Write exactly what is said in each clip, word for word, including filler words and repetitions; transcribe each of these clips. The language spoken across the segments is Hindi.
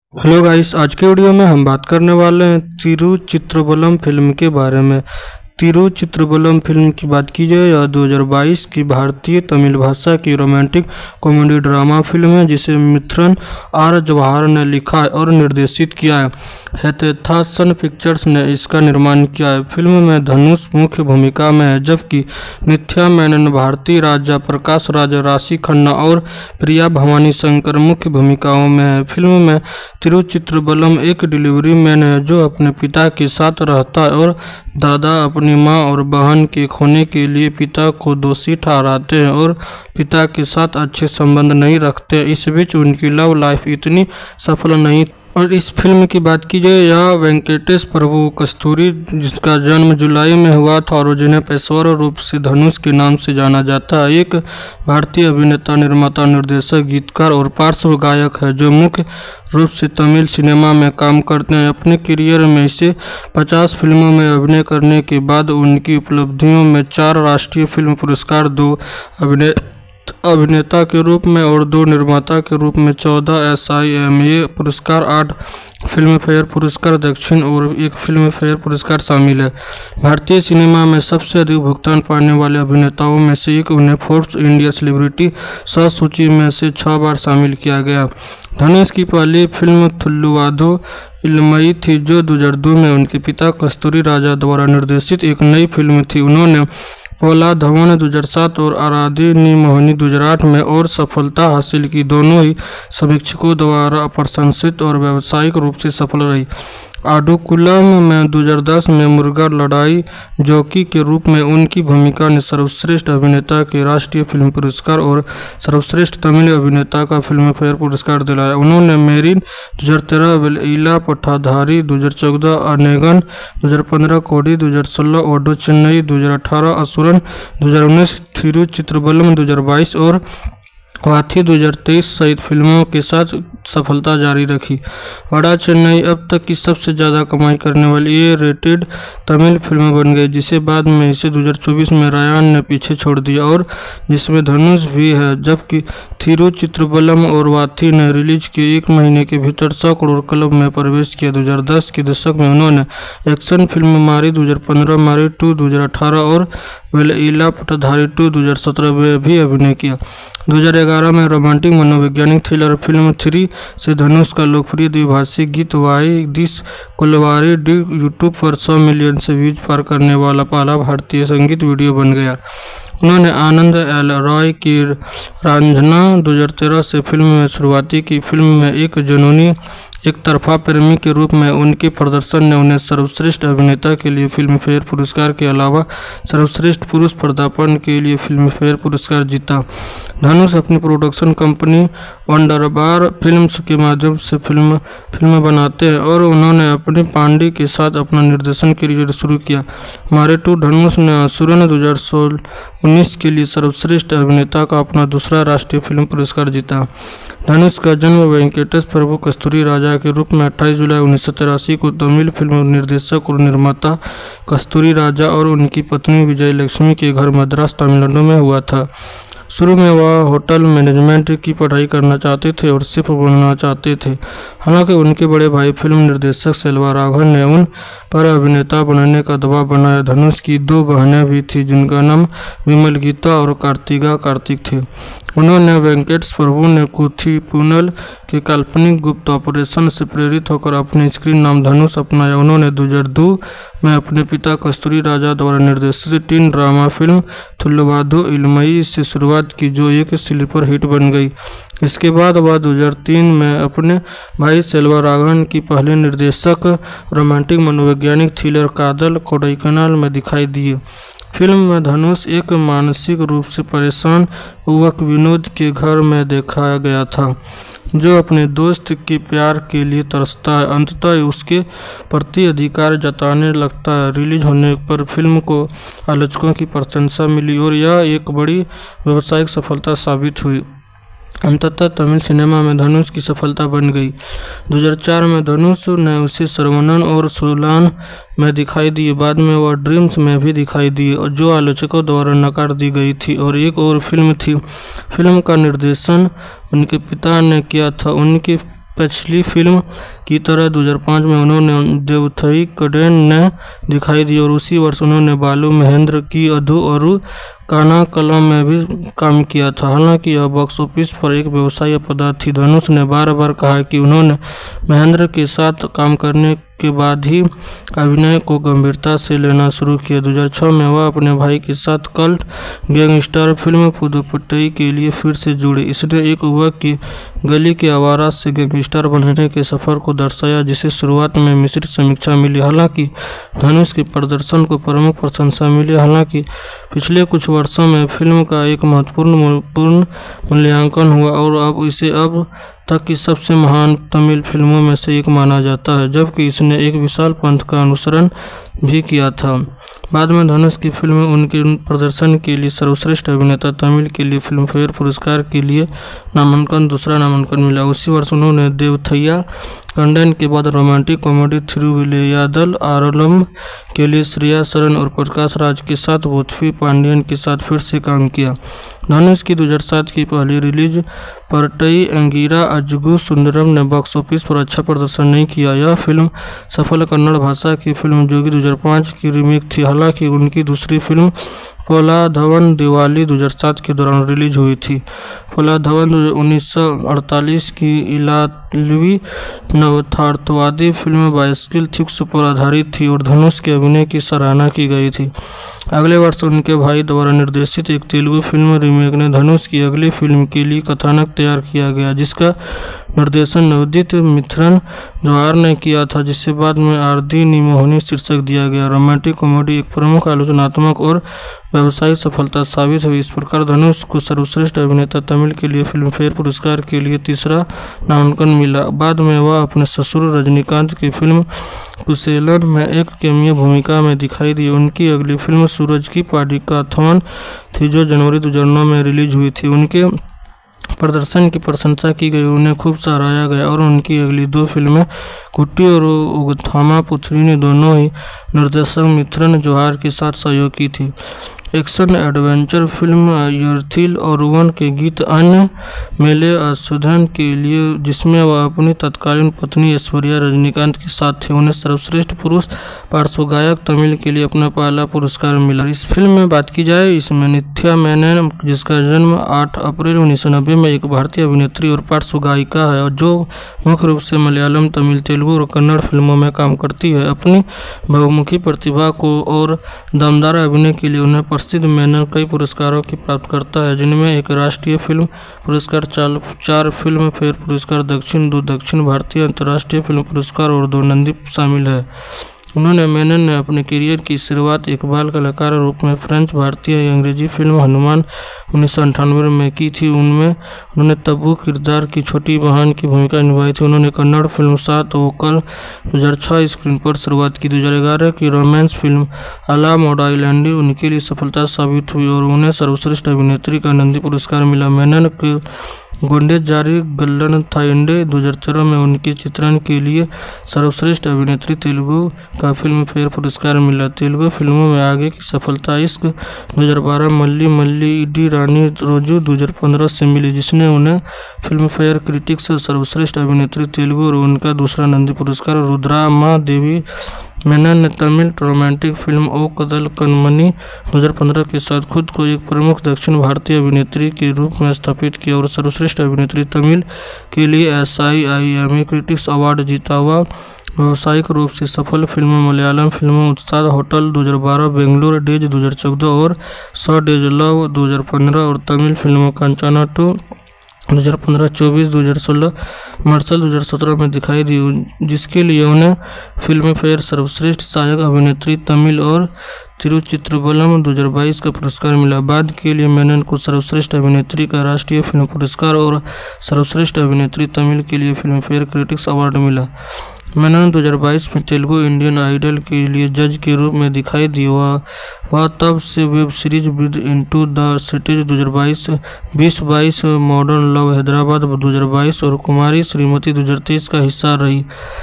हेलो गाइस, आज के वीडियो में हम बात करने वाले हैं तिरुचित्रबलम फिल्म के बारे में। तिरुचित्रबलम फिल्म की बात की जाए, यह दो हज़ार बाईस की भारतीय तमिल भाषा की रोमांटिक कॉमेडी ड्रामा फिल्म है जिसे मिथुन आर जवाहर ने लिखा और निर्देशित किया है। हैथेथासन पिक्चर्स ने इसका निर्माण किया है। फिल्म में धनुष मुख्य भूमिका में है, जबकि नित्या मेनन, भारती राजा, प्रकाश राज, राशि खन्ना और प्रिया भवानी शंकर मुख्य भूमिकाओं में है। फिल्म में तिरुचित्रबलम एक डिलीवरी मैन है जो अपने पिता के साथ रहता है और दादा अपनी माँ और बहन के खोने के लिए पिता को दोषी ठहराते हैं और पिता के साथ अच्छे संबंध नहीं रखते। इस बीच उनकी लव लाइफ इतनी सफल नहीं। और इस फिल्म की बात की जाए, यह वेंकटेश प्रभु कस्तूरी, जिसका जन्म जुलाई में हुआ था और जिन्हें पेशेवर रूप से धनुष के नाम से जाना जाता है, एक भारतीय अभिनेता, निर्माता, निर्देशक, गीतकार और पार्श्व गायक है जो मुख्य रूप से तमिल सिनेमा में काम करते हैं। अपने करियर में इसे पचास फिल्मों में अभिनय करने के बाद उनकी उपलब्धियों में चार राष्ट्रीय फिल्म पुरस्कार, दो अभिनय अभिनेता के रूप में और दो निर्माता के रूप में चौदह एस आई एम ए पुरस्कार, आठ फिल्म फेयर पुरस्कार दक्षिण और एक फिल्म फेयर पुरस्कार शामिल है। भारतीय सिनेमा में सबसे अधिक भुगतान पाने वाले अभिनेताओं में से एक, उन्हें फोर्ब्स इंडिया सेलिब्रिटी सौ सूची में से छह बार शामिल किया गया। धनुष की पहली फिल्म थुल्लुवाधो इलमई थी जो दो हज़ार दो में उनके पिता कस्तूरी राजा द्वारा निर्देशित एक नई फिल्म थी। उन्होंने पोला धवन दो हज़ार सात और आराधी नी मोहिनी दो हज़ार आठ में और सफलता हासिल की। दोनों ही समीक्षकों द्वारा प्रशंसित और व्यावसायिक रूप से सफल रही। आडुकुलम में दो हज़ार दस में मुर्गा लड़ाई जॉकी के रूप में उनकी भूमिका ने सर्वश्रेष्ठ अभिनेता के राष्ट्रीय फिल्म पुरस्कार और सर्वश्रेष्ठ तमिल अभिनेता का फिल्म फेयर पुरस्कार दिलाया। उन्होंने मेरिन दो हज़ार तेरह, वेलइला पठाधारी दो हज़ार चौदह, अनेगन दो हज़ार पंद्रह, कोडी दो हज़ार सोलह, ओडो चेन्नई दो हज़ार अठारह, असुरन दो हज़ार उन्नीस, तिरुचित्रबलम दो हज़ार बाईस और वाथी दो हज़ार तेईस सहित फिल्मों के साथ सफलता जारी रखी। वड़ा चेन्नई अब तक की सबसे ज़्यादा कमाई करने वाली ए रेटेड तमिल फिल्म बन गई, जिसे बाद में इसे दो हज़ार चौबीस में रायन ने पीछे छोड़ दिया और जिसमें धनुष भी है। जबकि तिरुचित्रबलम और वाथी ने रिलीज के एक महीने के भीतर सौ करोड़ क्लब में प्रवेश किया। दो हज़ार दस के दशक में उन्होंने एक्शन फिल्म मारी दो हज़ार पंद्रह, मारी टू दो हज़ार अठारह और वेलइला पठाधारी टू दो हज़ार सत्रह में भी अभिनय किया। दो हज़ार ग्यारह में रोमांटिक मनोवैज्ञानिक थ्रिलर फिल्म थ्री से धनुष का लोकप्रिय द्विभाषी गीत why this Kolaveri Di YouTube पर सौ मिलियन से व्यूज पार करने वाला पहला भारतीय संगीत वीडियो बन गया। उन्होंने आनंद एल रॉय की रांझना दो हज़ार तेरह से फिल्म में शुरुआती की। फिल्म में एक जुनूनी एक तरफा प्रेमी के रूप में उनके प्रदर्शन ने उन्हें सर्वश्रेष्ठ अभिनेता के लिए फिल्म फेयर पुरस्कार के अलावा सर्वश्रेष्ठ पुरुष पदार्पण के लिए फिल्म फेयर पुरस्कार जीता। धनुष अपनी प्रोडक्शन कंपनी वंडरबार फिल्म्स के माध्यम से फिल्म फिल्म बनाते हैं और उन्होंने अपने पांडे के साथ अपना निर्देशन करियर शुरू किया। मारे टू धनुष ने असुरन दो हज़ार सोलह उन्नीस के लिए सर्वश्रेष्ठ अभिनेता का अपना दूसरा राष्ट्रीय फिल्म पुरस्कार जीता। धनुष का जन्म वेंकटेश प्रभु कस्तूरी राजा के रूप में अट्ठाईस जुलाई उन्नीस सौ तिरासी को तमिल फिल्म निर्देशक और निर्माता कस्तूरी राजा और उनकी पत्नी विजय लक्ष्मी के घर मद्रास, तमिलनाडु में हुआ था। शुरू में वह होटल मैनेजमेंट की पढ़ाई करना चाहते थे और शेफ बनना चाहते थे। हालांकि उनके बड़े भाई फिल्म निर्देशक सेल्वा राघवन ने उन पर अभिनेता बनने का दबाव बनाया। धनुष की दो बहनें भी थीं जिनका नाम विमल गीता और कार्तिका कार्तिक थे। उन्होंने वेंकटेश प्रभु ने कुथीपुनल के काल्पनिक गुप्त ऑपरेशन से प्रेरित होकर अपने स्क्रीन नाम धनुष अपनाया। उन्होंने दो हज़ार दो में अपने पिता कस्तूरी राजा द्वारा निर्देशित teen drama film Thulluvadho Ilamai से शुरुआत की, जो एक स्लीपर हिट बन गई। इसके बाद वह दो हज़ार तीन में अपने भाई सेल्वा राघवन की पहले निर्देशक रोमांटिक मनोवैज्ञानिक थ्रिलर कादल कोडाईकनाल में दिखाई दिए। फिल्म में धनुष एक मानसिक रूप से परेशान युवक विनोद के घर में दिखाया गया था जो अपने दोस्त के प्यार के लिए तरसता है, अंततः उसके प्रति अधिकार जताने लगता है। रिलीज होने पर फिल्म को आलोचकों की प्रशंसा मिली और यह एक बड़ी व्यावसायिक सफलता साबित हुई। अंततः तमिल सिनेमा में धनुष की सफलता बन गई। दो हज़ार चार में धनुष ने उसे सर्वनन और सोलान में दिखाई दी। बाद में वह ड्रीम्स में भी दिखाई दी जो आलोचकों द्वारा नकार दी गई थी और एक और फिल्म थी। फिल्म का निर्देशन उनके पिता ने किया था। उनके पिछली फिल्म की तरह दो हज़ार पाँच में उन्होंने देवथई कडेन ने दिखाई दी और उसी वर्ष उन्होंने बालू महेंद्र की अधू और काना कलम में भी काम किया था। हालांकि यह बॉक्स ऑफिस पर एक व्यवसायी पदार्थ थी। धनुष ने बार बार कहा कि उन्होंने महेंद्र के साथ काम करने के बाद ही अभिनय को गंभीरता से लेना शुरू किया। दो हज़ार छह में वह अपने भाई के साथ कल्ट गैंगस्टर फिल्म पुदुपट्टई के लिए फिर से जुड़े। इसने एक युवक की गली के आवारा से गैंगस्टर बनने के सफर को दर्शाया, जिसे शुरुआत में मिश्रित समीक्षा मिली। हालांकि धनुष के प्रदर्शन को प्रमुख प्रशंसा मिली। हालांकि पिछले कुछ वर्षों में फिल्म का एक महत्वपूर्ण पूर्ण मूल्यांकन हुआ और अब इसे अब तक की सबसे महान तमिल फिल्मों में से एक माना जाता है, जबकि इसने एक विशाल पंथ का अनुसरण भी किया था। बाद में धनुष की फिल्में उनके प्रदर्शन के लिए सर्वश्रेष्ठ अभिनेता तमिल के लिए फिल्म फेयर पुरस्कार के लिए नामांकन दूसरा नामांकन मिला। उसी वर्ष उन्होंने देवथैया कंडन के बाद रोमांटिक कॉमेडी थिरुविलैयादल आरलम के लिए श्रेया सरन और प्रकाश राज के साथ बोथवी पांडियन के साथ फिर से काम किया। धनुष की दो हज़ार सात की पहली रिलीज परटई अंगीरा अजगु सुंदरम ने बॉक्स ऑफिस पर अच्छा प्रदर्शन नहीं किया। यह फिल्म सफल कन्नड़ भाषा की फिल्म जोगी दो हज़ार पाँच की रीमेक थी। हालांकि उनकी दूसरी फिल्म पोलाधवन दिवाली दो हज़ार सात के दौरान रिलीज हुई थी। पोलाधवन उन्नीस सौ अड़तालीस की इलालवी नवथार्थवादी फिल्म बाइसिकल थिक्स पर आधारित थी और धनुष के अभिनय की सराहना की गई थी। अगले वर्ष उनके भाई द्वारा निर्देशित एक तेलुगु फिल्म रीमेक ने धनुष की अगली फिल्म के लिए कथानक तैयार किया गया, जिसका निर्देशन नवदीप मिथरन जौहर ने किया था, जिसे बाद में आरदी निमोहनी शीर्षक दिया गया। रोमांटिक कॉमेडी एक प्रमुख आलोचनात्मक और व्यावसायिक सफलता साबित हुई। इस प्रकार धनुष को सर्वश्रेष्ठ अभिनेता तमिल के लिए फिल्म फेयर पुरस्कार के लिए तीसरा नामांकन मिला। बाद में वह अपने ससुर रजनीकांत की फिल्म कुसेलन में एक कैमियो भूमिका में दिखाई दी। उनकी अगली फिल्म सूरज की पाडिकाथॉन थी, जो जनवरी दो हज़ार नौ में रिलीज हुई थी। उनके प्रदर्शन की प्रशंसा की गई, उन्हें खूब सराहा गया और उनकी अगली दो फिल्में कुट्टी और उगथामा पुथरी ने दोनों ही निर्देशक मिथरन जौहर के साथ सहयोग की थी। एक्शन एडवेंचर फिल्म यर्थिल और वन के गीत अन्य मेले अशोधन के लिए, जिसमें वह अपनी तत्कालीन पत्नी ऐश्वर्या रजनीकांत के साथ थे, उन्हें सर्वश्रेष्ठ पुरुष पार्श्व गायक तमिल के लिए अपना पहला पुरस्कार मिला। इस फिल्म में बात की जाए, इसमें नित्या मेनन, जिसका जन्म आठ अप्रैल उन्नीस सौ नब्बे में, एक भारतीय अभिनेत्री और पार्श्व गायिका है और जो मुख्य रूप से मलयालम, तमिल, तेलुगु और कन्नड़ फिल्मों में काम करती है। अपनी बहुमुखी प्रतिभा को और दमदार अभिनय के लिए उन्हें प्रसिद्ध मेनन कई पुरस्कारों की प्राप्त करता है, जिनमें एक राष्ट्रीय फिल्म पुरस्कार, चार, चार फिल्म फेयर पुरस्कार दक्षिण, दो दक्षिण भारतीय अंतर्राष्ट्रीय फिल्म पुरस्कार और दो नंदी शामिल है। उन्होंने मेनन ने अपने करियर की शुरुआत एक बाल कलाकार रूप में फ्रेंच भारतीय अंग्रेजी फिल्म हनुमान उन्नीस सौ अंठानवे में की थी। उनमें उन्होंने तब्बू किरदार की छोटी बहन की भूमिका निभाई थी। उन्होंने कन्नड़ फिल्म सात वोकल दो हज़ार छह स्क्रीन पर शुरुआत की। दो हज़ार ग्यारह की romance film Ala Modalaindi उनके लिए सफलता साबित हुई और उन्हें सर्वश्रेष्ठ अभिनेत्री का नंदी पुरस्कार मिला। मेनन के गोंडे जारी गल्लन थाइंडे दो हज़ार तेरह में उनके चित्रण के लिए सर्वश्रेष्ठ अभिनेत्री तेलुगु का फिल्म फेयर पुरस्कार मिला। तेलुगु फिल्मों में आगे की सफलता इश्क दो हज़ार बारह, मल्ली मल्ली इडी रानी रोजू दो हज़ार पंद्रह से मिली, जिसने उन्हें फिल्म फेयर क्रिटिक्स सर्वश्रेष्ठ अभिनेत्री तेलुगु और उनका दूसरा नंदी पुरस्कार। रुद्रामा देवी मेनन ने तमिल रोमांटिक फिल्म ओ कदल कनमनी दो हज़ार पंद्रह के साथ खुद को एक प्रमुख दक्षिण भारतीय अभिनेत्री के रूप में स्थापित किया और सर्वश्रेष्ठ अभिनेत्री तमिल के लिए S I I M A critics award जीता हुआ। व्यावसायिक रूप से सफल फिल्में मलयालम फिल्मों उस्ताद होटल दो हज़ार बारह, बेंगलुरु डेज दो हज़ार चौदह और सौ डेज लव दो हज़ार पंद्रह और तमिल फिल्मों कंचना टू दो हज़ार पंद्रह, चौबीस, दो हज़ार सोलह, मार्शल दो हज़ार सत्रह में दिखाई दी, जिसके लिए उन्हें फिल्म फेयर सर्वश्रेष्ठ सहायक अभिनेत्री तमिल और तिरुचित्रबलम दो हज़ार बाईस का पुरस्कार मिला। बाद के लिए मेनन को सर्वश्रेष्ठ अभिनेत्री का राष्ट्रीय फिल्म पुरस्कार और सर्वश्रेष्ठ अभिनेत्री तमिल के लिए फिल्म फेयर क्रिटिक्स अवार्ड मिला। मेनन दो हज़ार बाईस में तेलुगु इंडियन आइडल के लिए जज के रूप में दिखाई दी। वह वह तब से web series with into the cities दो हज़ार बाईस, बीस बाईस, मॉडर्न लव हैदराबाद दो हज़ार बाईस और कुमारी श्रीमती दो हज़ार तेईस का हिस्सा रही।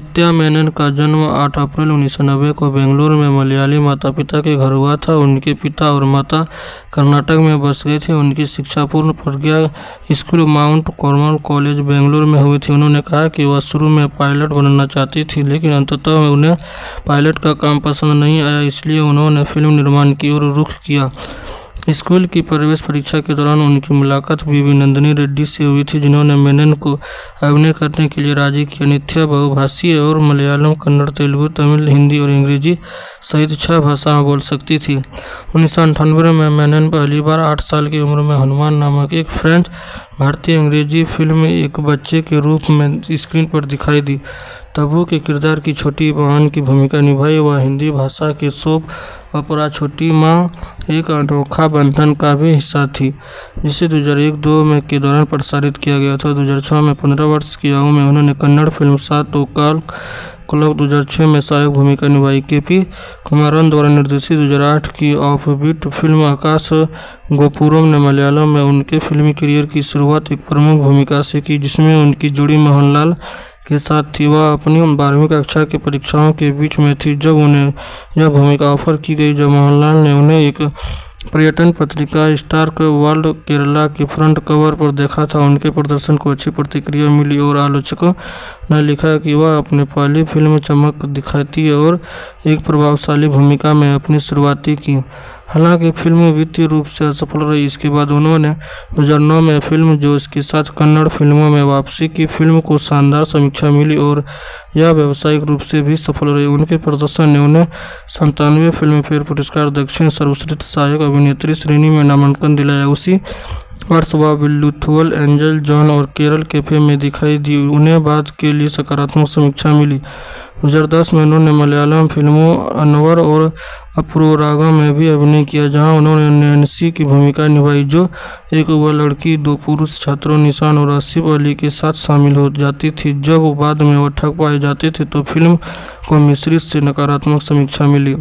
नित्या मेनन का जन्म आठ अप्रैल उन्नीस सौ नब्बे को बेंगलुरु में मलयाली माता पिता के घर हुआ था। उनके पिता और माता कर्नाटक में बस गए थे। उनकी शिक्षा Poorna Prajna school Mount Carmel college Bengaluru में हुई थी। उन्होंने कहा कि वह शुरू में पायलट बनना चाहती थी, लेकिन अंततः उन्हें पायलट का काम पसंद नहीं आया, इसलिए उन्होंने फिल्म निर्माण की ओर रुख किया। स्कूल की प्रवेश परीक्षा के दौरान उनकी मुलाकात बीवी नंदिनी रेड्डी से हुई थी, जिन्होंने मेनन को अभिनय करने के लिए राजी किया। नित्या बहुभाषीय और मलयालम, कन्नड़, तेलुगु, तमिल, हिंदी और अंग्रेजी सहित छह भाषाएं बोल सकती थी। उन्नीस सौ अंठानवे में मेनन पहली बार आठ साल की उम्र में हनुमान नामक एक फ्रेंच भारतीय अंग्रेजी फिल्म में एक बच्चे के रूप में स्क्रीन पर दिखाई दी। तब्बू के किरदार की छोटी बहन की भूमिका निभाई। वह हिंदी भाषा के सोप ओपेरा छोटी माँ एक अनोखा बंधन का भी हिस्सा थी, जिसे दो हज़ार एक दो में के दौरान प्रसारित किया गया था। दो हज़ार छह में पंद्रह वर्ष की आयु में उन्होंने कन्नड़ फिल्म सात ओकाल क्लब दो हज़ार छह में सहायक भूमिका निभाई। के पी कुमारन द्वारा निर्देशित दो हज़ार आठ की ऑफबीट फिल्म आकाश गोपुरम ने मलयालम में उनके फिल्मी करियर की शुरुआत एक प्रमुख भूमिका से की, जिसमें उनकी जोड़ी मोहनलाल के साथ थी। वह अपनी बारहवीं कक्षा के परीक्षाओं के बीच में थी जब उन्हें यह भूमिका ऑफर की गई। जब मोहनलाल ने उन्हें एक पर्यटन पत्रिका स्टार वर्ल्ड केरला के फ्रंट कवर पर देखा था, उनके प्रदर्शन को अच्छी प्रतिक्रिया मिली और आलोचकों ने लिखा कि वह अपनी पहली फिल्म चमक दिखाती है और एक प्रभावशाली भूमिका में अपनी शुरुआती की। हालांकि फिल्म वित्तीय रूप से असफल रही। इसके बाद उन्होंने दो हज़ार नौ में फिल्म जोश के साथ कन्नड़ फिल्मों में वापसी की। फिल्म को शानदार समीक्षा मिली और यह व्यावसायिक रूप से भी सफल रही। उनके प्रदर्शन ने उन्हें संतानवे फिल्म फेयर पुरस्कार, दक्षिण सर्वश्रेष्ठ सहायक अभिनेत्री श्रेणी में नामांकन दिलाया। उसी वर्ष वह विल्लुथुअल, एंजल, जॉन और केरल कैफे में दिखाई दी। उन्हें बाद के लिए सकारात्मक समीक्षा मिली। दो हज़ार दस में उन्होंने मलयालम फिल्मों अनवर और अपूर्वरागम में भी अभिनय किया, जहां उन्होंने नैन्सी की भूमिका निभाई, जो एक युवा लड़की दो पुरुष छात्रों निशान और आसिफ अली के साथ शामिल हो जाती थी। जब बाद में वो ठग पाए जाते थे तो फिल्म को मिश्रित से नकारात्मक समीक्षा मिली।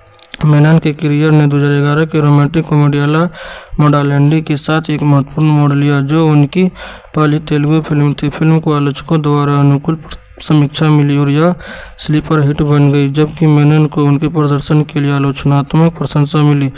मेनन के करियर ने दो हज़ार ग्यारह के रोमांटिक कॉमेडी अला मोडालेंडी के साथ एक महत्वपूर्ण मोड़ लिया, जो उनकी पहली तेलुगु फिल्म थी। फिल्म को आलोचकों द्वारा अनुकूल समीक्षा मिली और यह स्लीपर हिट बन गई, जबकि मेनन को उनके प्रदर्शन के लिए आलोचनात्मक प्रशंसा मिली।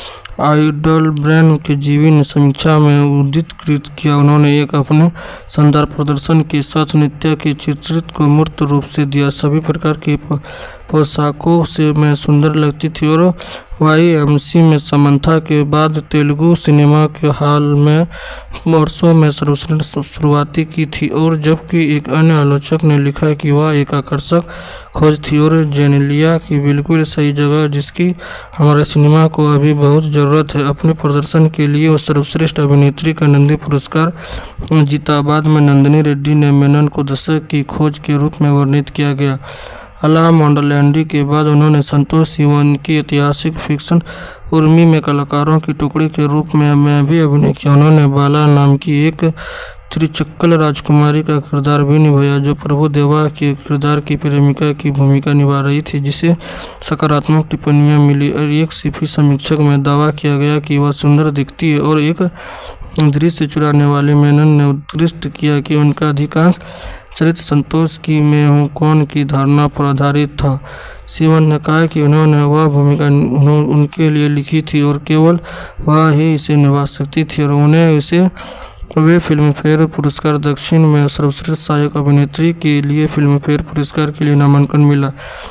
आइडल ब्रेन के जीवी ने समीक्षा में उद्धृत किया। उन्होंने एक अपने शानदार प्रदर्शन के साथ नित्या के चित्रित को मूर्त रूप से दिया। सभी प्रकार की पोशाकों से मैं सुंदर लगती थी और वाई एम सी में समंथा के बाद तेलुगु सिनेमा के हाल में वर्षों में सर्वश्रेष्ठ शुरुआती की थी। और जबकि एक अन्य आलोचक ने लिखा कि वह एक आकर्षक खोज थी और जेनेलिया की बिल्कुल सही जगह, जिसकी हमारे सिनेमा को अभी बहुत ज़रूरत है। अपने प्रदर्शन के लिए वो सर्वश्रेष्ठ अभिनेत्री का नंदी पुरस्कार जीता। बाद में नंदिनी रेड्डी ने मेनन को दशक की खोज के रूप में वर्णित किया गया। अला मोडालेंडी के बाद उन्होंने संतोष सिवन की ऐतिहासिक फिक्शन उर्मी में कलाकारों की टुकड़ी के रूप में में भी अभिनय किया। उन्होंने बाला नाम की एक त्रिचक्कल राजकुमारी का किरदार भी निभाया, जो प्रभु देवा के किरदार की प्रेमिका की भूमिका निभा रही थी, जिसे सकारात्मक टिप्पणियां मिली। और एक सिफी समीक्षक में दावा किया गया कि वह सुंदर दिखती है और एक दृश्य चुराने वाली। मेनन ने उद्धृत किया कि उनका अधिकांश चरित्र संतोष की मैं हूँ कौन की धारणा पर आधारित था। सिवन ने कहा कि उन्होंने वह भूमिका उनके लिए लिखी थी और केवल वह ही इसे निभा सकती थी, और उन्हें इसे वे फिल्म फेयर पुरस्कार, दक्षिण में सर्वश्रेष्ठ सहायक अभिनेत्री के लिए फिल्म फेयर पुरस्कार के लिए नामांकन मिला।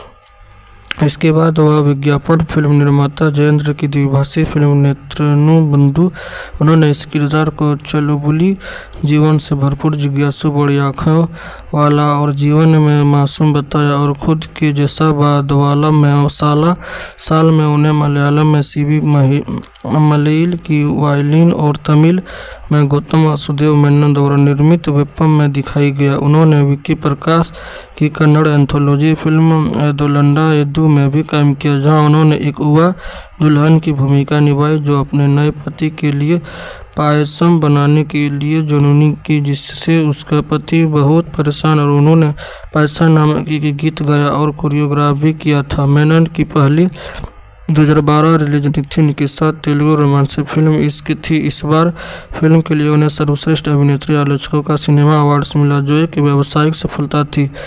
इसके बाद वह विज्ञापन फिल्म निर्माता जयेंद्र की द्विभाषी फिल्म नेत्रनु बंधु। उन्होंने इस किरदार को चुलबुली, जीवन से भरपूर, जिज्ञासु, बड़ी आँखों वाला और जीवन में मासूम बताया और खुद के जैसा बादवाला में साला साल में उन्हें मलयालम में सीवी मलईल की वायलिन और तमिल में गौतम वासुदेव मेनन द्वारा निर्मित वेपम में दिखाई गया। उन्होंने विक्की प्रकाश की कन्नड़ एंथोलॉजी फिल्म एदोलंडा एदू में भी काम किया, जहां उन्होंने एक युवा दुल्हन की भूमिका निभाई जो अपने नए पति के लिए पायसम बनाने के लिए जुनूनी की, जिससे उसका पति बहुत परेशान, और उन्होंने पायसम नामक एक गीत गाया और कोरियोग्राफ भी किया था। मेनन की पहली दो हज़ार बारह रिलीज नितिन के साथ तेलुगु रोमांस फिल्म इश्क थी। इस बार फिल्म के लिए उन्हें सर्वश्रेष्ठ अभिनेत्री आलोचकों का सिनेमा अवार्ड्स मिला, जो एक व्यावसायिक सफलता थी।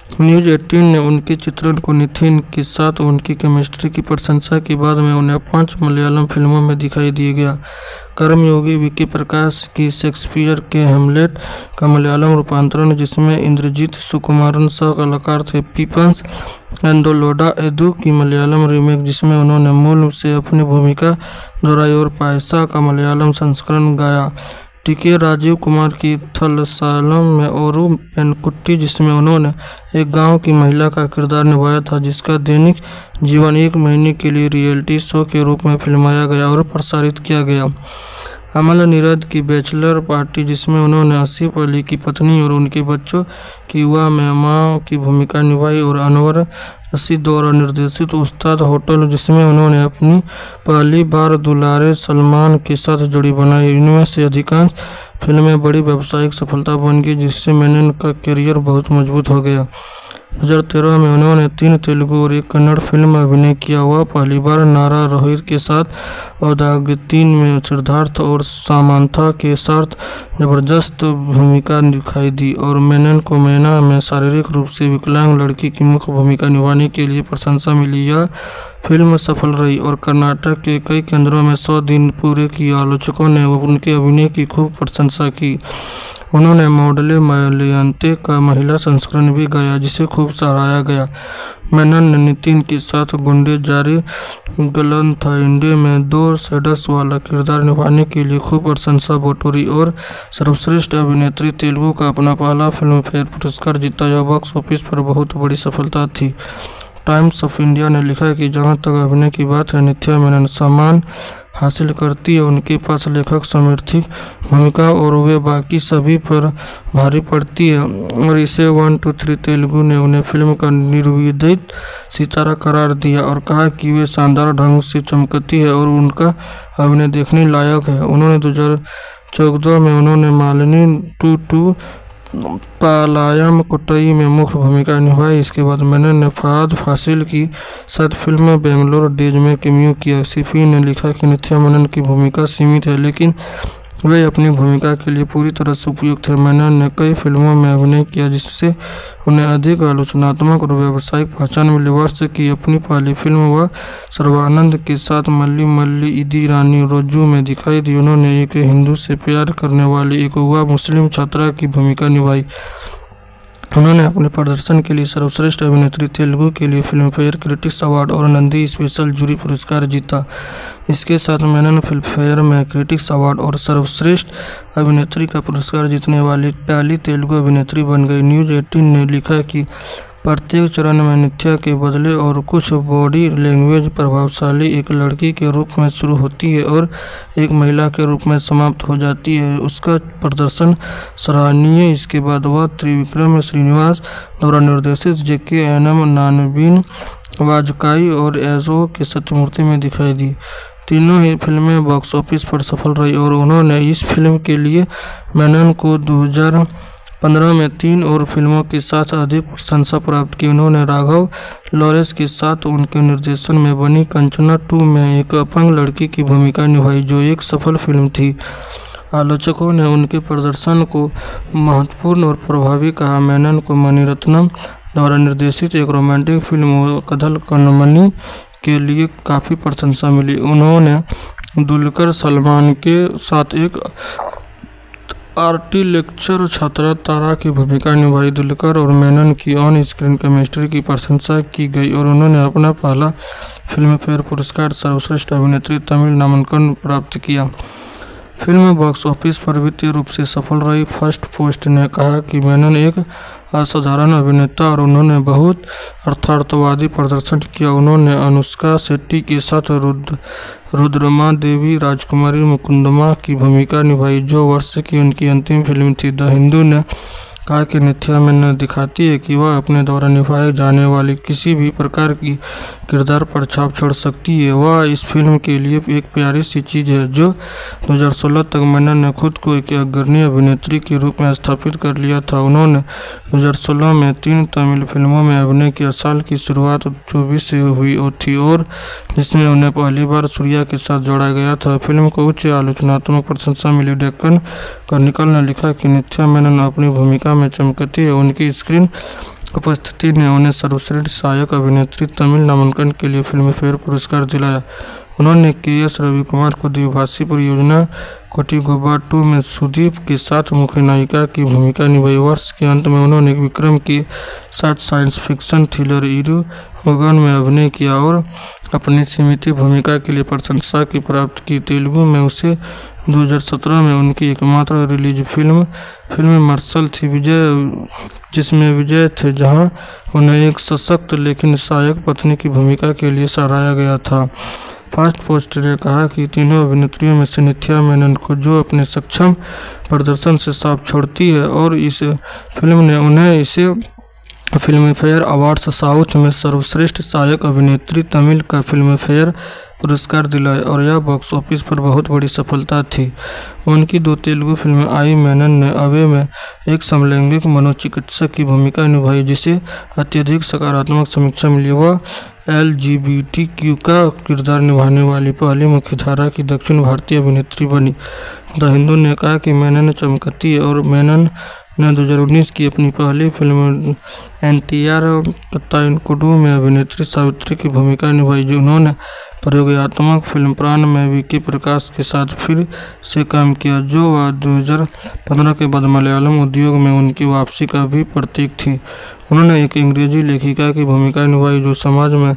न्यूज़ अठारह ने उनके चित्रण को नितिन के साथ उनकी केमिस्ट्री की प्रशंसा के बाद में उन्हें पांच मलयालम फिल्मों में दिखाई दिया गया। कर्मयोगी विकी प्रकाश की शेक्सपियर के हेमलेट का मलयालम रूपांतरण, जिसमें इंद्रजीत सुकुमारन सह कलाकार थे। पीपल्स एंडोलोडा एदू की मलयालम रीमेक, जिसमें उन्होंने मूल से अपनी भूमिका दोहराई, और पायसा का मलयालम संस्करण गाया। टीके राजीव कुमार की थलसालम में ओरू पेनकुट्टी, जिसमें उन्होंने एक गांव की महिला का किरदार निभाया था, जिसका दैनिक जीवन एक महीने के लिए रियलिटी शो के रूप में फिल्माया गया और प्रसारित किया गया। अमल नीरद की बैचलर पार्टी, जिसमें उन्होंने आसिफ अली की पत्नी और उनके बच्चों की युवा में मां की भूमिका निभाई, और अनवर रशीद द्वारा निर्देशित उस्ताद होटल, जिसमें उन्होंने अपनी पहली बार दुलारे सलमान के साथ जोड़ी बनाई। इनमें से अधिकांश फिल्में बड़ी व्यावसायिक सफलता बन गई, जिससे मेनन का करियर बहुत मजबूत हो गया। दो हज़ार तेरह में उन्होंने तीन तेलुगु और एक कन्नड़ फिल्म में अभिनय किया। वह पहली बार नारा रोहित के साथ और दाग तीन में सिद्धार्थ और सामंथा के साथ जबरदस्त भूमिका दिखाई दी, और मेनन को मैना में शारीरिक रूप से विकलांग लड़की की मुख्य भूमिका निभाने के लिए प्रशंसा मिली। यह फिल्म सफल रही और कर्नाटक के कई केंद्रों में सौ दिन पूरे किए। आलोचकों ने उनके अभिनय की खूब प्रशंसा की। उन्होंने मॉडले मलयंते का महिला संस्करण भी गाया, जिसे खूब सराहा गया। मेनन ने नितिन के साथ गुंडे जारी गलनथाइंडे में दो सैडस वाला किरदार निभाने के लिए खूब प्रशंसा बटोरी, और सर्वश्रेष्ठ अभिनेत्री तेलुगु का अपना पहला फिल्म फेयर पुरस्कार जीता। यह बॉक्स ऑफिस पर बहुत बड़ी सफलता थी। टाइम्स ऑफ इंडिया ने लिखा है कि जहां तक अभिनय की बात है, नित्या मेनन सम्मान हासिल करती है। उनके पास लेखक समर्थित भूमिका और वे बाकी सभी पर भारी पड़ती है, और इसे वन टू थ्री तेलुगु ने उन्हें फिल्म का निर्विवादित सितारा करार दिया और कहा कि वे शानदार ढंग से चमकती है और उनका अभिनय देखने लायक है। उन्होंने दो हज़ार चौदह में उन्होंने Malini two two Palayamkottai में मुख्य भूमिका निभाई। इसके बाद मेनन ने फहद फासिल की साथ फिल्म बेंगलोर डेज में कैमियो किया। सीफी ने लिखा कि नित्या मेनन की भूमिका सीमित है, लेकिन वे अपनी भूमिका के लिए पूरी तरह से उपयुक्त थे। मेनन ने कई फिल्मों में अभिनय किया, जिससे उन्हें अधिक आलोचनात्मक और व्यावसायिक पहचान मिली। वर्ष की अपनी पहली फिल्म वह सर्वानंद के साथ मल्ली मल्ली इदी रानी रोजू में दिखाई दी। उन्होंने एक हिंदू से प्यार करने वाली एक युवा मुस्लिम छात्रा की भूमिका निभाई। उन्होंने अपने प्रदर्शन के लिए सर्वश्रेष्ठ अभिनेत्री तेलुगु के लिए फिल्म फेयर क्रिटिक्स अवार्ड और नंदी स्पेशल जूरी पुरस्कार जीता। इसके साथ मेनन फिल्म फेयर में क्रिटिक्स अवार्ड और सर्वश्रेष्ठ अभिनेत्री का पुरस्कार जीतने वाली पहली तेलुगु अभिनेत्री बन गई। न्यूज़ अठारह ने लिखा कि प्रत्येक चरण में नित्या के बदले और कुछ बॉडी लैंग्वेज प्रभावशाली एक लड़की के रूप में शुरू होती है और एक महिला के रूप में समाप्त हो जाती है। उसका प्रदर्शन सराहनीय। इसके बाद वह त्रिविक्रम श्रीनिवास द्वारा निर्देशित जेके एनम नानबीन वाजकाई और एजो के सत्यमूर्ति में दिखाई दी। तीनों ही फिल्में बॉक्स ऑफिस पर सफल रही और उन्होंने इस फिल्म के लिए मेनन को दो हज़ार पंद्रह में तीन और फिल्मों के साथ अधिक प्रशंसा प्राप्त की। उन्होंने राघव लॉरेंस के साथ उनके निर्देशन में बनी कंचना टू में एक अपंग लड़की की भूमिका निभाई, जो एक सफल फिल्म थी। आलोचकों ने उनके प्रदर्शन को महत्वपूर्ण और प्रभावी कहा। मेनन को मणिरत्नम द्वारा निर्देशित एक रोमांटिक फिल्म कथल कन्मनी के लिए काफ़ी प्रशंसा मिली। उन्होंने दुलकर सलमान के साथ एक आर्टी लेक्चर छात्रा तारा की भूमिका निभाई। दुलकर और मेनन की ऑन स्क्रीन केमिस्ट्री की प्रशंसा की गई और उन्होंने अपना पहला फिल्म फेयर पुरस्कार सर्वश्रेष्ठ अभिनेत्री तमिल नामांकन प्राप्त किया। फिल्म बॉक्स ऑफिस पर वित्तीय रूप से सफल रही। फर्स्ट पोस्ट ने कहा कि मेनन एक असाधारण अभिनेता और उन्होंने बहुत अर्थार्थवादी प्रदर्शन किया। उन्होंने अनुष्का शेट्टी के साथ रुद्र रुद्रमा देवी राजकुमारी मुकुंदमा की भूमिका निभाई, जो वर्ष की उनकी अंतिम फिल्म थी। द हिंदू ने कहा कि नित्या मेनन दिखाती है कि वह अपने द्वारा निभाए जाने वाली किसी भी प्रकार की किरदार पर छाप छोड़ सकती है। वह इस फिल्म के लिए एक प्यारी सी चीज़ है। जो दो हज़ार सोलह तक मेनन ने खुद को एक अग्रणी अभिनेत्री के रूप में स्थापित कर लिया था। उन्होंने दो हज़ार सोलह में तीन तमिल फिल्मों में अभिनय किया। साल की शुरुआत चौबीस से हुई थी और जिसमें उन्हें पहली बार सूर्या के साथ जोड़ा गया था। फिल्म को उच्च आलोचनात्मक प्रशंसा मिली। डेक्कन कर्णिकल ने लिखा कि नित्या मेनन अपनी भूमिका में चमकती है। उनकी स्क्रीन उपस्थिति ने उन्हें सर्वश्रेष्ठ सहायक अभिनेत्री तमिल नामांकन के लिए फिल्म फेयर पुरस्कार दिलाया। उन्होंने के एस रविकुमार को द्विभाषी परियोजना कोटिगोबा टू में सुदीप के साथ मुख्य नायिका की भूमिका निभाई। वर्ष के अंत में उन्होंने विक्रम के साथ साइंस फिक्शन थ्रिलर इरु मगन में अभिनय किया और अपनी सीमित भूमिका के लिए प्रशंसा की प्राप्त की। तेलुगु में उसे दो हज़ार सत्रह में उनकी एकमात्र रिलीज फिल्म फिल्म मार्शल थी विजय जिसमें विजय थे, जहां उन्हें एक सशक्त लेकिन सहायक पत्नी की भूमिका के लिए सराहा गया था। फास्ट पोस्ट ने कहा कि तीनों अभिनेत्रियों में से नित्या मेनन को जो अपने सक्षम प्रदर्शन से साफ छोड़ती है और इस फिल्म ने उन्हें इसे फिल्म फेयर अवार्ड्स साउथ में सर्वश्रेष्ठ सहायक अभिनेत्री तमिल का फिल्म फेयर पुरस्कार दिलाया और यह बॉक्स ऑफिस पर बहुत बड़ी सफलता थी। उनकी दो तेलुगु फिल्में आई मेनन ने अवे में एक समलैंगिक मनोचिकित्सक की भूमिका निभाई जिसे अत्यधिक सकारात्मक समीक्षा मिली। वह L G B T Q का किरदार निभाने वाली पहली मुख्यधारा की दक्षिण भारतीय अभिनेत्री बनी। द हिंदू ने कहा कि मेनन चमकती है और मेनन ने दो हज़ार उन्नीस की अपनी पहली film N T R Kathanayakudu में अभिनेत्री सावित्री की भूमिका निभाई, जो उन्होंने प्रयोगात्मक फिल्म प्राण में विकी प्रकाश के साथ फिर से काम किया, जो वह दो हज़ार पंद्रह के बाद मलयालम उद्योग में उनकी वापसी का भी प्रतीक थी। उन्होंने एक अंग्रेजी लेखिका की भूमिका निभाई जो समाज में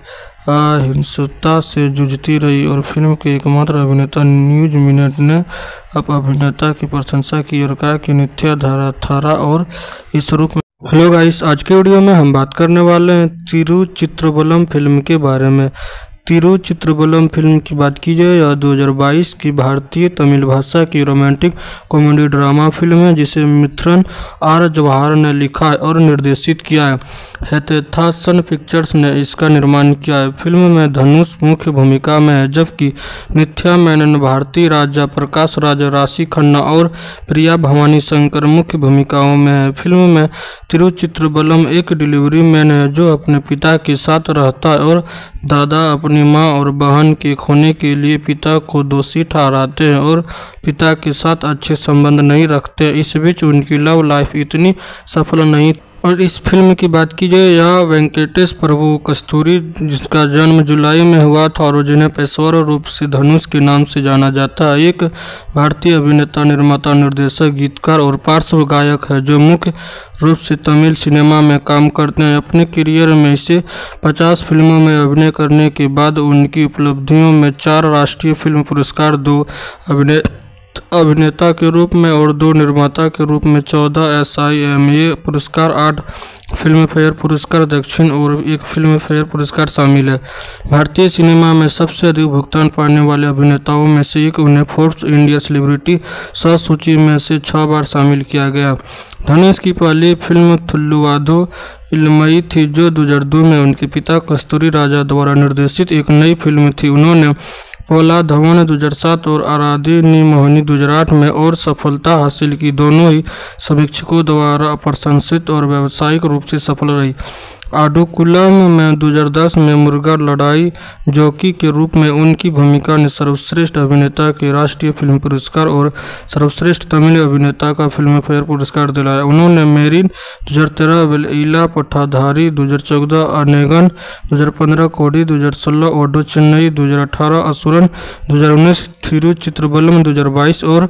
अहिंसता से जूझती रही और फिल्म के एकमात्र अभिनेता न्यूज मिनट ने अब अभिनेता की प्रशंसा की और कहा कि नित्या धारा थारा और इस रूप में। हेलो गाइस, आज के वीडियो में हम बात करने वाले हैं तिरुचित्रबलम फिल्म के बारे में। तिरुचित्रबलम फिल्म की बात की जाए यह दो हज़ार बाईस की भारतीय तमिल भाषा की रोमांटिक कॉमेडी ड्रामा फिल्म है जिसे मिथुन आर जवाहर ने लिखा और निर्देशित किया है। हेथेथासन पिक्चर्स ने इसका निर्माण किया है। फिल्म में धनुष मुख्य भूमिका में है जबकि नित्या मेनन, भारती राजा, प्रकाश राज, राशि खन्ना और प्रिया भवानी शंकर मुख्य भूमिकाओं में है। फिल्म में तिरुचित्रबलम एक डिलीवरी मैन है जो अपने पिता के साथ रहता है और दादा अपनी माँ और बहन के खोने के लिए पिता को दोषी ठहराते हैं और पिता के साथ अच्छे संबंध नहीं रखते। इस बीच उनकी लव लाइफ इतनी सफल नहीं। और इस फिल्म की बात की जाए यह वेंकटेश प्रभु कस्तूरी, जिसका जन्म जुलाई में हुआ था और जिन्हें पेशेवर रूप से धनुष के नाम से जाना जाता है, एक भारतीय अभिनेता, निर्माता, निर्देशक, गीतकार और पार्श्व गायक है जो मुख्य रूप से तमिल सिनेमा में काम करते हैं। अपने करियर में इसे पचास फिल्मों में अभिनय करने के बाद उनकी उपलब्धियों में चार राष्ट्रीय फिल्म पुरस्कार, दो अभिनय अभिनेता के रूप में और दो निर्माता के रूप में चौदह एस आई एम ए पुरस्कार, आठ फिल्म फेयर पुरस्कार दक्षिण और एक फिल्म फेयर पुरस्कार शामिल है। भारतीय सिनेमा में सबसे अधिक भुगतान पाने वाले अभिनेताओं में से एक, उन्हें फोर्ब्स इंडिया सेलिब्रिटी सौ सूची में से छह बार शामिल किया गया। धनुष की पहली फिल्म थुल्लुवाधो इलमई थी जो दो हज़ार दो में उनके पिता कस्तूरी राजा द्वारा निर्देशित एक नई फिल्म थी। उन्होंने पोला धवन दो हज़ार सात और आराधी नी मोहिनी दो हज़ार आठ में और सफलता हासिल की। दोनों ही समीक्षकों द्वारा प्रशंसित और व्यावसायिक रूप से सफल रही। आडुकुलम में दो हज़ार दस में मुर्गा लड़ाई जॉकी के रूप में उनकी भूमिका ने सर्वश्रेष्ठ अभिनेता के राष्ट्रीय फिल्म पुरस्कार और सर्वश्रेष्ठ तमिल अभिनेता का फिल्म फेयर पुरस्कार दिलाया। उन्होंने मेरिन दो हज़ार तेरह, वेलइला पठाधारी दो हज़ार चौदह, अनेगन दो हज़ार पंद्रह, कोडी दो हज़ार सोलह, ओडो चेन्नई दो हज़ार अठारह, असुरन दो हज़ार उन्नीस, तिरुचित्रबलम दो हज़ार बाईस और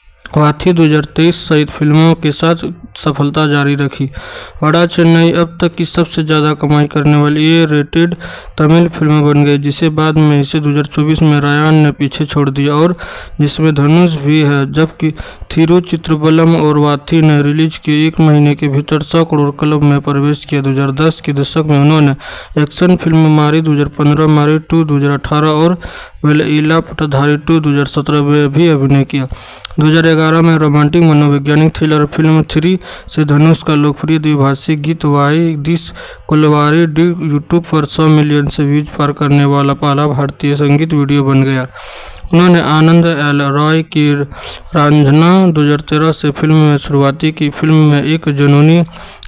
वाथी दो हज़ार तेईस सहित फिल्मों के साथ सफलता जारी रखी। वड़ा चेन्नई अब तक की सबसे ज़्यादा कमाई करने वाली ए रेटेड तमिल फिल्म बन गई, जिसे बाद में इसे दो हज़ार चौबीस में रायन ने पीछे छोड़ दिया और जिसमें धनुष भी है। जबकि तिरुचित्रबलम और वाथी ने रिलीज के एक महीने के भीतर सौ करोड़ क्लब में प्रवेश किया। दो हज़ार दस के दशक में उन्होंने एक्शन फिल्म मारी दो हज़ार पंद्रह, मारी टू दो हज़ार अठारह और वेलइला पठाधारी टू दो हज़ार सत्रह में भी अभिनय किया। दो हज़ार ग्यारह में रोमांटिक मनोवैज्ञानिक थ्रिलर फिल्म थ्री से धनुष का लोकप्रिय द्विभाषी गीत why this Kolaveri Di YouTube पर सौ मिलियन से व्यूज पार करने वाला पहला भारतीय संगीत वीडियो बन गया। उन्होंने आनंद एल रॉय की रांझना दो हज़ार तेरह से फिल्म में शुरुआती की फिल्म में एक जुनूनी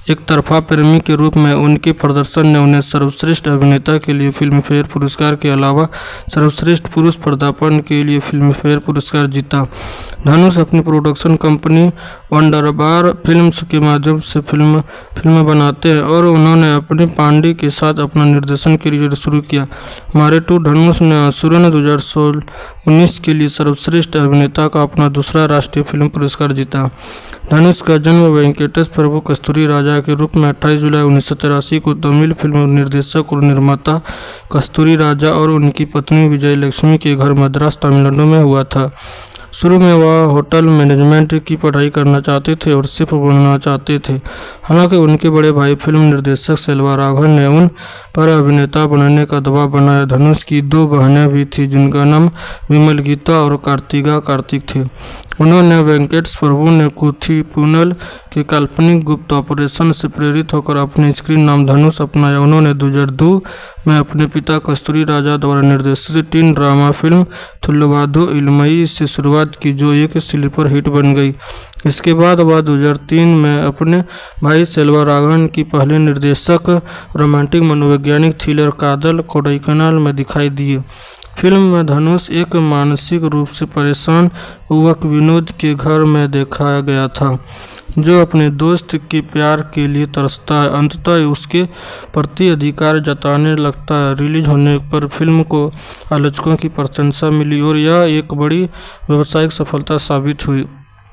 एक तरफा प्रेमी के रूप में उनके प्रदर्शन ने उन्हें सर्वश्रेष्ठ अभिनेता के लिए फिल्मफेयर पुरस्कार के अलावा सर्वश्रेष्ठ पुरुष पदार्पण के लिए फिल्मफेयर पुरस्कार जीता। धनुष अपनी प्रोडक्शन कंपनी वंडरबार फिल्म्स के माध्यम से फिल्म फिल्में बनाते हैं और उन्होंने अपने पांडे के साथ अपना निर्देशन करियर शुरू किया। मारे टू धनुष ने असुरन दो हज़ार सोलह उन्नीस के लिए सर्वश्रेष्ठ अभिनेता का अपना दूसरा राष्ट्रीय फिल्म पुरस्कार जीता। धनुष का जन्म वेंकटेश प्रभु कस्तूरी राजा के रूप में अट्ठाईस जुलाई उन्नीस सौ तिरासी को तमिल फिल्म निर्देशक और निर्माता कस्तूरी राजा और उनकी पत्नी विजय लक्ष्मी के घर मद्रास तमिलनाडु में हुआ था। शुरू में वह होटल मैनेजमेंट की पढ़ाई करना चाहते थे और शेफ बनना चाहते थे। हालांकि उनके बड़े भाई फिल्म निर्देशक सेल्वा राघवन ने उन पर अभिनेता बनने का दबाव बनाया। धनुष की दो बहनें भी थीं जिनका नाम विमल गीता और कार्तिका कार्तिक थे। उन्होंने वेंकटेश प्रभु ने कुथीपुनल के काल्पनिक गुप्त ऑपरेशन से प्रेरित होकर अपने स्क्रीन नाम धनुष अपनाया। उन्होंने दो हज़ार दो में अपने पिता कस्तूरी राजा द्वारा निर्देशित teen drama film Thulluvadho Ilamai से शुरुआत की, जो एक स्लीपर हिट बन गई। इसके बाद वह दो हज़ार तीन में अपने भाई सेल्वा राघवन की पहले निर्देशक रोमांटिक मनोवैज्ञानिक थ्रिलर कादल कोडाईकनाल में दिखाई दिए। फिल्म में धनुष एक मानसिक रूप से परेशान युवक विनोद के घर में देखा गया था, जो अपने दोस्त के प्यार के लिए तरसता है। अंततः उसके प्रति अधिकार जताने लगता है। रिलीज होने पर फिल्म को आलोचकों की प्रशंसा मिली और यह एक बड़ी व्यावसायिक सफलता साबित हुई।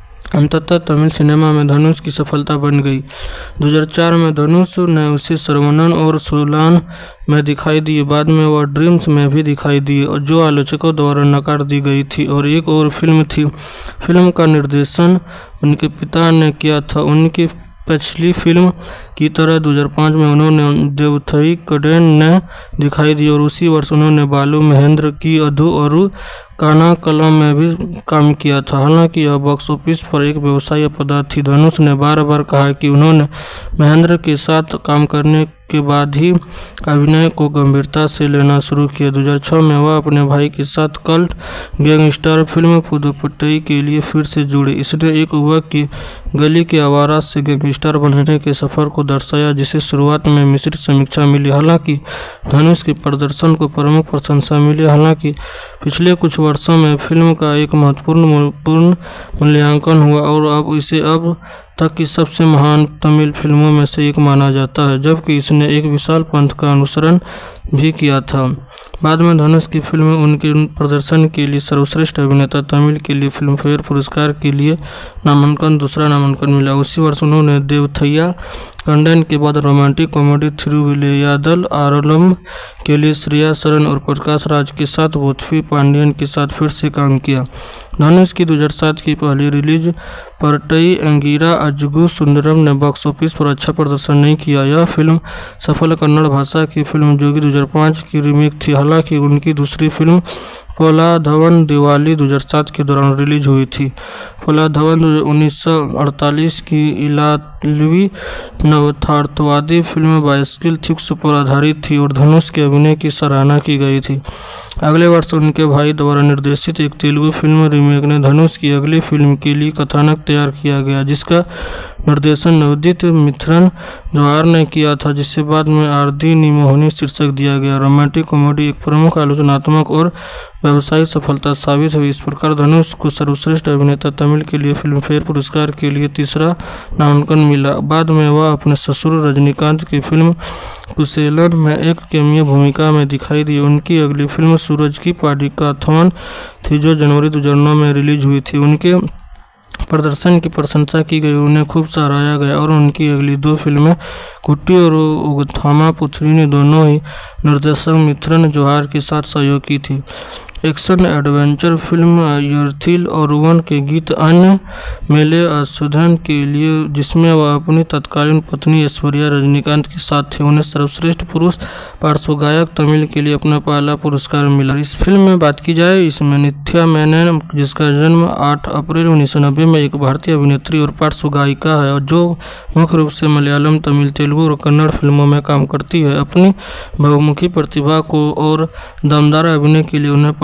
अंततः तमिल सिनेमा में धनुष की सफलता बन गई। दो हज़ार चार में धनुष ने उसे सर्वनन और सोलान में दिखाई दी। बाद में वह ड्रीम्स में भी दिखाई दी, जो आलोचकों द्वारा नकार दी गई थी और एक और फिल्म थी। फिल्म का निर्देशन उनके पिता ने किया था। उनकी पिछली फिल्म की तरह दो हज़ार पाँच में उन्होंने देवथई कडेन ने दिखाई दी और उसी वर्ष उन्होंने बालू महेंद्र की अधु और काना कलम में भी काम किया था। हालांकि यह बॉक्स ऑफिस पर एक व्यवसायी आपदा थी। धनुष ने बार बार कहा कि उन्होंने महेंद्र के साथ काम करने के बाद ही अभिनय को गंभीरता से लेना शुरू किया। दो हज़ार छह में वह अपने भाई के साथ कल्ट गैंगस्टर फिल्म पुदुपट्टई के लिए फिर से जुड़े। इसने एक युवक की गली के आवारा से गैंगस्टर बनने के सफर को दर्शाया, जिसे शुरुआत में मिश्रित समीक्षा मिली। हालांकि धनुष के प्रदर्शन को प्रमुख प्रशंसा मिली। हालांकि पिछले कुछ वर्षों में फिल्म का एक महत्वपूर्ण पूर्ण मूल्यांकन हुआ और अब इसे अब तक की सबसे महान तमिल फिल्मों में से एक माना जाता है, जबकि इसने एक विशाल पंथ का अनुसरण भी किया था। बाद में धनुष की फिल्म उनके प्रदर्शन के लिए सर्वश्रेष्ठ अभिनेता तमिल के लिए फिल्मफेयर पुरस्कार के लिए नामांकन दूसरा नामांकन मिला। उसी वर्ष उन्होंने देवथैया कंडन के बाद रोमांटिक कॉमेडी थिरुविलैयादल आरलम के लिए श्रेया सरन और प्रकाश राज के साथ बोथवी पांडियन के साथ फिर से काम किया। धनुष की दो हज़ार सात की पहली रिलीज परटई अंगीरा अजगु सुंदरम ने बॉक्स ऑफिस पर अच्छा प्रदर्शन नहीं किया। यह फिल्म सफल कन्नड़ भाषा की फिल्म जोगी दो हज़ार पाँच की रीमेक थी। हालांकि उनकी दूसरी फिल्म पोलाधवन दिवाली दो हज़ार सात के दौरान रिलीज हुई थी। पोलाधवन उन्नीस सौ अड़तालीस की इलालवी नवथार्थवादी फिल्म बाइसिकल थिक्स पर आधारित थी और धनुष के अभिनय की सराहना की गई थी। अगले वर्ष उनके भाई द्वारा निर्देशित एक तेलुगु फिल्म रीमेक ने धनुष की अगली फिल्म के लिए कथानक तैयार किया गया, जिसका निर्देशन नवदीप मिथरन जौहर ने किया था, जिसे बाद में आरदी निमोहनी शीर्षक दिया गया। रोमांटिक कॉमेडी एक प्रमुख आलोचनात्मक और व्यावसायिक सफलता साबित हुई। इस प्रकार धनुष को सर्वश्रेष्ठ अभिनेता तमिल के लिए फिल्मफेयर पुरस्कार के लिए तीसरा नामांकन मिला। बाद में वह अपने ससुर रजनीकांत की फिल्म कुसेलन में एक कैमियो भूमिका में दिखाई दी। उनकी अगली फिल्म सूरज की पाडिकाथॉन थी, जो जनवरी दो हज़ार नौ में रिलीज हुई थी। उनके प्रदर्शन की प्रशंसा की गई, उन्हें खूब सराहा गया और उनकी अगली दो फिल्में कुट्टी और उगथामा पुथरी ने दोनों ही निर्देशक मिथरन जौहर के साथ सहयोग की थी। एक्शन एडवेंचर फिल्म यर्थिल और वन के गीत अन्य मेले अशोधन के लिए, जिसमें वह अपनी तत्कालीन पत्नी ऐश्वर्या रजनीकांत के साथ थे, उन्हें सर्वश्रेष्ठ पुरुष पार्श्व गायक तमिल के लिए अपना पहला पुरस्कार मिला। इस फिल्म में बात की जाए, इसमें नित्या मेनन, जिसका जन्म आठ अप्रैल उन्नीस सौ नब्बे में, एक भारतीय अभिनेत्री और पार्श्व गायिका है, जो मुख्य रूप से मलयालम, तमिल, तेलुगु और कन्नड़ फिल्मों में काम करती है। अपनी बहुमुखी प्रतिभा को और दमदार अभिनय के लिए उन्हें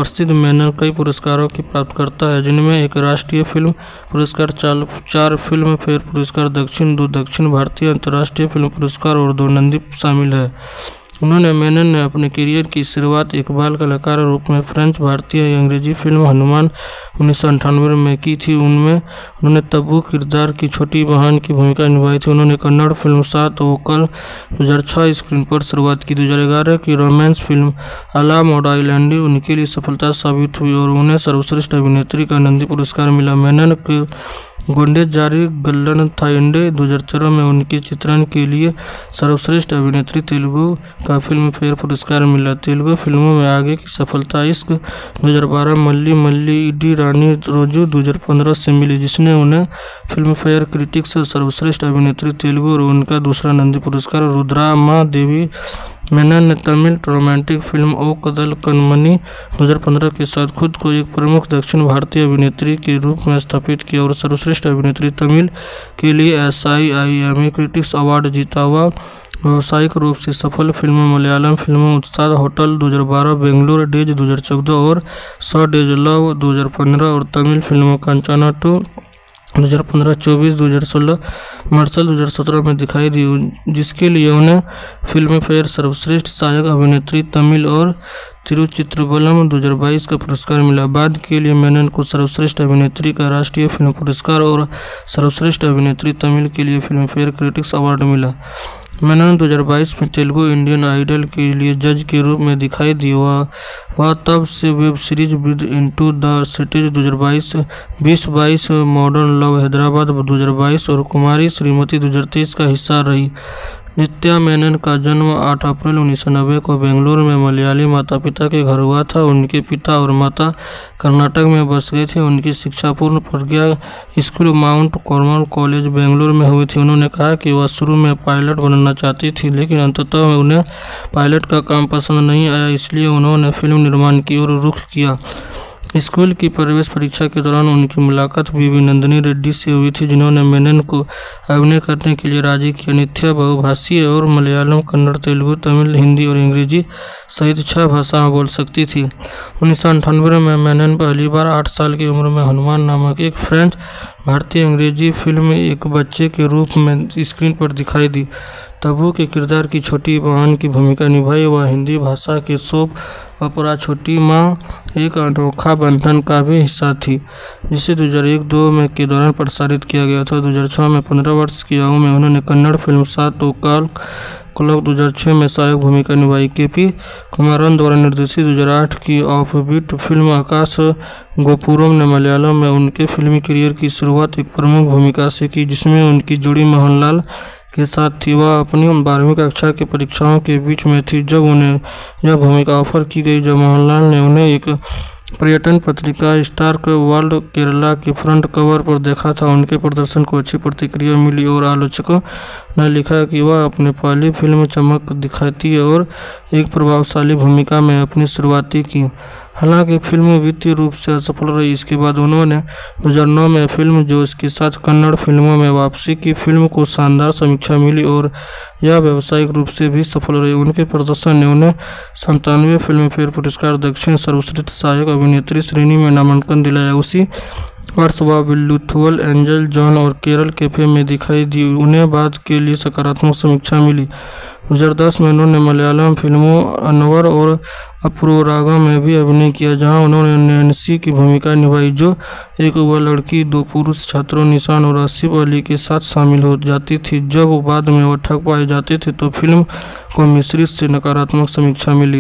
प्रसिद्ध मेनन कई पुरस्कारों की प्राप्तकर्ता है, जिनमें एक राष्ट्रीय फिल्म पुरस्कार, चार चार फिल्म फेयर पुरस्कार दक्षिण, दो दक्षिण भारतीय अंतर्राष्ट्रीय फिल्म पुरस्कार और दो नंदी शामिल है। उन्होंने मेनन ने अपने करियर की शुरुआत एक बाल कलाकार के रूप में फ्रेंच भारतीय अंग्रेजी फिल्म हनुमान उन्नीस सौ अंठानवे में की थी। उनमें उन्होंने तब्बू किरदार की छोटी बहन की भूमिका निभाई थी। उन्होंने कन्नड़ फिल्म सात वोकल दो हज़ार छह स्क्रीन पर शुरुआत की। दो हज़ार ग्यारह की romance film Ala Modalaindi उनके लिए सफलता साबित हुई और उन्हें सर्वश्रेष्ठ अभिनेत्री का नंदी पुरस्कार मिला। मेनन के गोंडे जारी गल्लन थाइंडे दो हज़ार तेरह में उनके चित्रण के लिए सर्वश्रेष्ठ अभिनेत्री तेलुगु का फिल्म फेयर पुरस्कार मिला। तेलुगु फिल्मों में आगे की सफलता इश्क दो हज़ार बारह, मल्ली मल्ली इडी रानी रोजू दो हज़ार पंद्रह से मिली, जिसने उन्हें फिल्म फेयर क्रिटिक्स सर्वश्रेष्ठ अभिनेत्री तेलुगु और उनका दूसरा नंदी पुरस्कार। रुद्रा मा देवी मेनन ने तमिल रोमांटिक फिल्म ओ कदल कनमनी दो हज़ार पंद्रह के साथ खुद को एक प्रमुख दक्षिण भारतीय अभिनेत्री के रूप में स्थापित किया और सर्वश्रेष्ठ अभिनेत्री तमिल के लिए S I I M A critics award जीता हुआ। व्यावसायिक रूप से सफल फिल्में मलयालम फिल्मों उस्ताद होटल दो हज़ार बारह, बेंगलुरु डेज दो हज़ार चौदह और सौ डेज लव दो हज़ार पंद्रह और तमिल फिल्मों कंचना टू दो हज़ार पंद्रह, चौबीस, दो हज़ार सोलह, मार्शल दो हज़ार सत्रह में दिखाई दी, जिसके लिए उन्हें फिल्म फेयर सर्वश्रेष्ठ सहायक अभिनेत्री तमिल और तिरुचित्रबलम दो हज़ार बाईस का पुरस्कार मिला। बाद के लिए मेनन को सर्वश्रेष्ठ अभिनेत्री का राष्ट्रीय फिल्म पुरस्कार और सर्वश्रेष्ठ अभिनेत्री तमिल के लिए फिल्म फेयर क्रिटिक्स अवार्ड मिला। मेनन दो हज़ार बाईस में तेलुगु इंडियन आइडल के लिए जज के रूप में दिखाई दी। वह वह तब से web series with into the cities दो हज़ार बाईस, बीस बाईस, मॉडर्न लव हैदराबाद दो हज़ार बाईस और कुमारी श्रीमती दो हज़ार तेईस का हिस्सा रही। नित्या मेनन का जन्म आठ अप्रैल उन्नीस सौ नब्बे को बेंगलुरु में मलयाली माता पिता के घर हुआ था। उनके पिता और माता कर्नाटक में बस गए थे। उनकी शिक्षा Poorna Prajna school Mount Carmel college Bengaluru में हुई थी। उन्होंने कहा कि वह शुरू में पायलट बनना चाहती थी, लेकिन अंततः उन्हें पायलट का काम पसंद नहीं आया, इसलिए उन्होंने फिल्म निर्माण की ओर रुख किया। स्कूल की प्रवेश परीक्षा के दौरान उनकी मुलाकात बीवी नंदिनी रेड्डी से हुई थी, जिन्होंने मेनन को अभिनय करने के लिए राजी किया। नित्या बहुभाषीय और मलयालम, कन्नड़, तेलुगु, तमिल, हिंदी और अंग्रेजी सहित छह भाषाएं बोल सकती थी। उन्नीस सौ अंठानवे में मेनन पहली बार आठ साल की उम्र में हनुमान नामक एक फ्रेंच भारतीय अंग्रेजी फिल्म में एक बच्चे के रूप में स्क्रीन पर दिखाई दी। तब्बू के किरदार की छोटी बहन की भूमिका निभाई। वह हिंदी भाषा के सोप अपरा छोटी माँ एक अनोखा बंधन का भी हिस्सा थी, जिसे दो हज़ार एक दो में के दौरान प्रसारित किया गया था। दो हज़ार छह में पंद्रह वर्ष की आयु में उन्होंने कन्नड़ फिल्म सात ओकाल क्लब दो हज़ार छह में सहायक भूमिका निभाई। के पी कुमारन द्वारा निर्देशित दो हज़ार आठ की ऑफबीट फिल्म आकाश गोपुरम ने मलयालम में उनके फिल्मी करियर की शुरुआत एक प्रमुख भूमिका से की, जिसमें उनकी जोड़ी मोहनलाल के साथ थी। वह अपनी बारहवीं कक्षा के परीक्षाओं के बीच में थी जब उन्हें यह भूमिका ऑफर की गई। जब मोहनलाल ने उन्हें एक पर्यटन पत्रिका स्टार वर्ल्ड केरला के फ्रंट कवर पर देखा था, उनके प्रदर्शन को अच्छी प्रतिक्रिया मिली और आलोचकों ने लिखा कि वह अपनी पहली फिल्म में चमक दिखाती है और एक प्रभावशाली भूमिका में अपनी शुरुआती की। हालांकि फिल्म वित्तीय रूप से असफल रही। इसके बाद उन्होंने दो हज़ार नौ में फिल्म जोश के साथ कन्नड़ फिल्मों में वापसी की। फिल्म को शानदार समीक्षा मिली और यह व्यावसायिक रूप से भी सफल रही। उनके प्रदर्शन ने उन्हें संतानवे फिल्म फेयर पुरस्कार दक्षिण सर्वश्रेष्ठ सहायक अभिनेत्री श्रेणी में नामांकन दिलाया। उसी वर्ष वह विल्लुथुअल, एंजल जॉन और केरल कैफे में दिखाई दी। उन्हें बाद के लिए सकारात्मक समीक्षा मिली। दो हज़ार दस में उन्होंने मलयालम फिल्मों अनवर और अपूर्वरागम में भी अभिनय किया, जहां उन्होंने नैन्सी की भूमिका निभाई, जो एक युवा लड़की दो पुरुष छात्रों निशान और आसिफ अली के साथ शामिल हो जाती थी। जब वो बाद में वो ठग पाए जाते थे तो फिल्म को मिश्रित से नकारात्मक समीक्षा मिली।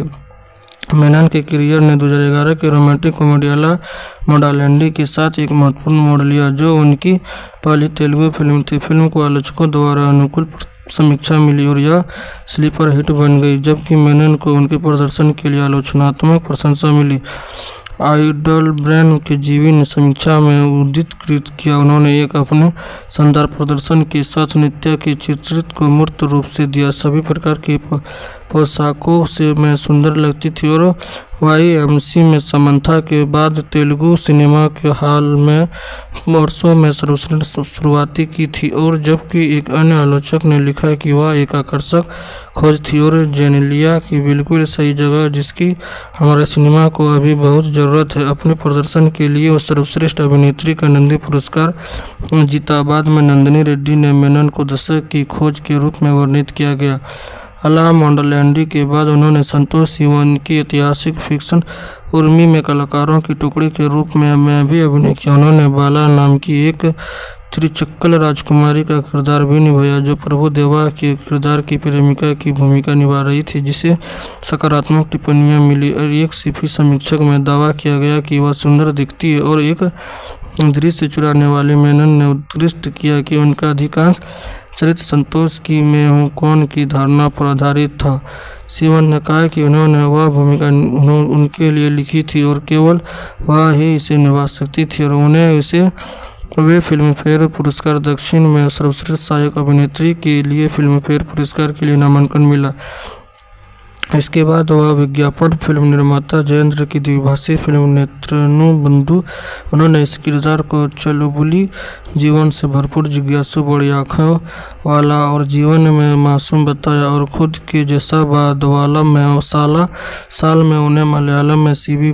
मेनन के करियर ने दो हज़ार ग्यारह के romantic comedy Ala Modalaindi के साथ एक महत्वपूर्ण मोड़ लिया, जो उनकी पहली तेलुगु फिल्म थी। फिल्म को आलोचकों द्वारा अनुकूल समीक्षा मिली और यह स्लीपर हिट बन गई, जबकि मेनन को उनके प्रदर्शन के लिए आलोचनात्मक प्रशंसा मिली। आइडल ब्रेन के जीवी ने समीक्षा में उद्धृत किया। उन्होंने एक अपने शानदार प्रदर्शन के साथ नित्या के चित्रित को मूर्त रूप से दिया। सभी प्रकार के पोशाकों से मैं सुंदर लगती थी और वाई एम सी में समंथा के बाद तेलुगु सिनेमा के हाल में वर्षों में सर्वश्रेष्ठ शुरुआती की थी। और जबकि एक अन्य आलोचक ने लिखा कि वह एक आकर्षक खोज थी और जेनेलिया की बिल्कुल सही जगह जिसकी हमारे सिनेमा को अभी बहुत ज़रूरत है। अपने प्रदर्शन के लिए वो सर्वश्रेष्ठ अभिनेत्री का नंदी पुरस्कार जीता। बाद में नंदिनी रेड्डी ने मेनन को दशक की खोज के रूप में वर्णित किया गया। अला मोडलैंडी के बाद उन्होंने संतोष सिवन की ऐतिहासिक फिक्शन उर्मी में कलाकारों की टुकड़ी के रूप में में भी अभिनय किया। उन्होंने बाला नाम की एक त्रिचक्कल राजकुमारी का किरदार भी निभाया जो प्रभु देवा के किरदार की प्रेमिका की भूमिका निभा रही थी, जिसे सकारात्मक टिप्पणियां मिली और एक सिफी समीक्षक में दावा किया गया कि वह सुंदर दिखती है। और एक दृश्य चुराने वाले मेनन ने उत्कृष्ट किया कि उनका अधिकांश चरित्र संतोष की मैं हूँ कौन की धारणा पर आधारित था। सिवन ने कहा कि उन्होंने वह भूमिका उनके लिए लिखी थी और केवल वह ही इसे निभा सकती थी और उन्हें इसे वे फिल्म फेयर पुरस्कार दक्षिण में सर्वश्रेष्ठ सहायक अभिनेत्री के लिए फिल्म फेयर पुरस्कार के लिए नामांकन मिला। इसके बाद वह विज्ञापन फिल्म निर्माता जयेंद्र की द्विभाषी फिल्म नेत्रनु बंधु। उन्होंने इस किरदार को चुलबुली जीवन से भरपूर, जिज्ञासु, बड़ी आँखों वाला और जीवन में मासूम बताया और खुद के जैसा बादवाला में साला साल में उन्हें मलयालम में सीवी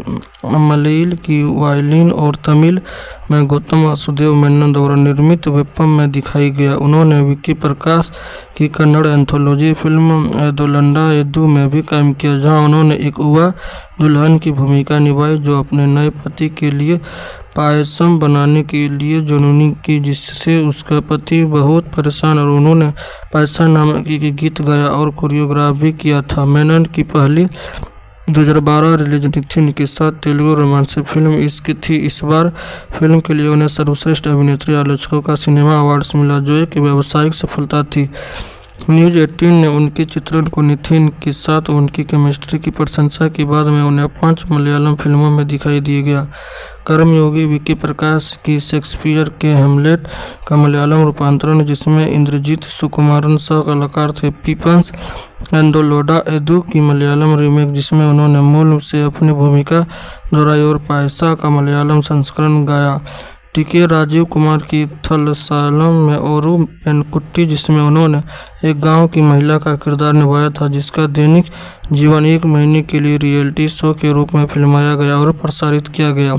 मलयाल की वायलिन और तमिल में गौतम वासुदेव मेनन द्वारा निर्मित वेपम में दिखाई गया। उन्होंने विक्की प्रकाश की कन्नड़ एंथोलॉजी फिल्म एदोलंडा एदू में भी काम किया, जहां उन्होंने एक युवा दुल्हन की भूमिका निभाई जो अपने नए पति के लिए पायसम बनाने के लिए जुनूनी की, जिससे उसका पति बहुत परेशान और उन्होंने पायसा नामक एक गीत गाया और कोरियोग्राफ भी किया था। मेनन की पहली दो हज़ार बारह रिलीज निथिन के साथ तेलुगु रोमांस फिल्म इश्क थी। इस बार फिल्म के लिए उन्हें सर्वश्रेष्ठ अभिनेत्री आलोचकों का सिनेमा अवार्ड्स मिला, जो एक व्यावसायिक सफलता थी। न्यूज़ अठारह ने उनके चित्रण को निथिन के साथ उनकी केमिस्ट्री की प्रशंसा की। बाद में उन्हें पांच मलयालम फिल्मों में दिखाई दिया गया। कर्मयोगी विक्की प्रकाश की शेक्सपियर के हेमलेट का मलयालम रूपांतरण, जिसमें इंद्रजीत सुकुमारन सह कलाकार थे। पीपल्स एंडोलोडा एदू की मलयालम रीमेक, जिसमें उन्होंने मूल से अपनी भूमिका दोहराई और पायसा का मलयालम संस्करण गाया। टीके राजीव कुमार की थलसालम में ओरू पेनकुट्टी, जिसमें उन्होंने एक गांव की महिला का किरदार निभाया था, जिसका दैनिक जीवन एक महीने के लिए रियलिटी शो के रूप में फिल्माया गया और प्रसारित किया गया।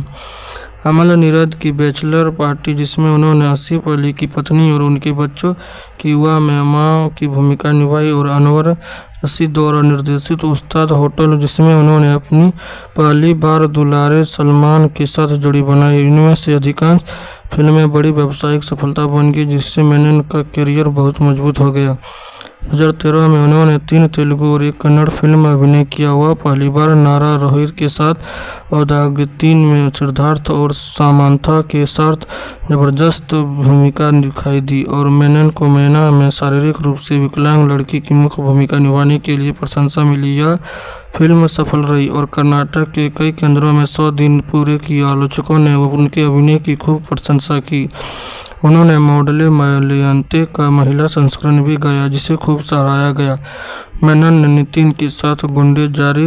अमल नीरद की बैचलर पार्टी, जिसमें उन्होंने आसिफ अली की पत्नी और उनके बच्चों की युवा में मां की भूमिका निभाई। और अनवर रशीद द्वारा निर्देशित उस्ताद होटल, जिसमें उन्होंने अपनी पहली बार दुलारे सलमान के साथ जोड़ी बनाई। इनमें से अधिकांश फिल्में बड़ी व्यावसायिक सफलता बन गई, जिससे मेनन का करियर बहुत मजबूत हो गया। दो हज़ार तेरह में उन्होंने तीन तेलुगु और एक कन्नड़ फिल्म में अभिनय किया। वह पहली बार नारा रोहित के साथ और दागितीन में सिद्धार्थ और सामंथा के साथ जबरदस्त भूमिका दिखाई दी और मेनन को मैना में शारीरिक रूप से विकलांग लड़की की मुख्य भूमिका निभाने के लिए प्रशंसा मिली। यह फिल्म सफल रही और कर्नाटक के कई केंद्रों में सौ दिन पूरे किए। आलोचकों ने उनके अभिनय की खूब प्रशंसा की। उन्होंने मॉडले मलयंते का महिला संस्करण भी गाया, जिसे खूब सराहा गया। मेनन ने नितिन के साथ गुंडे जारी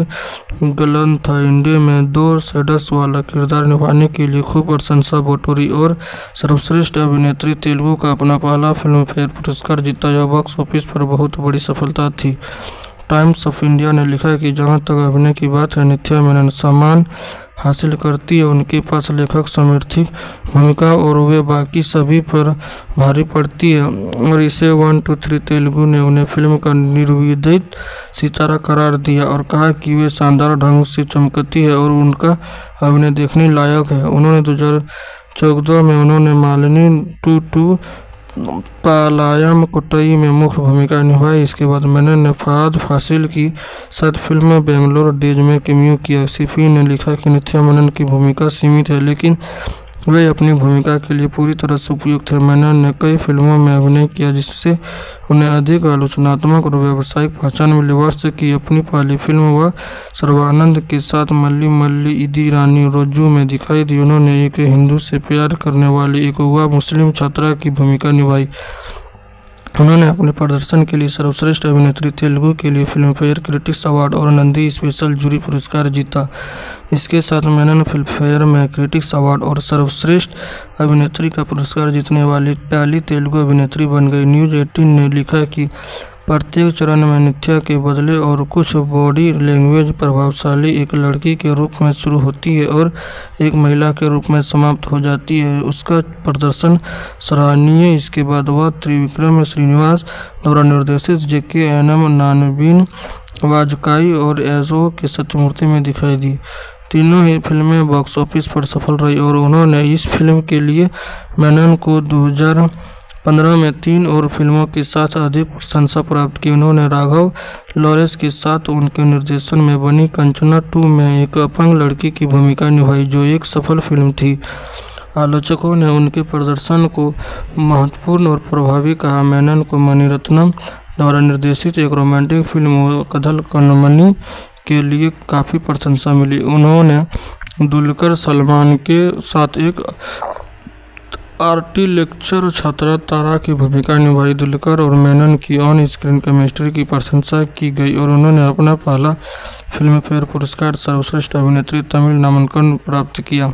गलंथा इंडिया में दो सदस्य वाला किरदार निभाने के लिए खूब प्रशंसा बटोरी और सर्वश्रेष्ठ अभिनेत्री तेलुगु का अपना पहला फिल्म फेयर पुरस्कार जीता। यह बॉक्स ऑफिस पर बहुत बड़ी सफलता थी। टाइम्स ऑफ इंडिया ने लिखा है कि जहां तक अभिनय की बात है, नित्या मेनन सम्मान हासिल करती है। उनके पास लेखक समर्थित भूमिका और वे बाकी सभी पर भारी पड़ती है और इसे वन टू थ्री तेलुगु ने उन्हें फिल्म का निर्विवादित सितारा करार दिया और कहा कि वे शानदार ढंग से चमकती है और उनका अभिनय देखने लायक है। उन्होंने दो हज़ार चौदह में उन्होंने Malini two two Palayamkottai में मुख्य भूमिका निभाई। इसके बाद मेनन ने फहद फासिल की साथ फिल्म बेंगलोर डेज में कैमियो किया। सिफी ने लिखा कि नित्या मेनन की भूमिका सीमित है, लेकिन वे अपनी भूमिका के लिए पूरी तरह से उपयुक्त थे। मेनन ने कई फिल्मों में अभिनय किया, जिससे उन्हें अधिक आलोचनात्मक और व्यावसायिक पहचान मिली। वर्ष की अपनी पहली फिल्म वह सर्वानंद के साथ मल्ली मल्ली इदी रानी रोजू में दिखाई दी। उन्होंने एक हिंदू से प्यार करने वाली एक युवा मुस्लिम छात्रा की भूमिका निभाई। उन्होंने अपने प्रदर्शन के लिए सर्वश्रेष्ठ अभिनेत्री तेलुगु के लिए फिल्म फेयर क्रिटिक्स अवार्ड और नंदी स्पेशल जूरी पुरस्कार जीता। इसके साथ मेनन फिल्म फेयर में क्रिटिक्स अवार्ड और सर्वश्रेष्ठ अभिनेत्री का पुरस्कार जीतने वाली पहली तेलुगु अभिनेत्री बन गई। न्यूज़ एटीन ने लिखा कि प्रत्येक चरण में नित्या के बदले और कुछ बॉडी लैंग्वेज प्रभावशाली एक लड़की के रूप में शुरू होती है और एक महिला के रूप में समाप्त हो जाती है। उसका प्रदर्शन सराहनीय। इसके बाद वह त्रिविक्रम श्रीनिवास द्वारा निर्देशित जेके एनम नानबीन वाजकाई और एजो के सत्यमूर्ति में दिखाई दी। तीनों ही फिल्में बॉक्स ऑफिस पर सफल रही और उन्होंने इस फिल्म के लिए मेनन को दो हज़ार पंद्रह में तीन और फिल्मों के साथ अधिक प्रशंसा प्राप्त की। उन्होंने राघव लॉरेंस के साथ उनके निर्देशन में बनी कंचना टू में एक अपंग लड़की की भूमिका निभाई, जो एक सफल फिल्म थी। आलोचकों ने उनके प्रदर्शन को महत्वपूर्ण और प्रभावी कहा। मेनन को मणिरत्नम द्वारा निर्देशित एक रोमांटिक फिल्म कथल कन्मनी के लिए काफ़ी प्रशंसा मिली। उन्होंने दुलकर सलमान के साथ एक आर्टी लेक्चर छात्रा तारा की भूमिका निभाई। दुलकर और मेनन की ऑन स्क्रीन केमिस्ट्री की प्रशंसा की गई और उन्होंने अपना पहला फिल्म फेयर पुरस्कार सर्वश्रेष्ठ अभिनेत्री तमिल नामांकन प्राप्त किया।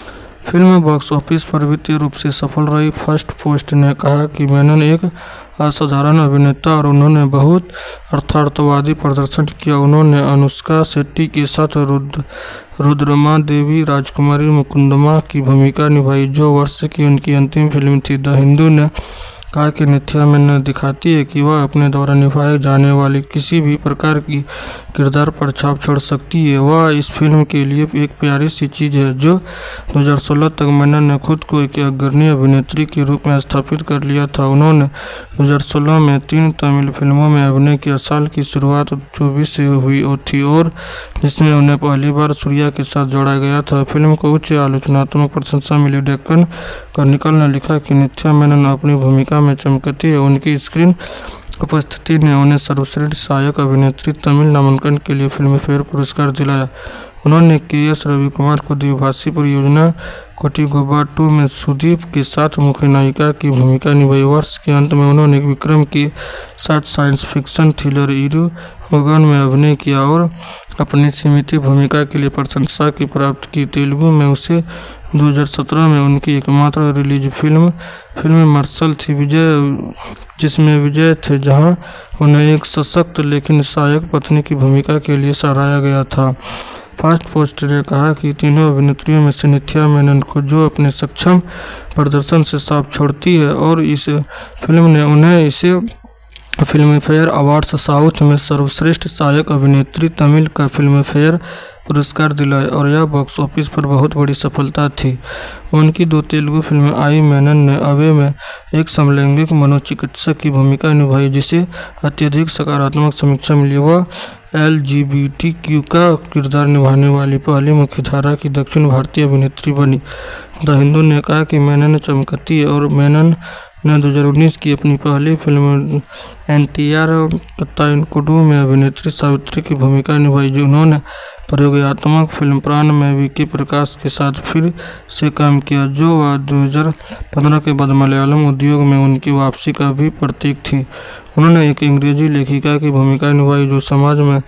फिल्म बॉक्स ऑफिस पर वित्तीय रूप से सफल रही। फर्स्ट पोस्ट ने कहा कि मेनन एक असाधारण अभिनेता और उन्होंने बहुत अर्थार्थवादी प्रदर्शन किया। उन्होंने अनुष्का शेट्टी के साथ रुद्र रुद्रमा देवी राजकुमारी मुकुंदमा की भूमिका निभाई, जो वर्ष की उनकी अंतिम फिल्म थी। द हिंदू ने कहा कि नित्या मेनन दिखाती है कि वह अपने द्वारा निभाए जाने वाली किसी भी प्रकार की किरदार पर छाप छोड़ सकती है। वह इस फिल्म के लिए एक प्यारी सी चीज़ है। जो दो हज़ार सोलह तक मेनन ने खुद को एक अग्रणी अभिनेत्री के रूप में स्थापित कर लिया था। उन्होंने दो हज़ार सोलह में तीन तमिल फिल्मों में अभिनय किया। साल की शुरुआत चौबीस से हुई थी और जिसमें उन्हें पहली बार सूर्या के साथ जोड़ा गया था। फिल्म को उच्च आलोचनात्मक प्रशंसा मिली। डेक्कन क्रॉनिकल ने लिखा कि नित्या मेनन अपनी भूमिका में चमकती है। उनकी स्क्रीन उपस्थिति ने उन्हें सर्वश्रेष्ठ सहायक अभिनेत्री तमिल नामांकन के लिए फिल्म फेयर पुरस्कार दिलाया। उन्होंने के एस रविकुमार को द्विभाषी परियोजना कोटिगोबा टू में सुदीप के साथ मुख्य नायिका की भूमिका निभाई। वर्ष के अंत में उन्होंने विक्रम के साथ साइंस फिक्शन थ्रिलर इरु मगन में अभिनय किया और अपनी सीमित भूमिका के लिए प्रशंसा की प्राप्त की। तेलुगु में उसे दो हज़ार सत्रह में उनकी एकमात्र रिलीज फिल्म फिल्म मार्शल थी, विजय जिसमें विजय थे, जहां उन्हें एक सशक्त लेकिन सहायक पत्नी की भूमिका के लिए सराहा गया था। फर्स्ट पोस्ट ने कहा कि तीनों अभिनेत्रियों में से नित्या मेनन को जो अपने सक्षम प्रदर्शन से साफ छोड़ती है और इस फिल्म ने उन्हें इसे फिल्म फेयर अवार्ड्स साउथ में सर्वश्रेष्ठ सहायक अभिनेत्री तमिल का फिल्म फेयर पुरस्कार दिलाए और यह बॉक्स ऑफिस पर बहुत बड़ी सफलता थी। उनकी दो तेलुगु फिल्में आई। मेनन ने अवे में एक समलैंगिक मनोचिकित्सक की भूमिका निभाई, जिसे अत्यधिक सकारात्मक समीक्षा मिली। वह L G B T Q का किरदार निभाने वाली पहली मुख्यधारा की दक्षिण भारतीय अभिनेत्री बनी। द हिंदू ने कहा कि मेनन चमकती है और मेनन ने दो हज़ार उन्नीस की अपनी पहली film N T R Kathanayakudu में अभिनेत्री सावित्री की भूमिका निभाई, जो उन्होंने प्रयोगात्मक फिल्म प्राण में विकी प्रकाश के साथ फिर से काम किया, जो वह दो हज़ार पंद्रह के बाद मलयालम उद्योग में उनकी वापसी का भी प्रतीक थी। उन्होंने एक अंग्रेजी लेखिका की भूमिका निभाई जो समाज में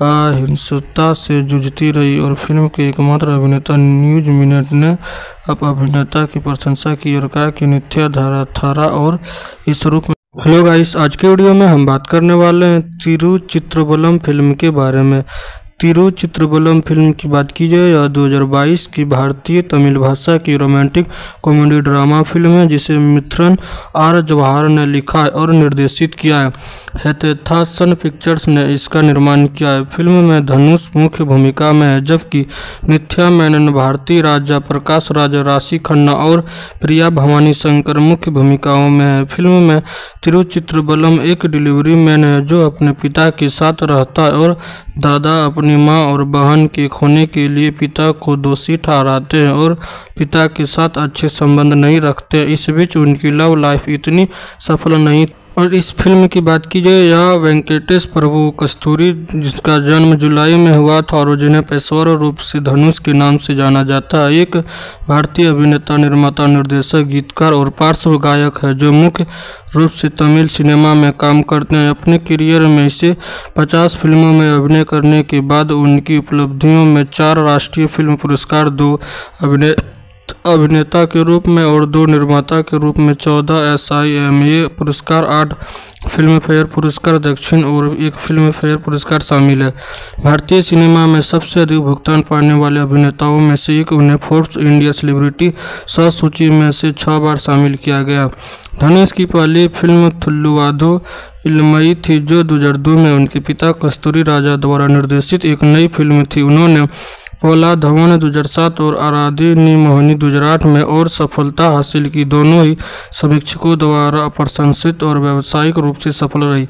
अहिंसता से जूझती रही और फिल्म के एकमात्र अभिनेता न्यूज़ मिनट ने अब अभिनेता की प्रशंसा की और कहा कि नित्या धारा थारा और इस रूप में। हेलो गाइस, आज के वीडियो में हम बात करने वाले हैं तिरुचित्रबलम फिल्म के बारे में। तिरुचित्रबलम फिल्म की बात की जाए, यह दो हज़ार बाईस की भारतीय तमिल भाषा की रोमांटिक कॉमेडी ड्रामा फिल्म है, जिसे मिथुन आर जवाहर ने लिखा और निर्देशित किया है। हेथासन पिक्चर्स ने इसका निर्माण किया है। फिल्म में धनुष मुख्य भूमिका में है, जबकि नित्या मेनन, भारती राजा, प्रकाश राज, राशि खन्ना और प्रिया भवानी शंकर मुख्य भूमिकाओं में है। फिल्म में तिरुचित्रबलम एक डिलीवरी मैन है जो अपने पिता के साथ रहता है और दादा अपनी माँ और बहन के खोने के लिए पिता को दोषी ठहराते हैं और पिता के साथ अच्छे संबंध नहीं रखते। इस बीच उनकी लव लाइफ इतनी सफल नहीं और इस फिल्म की बात की जाए, यह वेंकटेश प्रभु कस्तूरी, जिसका जन्म जुलाई में हुआ था और जिन्हें पेशेवर रूप से धनुष के नाम से जाना जाता है, एक भारतीय अभिनेता, निर्माता, निर्देशक, गीतकार और पार्श्व गायक है जो मुख्य रूप से तमिल सिनेमा में काम करते हैं। अपने करियर में इसे पचास फिल्मों में अभिनय करने के बाद उनकी उपलब्धियों में चार राष्ट्रीय फिल्म पुरस्कार, दो अभिनय अभिनेता के रूप में और दो निर्माता के रूप में चौदह एस आई एम ए पुरस्कार, आठ फिल्म फेयर पुरस्कार दक्षिण और एक फिल्म फेयर पुरस्कार शामिल है। भारतीय सिनेमा में सबसे अधिक भुगतान पाने वाले अभिनेताओं में से एक, उन्हें फोर्ब्स इंडिया सेलिब्रिटी सौ सूची में से छह बार शामिल किया गया। धनुष की पहली फिल्म थुल्लुवाधो इलमई थी, जो दो हज़ार दो में उनके पिता कस्तूरी राजा द्वारा निर्देशित एक नई फिल्म थी। उन्होंने पोला धवन दो हज़ार सात और आराधी नी मोहिनी दो हज़ार आठ में और सफलता हासिल की। दोनों ही समीक्षकों द्वारा प्रशंसित और व्यावसायिक रूप से सफल रही।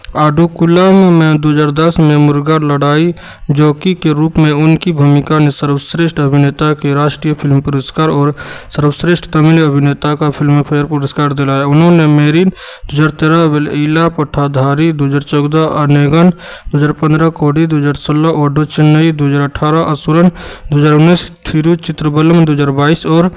आडुकुलम में दो हज़ार दस में मुर्गा लड़ाई जॉकी के रूप में उनकी भूमिका ने सर्वश्रेष्ठ अभिनेता के राष्ट्रीय फिल्म पुरस्कार और सर्वश्रेष्ठ तमिल अभिनेता का फिल्म फेयर पुरस्कार दिलाया। उन्होंने मेरिन दो हज़ार तेरह, वेलइला पट्टाधारी दो हज़ार चौदह, अनेगन दो हज़ार पंद्रह, कोडी दो हज़ार सोलह, ओडो चेन्नई दो हज़ार अठारह, असुरन दो हज़ार उन्नीस, थिरु चित्रबलम दो हज़ार बाईस और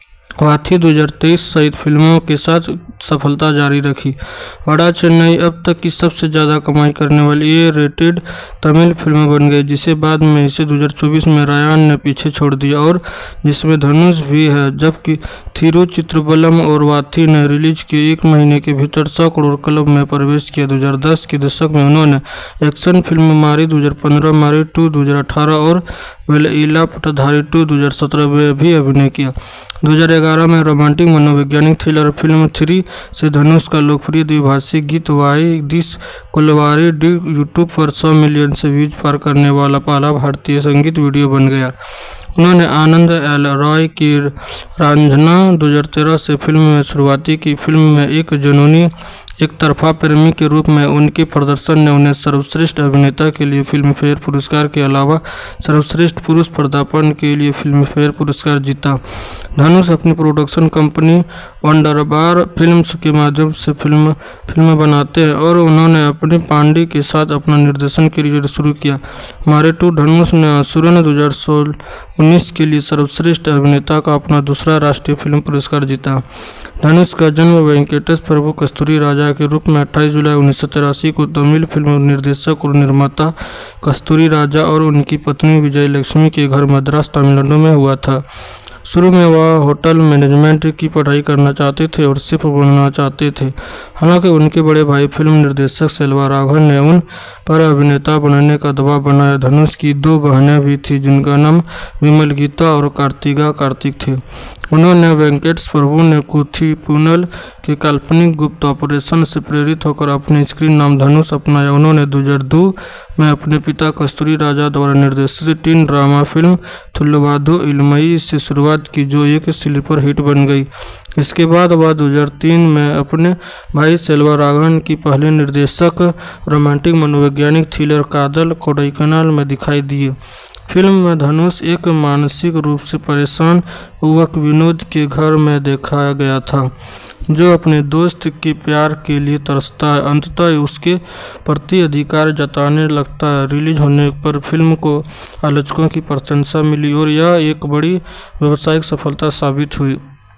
वाथी दो हज़ार तेईस सहित फिल्मों के साथ सफलता जारी रखी। वड़ा चेन्नई अब तक की सबसे ज़्यादा कमाई करने वाली ए रेटेड तमिल फिल्म बन गई, जिसे बाद में इसे दो हज़ार चौबीस में रायन ने पीछे छोड़ दिया और जिसमें धनुष भी है। जबकि थिरु चित्रबलम और वाथी ने रिलीज के एक महीने के भीतर सौ करोड़ क्लब में प्रवेश किया। दो हज़ार दस के दशक में उन्होंने एक्शन फिल्म मारी दो हज़ार पंद्रह, मारी टू दो हज़ार अठारह और वेलइला पट्टाधारी टू दो हज़ार सत्रह में भी अभिनय किया। दो हज़ार ग्यारह में रोमांटिक मनोवैज्ञानिक थ्रिलर फिल्म थ्री से धनुष का लोकप्रिय द्विभाषी गीत why this Kolaveri Di YouTube पर सौ मिलियन से व्यूज पार करने वाला पहला भारतीय संगीत वीडियो बन गया। उन्होंने आनंद एल रॉय की रांझना दो हज़ार तेरह से फिल्म में शुरुआती की। फिल्म में एक जुनूनी एक तरफा प्रेमी के रूप में उनके प्रदर्शन ने उन्हें सर्वश्रेष्ठ अभिनेता के लिए फिल्म फेयर पुरस्कार के अलावा सर्वश्रेष्ठ पुरुष पदार्पण के लिए फिल्म फेयर पुरस्कार जीता। धनुष अपनी प्रोडक्शन कंपनी वंडरबार फिल्म्स के माध्यम से फिल्म फिल्म बनाते हैं और उन्होंने अपने पांडे के साथ अपना निर्देशन करियर शुरू किया। मारे टू धनुष ने असुरन दो हज़ार सोलह उन्नीस के लिए सर्वश्रेष्ठ अभिनेता का अपना दूसरा राष्ट्रीय फिल्म पुरस्कार जीता। धनुष का जन्म वेंकटेश प्रभु कस्तूरी राजा के रूप में अट्ठाईस जुलाई उन्नीस सौ तिरासी को तमिल फिल्म निर्देशक और निर्माता कस्तूरी राजा और उनकी पत्नी विजय लक्ष्मी के घर मद्रास, तमिलनाडु में हुआ था। शुरू में वह होटल मैनेजमेंट की पढ़ाई करना चाहते थे और शेफ बनना चाहते थे। हालांकि उनके बड़े भाई फिल्म निर्देशक सेल्वा राघवन ने उन पर अभिनेता बनने का दबाव बनाया। धनुष की दो बहनें भी थीं जिनका नाम विमल गीता और कार्तिका कार्तिक थे। उन्होंने वेंकटेश प्रभु ने कुथीपुनल के काल्पनिक गुप्त ऑपरेशन से प्रेरित होकर अपने स्क्रीन नाम धनुष अपनाया। उन्होंने दो हज़ार दो में अपने पिता कस्तूरी राजा द्वारा निर्देशित teen drama film Thulluvadho Ilamai से शुरुआत की, जो एक स्लीपर हिट बन गई। इसके बाद वह दो हज़ार तीन में अपने भाई सेल्वा राघवन की पहले निर्देशक रोमांटिक मनोवैज्ञानिक थ्रिलर कादल कोडाइकनाल में दिखाई दिए। फिल्म में धनुष एक मानसिक रूप से परेशान युवक विनोद के घर में दिखाया गया था, जो अपने दोस्त के प्यार के लिए तरसता है। अंततः उसके प्रति अधिकार जताने लगता है। रिलीज होने पर फिल्म को आलोचकों की प्रशंसा मिली और यह एक बड़ी व्यावसायिक सफलता साबित हुई।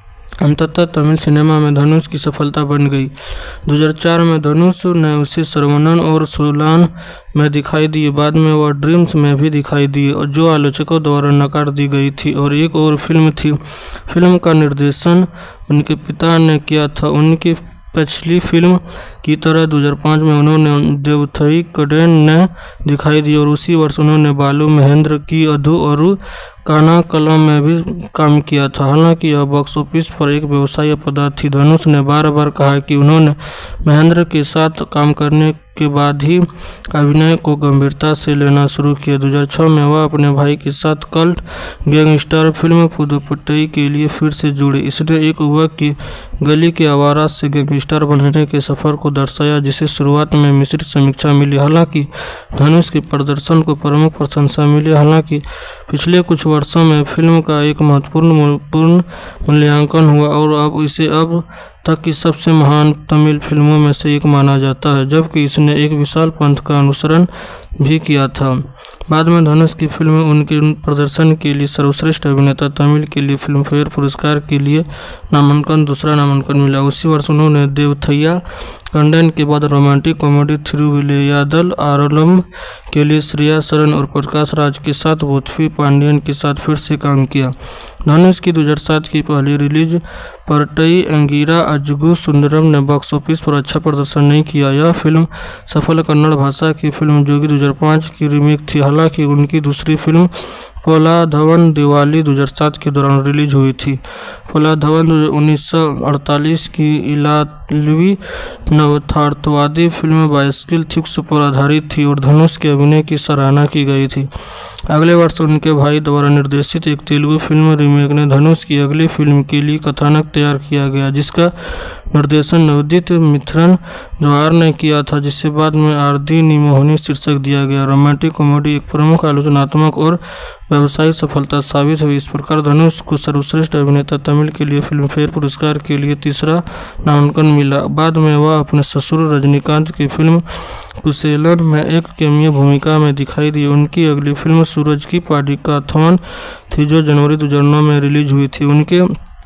अंततः तमिल सिनेमा में धनुष की सफलता बन गई। दो हज़ार चार में धनुष ने उसे सर्वनन और सोलान में दिखाई दी। बाद में वह ड्रीम्स में भी दिखाई दी, जो आलोचकों द्वारा नकार दी गई थी और एक और फिल्म थी। फिल्म का निर्देशन उनके पिता ने किया था। उनकी पिछली फिल्म की तरह दो हज़ार पाँच में उन्होंने देवथई कडेन ने दिखाई दी और उसी वर्ष उन्होंने बालू महेंद्र की अधु और काना कलम में भी काम किया था। हालांकि यह बॉक्स ऑफिस पर एक व्यवसायी पदार्थ थी। धनुष ने बार बार कहा कि उन्होंने महेंद्र के साथ काम करने के बाद ही अभिनय को गंभीरता से लेना शुरू किया। दो हज़ार छह में वह अपने भाई के साथ कल्ट गैंगस्टर फिल्म पुदुपट्टई के लिए फिर से जुड़े। इसने एक युवक की गली के आवारा से गैंगस्टर बनने के सफर को दर्शाया, जिसे शुरुआत में मिश्रित समीक्षा मिली। हालांकि धनुष के प्रदर्शन को प्रमुख प्रशंसा मिली। हालांकि पिछले कुछ वर्षों में फिल्म का एक महत्वपूर्ण पूर्ण मूल्यांकन हुआ और अब इसे अब तक की सबसे महान तमिल फिल्मों में से एक माना जाता है, जबकि इसने एक विशाल पंथ का अनुसरण भी किया था। बाद में धनुष की फिल्म उनके प्रदर्शन के लिए सर्वश्रेष्ठ अभिनेता तमिल के लिए फिल्मफेयर पुरस्कार के लिए नामांकन दूसरा नामांकन मिला। उसी वर्ष उन्होंने देवथैया कंडन के बाद रोमांटिक कॉमेडी थिरुविलैयादल आरलम के लिए श्रेया सरन और प्रकाश राज के साथ बोथवी पांडियन के साथ फिर से काम किया। धनुष की दो हज़ार सात की पहली रिलीज परटई अंगीरा अजगु सुंदरम ने बॉक्स ऑफिस पर अच्छा प्रदर्शन नहीं किया। यह फिल्म सफल कन्नड़ भाषा की फिल्म जोगी दो हज़ार पाँच की रीमेक थी। हालांकि उनकी दूसरी फिल्म पोलाधवन दिवाली दो हज़ार सात के दौरान रिलीज हुई थी। पोलाधवन उन्नीस सौ अड़तालीस की इतालवी नवयथार्थवादी फिल्म बाइसिकल थिक्स पर आधारित थी और धनुष के अभिनय की सराहना की गई थी। अगले वर्ष उनके भाई द्वारा निर्देशित एक तेलुगु फिल्म रीमेक ने धनुष की अगली फिल्म के लिए कथानक तैयार किया गया, जिसका निर्देशन नवदीप मिथरन जौहर ने किया था, जिसे बाद में आरदी निमोहनी शीर्षक दिया गया। रोमांटिक कॉमेडी एक प्रमुख आलोचनात्मक और व्यावसायिक सफलता साबित हुई। इस प्रकार धनुष को सर्वश्रेष्ठ अभिनेता तमिल के लिए फिल्मफेयर पुरस्कार के लिए तीसरा नामांकन मिला। बाद में वह अपने ससुर रजनीकांत की फिल्म कुसेलन में एक कैमियो भूमिका में दिखाई दी। उनकी अगली फिल्म सूरज की पाडिकाथवन थी, जो जनवरी दो हज़ार नौ में रिलीज हुई थी। उनके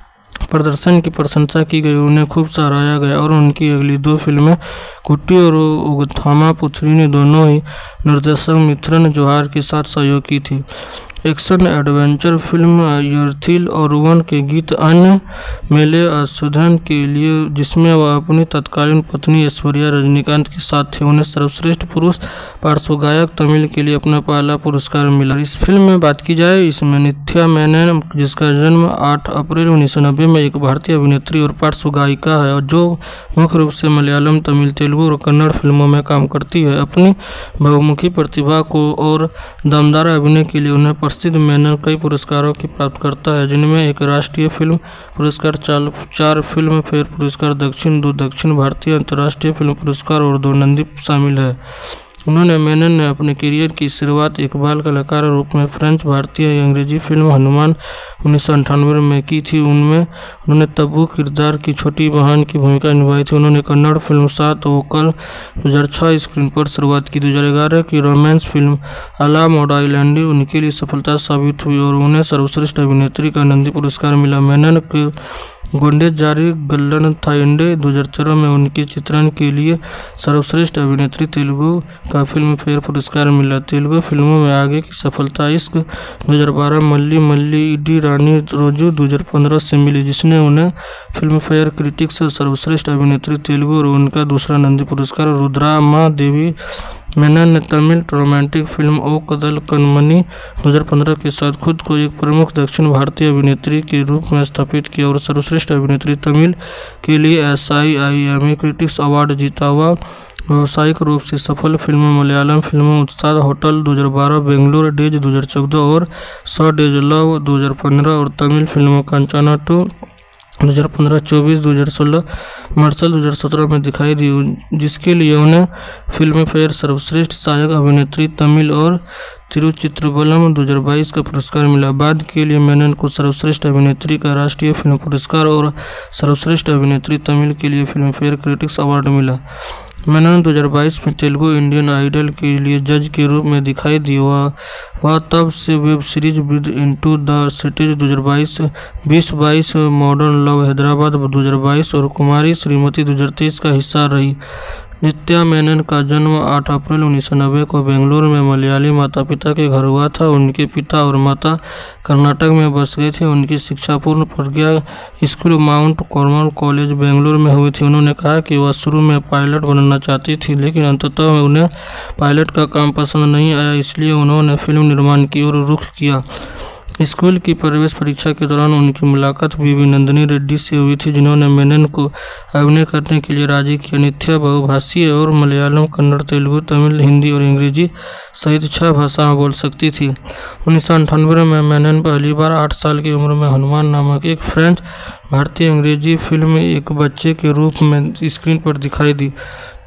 प्रदर्शन की प्रशंसा की गई, उन्हें खूब सराहा गया और उनकी अगली दो फिल्में कुट्टी और उगथामा पुथरी ने दोनों ही निर्देशक मिथरन जौहर के साथ सहयोग की थी। एक्शन एडवेंचर फिल्म यर्थिल और वन के गीत अन्य मेले अशोधन के लिए, जिसमें वह अपनी तत्कालीन पत्नी ऐश्वर्या रजनीकांत के साथ थे, उन्हें सर्वश्रेष्ठ पुरुष पार्श्व गायक तमिल के लिए अपना पहला पुरस्कार मिला। इस फिल्म में बात की जाए, इसमें नित्या मेनन, जिसका जन्म आठ अप्रैल उन्नीस सौ नब्बे में, एक भारतीय अभिनेत्री और पार्श्व गायिका है, जो मुख्य रूप से मलयालम, तमिल, तेलुगु और कन्नड़ फिल्मों में काम करती है। अपनी बहुमुखी प्रतिभा को और दमदार अभिनय के लिए उन्हें प्रसिद्ध मेनन कई पुरस्कारों की प्राप्त करता है, जिनमें एक राष्ट्रीय फिल्म पुरस्कार, चार, चार फिल्म फेयर पुरस्कार दक्षिण, दो दक्षिण भारतीय अंतर्राष्ट्रीय फिल्म पुरस्कार और दो नंदी शामिल है। उन्होंने मेनन ने अपने करियर की शुरुआत एक बाल कलाकार के रूप में फ्रेंच भारतीय अंग्रेजी फिल्म हनुमान उन्नीस सौ अंठानवे में की थी। उनमें उन्होंने तब्बू किरदार की छोटी बहन की भूमिका निभाई थी। उन्होंने कन्नड़ फिल्म सात वोकल दो हज़ार छह स्क्रीन पर शुरुआत की। दो हज़ार ग्यारह की romance film Ala Modalaindi उनके लिए सफलता साबित हुई और उन्हें सर्वश्रेष्ठ अभिनेत्री का नंदी पुरस्कार मिला। मेनन के गुंडे जारी गल्लन थाइंडे दो हज़ार तेरह में उनके चित्रण के लिए सर्वश्रेष्ठ अभिनेत्री तेलुगु का फिल्म फेयर पुरस्कार मिला। तेलुगु फिल्मों में आगे की सफलता इश्क दो हज़ार बारह, मल्ली मल्ली इडी रानी रोजू दो हज़ार पंद्रह से मिली, जिसने उन्हें फिल्म फेयर क्रिटिक्स सर्वश्रेष्ठ अभिनेत्री तेलुगु और उनका दूसरा नंदी पुरस्कार। रुद्रामा देवी मेनन ने तमिल रोमांटिक फिल्म ओ कदल कनमनी दो हज़ार पंद्रह के साथ खुद को एक प्रमुख दक्षिण भारतीय अभिनेत्री के रूप में स्थापित किया और सर्वश्रेष्ठ अभिनेत्री तमिल के लिए S I I M A critics award जीता हुआ। व्यावसायिक रूप से सफल फिल्में मलयालम फिल्मों उस्ताद होटल दो हज़ार बारह, बेंगलोर डेज दो हज़ार चौदह और सौ डेज लव दो हज़ार पंद्रह और तमिल फिल्मों कंचना टू दो हज़ार पंद्रह, चौबीस, दो हज़ार सोलह, मार्शल दो हज़ार सत्रह में दिखाई दी, जिसके लिए उन्हें फिल्म फेयर सर्वश्रेष्ठ सहायक अभिनेत्री तमिल और तिरुचित्रबलम दो हज़ार बाईस का पुरस्कार मिला। बाद के लिए मेनन को सर्वश्रेष्ठ अभिनेत्री का राष्ट्रीय फिल्म पुरस्कार और सर्वश्रेष्ठ अभिनेत्री तमिल के लिए फिल्म फेयर क्रिटिक्स अवार्ड मिला। मेनन दो हज़ार बाईस में तेलुगु इंडियन आइडल के लिए जज के रूप में दिखाई दी। वह वह तब से web series with into the cities दो हज़ार बाईस, बीस बाईस, मॉडर्न लव हैदराबाद दो हज़ार बाईस और कुमारी श्रीमती दो हज़ार तेईस का हिस्सा रही। नित्या मेनन का जन्म आठ अप्रैल उन्नीस सौ नब्बे को बेंगलुरु में मलयाली माता पिता के घर हुआ था। उनके पिता और माता कर्नाटक में बस गए थे। उनकी शिक्षा Poorna Prajna school Mount Carmel college Bengaluru में हुई थी। उन्होंने कहा कि वह शुरू में पायलट बनना चाहती थी, लेकिन अंततः उन्हें पायलट का काम पसंद नहीं आया, इसलिए उन्होंने फिल्म निर्माण की ओर रुख किया। स्कूल की प्रवेश परीक्षा के दौरान उनकी मुलाकात बीवी नंदिनी रेड्डी से हुई थी, जिन्होंने मेनन को अभिनय करने के लिए राजी किया। नित्या बहुभाषीय और मलयालम, कन्नड़, तेलुगु, तमिल, हिंदी और अंग्रेजी सहित छह भाषाएं बोल सकती थी। उन्नीस सौ अंठानवे में मेनन पहली बार आठ साल की उम्र में हनुमान नामक एक फ्रेंच भारतीय अंग्रेजी फिल्म में एक बच्चे के रूप में स्क्रीन पर दिखाई दी।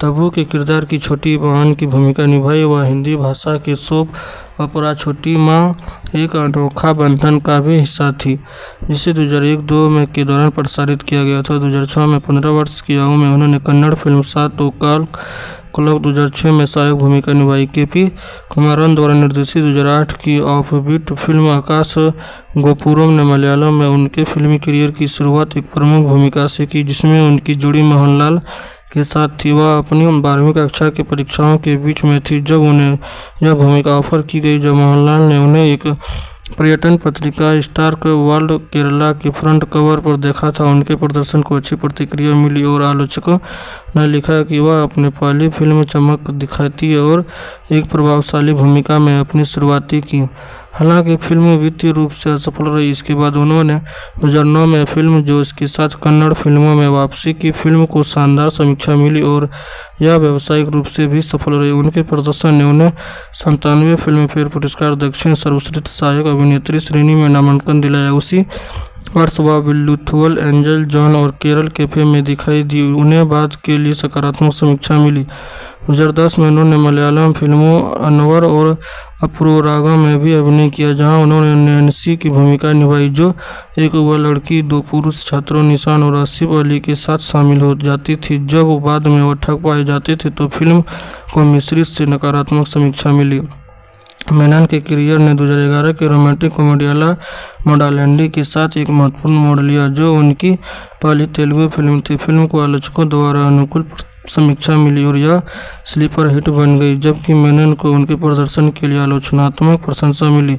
तब्बू के किरदार की छोटी बहन की भूमिका निभाई। वह हिंदी भाषा के सोप ओपरा छोटी माँ एक अनोखा बंधन का भी हिस्सा थी, जिसे दो हज़ार एक दो में के दौरान प्रसारित किया गया था। दो हज़ार छह में पंद्रह वर्ष की आयु में उन्होंने कन्नड़ फिल्म सात ओकाल क्लब दो हज़ार छह में सहायक भूमिका निभाई। के पी कुमारन द्वारा निर्देशित दो हज़ार आठ की ऑफबीट फिल्म आकाश गोपुरम ने मलयालम में उनके फिल्मी करियर की शुरुआत एक प्रमुख भूमिका से की, जिसमें उनकी जोड़ी मोहनलाल के साथ थी। वह अपनी बारहवीं कक्षा के परीक्षाओं के बीच में थी जब उन्हें यह भूमिका ऑफर की गई, जब मोहनलाल ने उन्हें एक पर्यटन पत्रिका स्टार वर्ल्ड केरला के फ्रंट कवर पर देखा था। उनके प्रदर्शन को अच्छी प्रतिक्रिया मिली और आलोचकों ने लिखा कि वह अपनी पहली फिल्म चमक दिखाती है और एक प्रभावशाली भूमिका में अपनी शुरुआती की। हालांकि फिल्म वित्तीय रूप से असफल रही। इसके बाद उन्होंने दो हज़ार नौ में फिल्म जोश के साथ कन्नड़ फिल्मों में वापसी की। फिल्म को शानदार समीक्षा मिली और यह व्यावसायिक रूप से भी सफल रही। उनके प्रदर्शन ने उन्हें संतानवे फिल्म फेयर पुरस्कार दक्षिण सर्वश्रेष्ठ सहायक अभिनेत्री श्रेणी में नामांकन दिलाया। उसी वर्ष वह विल्लुथुअल एंजल जॉन और केरल कैफे में दिखाई दी। उन्हें बाद के लिए सकारात्मक समीक्षा मिली। दो हज़ार दस में उन्होंने मलयालम फिल्मों अनवर और अपूर्वरागम में भी अभिनय किया, जहां उन्होंने नैन्सी की भूमिका निभाई, जो एक युवा लड़की दो पुरुष छात्रों निशान और आसिफ अली के साथ शामिल हो जाती थी। जब वो बाद में वो ठग पाए जाते थे तो फिल्म को मिश्रित से नकारात्मक समीक्षा मिली। मेनन के करियर ने दो हज़ार ग्यारह के रोमांटिक कॉमेडी अला मोडालेंडी के साथ एक महत्वपूर्ण मोड़ लिया, जो उनकी पहली तेलुगु फिल्म थी। फिल्म को आलोचकों द्वारा अनुकूल समीक्षा मिली और यह स्लीपर हिट बन गई, जबकि मेनन को उनके प्रदर्शन के लिए आलोचनात्मक प्रशंसा मिली।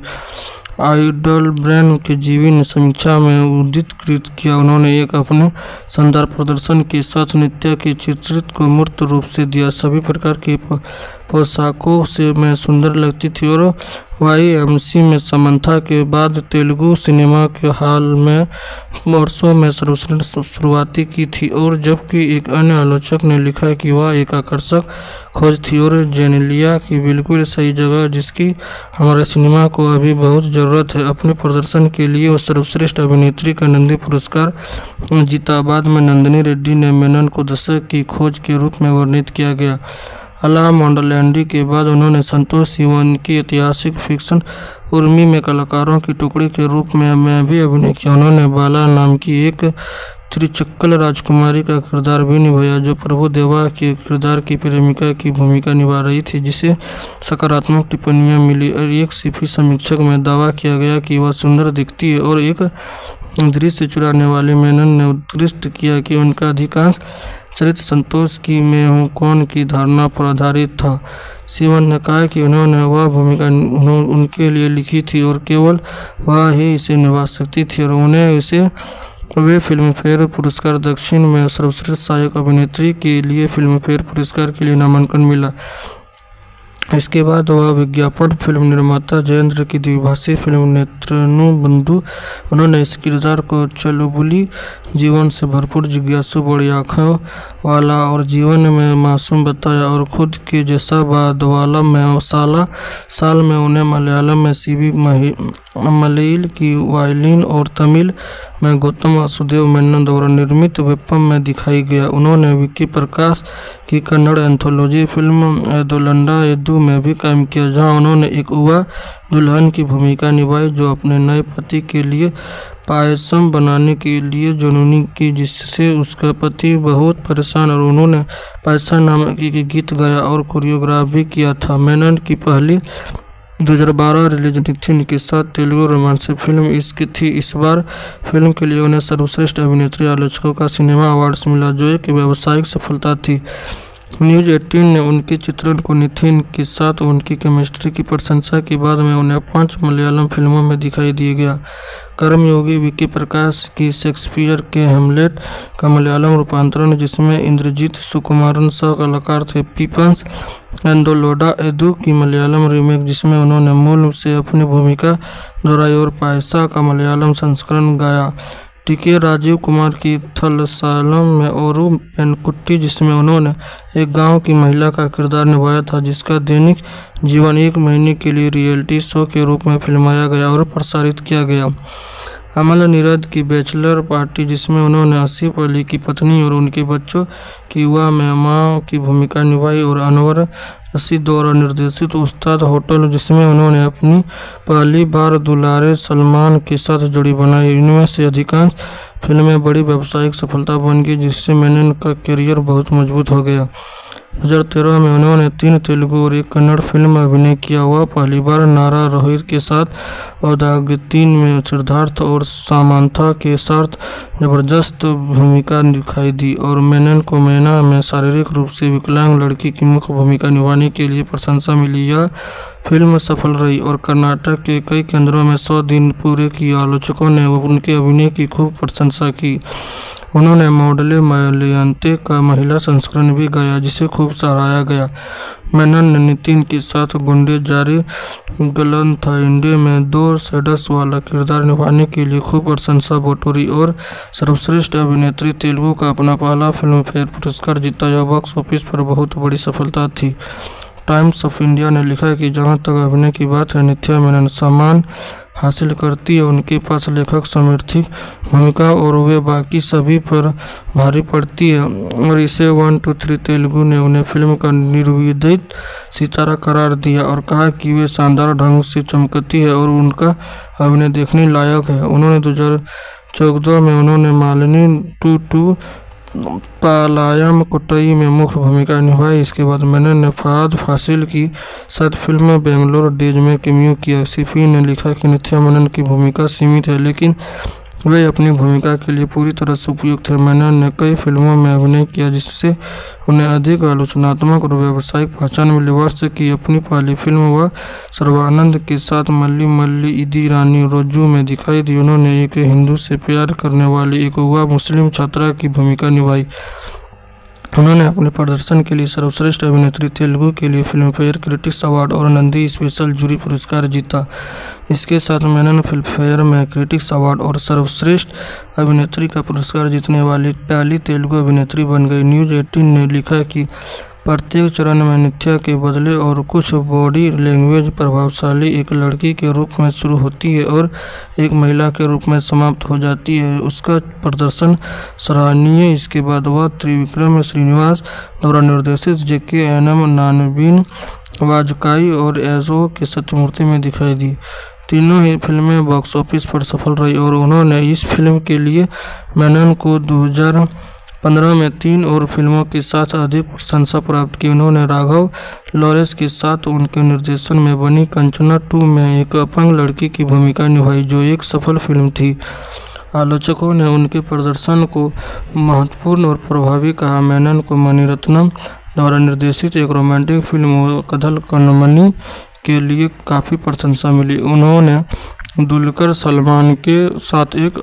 आइडल ब्रेन के जीवी ने समीक्षा में उद्धृत किया। उन्होंने एक अपने शानदार प्रदर्शन के साथ नृत्य के चित्रित को मूर्त रूप से दिया। सभी प्रकार की पोशाकों से मैं सुंदर लगती थी और वाई एम सी में समंथा के बाद तेलुगु सिनेमा के हाल में वर्षों में सर्वश्रेष्ठ शुरुआती की थी। और जबकि एक अन्य आलोचक ने लिखा कि वह एक आकर्षक खोज थी और जेनेलिया की बिल्कुल सही जगह, जिसकी हमारे सिनेमा को अभी बहुत ज़रूरत है। अपने प्रदर्शन के लिए वो सर्वश्रेष्ठ अभिनेत्री का नंदी पुरस्कार जीता। बाद में नंदिनी रेड्डी ने मेनन को दशक की खोज के रूप में वर्णित किया गया। अला मोडालेंडी के बाद उन्होंने संतोष सिवन की ऐतिहासिक फिक्शन उर्मी में कलाकारों की टुकड़ी के रूप में में भी अभिनय किया। उन्होंने बाला नाम की एक त्रिचक्कल राजकुमारी का किरदार भी निभाया, जो प्रभु देवा के किरदार की प्रेमिका की भूमिका निभा रही थी, जिसे सकारात्मक टिप्पणियां मिली। और एक सिफी समीक्षक में दावा किया गया कि वह सुंदर दिखती है और एक दृश्य चुराने वाली। मेनन ने उत्कृष्ट किया कि उनका अधिकांश चरित्र संतोष की मैं हूँ कौन की धारणा पर आधारित था। सिवन ने कहा कि उन्होंने वह भूमिका उनके लिए लिखी थी और केवल वह ही इसे निभा सकती थी, और उन्हें इसे वे फिल्म फेयर पुरस्कार दक्षिण में सर्वश्रेष्ठ सहायक अभिनेत्री के लिए फिल्म फेयर पुरस्कार के लिए नामांकन मिला। इसके बाद वह विज्ञापन फिल्म निर्माता जयेंद्र की द्विभाषी फिल्म नेत्रनु बंधु। उन्होंने इस किरदार को चुलबुली, जीवन से भरपूर, जिज्ञासु, बड़ी आँखों वाला और जीवन में मासूम बताया और खुद के जैसा बादवाला में साला साल में उन्हें मलयालम में सीबी मलईल की वायलिन और तमिल में गौतम वासुदेव मेनन द्वारा निर्मित वेपम में दिखाई गया। उन्होंने विक्की प्रकाश की कन्नड़ एंथोलॉजी फिल्म एदोलंडा एदू में भी काम किया, जहां उन्होंने एक युवा दुल्हन की भूमिका निभाई जो अपने नए पति के लिए पायसम बनाने के लिए जुनूनी की, जिससे उसका पति बहुत परेशान, और उन्होंने पैसा नामक एक गीत गाया और कोरियोग्राफ भी किया था। मेनन की पहली दो हज़ार बारह रिलीज निथिन के साथ तेलुगु रोमांस फिल्म इश्क थी। इस बार फिल्म के लिए उन्हें सर्वश्रेष्ठ अभिनेत्री आलोचकों का सिनेमा अवार्ड्स मिला, जो एक व्यावसायिक सफलता थी। न्यूज़ अठारह ने उनके चित्रण को निथिन के साथ उनकी केमिस्ट्री की प्रशंसा की। बाद में उन्हें पांच मलयालम फिल्मों में दिखाई दिया गया। कर्मयोगी विक्की प्रकाश की शेक्सपियर के हेमलेट का मलयालम रूपांतरण, जिसमें इंद्रजीत सुकुमारन सह कलाकार थे। पीपल्स एंडोलोडा एदू की मलयालम रीमेक, जिसमें उन्होंने मूल से अपनी भूमिका दोहराई, और पायसा का मलयालम संस्करण गाया। टीके राजीव कुमार की थलसालम में ओरू पेनकुट्टी, जिसमें उन्होंने एक गांव की महिला का किरदार निभाया था, जिसका दैनिक जीवन एक महीने के लिए रियलिटी शो के रूप में फिल्माया गया और प्रसारित किया गया। अमल नीरद की बैचलर पार्टी, जिसमें उन्होंने आसिफ अली की पत्नी और उनके बच्चों की युवा में मां की भूमिका निभाई, और अनवर रशीद द्वारा निर्देशित उस्ताद होटल, जिसमें उन्होंने अपनी पहली बार दुलारे सलमान के साथ जोड़ी बनाई। इनमें से अधिकांश फिल्में बड़ी व्यावसायिक सफलता बन गई, जिससे मेनन का करियर बहुत मजबूत हो गया। दो हज़ार तेरह में उन्होंने तीन तेलुगु और एक कन्नड़ फिल्म में अभिनय किया। वह पहली बार नारा रोहित के साथ और दाग तीन में सिद्धार्थ और सामंथा के साथ जबरदस्त भूमिका दिखाई दी, और मेनन को मैना में शारीरिक रूप से विकलांग लड़की की मुख्य भूमिका निभाने के लिए प्रशंसा मिली। यह फिल्म सफल रही और कर्नाटक के कई केंद्रों में सौ दिन पूरे किए। आलोचकों ने उनके अभिनय की खूब प्रशंसा की। उन्होंने मॉडले मलयंते का महिला संस्करण भी गाया, जिसे खूब सराहा गया। मेनन ने नितिन के साथ गुंडे जारी गलनथाइंडे में दो सेडस वाला किरदार निभाने के लिए खूब प्रशंसा बटोरी, और सर्वश्रेष्ठ अभिनेत्री तेलुगु का अपना पहला फिल्म फेयर पुरस्कार जीता। यह बॉक्स ऑफिस पर बहुत बड़ी सफलता थी। टाइम्स ऑफ इंडिया ने लिखा कि जहां तक अभिनय की बात है, नित्या मेनन सम्मान हासिल करती है। उनके पास लेखक समर्थित भूमिका और वे बाकी सभी पर भारी पड़ती है, और इसे वन टू थ्री तेलुगु ने उन्हें फिल्म का निर्विवादित सितारा करार दिया और कहा कि वे शानदार ढंग से चमकती है और उनका अभिनय देखने लायक है। उन्होंने दो हज़ार चौदह में उन्होंने Malini two two Palayamkottai में मुख्य भूमिका निभाई। इसके बाद मेनन ने फहद फासिल की साथ फिल्म में बेंगलोर डेज में कैमियो किया। सिफी ने लिखा कि नित्या मेनन की भूमिका सीमित है, लेकिन वे अपनी भूमिका के लिए पूरी तरह से उपयुक्त है। मेनन ने कई फिल्मों में अभिनय किया, जिससे उन्हें अधिक आलोचनात्मक और व्यावसायिक पहचान मिली। वर्ष की अपनी पहली फिल्म वह सर्वानंद के साथ मल्ली मल्ली इदी रानी रोजू में दिखाई दी। उन्होंने एक हिंदू से प्यार करने वाली एक युवा मुस्लिम छात्रा की भूमिका निभाई। उन्होंने अपने प्रदर्शन के लिए सर्वश्रेष्ठ अभिनेत्री तेलुगु के लिए फिल्म फेयर क्रिटिक्स अवार्ड और नंदी स्पेशल जूरी पुरस्कार जीता। इसके साथ मेनन फिल्म फेयर में क्रिटिक्स अवार्ड और सर्वश्रेष्ठ अभिनेत्री का पुरस्कार जीतने वाली पहली तेलुगु अभिनेत्री बन गई। न्यूज़ एटीन ने लिखा कि प्रत्येक चरण में नित्या के बदले और कुछ बॉडी लैंग्वेज प्रभावशाली एक लड़की के रूप में शुरू होती है और एक महिला के रूप में समाप्त हो जाती है। उसका प्रदर्शन सराहनीय। इसके बाद वह त्रिविक्रम श्रीनिवास द्वारा निर्देशित जेके एनम नानबीन वाजकाई और एजो के सत्यमूर्ति में दिखाई दी। तीनों ही फिल्में बॉक्स ऑफिस पर सफल रही और उन्होंने इस फिल्म के लिए मेनन को दो हज़ार पंद्रह में तीन और फिल्मों के साथ अधिक प्रशंसा प्राप्त की। उन्होंने राघव लॉरेंस के साथ उनके निर्देशन में बनी कंचना टू में एक अपंग लड़की की भूमिका निभाई, जो एक सफल फिल्म थी। आलोचकों ने उनके प्रदर्शन को महत्वपूर्ण और प्रभावी कहा। मेनन को मणिरत्नम द्वारा निर्देशित एक रोमांटिक फिल्म कथल कन्मनी के लिए काफ़ी प्रशंसा मिली। उन्होंने दुलकर सलमान के साथ एक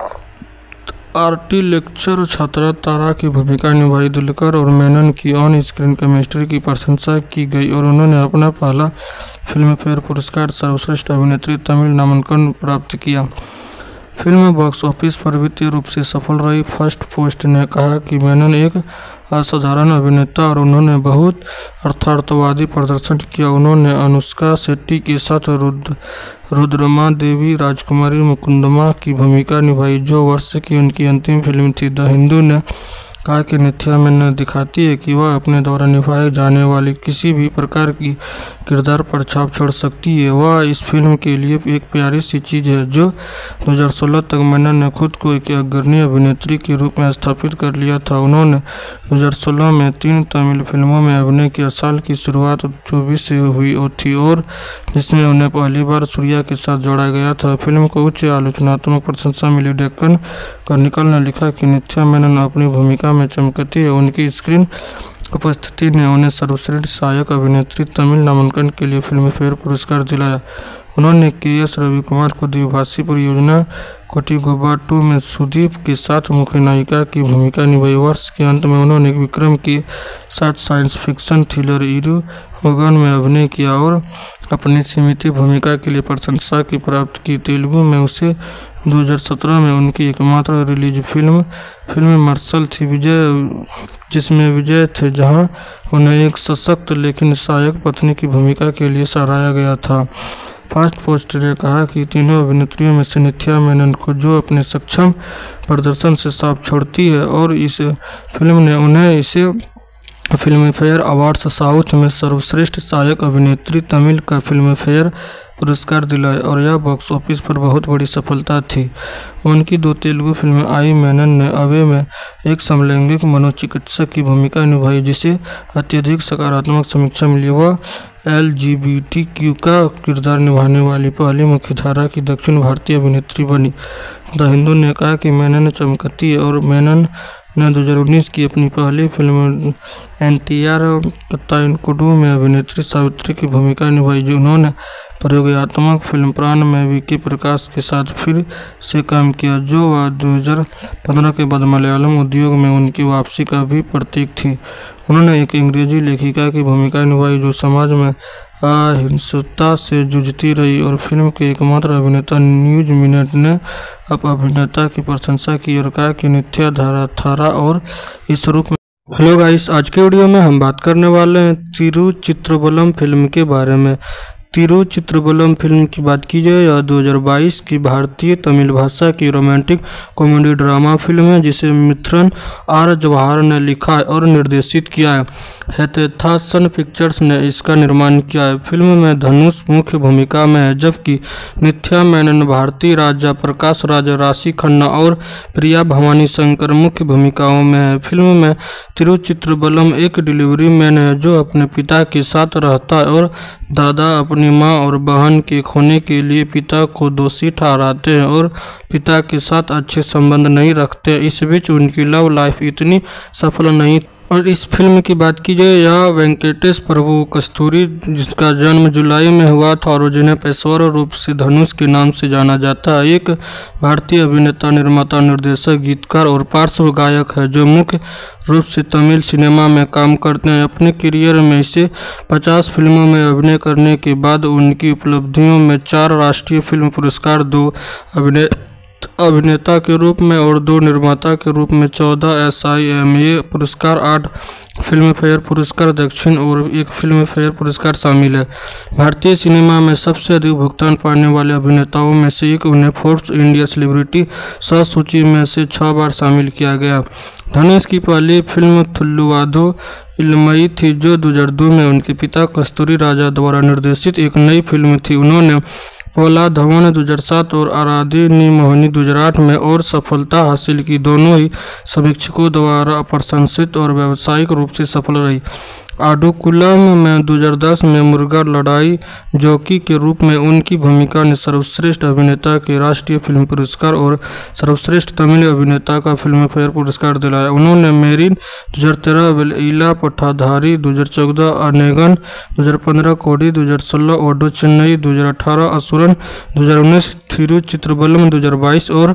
आर्टी लेक्चर छात्रा तारा की भूमिका निभाई। दुलकर और मेनन की ऑन स्क्रीन केमिस्ट्री की प्रशंसा की गई और उन्होंने अपना पहला फिल्म फेयर पुरस्कार सर्वश्रेष्ठ अभिनेत्री तमिल नामांकन प्राप्त किया। फिल्म बॉक्स ऑफिस पर वित्तीय रूप से सफल रही। फर्स्ट पोस्ट ने कहा कि मेनन एक असाधारण अभिनेता और उन्होंने बहुत अर्थार्थवादी प्रदर्शन किया। उन्होंने अनुष्का शेट्टी के साथ रुद्र रुद्रमा देवी राजकुमारी मुकुंदमा की भूमिका निभाई, जो वर्ष की उनकी अंतिम फिल्म थी। द हिंदू ने कहा कि नित्या मेनन दिखाती है कि वह अपने द्वारा निभाए जाने वाली किसी भी प्रकार की किरदार पर छाप छोड़ सकती है। वह इस फिल्म के लिए एक प्यारी सी चीज़ है। जो दो हज़ार सोलह तक मेनन ने खुद को एक अग्रणी अभिनेत्री के रूप में स्थापित कर लिया था। उन्होंने दो हज़ार सोलह में तीन तमिल फिल्मों में अभिनय किया। साल की शुरुआत चौबीस से हुई थी और जिसमें उन्हें पहली बार सूर्या के साथ जोड़ा गया था। फिल्म को उच्च आलोचनात्मक प्रशंसा मिली। डेक्कन क्रॉनिकल ने लिखा कि नित्या मेनन अपनी भूमिका में चमकती है। उनकी स्क्रीन उपस्थिति ने उन्हें सर्वश्रेष्ठ सहायक अभिनेत्री तमिल नामांकन के लिए फिल्म फेयर पुरस्कार दिलाया। उन्होंने के एस रविकुमार को द्विभाषी परियोजना कोटिगोबा टू में सुदीप के साथ मुख्य नायिका की भूमिका निभाई। वर्ष के अंत में उन्होंने विक्रम के साथ साइंस फिक्शन थ्रिलर इरु मगन में अभिनय किया और अपनी सीमित भूमिका के लिए प्रशंसा की प्राप्त की। तेलुगु में उसे दो हज़ार सत्रह में उनकी एकमात्र रिलीज फिल्म फिल्म मार्शल थी, विजय जिसमें विजय थे, जहां उन्हें एक सशक्त लेकिन सहायक पत्नी की भूमिका के लिए सराहा गया था। फास्ट पोस्ट ने कहा कि तीनों अभिनेत्रियों में से नित्या मेनन को जो अपने सक्षम प्रदर्शन से साफ छोड़ती है और इस फिल्म ने उन्हें इसे फिल्म फेयर अवार्ड्स साउथ में सर्वश्रेष्ठ सहायक अभिनेत्री तमिल का फिल्म फेयर पुरस्कार दिलाया और यह बॉक्स ऑफिस पर बहुत बड़ी सफलता थी। उनकी दो तेलुगु फिल्में आई मेनन ने अवे में एक समलैंगिक मनोचिकित्सक की भूमिका निभाई जिसे अत्यधिक सकारात्मक समीक्षा मिली। वह L G B T Q का किरदार निभाने वाली पहली मुख्यधारा की दक्षिण भारतीय अभिनेत्री बनी। द हिंदू ने कहा कि मेनन चमकती है और मेनन ने दो हज़ार उन्नीस की अपनी पहली film N T R Kathanayakudu में अभिनेत्री सावित्री की भूमिका निभाई, जो उन्होंने प्रयोगात्मक फिल्म प्राण में वी के प्रकाश के साथ फिर से काम किया, जो वह दो हज़ार पंद्रह के बाद मलयालम उद्योग में उनकी वापसी का भी प्रतीक थी। उन्होंने एक अंग्रेजी लेखिका की भूमिका निभाई जो समाज में अहिंसता से जूझती रही और फिल्म के एकमात्र अभिनेता न्यूज मिनट ने अब अभिनेता की प्रशंसा की और कहा कि नित्या धारा थारा और इस रूप में। हेलो गाइस, आज के वीडियो में हम बात करने वाले हैं तिरुचित्रबलम फिल्म के बारे में। तिरुचित्रबलम फिल्म की बात की जाए यह दो हज़ार बाईस की भारतीय तमिल भाषा की रोमांटिक कॉमेडी ड्रामा फिल्म है जिसे मिथुन आर जवाहर ने लिखा और निर्देशित किया है। हैथेथासन पिक्चर्स ने इसका निर्माण किया है। फिल्म में धनुष मुख्य भूमिका में है जबकि नित्या मेनन, भारती राजा, प्रकाश राज, राशि खन्ना और प्रिया भवानी शंकर मुख्य भूमिकाओं में है। फिल्म में तिरुचित्रबलम एक डिलीवरी मैन है जो अपने पिता के साथ रहता है और दादा अपनी माँ और बहन के खोने के लिए पिता को दोषी ठहराते हैं और पिता के साथ अच्छे संबंध नहीं रखते। इस बीच उनकी लव लाइफ इतनी सफल नहीं। और इस फिल्म की बात की जाए यह वेंकटेश प्रभु कस्तूरी जिसका जन्म जुलाई में हुआ था और जिन्हें पेशेवर रूप से धनुष के नाम से जाना जाता है, एक भारतीय अभिनेता, निर्माता, निर्देशक, गीतकार और पार्श्व गायक है जो मुख्य रूप से तमिल सिनेमा में काम करते हैं। अपने करियर में इसे पचास फिल्मों में अभिनय करने के बाद उनकी उपलब्धियों में चार राष्ट्रीय फिल्म पुरस्कार, दो अभिनय अभिनेता के रूप में और दो निर्माता के रूप में चौदह एस आई एम ए पुरस्कार, आठ फिल्म फेयर पुरस्कार दक्षिण और एक फिल्म फेयर पुरस्कार शामिल है। भारतीय सिनेमा में सबसे अधिक भुगतान पाने वाले अभिनेताओं में से एक, उन्हें फोर्ब्स इंडिया सेलिब्रिटी सौ सूची में से छह बार शामिल किया गया। धनुष की पहली फिल्म थुल्लुवाधो इलमई थी जो दो हज़ार दो में उनके पिता कस्तूरी राजा द्वारा निर्देशित एक नई फिल्म थी। उन्होंने पोला धवन दो हज़ार सात और आराधी नी मोहिनी दो हज़ार आठ में और सफलता हासिल की। दोनों ही समीक्षकों द्वारा प्रशंसित और व्यावसायिक रूप से सफल रही। आडुकुलम में दो हज़ार दस में मुर्गा लड़ाई जॉकी के रूप में उनकी भूमिका ने सर्वश्रेष्ठ अभिनेता के राष्ट्रीय फिल्म पुरस्कार और सर्वश्रेष्ठ तमिल अभिनेता का फिल्म फेयर पुरस्कार दिलाया। उन्होंने मेरिन दो हज़ार तेरह, वेलईला पठाधारी दो हज़ार चौदह, अनेगन दो हज़ार पंद्रह, कोडी दो हज़ार सोलह, ओडो चेन्नई दो हज़ार अठारह, असुरन दो हज़ार उन्नीस, तिरुचित्रबलम दो हज़ार बाईस और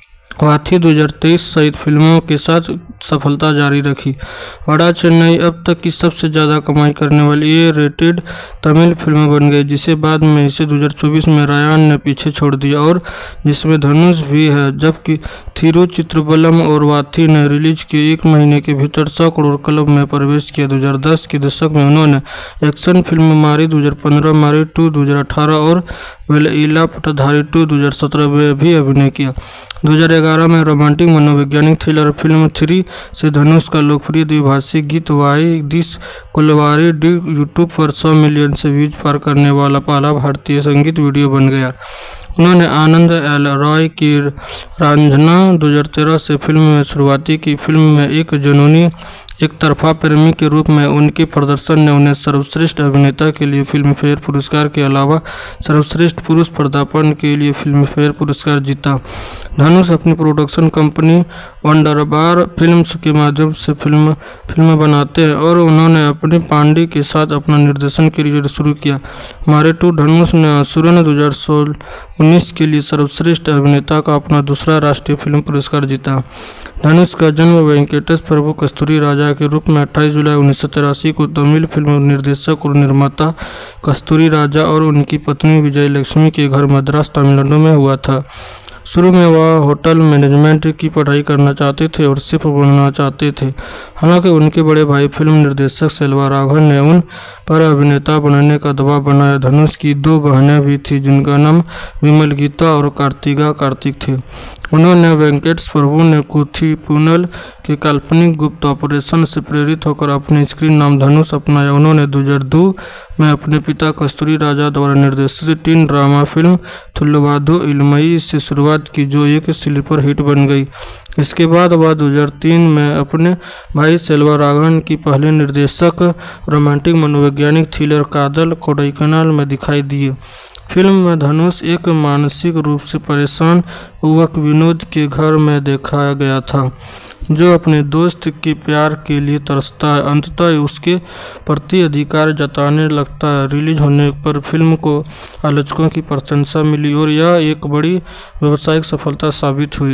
वाथी दो हज़ार तेईस सहित फिल्मों के साथ सफलता जारी रखी। वड़ा चेन्नई अब तक की सबसे ज़्यादा कमाई करने वाली ए रेटेड तमिल फिल्म बन गई जिसे बाद में इसे दो हज़ार चौबीस में रायन ने पीछे छोड़ दिया और जिसमें धनुष भी है, जबकि तिरुचित्रबलम और वाथी ने रिलीज के एक महीने के भीतर सौ करोड़ क्लब में प्रवेश किया। दो हज़ार दस के दशक में उन्होंने एक्शन फिल्म मारी दो हज़ार पंद्रह, मारी टू दो हज़ार अठारह और वेलईला पठाधारी टू दो हज़ार सत्रह में भी अभिनय किया। दो हज़ार ग्यारह में रोमांटिक मनोवैज्ञानिक थ्रिलर फिल्म थ्री से धनुष का लोकप्रिय द्विभाषी गीत why this Kolaveri Di YouTube पर सौ मिलियन से व्यूज पार करने वाला पहला भारतीय संगीत वीडियो बन गया। उन्होंने आनंद एल रॉय की रांझना दो हज़ार तेरह से फिल्म में शुरुआती की। फिल्म में एक जुनूनी एक तरफा प्रेमी के रूप में उनके प्रदर्शन ने उन्हें सर्वश्रेष्ठ अभिनेता के लिए फिल्म फेयर पुरस्कार के अलावा सर्वश्रेष्ठ पुरुष पदार्पण के लिए फिल्म फेयर पुरस्कार जीता। धनुष अपनी प्रोडक्शन कंपनी वंडरबार फिल्म्स के माध्यम से फिल्म फिल्म बनाते हैं और उन्होंने अपनी पांडे के साथ अपना निर्देशन करियर शुरू किया। मारे टू धनुष ने असुरन दो हज़ार सोलह उन्नीस के लिए सर्वश्रेष्ठ अभिनेता का अपना दूसरा राष्ट्रीय फिल्म पुरस्कार जीता। धनुष का जन्म वेंकटेश प्रभु कस्तूरी राजा के रूप में अट्ठाईस जुलाई उन्नीस सौ तिरासी को तमिल फिल्म निर्देशक और निर्माता कस्तूरी राजा और उनकी पत्नी विजय लक्ष्मी के घर मद्रास तमिलनाडु में हुआ था। शुरू में वह होटल मैनेजमेंट की पढ़ाई करना चाहते थे और शेफ बनना चाहते थे। हालांकि उनके बड़े भाई फिल्म निर्देशक सेल्वराघवन ने उन पर अभिनेता बनने का दबाव बनाया। धनुष की दो बहनें भी थीं जिनका नाम विमल गीता और कार्तिका कार्तिक थे। उन्होंने वेंकटेश प्रभु ने कुथिपुनल के काल्पनिक गुप्त ऑपरेशन से प्रेरित होकर अपने स्क्रीन नाम धनुष अपनाया। उन्होंने दो हज़ार दो में अपने पिता कस्तूरी राजा द्वारा निर्देशित teen drama film Thulluvadho Ilamai से शुरुआत की, जो एक स्लीपर हिट बन गई। इसके बाद वह दो हज़ार तीन में अपने भाई सेल्वराघवन की पहले निर्देशक रोमांटिक मनोवैज्ञानिक थ्रिलर कादल कोडाइकनाल में दिखाई दिए। फिल्म में धनुष एक मानसिक रूप से परेशान युवक विनोद के घर में दिखाया गया था, जो अपने दोस्त के प्यार के लिए तरसता है। अंततः उसके प्रति अधिकार जताने लगता है। रिलीज होने पर फिल्म को आलोचकों की प्रशंसा मिली और यह एक बड़ी व्यावसायिक सफलता साबित हुई।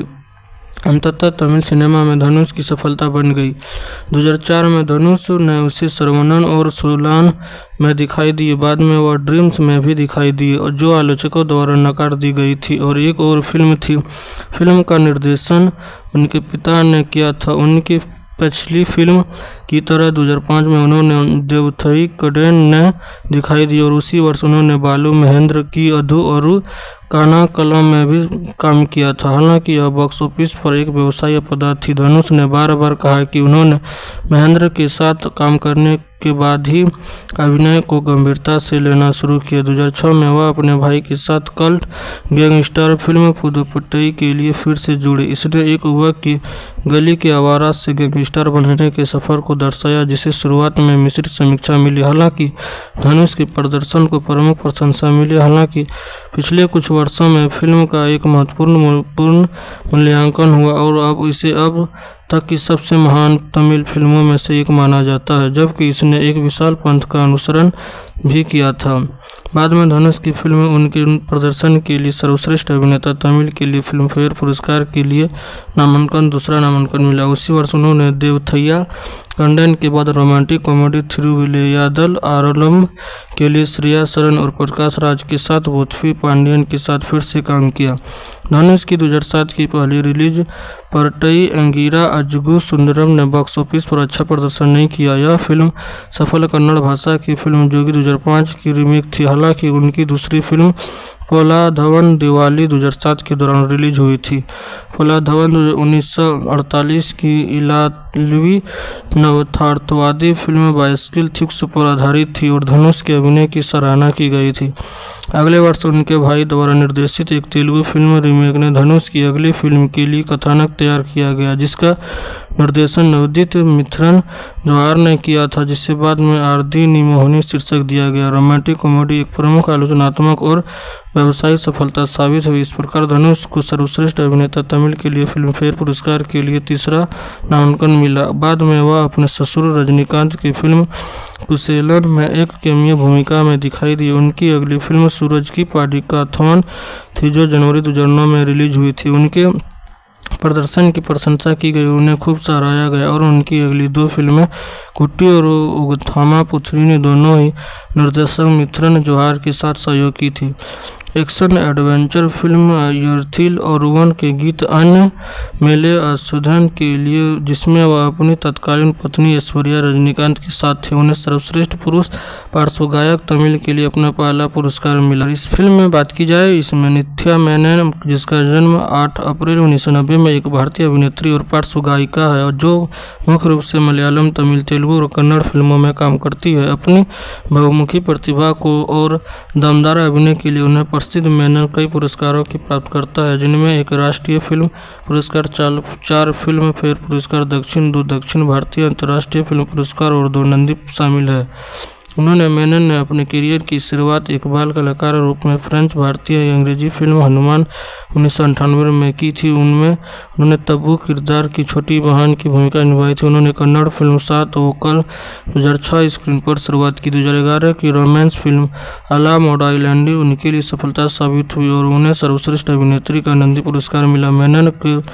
अंततः तमिल सिनेमा में धनुष की सफलता बन गई। दो हज़ार चार में धनुष ने उसे सर्वनन और सोलान में दिखाई दिए। बाद में वह ड्रीम्स में भी दिखाई दिए, जो आलोचकों द्वारा नकार दी गई थी और एक और फिल्म थी। फिल्म का निर्देशन उनके पिता ने किया था। उनकी पिछली फिल्म की तरह दो हज़ार पाँच में उन्होंने देवथई कडेन ने दिखाई दी और उसी वर्ष उन्होंने बालू महेंद्र की अधु और काना कलम में भी काम किया था। हालांकि यह बॉक्स ऑफिस पर एक व्यवसायिक आपदा थी। धनुष ने बार बार कहा कि उन्होंने महेंद्र के साथ काम करने के बाद ही अभिनय को गंभीरता से लेना शुरू किया। दो हज़ार छह में वह अपने भाई के साथ कल्ट गैंगस्टर फिल्म पुदुपट्टई के लिए फिर से जुड़े। इसने एक युवक की गली के आवारा से गैंगस्टर बनने के सफर को दर्शाया, जिसे शुरुआत में मिश्रित समीक्षा मिली। हालांकि धनुष के प्रदर्शन को प्रमुख प्रशंसा मिली। हालांकि पिछले कुछ वर्षों में फिल्म का एक महत्वपूर्ण पूर्ण मूल्यांकन हुआ और अब इसे अब तक की सबसे महान तमिल फिल्मों में से एक माना जाता है, जबकि इसने एक विशाल पंथ का अनुसरण भी किया था। बाद में धनुष की फिल्म उनके प्रदर्शन के लिए सर्वश्रेष्ठ अभिनेता तमिल के लिए फिल्मफेयर पुरस्कार के लिए नामांकन दूसरा नामांकन मिला। उसी वर्ष उन्होंने देवथैया कंडन के बाद रोमांटिक कॉमेडी थिरुविलैयादल आरलम के लिए श्रेया सरन और प्रकाश राज के साथ बोथवी पांडियन के साथ फिर से काम किया। धनुष की दो हज़ार सात की पहली रिलीज परटई अंगीरा अजगु सुंदरम ने बॉक्स ऑफिस पर अच्छा प्रदर्शन नहीं किया। यह फिल्म सफल कन्नड़ भाषा की फिल्म जोगी दो हज़ार पाँच की रीमेक थी। हालांकि उनकी दूसरी फिल्म पोलाधवन दिवाली दो हज़ार सात के दौरान रिलीज हुई थी। पोलाधवन उन्नीस सौ अड़तालीस की इलालवी नवथार्थवादी फिल्म बाइसिकल थिक्स पर आधारित थी और धनुष के अभिनय की सराहना की गई थी। अगले वर्ष उनके भाई द्वारा निर्देशित एक तेलुगु फिल्म रीमेक ने धनुष की अगली फिल्म के लिए कथानक तैयार किया गया, जिसका निर्देशन नवदीप मिथरन जवाहर ने किया था, जिसे बाद में आरदी निमोहनी शीर्षक दिया गया। रोमांटिक कॉमेडी एक प्रमुख आलोचनात्मक और व्यावसायिक सफलता साबित हुई। इस प्रकार धनुष को सर्वश्रेष्ठ अभिनेता तमिल के लिए फिल्मफेयर पुरस्कार के लिए तीसरा नामांकन मिला। बाद में वह अपने ससुर रजनीकांत की फिल्म कुसेलन में एक कैमियो भूमिका में दिखाई दी। उनकी अगली फिल्म सूरज की पाडिकाथवन थी, जो जनवरी दो हज़ार नौ में रिलीज हुई थी। उनके प्रदर्शन की प्रशंसा की गई, उन्हें खूब सराहा गया और उनकी अगली दो फिल्में कुट्टी और उगथामा पुथरी ने दोनों ही निर्देशक मिथरन जवाहर के साथ सहयोग की थी। एक्शन एडवेंचर फिल्म यर्थिल और वन के गीत अन्य मेले अशोधन के लिए, जिसमें वह अपनी तत्कालीन पत्नी ऐश्वर्या रजनीकांत के साथ थे, उन्हें सर्वश्रेष्ठ पुरुष पार्श्व गायक तमिल के लिए अपना पहला पुरस्कार मिला। इस फिल्म में बात की जाए, इसमें नित्या मेनन, जिसका जन्म आठ अप्रैल उन्नीस सौ नब्बे में, एक भारतीय अभिनेत्री और पार्श्व गायिका है जो मुख्य रूप से मलयालम, तमिल, तेलुगु और कन्नड़ फिल्मों में काम करती है। अपनी बहुमुखी प्रतिभा को और दमदार अभिनय के लिए उन्हें प्रसिद्ध मेनन कई पुरस्कारों की प्राप्त करता है, जिनमें एक राष्ट्रीय फिल्म पुरस्कार, चार फिल्म फेयर पुरस्कार, दक्षिण दो दक्षिण भारतीय अंतर्राष्ट्रीय फिल्म पुरस्कार और दो नंदी शामिल है। उन्होंने मेनन ने अपने करियर की शुरुआत एक बाल कलाकार के रूप में फ्रेंच भारतीय अंग्रेजी फिल्म हनुमान उन्नीस सौ अंठानवे में की थी। उनमें उन्होंने तब्बू किरदार की छोटी बहन की भूमिका निभाई थी। उन्होंने कन्नड़ फिल्म सात वोकल दो हज़ार छह स्क्रीन पर शुरुआत की। दो हज़ार ग्यारह की रोमांस फिल्म अला मोडा आइलैंडी उनके लिए सफलता साबित हुई और उन्हें सर्वश्रेष्ठ अभिनेत्री का नंदी पुरस्कार मिला। मेनन के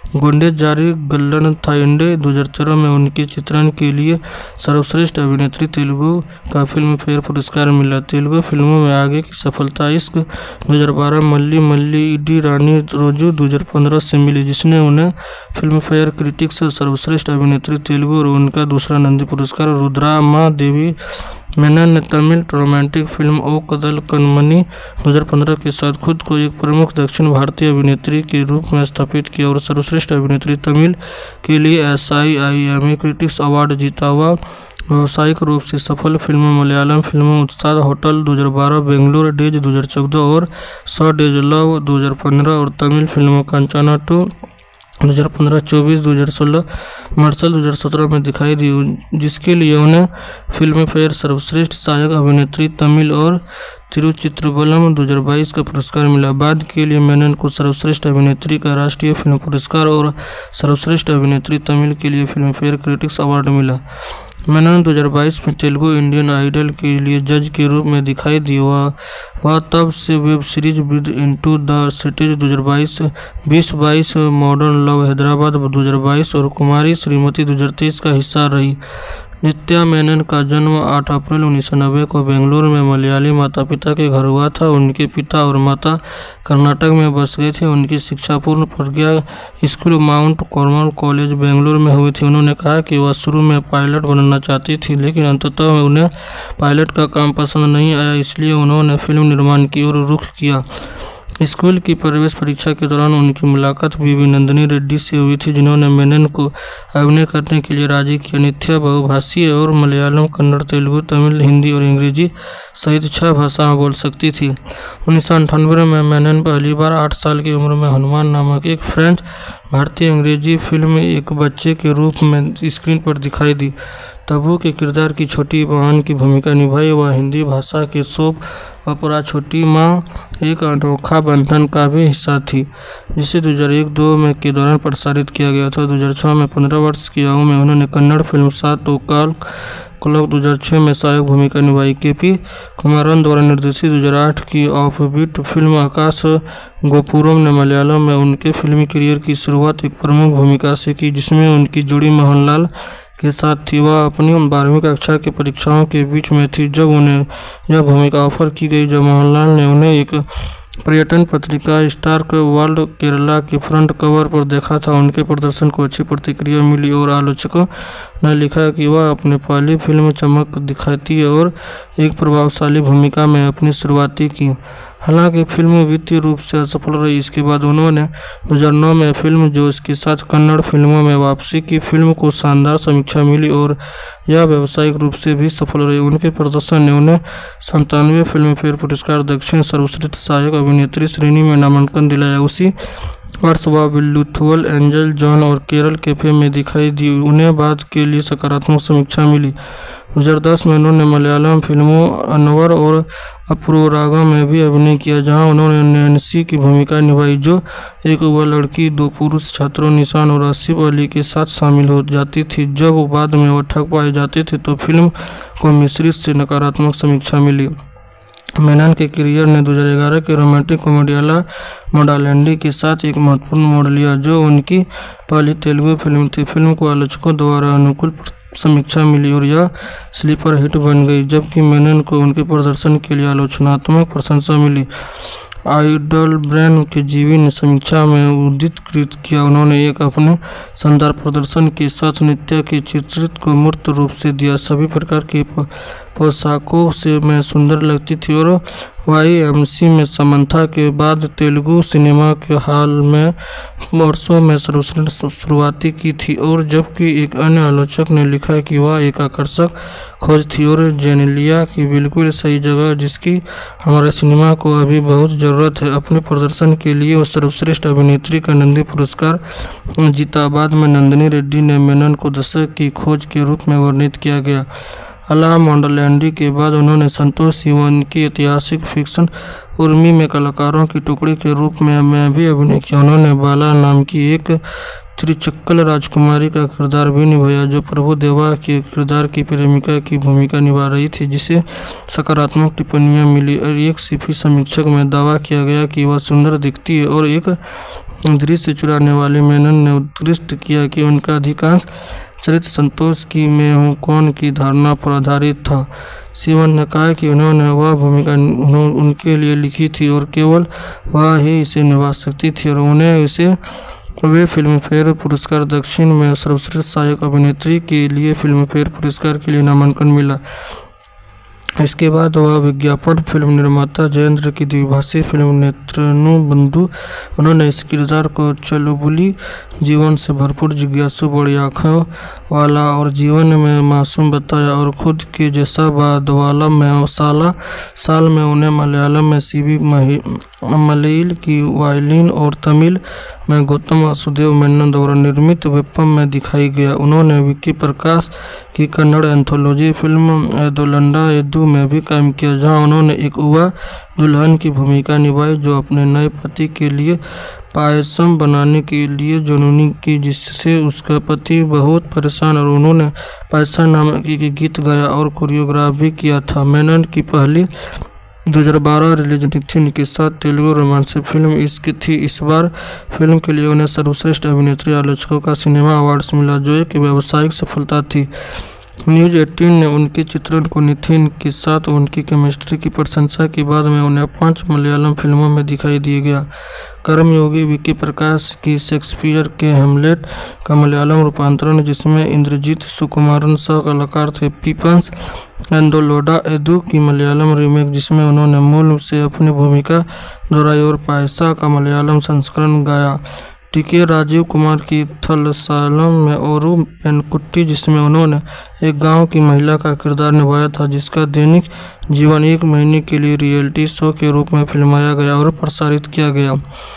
गुंडे जारी गल्लन थाइंडे दो हज़ार तेरह में उनके चित्रण के लिए सर्वश्रेष्ठ अभिनेत्री तेलुगु का फिल्म फेयर पुरस्कार मिला। तेलुगु फिल्मों में आगे की सफलता इश्क दो हज़ार बारह, मल्ली मल्ली इडी रानी रोजू दो हज़ार पंद्रह से मिली, जिसने उन्हें फिल्म फेयर क्रिटिक्स सर्वश्रेष्ठ अभिनेत्री तेलुगु और उनका दूसरा नंदी पुरस्कार रुद्रमा देवी मेनन ने तमिल रोमांटिक फिल्म ओ कदल कनमनी दो हज़ार पंद्रह के साथ खुद को एक प्रमुख दक्षिण भारतीय अभिनेत्री के रूप में स्थापित किया और सर्वश्रेष्ठ अभिनेत्री तमिल के लिए S I I M A critics award जीता हुआ। व्यावसायिक रूप से सफल फिल्मों मलयालम फिल्मों उस्ताद होटल दो हज़ार बारह, बेंगलुरु डेज दो हज़ार चौदह और सौ डेज लव दो हज़ार पंद्रह और तमिल फिल्मों कंचना टू दो हज़ार पंद्रह, चौबीस, दो हज़ार सोलह, मार्शल दो हज़ार सत्रह में दिखाई दी, जिसके लिए उन्हें फिल्म फेयर सर्वश्रेष्ठ सहायक अभिनेत्री तमिल और तिरुचित्रबलम दो हज़ार बाईस का पुरस्कार मिला। बाद के लिए मेनन को सर्वश्रेष्ठ अभिनेत्री का राष्ट्रीय फिल्म पुरस्कार और सर्वश्रेष्ठ अभिनेत्री तमिल के लिए फिल्म फेयर क्रिटिक्स अवार्ड मिला। मेनन दो हज़ार बाईस में तेलुगु इंडियन आइडल के लिए जज के रूप में दिखाई दी। वह वह तब से web series breathe into the cities दो हज़ार बाईस, बीस बाईस, मॉडर्न लव हैदराबाद दो हज़ार बाईस और कुमारी श्रीमती दो हज़ार तेईस का हिस्सा रही। नित्या मेनन का जन्म आठ अप्रैल उन्नीस सौ नब्बे को बेंगलुरु में मलयाली माता पिता के घर हुआ था। उनके पिता और माता कर्नाटक में बस गए थे। उनकी शिक्षा Poorna Prajna school Mount Carmel college Bengaluru में हुई थी। उन्होंने कहा कि वह शुरू में पायलट बनना चाहती थी, लेकिन अंततः उन्हें पायलट का काम पसंद नहीं आया, इसलिए उन्होंने फिल्म निर्माण की ओर रुख किया। स्कूल की प्रवेश परीक्षा के दौरान उनकी मुलाकात बीवी नंदिनी रेड्डी से हुई थी, जिन्होंने मेनन को अभिनय करने के लिए राजी किया। नित्या बहुभाषीय और मलयालम, कन्नड़, तेलुगु, तमिल, हिंदी और अंग्रेजी सहित छह भाषाएं बोल सकती थी। उन्नीस सौ अंठानवे में मेनन पहली बार आठ साल की उम्र में हनुमान नामक एक फ्रेंच भारतीय अंग्रेजी फिल्म में एक बच्चे के रूप में स्क्रीन पर दिखाई दी। तब्बू के किरदार की छोटी बहन की भूमिका निभाई। वह हिंदी भाषा के सोप ओपेरा छोटी माँ एक अनोखा बंधन का भी हिस्सा थी, जिसे दो हज़ार एक दो में के दौरान प्रसारित किया गया था। दो हज़ार छह में पंद्रह वर्ष की आयु में उन्होंने कन्नड़ फिल्म सात ओकाल क्लब दो हज़ार छह में सहायक भूमिका निभाई। के पी कुमारन द्वारा निर्देशित दो हज़ार आठ की ऑफबीट फिल्म आकाश गोपुरम ने मलयालम में उनके फिल्मी करियर की शुरुआत एक प्रमुख भूमिका से की, जिसमें उनकी जोड़ी मोहनलाल के साथ थी। वह अपनी बारहवीं कक्षा की परीक्षाओं के बीच में थी जब उन्हें यह भूमिका ऑफर की गई, जब मोहनलाल ने उन्हें एक पर्यटन पत्रिका स्टार वर्ल्ड केरला के फ्रंट कवर पर देखा था। उनके प्रदर्शन को अच्छी प्रतिक्रिया मिली और आलोचकों ने लिखा कि वह अपनी पहली फिल्म चमक दिखाती है और एक प्रभावशाली भूमिका में अपनी शुरुआती की। हालांकि फिल्म वित्तीय रूप से असफल रही। इसके बाद उन्होंने दो हज़ार नौ में फिल्म जोश के साथ कन्नड़ फिल्मों में वापसी की। फिल्म को शानदार समीक्षा मिली और यह व्यावसायिक रूप से भी सफल रही। उनके प्रदर्शन ने उन्हें संतानवे फिल्म फेयर पुरस्कार दक्षिण सर्वश्रेष्ठ सहायक अभिनेत्री श्रेणी में नामांकन दिलाया। उसी वर्ष वह विल्लुथुअल एंजल जॉन और केरल कैफे में दिखाई दी। उन्हें बाद के लिए सकारात्मक समीक्षा मिली। दो हज़ार दस में उन्होंने मलयालम फिल्मों अनवर और अपूर्वरागा में भी अभिनय किया, जहां उन्होंने नैन्सी की भूमिका निभाई, जो एक युवा लड़की दो पुरुष छात्रों निशान और आसिफ अली के साथ शामिल हो जाती थी। जब वो बाद में वो ठग पाए जाते थे तो फिल्म को मिश्रित से नकारात्मक समीक्षा मिली। मेनन के करियर ने दो हज़ार ग्यारह के रोमांटिक कॉमेडी अला मोडालेंडी के साथ एक महत्वपूर्ण मोड़ लिया, जो उनकी पहली तेलुगु फिल्म थी। फिल्म को आलोचकों द्वारा अनुकूल समीक्षा मिली और यह स्लीपर हिट बन गई, जबकि मेनन को उनके प्रदर्शन के लिए आलोचनात्मक प्रशंसा मिली। आइडल ब्रेन के जीवी ने समीक्षा में उद्धृत किया, उन्होंने एक अपने शानदार प्रदर्शन के साथ नित्या के चित्रित को मूर्त रूप से दिया। सभी प्रकार के पोशाकों से मैं सुंदर लगती थी और वाई एम सी में समंथा के बाद तेलुगु सिनेमा के हाल में वर्षों में सर्वश्रेष्ठ शुरुआती की थी। और जबकि एक अन्य आलोचक ने लिखा कि वह एक आकर्षक खोज थी और जेनेलिया की बिल्कुल सही जगह, जिसकी हमारे सिनेमा को अभी बहुत ज़रूरत है। अपने प्रदर्शन के लिए वो सर्वश्रेष्ठ अभिनेत्री का नंदी पुरस्कार जीता। बाद में नंदिनी रेड्डी ने मेनन को दशक की खोज के रूप में वर्णित किया गया। अला मोडालेंडी के बाद उन्होंने संतोष सिवन की ऐतिहासिक फिक्शन उर्मी में कलाकारों की टुकड़ी के रूप में में भी अभिनय किया। उन्होंने बाला नाम की एक त्रिचक्कल राजकुमारी का किरदार भी निभाया, जो प्रभु देवा के किरदार की प्रेमिका की भूमिका निभा रही थी, जिसे सकारात्मक टिप्पणियां मिली और एक सिफी समीक्षक में दावा किया गया कि वह सुंदर दिखती है और एक दृश्य चुराने वाली मेनन ने उत्कृष्ट किया कि उनका अधिकांश चरित्र संतोष की मैं हूँ कौन की धारणा पर आधारित था। सिवन ने कहा कि उन्होंने वह भूमिका उनके लिए लिखी थी और केवल वह ही इसे निभा सकती थी और उन्हें इसे वे फिल्म फेयर पुरस्कार दक्षिण में सर्वश्रेष्ठ सहायक अभिनेत्री के लिए फिल्म फेयर पुरस्कार के लिए नामांकन मिला। इसके बाद वह विज्ञापन फिल्म निर्माता जयेंद्र की द्विभाषी फिल्म नेत्रनु बंधु। उन्होंने इस किरदार को चुलबुली जीवन से भरपूर, जिज्ञासु, बड़ी आँखों वाला और जीवन में मासूम बताया और खुद के जैसा बाद वाला में साला साल में उन्हें मलयालम में सीवी मलईल की वायलिन और तमिल में गौतम वासुदेव मेनन द्वारा निर्मित वेपम में दिखाई गया। उन्होंने विक्की प्रकाश की कन्नड़ एंथोलॉजी फिल्म एदोलंडा एदू में भी काम किया, जहां उन्होंने एक युवा दुल्हन की भूमिका निभाई जो अपने नए पति के लिए पायसम बनाने के लिए जुनूनी की, जिससे उसका पति बहुत परेशान और उन्होंने पायसा नामक एक गीत गाया और कोरियोग्राफ भी किया था। मेनन की पहली दो हज़ार बारह रिलीज नितिन के साथ तेलुगु रोमांस फिल्म इश्क थी। इस बार फिल्म के लिए उन्हें सर्वश्रेष्ठ अभिनेत्री आलोचकों का सिनेमा अवार्ड्स मिला, जो एक व्यावसायिक सफलता थी। न्यूज अठारह ने उनके चित्रण को नितिन के साथ उनकी केमिस्ट्री की प्रशंसा के बाद में उन्हें पांच मलयालम फिल्मों में दिखाई दिया गया। कर्मयोगी विक्की प्रकाश की शेक्सपियर के हेमलेट का मलयालम रूपांतरण, जिसमें इंद्रजीत सुकुमारन सह कलाकार थे। पीपल्स एंडोलोडा एदू की मलयालम रीमेक, जिसमें उन्होंने मूल से अपनी भूमिका दोहराई और पायसा का मलयालम संस्करण गाया। टीके राजीव कुमार की थलसालम में ओरू पेनकुट्टी, जिसमें उन्होंने एक गांव की महिला का किरदार निभाया था, जिसका दैनिक जीवन एक महीने के लिए रियलिटी शो के रूप में फिल्माया गया और प्रसारित किया गया।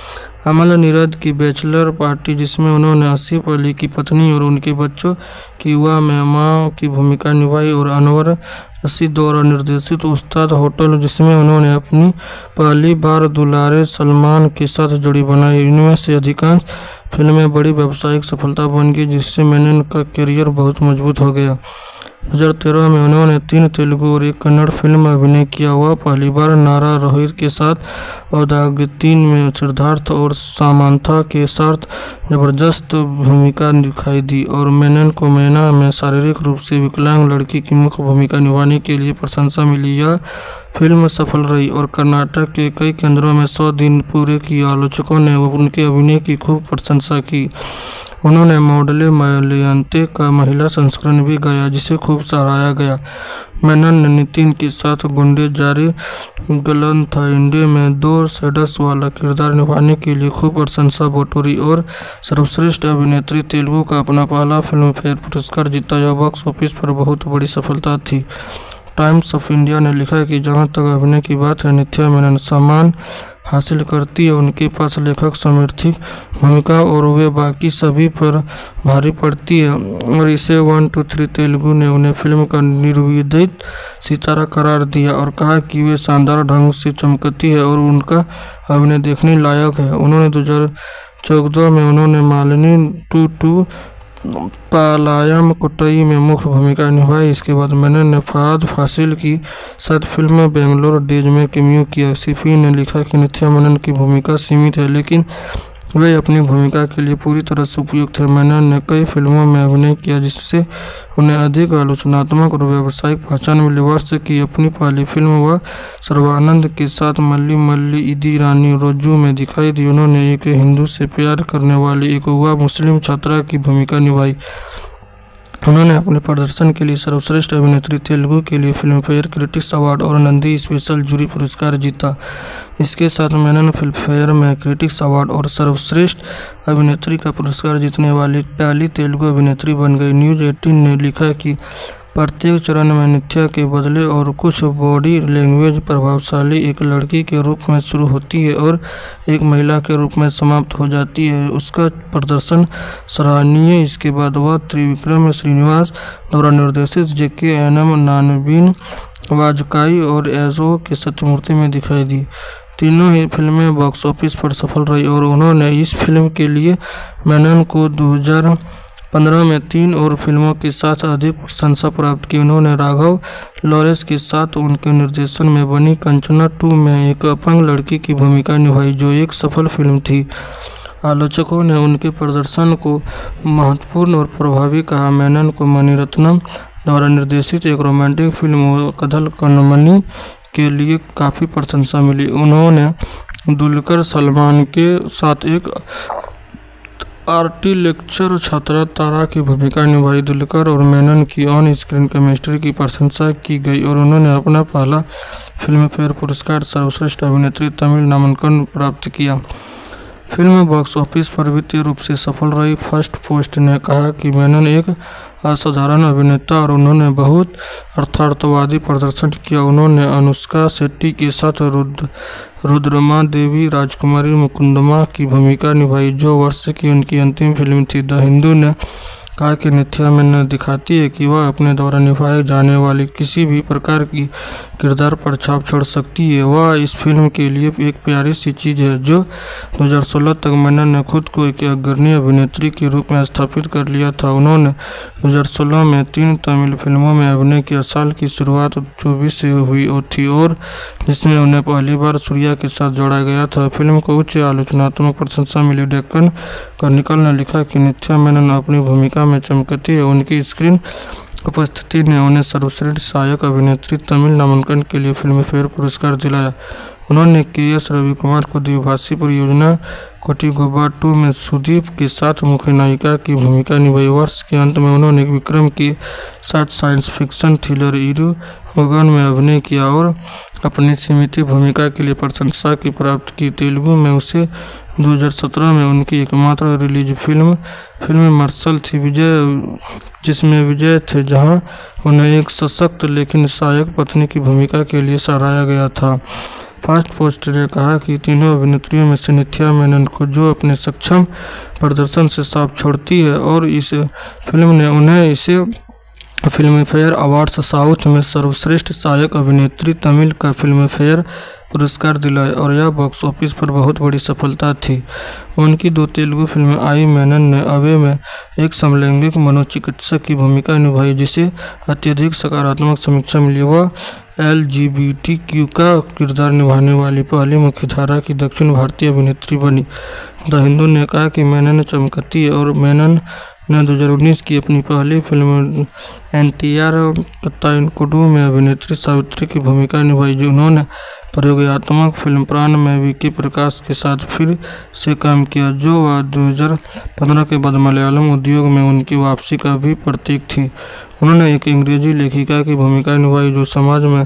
अमल नीरद की बैचलर पार्टी, जिसमें उन्होंने आसिफ अली की पत्नी और उनके बच्चों की युवा में मां की भूमिका निभाई। और अनवर रशीद द्वारा निर्देशित उस्ताद होटल, जिसमें उन्होंने अपनी पहली बार दुलारे सलमान के साथ जोड़ी बनाई। इनमें से अधिकांश फिल्में बड़ी व्यावसायिक सफलता बन गई, जिससे मेनन का करियर बहुत मजबूत हो गया। दो हज़ार तेरह में उन्होंने तीन तेलुगु और एक कन्नड़ फिल्म में अभिनय किया। वह पहली बार नारा रोहित के साथ और दागितीन में सिद्धार्थ और सामांथा के साथ जबरदस्त भूमिका दिखाई दी और मेनन को मैना में शारीरिक रूप से विकलांग लड़की की मुख्य भूमिका निभाने के लिए प्रशंसा मिली। यह फिल्म सफल रही और कर्नाटक के कई केंद्रों में सौ दिन पूरे किए। आलोचकों ने उनके अभिनय की खूब प्रशंसा की। उन्होंने मॉडले मलयंते का महिला संस्करण भी गाया, जिसे खूब सराहा गया। मेनन ने नितिन के साथ गुंडे जारी गलन था इंडिया में दो सेडस वाला किरदार निभाने के लिए खूब प्रशंसा बटोरी और सर्वश्रेष्ठ अभिनेत्री तेलुगु का अपना पहला फिल्म फेयर पुरस्कार जीता। यह बॉक्स ऑफिस पर बहुत बड़ी सफलता थी। टाइम्स ऑफ इंडिया ने लिखा कि जहां तक अभिनय की बात है, नित्या मेनन सम्मान हासिल करती है। उनके पास लेखक समर्थित भूमिका और वे बाकी सभी पर भारी पड़ती है और इसे वन टू थ्री तेलुगु ने उन्हें फिल्म का निर्विवादित सितारा करार दिया और कहा कि वे शानदार ढंग से चमकती है और उनका अभिनय देखने लायक है। उन्होंने दो हज़ार चौदह में उन्होंने Malini two two Palayamkottai में मुख्य भूमिका निभाई। इसके बाद मेनन ने फहद फासिल की साथ फिल्म बेंगलोर डेज में कैमियो किया। सिफी ने लिखा कि नित्या मेनन की भूमिका सीमित है, लेकिन वे अपनी भूमिका के लिए पूरी तरह से उपयुक्त है। मेनन ने कई फिल्मों में अभिनय किया, जिससे उन्हें अधिक आलोचनात्मक और व्यावसायिक पहचान मिली। वर्ष की अपनी पहली फिल्म वह सर्वानंद के साथ मल्ली मल्ली इदी रानी रोजू में दिखाई दी। उन्होंने एक हिंदू से प्यार करने वाली एक युवा मुस्लिम छात्रा की भूमिका निभाई। उन्होंने अपने प्रदर्शन के लिए सर्वश्रेष्ठ अभिनेत्री तेलुगु के लिए फिल्म फेयर क्रिटिक्स अवार्ड और नंदी स्पेशल जूरी पुरस्कार जीता। इसके साथ मेनन फिल्म फेयर में क्रिटिक्स अवार्ड और सर्वश्रेष्ठ अभिनेत्री का पुरस्कार जीतने वाली पहली तेलुगु अभिनेत्री बन गई। न्यूज अठारह ने लिखा कि प्रत्येक चरण में नित्या के बदले और कुछ बॉडी लैंग्वेज प्रभावशाली एक लड़की के रूप में शुरू होती है और एक महिला के रूप में समाप्त हो जाती है। उसका प्रदर्शन सराहनीय। इसके बाद वह त्रिविक्रम श्रीनिवास द्वारा निर्देशित जेके एनम नानबीन वाजकाई और एजो के सत्यमूर्ति में दिखाई दी। तीनों ही फिल्में बॉक्स ऑफिस पर सफल रही और उन्होंने इस फिल्म के लिए मेनन को दो हज़ार पंद्रह में तीन और फिल्मों के साथ अधिक प्रशंसा प्राप्त की। उन्होंने राघव लॉरेंस के साथ उनके निर्देशन में बनी कंचना टू में एक अपंग लड़की की भूमिका निभाई, जो एक सफल फिल्म थी। आलोचकों ने उनके प्रदर्शन को महत्वपूर्ण और प्रभावी कहा। मेनन को मणिरत्नम द्वारा निर्देशित एक रोमांटिक फिल्म कथल कन्मनी के लिए काफ़ी प्रशंसा मिली। उन्होंने दुलकर सलमान के साथ एक आर्टी लेक्चर छात्रा तारा की भूमिका निभाई। दुलकर और मेनन की ऑन स्क्रीन केमिस्ट्री की प्रशंसा की गई और उन्होंने अपना पहला फिल्म फेयर पुरस्कार सर्वश्रेष्ठ अभिनेत्री तमिल नामांकन प्राप्त किया। फिल्म बॉक्स ऑफिस पर वित्तीय रूप से सफल रही। फर्स्ट पोस्ट ने कहा कि मेनन एक असाधारण अभिनेता और उन्होंने बहुत अर्थार्थवादी प्रदर्शन किया। उन्होंने अनुष्का शेट्टी के साथ रुद्र रुद्रमा देवी राजकुमारी मुकुंदमा की भूमिका निभाई, जो वर्ष की उनकी अंतिम फिल्म थी। द हिंदू ने कहा कि नित्या मेनन दिखाती है कि वह अपने द्वारा निभाए जाने वाली किसी भी प्रकार की किरदार पर छाप छोड़ सकती है। वह इस फिल्म के लिए एक प्यारी सी चीज़ है। जो दो हज़ार सोलह तक मेनन ने खुद को एक अग्रणी अभिनेत्री के रूप में स्थापित कर लिया था। उन्होंने दो हज़ार सोलह में तीन तमिल फिल्मों में अभिनय किया। साल की शुरुआत चौबीस से हुई थी और जिसमें उन्हें पहली बार सूर्या के साथ जोड़ा गया था। फिल्म को उच्च आलोचनात्मक प्रशंसा मिली। डेक्कन क्रॉनिकल ने लिखा कि नित्या मेनन अपनी भूमिका में चमकती है। उनकी स्क्रीन उपस्थिति ने उन्हें सर्वश्रेष्ठ सहायक अभिनेत्री तमिल नामांकन के लिए फिल्म फेयर पुरस्कार दिलाया। उन्होंने के एस रविकुमार को द्विभाषी परियोजना कोटिगोबा टू में सुदीप के साथ मुख्य नायिका की भूमिका निभाई। वर्ष के अंत में उन्होंने विक्रम के साथ साइंस फिक्शन थ्रिलर इरु मगन में अभिनय किया और अपनी सीमित भूमिका के लिए प्रशंसा की प्राप्त की। तेलुगु में उसे दो हज़ार सत्रह में उनकी एकमात्र रिलीज फिल्म फिल्म मार्शल थी, विजय जिसमें विजय थे, जहां उन्हें एक सशक्त लेकिन सहायक पत्नी की भूमिका के लिए सराहा गया था। फर्स्ट पोस्ट ने कहा कि तीनों अभिनेत्रियों में से नित्या मेनन को जो अपने सक्षम प्रदर्शन से साफ छोड़ती है और इस फिल्म ने उन्हें इसे फिल्म फेयर अवार्ड्स साउथ में सर्वश्रेष्ठ सहायक अभिनेत्री तमिल का फिल्म फेयर पुरस्कार दिलाया और यह बॉक्स ऑफिस पर बहुत बड़ी सफलता थी। उनकी दो तेलुगु फिल्में आई। मेनन ने अवे में एक समलैंगिक मनोचिकित्सक की भूमिका निभाई जिसे अत्यधिक सकारात्मक समीक्षा मिली। वह L G B T Q का किरदार निभाने वाली पहली मुख्यधारा की दक्षिण भारतीय अभिनेत्री बनी। द हिंदू ने कहा कि मेनन चमकती है और मेनन ने दो हज़ार उन्नीस की अपनी पहली film N T R Kathanayakudu में अभिनेत्री सावित्री की भूमिका निभाई। जो उन्होंने प्रयोगात्मक फिल्म प्राण में विकी प्रकाश के साथ फिर से काम किया, जो वह दो हज़ार पंद्रह के बाद मलयालम उद्योग में उनकी वापसी का भी प्रतीक थी। उन्होंने एक अंग्रेजी लेखिका की भूमिका निभाई जो समाज में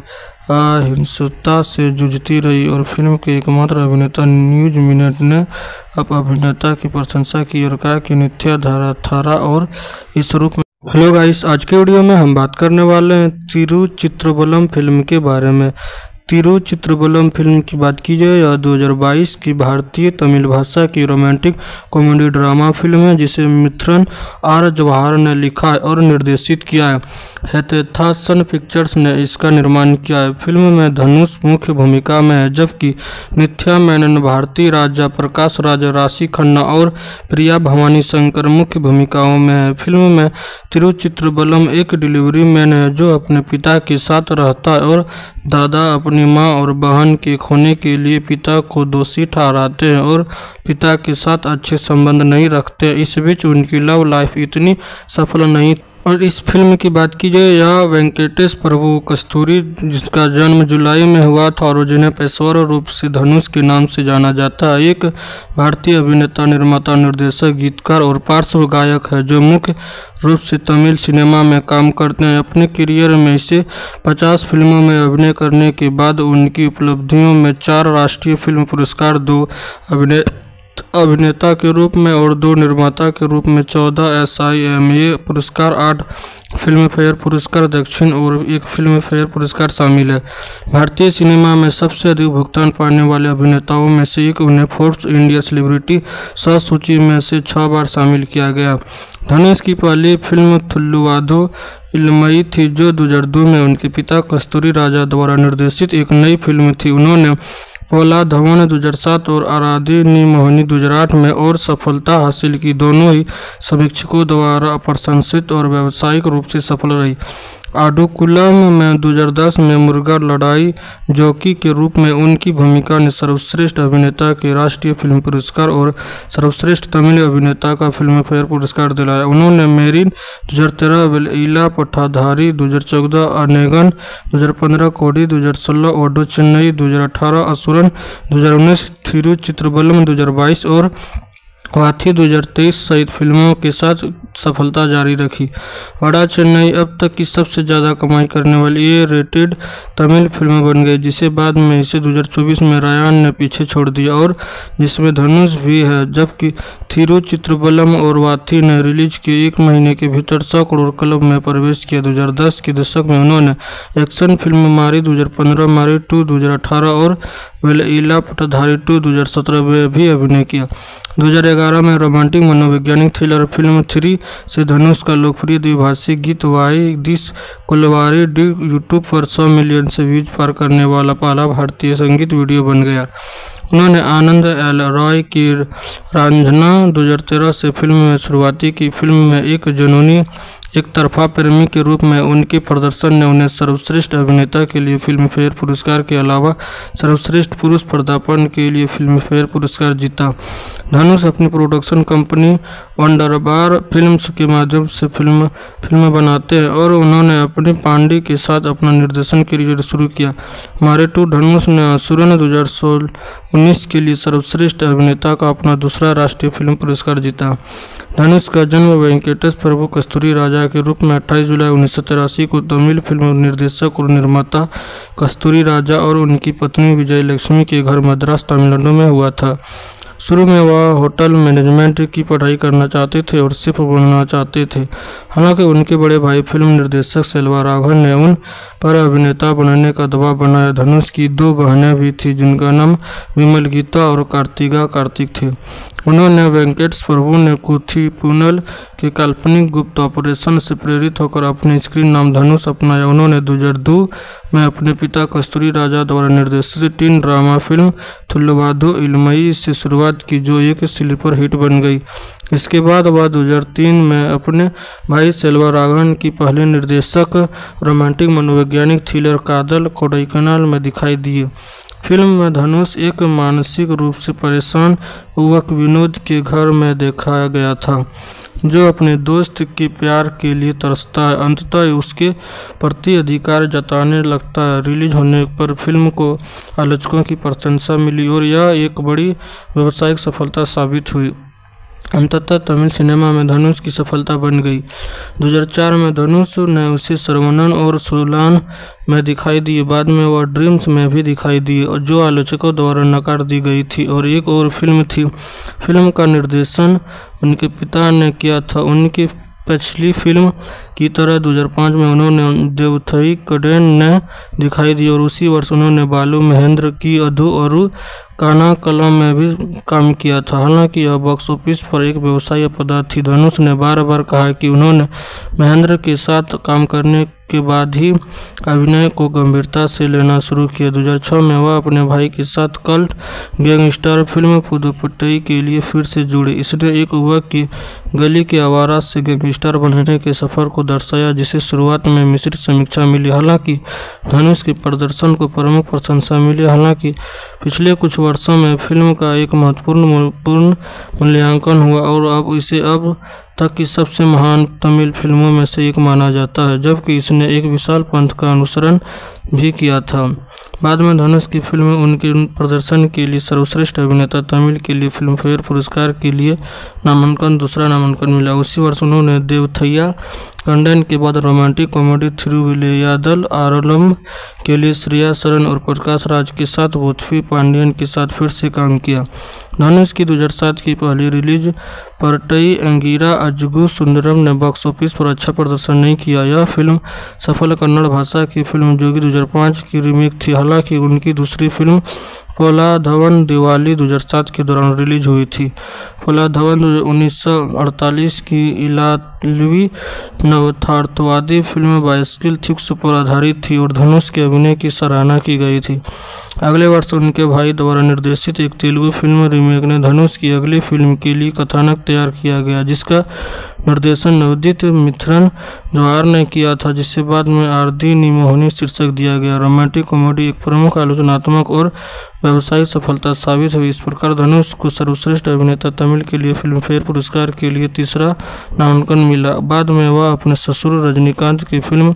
अहिंसता से जूझती रही और फिल्म के एकमात्र अभिनेता न्यूज मिनट ने अब अभिनेता की प्रशंसा की और कहा कि नित्या धारा थारा और इस रूप में। हेलो गाइस, आज के वीडियो में हम बात करने वाले हैं तिरुचित्रबलम फिल्म के बारे में। तिरुचित्रबलम फिल्म की बात की जाए यह दो हज़ार बाईस की भारतीय तमिल भाषा की रोमांटिक कॉमेडी ड्रामा फिल्म है जिसे मिथुन आर जवाहर ने लिखा और निर्देशित किया है। हेथेथासन पिक्चर्स ने इसका निर्माण किया है। फिल्म में धनुष मुख्य भूमिका में है जबकि नित्या मेनन, भारती राजा, प्रकाश राज, राशि खन्ना और प्रिया भवानी शंकर मुख्य भूमिकाओं में है। फिल्म में तिरुचित्रबलम एक डिलीवरी मैन है जो अपने पिता के साथ रहता है और दादा अपनी माँ और बहन के खोने के लिए पिता को दोषी ठहराते हैं और पिता के साथ अच्छे संबंध नहीं रखते। इस बीच उनकी लव लाइफ इतनी सफल नहीं। और इस फिल्म की बात की जाए यह वेंकटेश प्रभु कस्तूरी जिसका जन्म जुलाई में हुआ था और जिन्हें पेशेवर रूप से धनुष के नाम से जाना जाता है, एक भारतीय अभिनेता, निर्माता, निर्देशक, गीतकार और पार्श्व गायक है जो मुख्य रूप से तमिल सिनेमा में काम करते हैं। अपने करियर में इसे पचास फिल्मों में अभिनय करने के बाद उनकी उपलब्धियों में चार राष्ट्रीय फिल्म पुरस्कार, दो अभिनय अभिनेता के रूप में और दो निर्माता के रूप में चौदह एस आई एम ए पुरस्कार, आठ फिल्म फेयर पुरस्कार दक्षिण और एक फिल्म फेयर पुरस्कार शामिल है। भारतीय सिनेमा में सबसे अधिक भुगतान पाने वाले अभिनेताओं में से एक, उन्हें फोर्ब्स इंडिया सेलिब्रिटी सौ सूची में से छह बार शामिल किया गया। धनुष की पहली फिल्म थुल्लुवाधो इलमई थी जो दो हज़ार दो में उनके पिता कस्तूरी राजा द्वारा निर्देशित एक नई फिल्म थी। उन्होंने पोला धवन दो हज़ार सात और आराधी नी मोहिनी दो हज़ार आठ में और सफलता हासिल की। दोनों ही समीक्षकों द्वारा प्रशंसित और व्यावसायिक रूप से सफल रही। आडुकुलम में दो हज़ार दस में मुर्गा लड़ाई जॉकी के रूप में उनकी भूमिका ने सर्वश्रेष्ठ अभिनेता के राष्ट्रीय फिल्म पुरस्कार और सर्वश्रेष्ठ तमिल अभिनेता का फिल्म फेयर पुरस्कार दिलाया। उन्होंने मेरिन दो हज़ार तेरह, वेलइला पट्टाधारी दो हज़ार चौदह, अनेगन दो हज़ार पंद्रह, कोडी दो हज़ार सोलह, ओडो चेन्नई दो हज़ार अठारह, असुरन दो हज़ार उन्नीस, थिरुचित्रबलम दो हज़ार बाईस और वाथी दो हज़ार तेईस सहित फिल्मों के साथ सफलता जारी रखी। वड़ा चेन्नई अब तक की सबसे ज़्यादा कमाई करने वाली ए रेटेड तमिल फिल्म बन गई, जिसे बाद में इसे दो हज़ार चौबीस में रायन ने पीछे छोड़ दिया और जिसमें धनुष भी है। जबकि थिरुचित्रबलम और वाथी ने रिलीज के एक महीने के भीतर सौ करोड़ क्लब में प्रवेश किया। दो हज़ार दस के दशक में उन्होंने एक्शन फिल्म मारी दो हज़ार पंद्रह, मारी टू दो हज़ार अठारह और वेलइला पट्टाधारी टू दो हज़ार सत्रह में भी अभिनय किया। दो हज़ार ग्यारह में रोमांटिक मनोवैज्ञानिक थ्रिलर फिल्म थ्री से धनुष का लोकप्रिय द्विभाषी गीत why this Kolaveri Di YouTube पर सौ मिलियन से व्यूज पार करने वाला पहला भारतीय संगीत वीडियो बन गया। उन्होंने आनंद एल रॉय की रांझना दो हज़ार तेरह से फिल्म में शुरुआती की। फिल्म में एक जुनूनी एक तरफा प्रेमी के रूप में उनके प्रदर्शन ने उन्हें सर्वश्रेष्ठ अभिनेता के लिए फिल्म फेयर पुरस्कार के अलावा सर्वश्रेष्ठ पुरुष पदार्पण के लिए फिल्म फेयर पुरस्कार जीता। धनुष अपनी प्रोडक्शन कंपनी वंडरबार फिल्म्स के माध्यम से फिल्म फिल्में बनाते हैं और उन्होंने अपने पांडे के साथ अपना निर्देशन करियर शुरू किया। मारे टू धनुष ने असुरन दो हज़ार सोलह उन्नीस के लिए सर्वश्रेष्ठ अभिनेता का अपना दूसरा राष्ट्रीय फिल्म पुरस्कार जीता। धनुष का जन्म वेंकटेश प्रभु कस्तूरी राजा के रूप में अट्ठाईस जुलाई उन्नीस सौ तिरासी को तमिल फिल्म निर्देशक और निर्माता कस्तूरी राजा और उनकी पत्नी विजय लक्ष्मी के घर मद्रास तमिलनाडु में हुआ था। शुरू में वह होटल मैनेजमेंट की पढ़ाई करना चाहते थे और शेफ बनना चाहते थे। हालांकि उनके बड़े भाई फिल्म निर्देशक सेल्वाराघवन ने उन पर अभिनेता बनने का दबाव बनाया। धनुष की दो बहनें भी थीं जिनका नाम विमल गीता और कार्तिका कार्तिक थे। उन्होंने वेंकटेश प्रभु ने कुथीपुनल के काल्पनिक गुप्त ऑपरेशन से प्रेरित होकर अपने स्क्रीन नाम धनुष अपनाया। उन्होंने दो हज़ार दो में अपने पिता कस्तूरी राजा द्वारा निर्देशित teen drama film Thulluvadho Ilamai से शुरुआत की, जो एक स्लीपर हिट बन गई। इसके बाद वह दो हज़ार तीन में अपने भाई सेल्वाराघवन की पहले निर्देशक रोमांटिक मनोवैज्ञानिक थ्रिलर कादल कोडाईकनाल में दिखाई दिए। फिल्म में धनुष एक मानसिक रूप से परेशान युवक विनोद के घर में दिखाया गया था, जो अपने दोस्त के प्यार के लिए तरसता है, अंततः उसके प्रति अधिकार जताने लगता है। रिलीज होने पर फिल्म को आलोचकों की प्रशंसा मिली और यह एक बड़ी व्यावसायिक सफलता साबित हुई। अंततः तमिल सिनेमा में धनुष की सफलता बन गई। दो हज़ार चार में धनुष ने उसे सर्वनन और सोलान में दिखाई दिए। बाद में वह ड्रीम्स में भी दिखाई दिए, जो आलोचकों द्वारा नकार दी गई थी और एक और फिल्म थी। फिल्म का निर्देशन उनके पिता ने किया था। उनकी पिछली फिल्म की तरह दो हज़ार पाँच में उन्होंने देवथई कडेन ने दिखाई दी और उसी वर्ष उन्होंने बालू महेंद्र की अधु और काना कलम में भी काम किया था। हालांकि यह बॉक्स ऑफिस पर एक व्यवसायिक पदार्थ थी। धनुष ने बार बार कहा कि उन्होंने महेंद्र के साथ काम करने के बाद ही अभिनय को गंभीरता से लेना शुरू किया। दो हज़ार छह में वह अपने भाई के साथ कल्ट गैंगस्टर फिल्म पुदुपट्टई के लिए फिर से जुड़े। इसने एक युवक की गली के आवारा से गैंगस्टर बनने के सफर को दर्शाया, जिसे शुरुआत में मिश्रित समीक्षा मिली। हालांकि धनुष के प्रदर्शन को प्रमुख प्रशंसा मिली। हालांकि पिछले कुछ वर्षों में फिल्म का एक महत्वपूर्ण पूर्ण मूल्यांकन हुआ और अब इसे अब तक की सबसे महान तमिल फिल्मों में से एक माना जाता है, जबकि इसने एक विशाल पंथ का अनुसरण भी किया था। बाद में धनुष की फिल्म उनके प्रदर्शन के लिए सर्वश्रेष्ठ अभिनेता तमिल के लिए फिल्म फेयर पुरस्कार के लिए नामांकन दूसरा नामांकन मिला। उसी वर्ष उन्होंने देवथैया कंडन के बाद रोमांटिक कॉमेडी थिरुविलैयादल आरलम के लिए श्रेया सरन और प्रकाश राज के साथ बोथवी पांडियन के साथ फिर से काम किया। धनुष की दो हज़ार सात की पहली रिलीज परटई अंगीरा अजगु सुंदरम ने बॉक्स ऑफिस पर अच्छा प्रदर्शन नहीं किया। यह फिल्म सफल कन्नड़ भाषा की फिल्म जोगी दो हज़ार पाँच की रीमेक थी। हालांकि उनकी दूसरी फिल्म पोलाधवन दिवाली दो हज़ार सात के दौरान रिलीज हुई थी। पोलाधवन उन्नीस सौ अड़तालीस की इला इतालवी नवयथार्थवादी फिल्म बाइसिकल थिक्स पर आधारित थी और धनुष के अभिनय की सराहना की गई थी। अगले वर्ष उनके भाई द्वारा निर्देशित एक तेलुगु फिल्म रीमेक ने धनुष की अगली फिल्म के लिए कथानक तैयार किया गया, जिसका निर्देशन नवोदित मिथुन जवाहर ने किया था, जिसे बाद में आरदी निमोहनी शीर्षक दिया गया। रोमांटिक कॉमेडी एक प्रमुख आलोचनात्मक और व्यावसायिक सफलता साबित हुई। इस प्रकार धनुष को सर्वश्रेष्ठ अभिनेता तमिल के लिए फिल्म फेयर पुरस्कार के लिए तीसरा नामांकन मिला। बाद में वह अपने ससुर रजनीकांत की फिल्म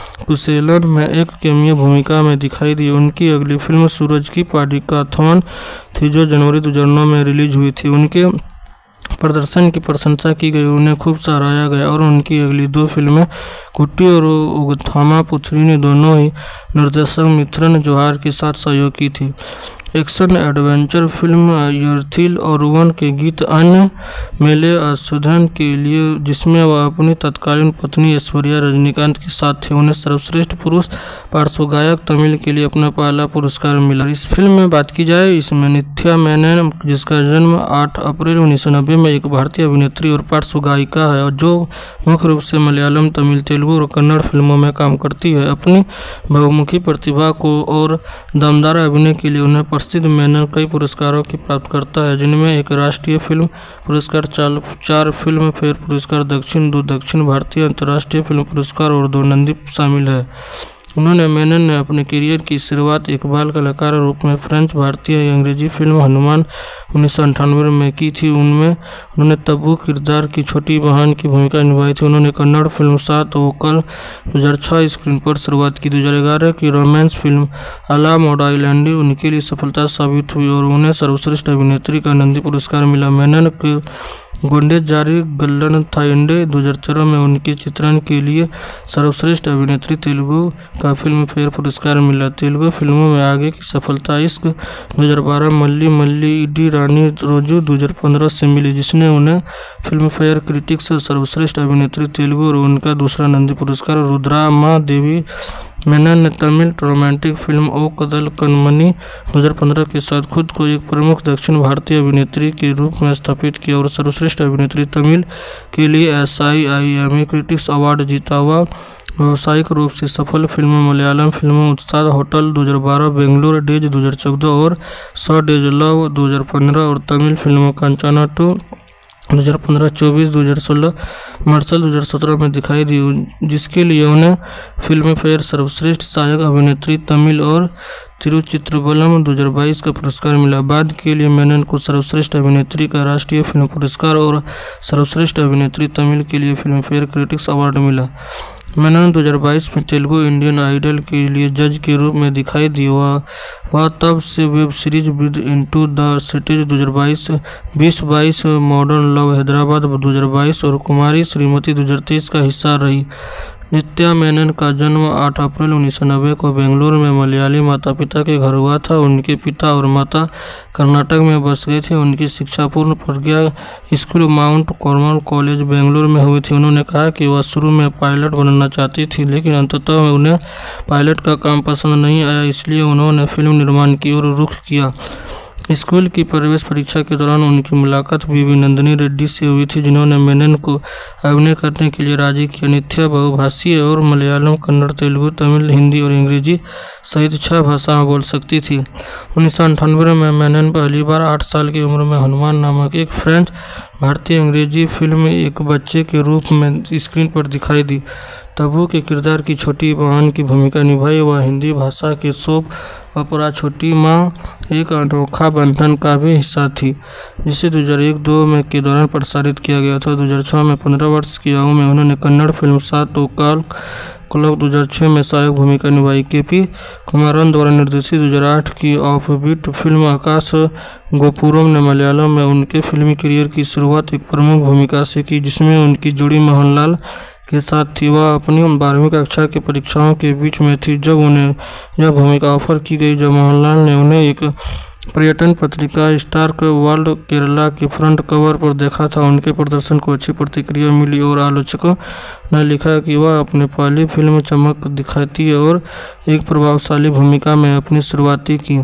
कुसेलन में एक कैमियो भूमिका में दिखाई दी। उनकी अगली फिल्म सूरज की पाडिकाथॉन थी, जो जनवरी दो हज़ार नौ में रिलीज हुई थी। उनके प्रदर्शन की प्रशंसा की गई, उन्हें खूब सराहा गया और उनकी अगली दो फिल्में कुट्टी और उगथामा पुथरी ने दोनों ही निर्देशक मिथुन जवाहर के साथ सहयोग की थी। एक्शन एडवेंचर फिल्म यर्थील और वन के गीत अन्य मेले अशोधन के लिए, जिसमें वह अपनी तत्कालीन पत्नी ऐश्वर्या रजनीकांत के साथ थे, उन्हें सर्वश्रेष्ठ पुरुष पार्श्व गायक तमिल के लिए अपना पहला पुरस्कार मिला। इस फिल्म में बात की जाए, इसमें नित्या मेनन, जिसका जन्म आठ अप्रैल उन्नीस सौ नब्बे में, एक भारतीय अभिनेत्री और पार्श्व गायिका है, जो मुख्य रूप से मलयालम, तमिल, तेलुगु और कन्नड़ फिल्मों में काम करती है। अपनी बहुमुखी प्रतिभा को और दमदार अभिनय के लिए उन्हें प्रसिद्ध मेनन कई पुरस्कारों की प्राप्त करता है, जिनमें एक राष्ट्रीय फिल्म पुरस्कार, चार, चार फिल्म फेयर पुरस्कार दक्षिण, दो दक्षिण भारतीय अंतर्राष्ट्रीय फिल्म पुरस्कार और दो नंदी शामिल है। उन्होंने मेनन ने अपने करियर की शुरुआत एक बाल कलाकार के रूप में फ्रेंच भारतीय अंग्रेजी फिल्म हनुमान उन्नीस सौ अंठानवे में की थी। उनमें उन्होंने तब्बू किरदार की छोटी बहन की भूमिका निभाई थी। उन्होंने कन्नड़ फिल्म सात वोकल दो हज़ार छह स्क्रीन पर शुरुआत की। दो हज़ार ग्यारह की romance film Ala Modalaindi उनके लिए सफलता साबित हुई और उन्हें सर्वश्रेष्ठ अभिनेत्री का नंदी पुरस्कार मिला। मेनन के गुंडे जारी गल्लन थाइंडे दो हज़ार तेरह में उनके चित्रण के लिए सर्वश्रेष्ठ अभिनेत्री तेलुगु का फिल्म फेयर पुरस्कार मिला। तेलुगु फिल्मों में आगे की सफलता इश्क दो हज़ार बारह, मल्ली मल्ली इडी रानी रोजू दो हज़ार पंद्रह से मिली, जिसने उन्हें फिल्म फेयर क्रिटिक्स सर्वश्रेष्ठ अभिनेत्री तेलुगु और उनका दूसरा नंदी पुरस्कार। रुद्रामा देवी मेनन ने तमिल रोमांटिक फिल्म ओ कदल कनमनी दो हज़ार पंद्रह के साथ खुद को एक प्रमुख दक्षिण भारतीय अभिनेत्री के रूप में स्थापित किया और सर्वश्रेष्ठ अभिनेत्री तमिल के लिए S I I M A critics award जीता। हुआ व्यावसायिक रूप से सफल फिल्मों मलयालम फिल्मों उस्ताद होटल दो हज़ार बारह, बेंगलुरु डेज दो हज़ार चौदह और सौ डेज लव दो हज़ार पंद्रह और तमिल फिल्मों कंचना टू दो हज़ार पंद्रह, चौबीस, दो हज़ार सोलह, मार्शल दो हज़ार सत्रह में दिखाई दी, जिसके लिए उन्हें फिल्म फेयर सर्वश्रेष्ठ सहायक अभिनेत्री तमिल और तिरुचित्रबलम दो हज़ार बाईस का पुरस्कार मिला। बाद के लिए मेनन को सर्वश्रेष्ठ अभिनेत्री का राष्ट्रीय फिल्म पुरस्कार और सर्वश्रेष्ठ अभिनेत्री तमिल के लिए फिल्म फेयर क्रिटिक्स अवार्ड मिला। मेनन दो हज़ार बाईस में तेलुगु इंडियन आइडल के लिए जज के रूप में दिखाई दी। वह वह तब से web series breathe into the cities दो हज़ार बाईस, बीस बाईस, मॉडर्न लव हैदराबाद दो हज़ार बाईस और कुमारी श्रीमती दो हज़ार तेईस का हिस्सा रही। नित्या मेनन का जन्म आठ अप्रैल उन्नीस सौ नब्बे को बेंगलुरु में मलयाली माता पिता के घर हुआ था। उनके पिता और माता कर्नाटक में बस गए थे। उनकी शिक्षा Poorna Prajna school Mount Carmel college Bengaluru में हुई थी। उन्होंने कहा कि वह शुरू में पायलट बनना चाहती थी, लेकिन अंततः उन्हें पायलट का काम पसंद नहीं आया, इसलिए उन्होंने फिल्म निर्माण की ओर रुख किया। स्कूल की प्रवेश परीक्षा के दौरान उनकी मुलाकात बीवी नंदिनी रेड्डी से हुई थी, जिन्होंने मेनन को अभिनय करने के लिए राजी किया। नित्या बहुभाषीय और मलयालम, कन्नड़, तेलुगु, तमिल, हिंदी और अंग्रेजी सहित छह भाषाएं बोल सकती थी। उन्नीस सौ अंठानवे में मेनन पहली बार आठ साल की उम्र में हनुमान नामक एक फ्रेंच भारतीय अंग्रेजी फिल्म में एक बच्चे के रूप में स्क्रीन पर दिखाई दी। तब्बू के किरदार की छोटी बहन की भूमिका निभाई। वह हिंदी भाषा के सोप ओपेरा छोटी माँ एक अनोखा बंधन का भी हिस्सा थी, जिसे दो हज़ार एक दो में के दौरान प्रसारित किया गया था। दो हज़ार छह में पंद्रह वर्ष की आयु में उन्होंने कन्नड़ फिल्म सात ओकाल क्लब दो हज़ार छह में सहायक भूमिका निभाई। के पी कुमारन द्वारा निर्देशित दो हज़ार आठ की ऑफबीट फिल्म आकाश गोपुरम ने मलयालम में उनके फिल्मी करियर की शुरुआत एक प्रमुख भूमिका से की, जिसमें उनकी जोड़ी मोहनलाल के साथ थी। वह अपनी बारहवीं कक्षा की परीक्षाओं के बीच में थी जब उन्हें यह भूमिका ऑफर की गई, जब मोहनलाल ने उन्हें एक पर्यटन पत्रिका स्टार वर्ल्ड केरला के फ्रंट कवर पर देखा था। उनके प्रदर्शन को अच्छी प्रतिक्रिया मिली और आलोचकों ने लिखा कि वह अपनी पहली फिल्म चमक दिखाती है और एक प्रभावशाली भूमिका में अपनी शुरुआती की।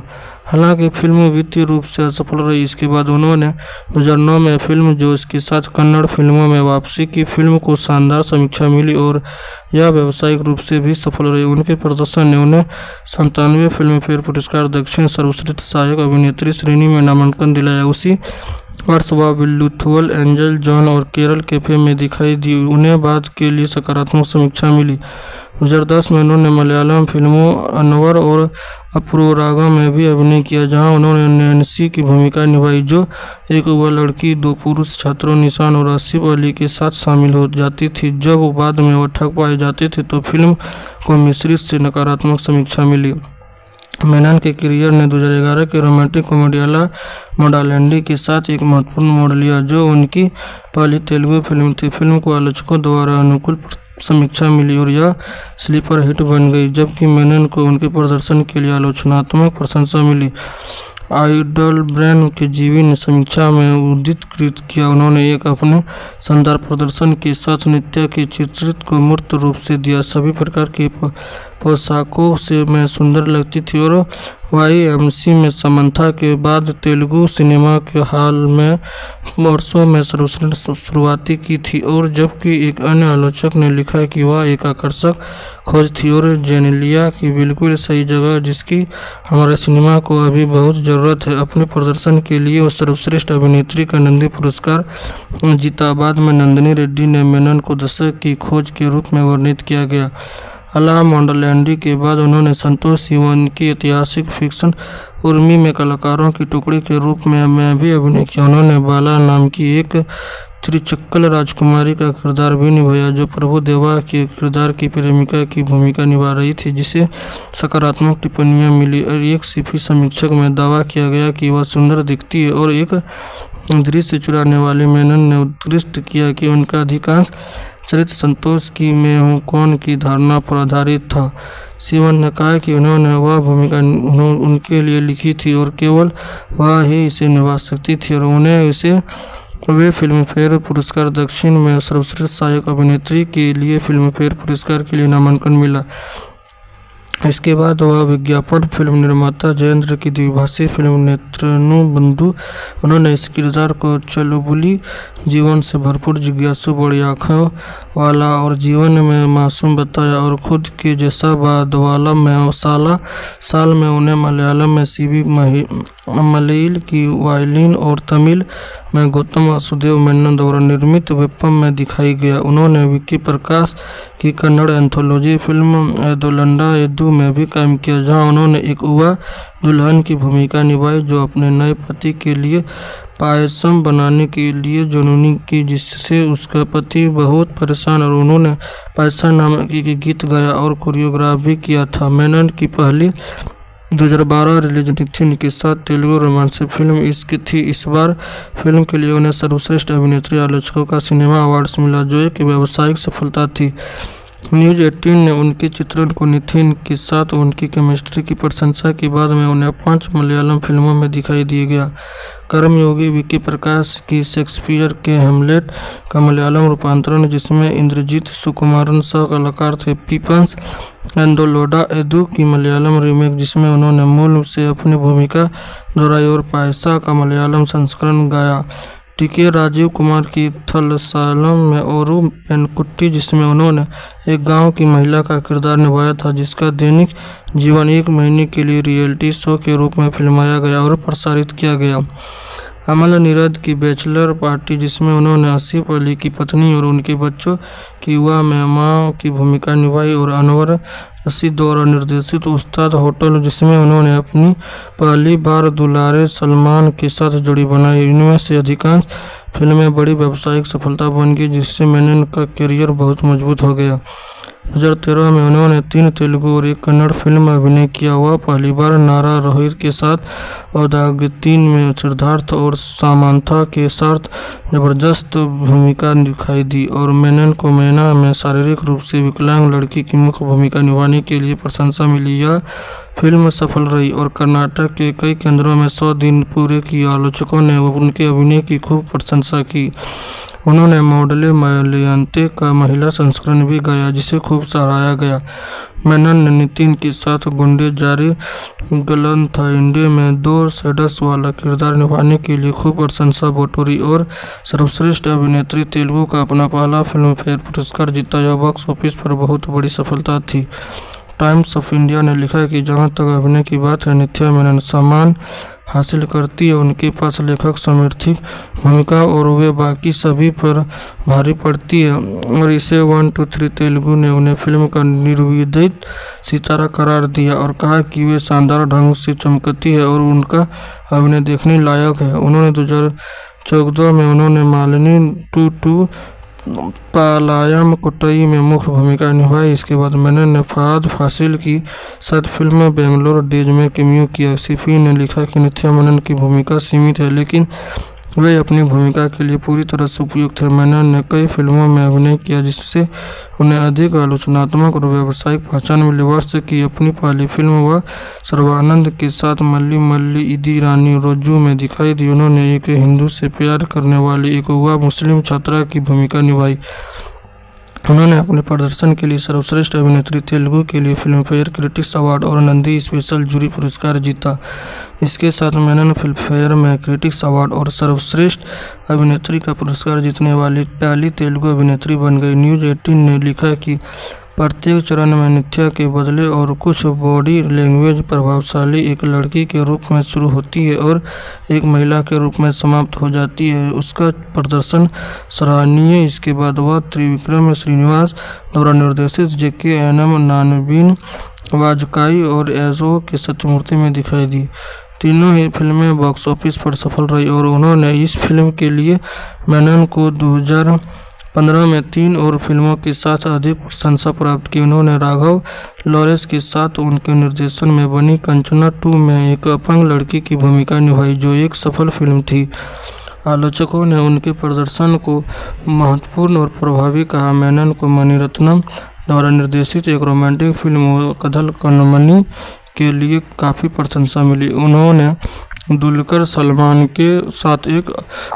हालांकि फिल्म वित्तीय रूप से असफल रही। इसके बाद उन्होंने दो हज़ार नौ में फिल्म जोश के साथ कन्नड़ फिल्मों में वापसी की। फिल्म को शानदार समीक्षा मिली और यह व्यावसायिक रूप से भी सफल रही। उनके प्रदर्शन ने उन्हें संतानवे फिल्म फेयर पुरस्कार दक्षिण सर्वश्रेष्ठ सहायक अभिनेत्री श्रेणी में नामांकन दिलाया। उसी वर्ष वह विल्लुथुअल एंजल जॉन और केरल कैफे में दिखाई दी। उन्हें बाद के लिए सकारात्मक समीक्षा मिली। दो हज़ार दस में उन्होंने मलयालम फिल्मों अनवर और अपूर्वरागा में भी अभिनय किया, जहां उन्होंने नैन्सी की भूमिका निभाई, जो एक युवा लड़की दो पुरुष छात्रों निशान और आसिफ अली के साथ शामिल हो जाती थी। जब बाद में वह ठग पाए जाते थे तो फिल्म को मिश्रित से नकारात्मक समीक्षा मिली। मेनन के करियर ने दो हज़ार ग्यारह के रोमांटिक कॉमेडी अला मोडालेंडी के साथ एक महत्वपूर्ण मोड़ लिया, जो उनकी पहली तेलुगु फिल्म थी। फिल्म को आलोचकों द्वारा अनुकूल समीक्षा मिली और यह स्लीपर हिट बन गई, जबकि मेनन को उनके प्रदर्शन के लिए आलोचनात्मक प्रशंसा मिली। आइडल ब्रेन के जीवी ने समीक्षा में उद्धृत किया, उन्होंने एक अपने शानदार प्रदर्शन के साथ नृत्य के चित्रित को मूर्त रूप से दिया। सभी प्रकार की पोशाकों से मैं सुंदर लगती थी और वाई एम सी में समंथा के बाद तेलुगु सिनेमा के हाल में वर्षों में सर्वश्रेष्ठ शुरुआती की थी। और जबकि एक अन्य आलोचक ने लिखा कि वह एक आकर्षक खोज थी और जेनेलिया की बिल्कुल सही जगह, जिसकी हमारे सिनेमा को अभी बहुत ज़रूरत है। अपने प्रदर्शन के लिए वह सर्वश्रेष्ठ अभिनेत्री का नंदी पुरस्कार जीता। बाद में नंदिनी रेड्डी ने मेनन को दशक की खोज के रूप में वर्णित किया गया। अला मोडालेंडी के बाद उन्होंने संतोष सिवन की ऐतिहासिक फिक्शन उर्मी में कलाकारों की टुकड़ी के रूप में में भी अभिनय किया। उन्होंने बाला नाम की एक त्रिचक्कल राजकुमारी का किरदार भी निभाया, जो प्रभु देवा के किरदार की प्रेमिका की भूमिका निभा रही थी, जिसे सकारात्मक टिप्पणियां मिली। और एक सिफी समीक्षक में दावा किया गया कि वह सुंदर दिखती है और एक दृश्य चुराने वाली। मेनन ने उत्कृष्ट किया कि उनका अधिकांश चरित्र संतोष की मैं हूँ कौन की धारणा पर आधारित था। सिवन ने कहा कि उन्होंने वह भूमिका उनके लिए लिखी थी और केवल वह ही इसे निभा सकती थी, और उन्हें इसे वे फिल्म फेयर पुरस्कार दक्षिण में सर्वश्रेष्ठ सहायक अभिनेत्री के लिए फिल्म फेयर पुरस्कार के लिए नामांकन मिला। इसके बाद वह विज्ञापन फिल्म निर्माता जयेंद्र की द्विभाषी फिल्म नेत्रनु बंधु। उन्होंने इस किरदार को चुलबुली जीवन से भरपूर, जिज्ञासु, बड़ी आँखों वाला और जीवन में मासूम बताया, और खुद के जैसा बादवाला में साला साल में उन्हें मलयालम में सीवी मलईल की वायलिन और तमिल में गौतम वासुदेव मेनन द्वारा निर्मित वेपम में दिखाई गया। उन्होंने विक्की प्रकाश की कन्नड़ एंथोलॉजी फिल्म एदोलंडा एदू में भी काम किया, जहां उन्होंने एक युवा दुल्हन की भूमिका निभाई जो अपने नए पति के लिए पायसम बनाने के लिए जुनूनी की, जिससे उसका पति बहुत परेशान, और उन्होंने पायसा नामक एक गीत गाया और कोरियोग्राफ भी किया था। मेनन की पहली दो हज़ार बारह रिलीज निथिन के साथ तेलुगु रोमांस फिल्म इश्क थी। इस बार फिल्म के लिए उन्हें सर्वश्रेष्ठ अभिनेत्री आलोचकों का सिनेमा अवार्ड्स मिला, जो एक व्यावसायिक सफलता थी। न्यूज़ अठारह ने उनके चित्रण को निथिन के साथ उनकी केमिस्ट्री की प्रशंसा की। बाद में उन्हें पांच मलयालम फिल्मों में दिखाई दिया गया। कर्मयोगी विक्की प्रकाश की शेक्सपियर के हेमलेट का मलयालम रूपांतरण, जिसमें इंद्रजीत सुकुमारन सह कलाकार थे। पीपल्स एंडोलोडा एदू की मलयालम रीमेक, जिसमें उन्होंने मूल से अपनी भूमिका दोहराई, और पायसा का मलयालम संस्करण गाया। टीके राजीव कुमार की थलसालम में ओरू पेनकुट्टी, जिसमें उन्होंने एक गांव की महिला का किरदार निभाया था, जिसका दैनिक जीवन एक महीने के लिए रियलिटी शो के रूप में फिल्माया गया और प्रसारित किया गया। अमल नीरद की बैचलर पार्टी, जिसमें उन्होंने आसिफ अली की पत्नी और उनके बच्चों की युवा में मां की भूमिका निभाई, और अनवर रशीद द्वारा निर्देशित उस्ताद होटल, जिसमें उन्होंने अपनी पहली बार दुलारे सलमान के साथ जोड़ी बनाई। इनमें से अधिकांश फिल्में बड़ी व्यावसायिक सफलता बन गई, जिससे मेनन का करियर बहुत मजबूत हो गया। दो हज़ार तेरह में उन्होंने तीन तेलुगु और एक कन्नड़ फिल्म में अभिनय किया। वह पहली बार नारा रोहित के साथ और दागितीन में सिद्धार्थ और सामांथा के साथ जबरदस्त भूमिका दिखाई दी, और मेनन को मैना में शारीरिक रूप से विकलांग लड़की की मुख्य भूमिका निभाने के लिए प्रशंसा मिली। यह फिल्म सफल रही और कर्नाटक के कई केंद्रों में सौ दिन पूरे किए। आलोचकों ने उनके अभिनय की खूब प्रशंसा की। उन्होंने मॉडले मलयंते का महिला संस्करण भी गाया, जिसे खूब सराहा गया। मेनन ने नितिन के साथ गुंडे जारी गलनथाइंडे में दो सेडस वाला किरदार निभाने के लिए खूब प्रशंसा बटोरी और सर्वश्रेष्ठ अभिनेत्री तेलुगु का अपना पहला फिल्म फेयर पुरस्कार जीता। यह बॉक्स ऑफिस पर बहुत बड़ी सफलता थी। टाइम्स ऑफ इंडिया ने लिखा कि जहां तक अभिनय की बात है, नित्या मेनन सम्मान हासिल करती है। उनके पास लेखक समर्थित भूमिका और वे बाकी सभी पर भारी पड़ती है, और इसे वन टू थ्री तेलुगु ने उन्हें फिल्म का निर्विवादित सितारा करार दिया और कहा कि वे शानदार ढंग से चमकती है और उनका अभिनय देखने लायक है। उन्होंने दो हज़ार चौदह में उन्होंने Malini two two Palayamkottai में मुख्य भूमिका निभाई। इसके बाद मेनन ने फहद फासिल की साथ फिल्म बेंगलोर डेज में कैमियो किया। सिफी ने लिखा कि नित्या मेनन की भूमिका सीमित है, लेकिन वे अपनी भूमिका के लिए पूरी तरह से उपयुक्त है। मेनन ने कई फिल्मों में अभिनय किया, जिससे उन्हें अधिक आलोचनात्मक और व्यावसायिक पहचान मिली। वर्ष की अपनी पहली फिल्म वह सर्वानंद के साथ मल्ली मल्ली इदी रानी रोजू में दिखाई दी। उन्होंने एक हिंदू से प्यार करने वाली एक युवा मुस्लिम छात्रा की भूमिका निभाई। उन्होंने अपने प्रदर्शन के लिए सर्वश्रेष्ठ अभिनेत्री तेलुगु के लिए फिल्म फेयर क्रिटिक्स अवार्ड और नंदी स्पेशल जूरी पुरस्कार जीता। इसके साथ मेनन फिल्म फेयर में क्रिटिक्स अवार्ड और सर्वश्रेष्ठ अभिनेत्री का पुरस्कार जीतने वाली पहली तेलुगु अभिनेत्री बन गई। न्यूज़ एटीन ने लिखा कि प्रत्येक चरण में नित्या के बदले और कुछ बॉडी लैंग्वेज प्रभावशाली एक लड़की के रूप में शुरू होती है और एक महिला के रूप में समाप्त हो जाती है। उसका प्रदर्शन सराहनीय। इसके बाद वह त्रिविक्रम श्रीनिवास द्वारा निर्देशित जेके एनएम नानबीन वाजकाई और एजो के सत्यमूर्ति में दिखाई दी। तीनों ही फिल्में बॉक्स ऑफिस पर सफल रही और उन्होंने इस फिल्म के लिए मेनन को दो हज़ार पंद्रह में तीन और फिल्मों के साथ अधिक प्रशंसा प्राप्त की। उन्होंने राघव लॉरेंस के साथ उनके निर्देशन में बनी कंचना टू में एक अपंग लड़की की भूमिका निभाई, जो एक सफल फिल्म थी। आलोचकों ने उनके प्रदर्शन को महत्वपूर्ण और प्रभावी कहा। मेनन को मणिरत्नम द्वारा निर्देशित एक रोमांटिक फिल्म कदल कन्मनी के लिए काफ़ी प्रशंसा मिली। उन्होंने दुलकर सलमान के साथ एक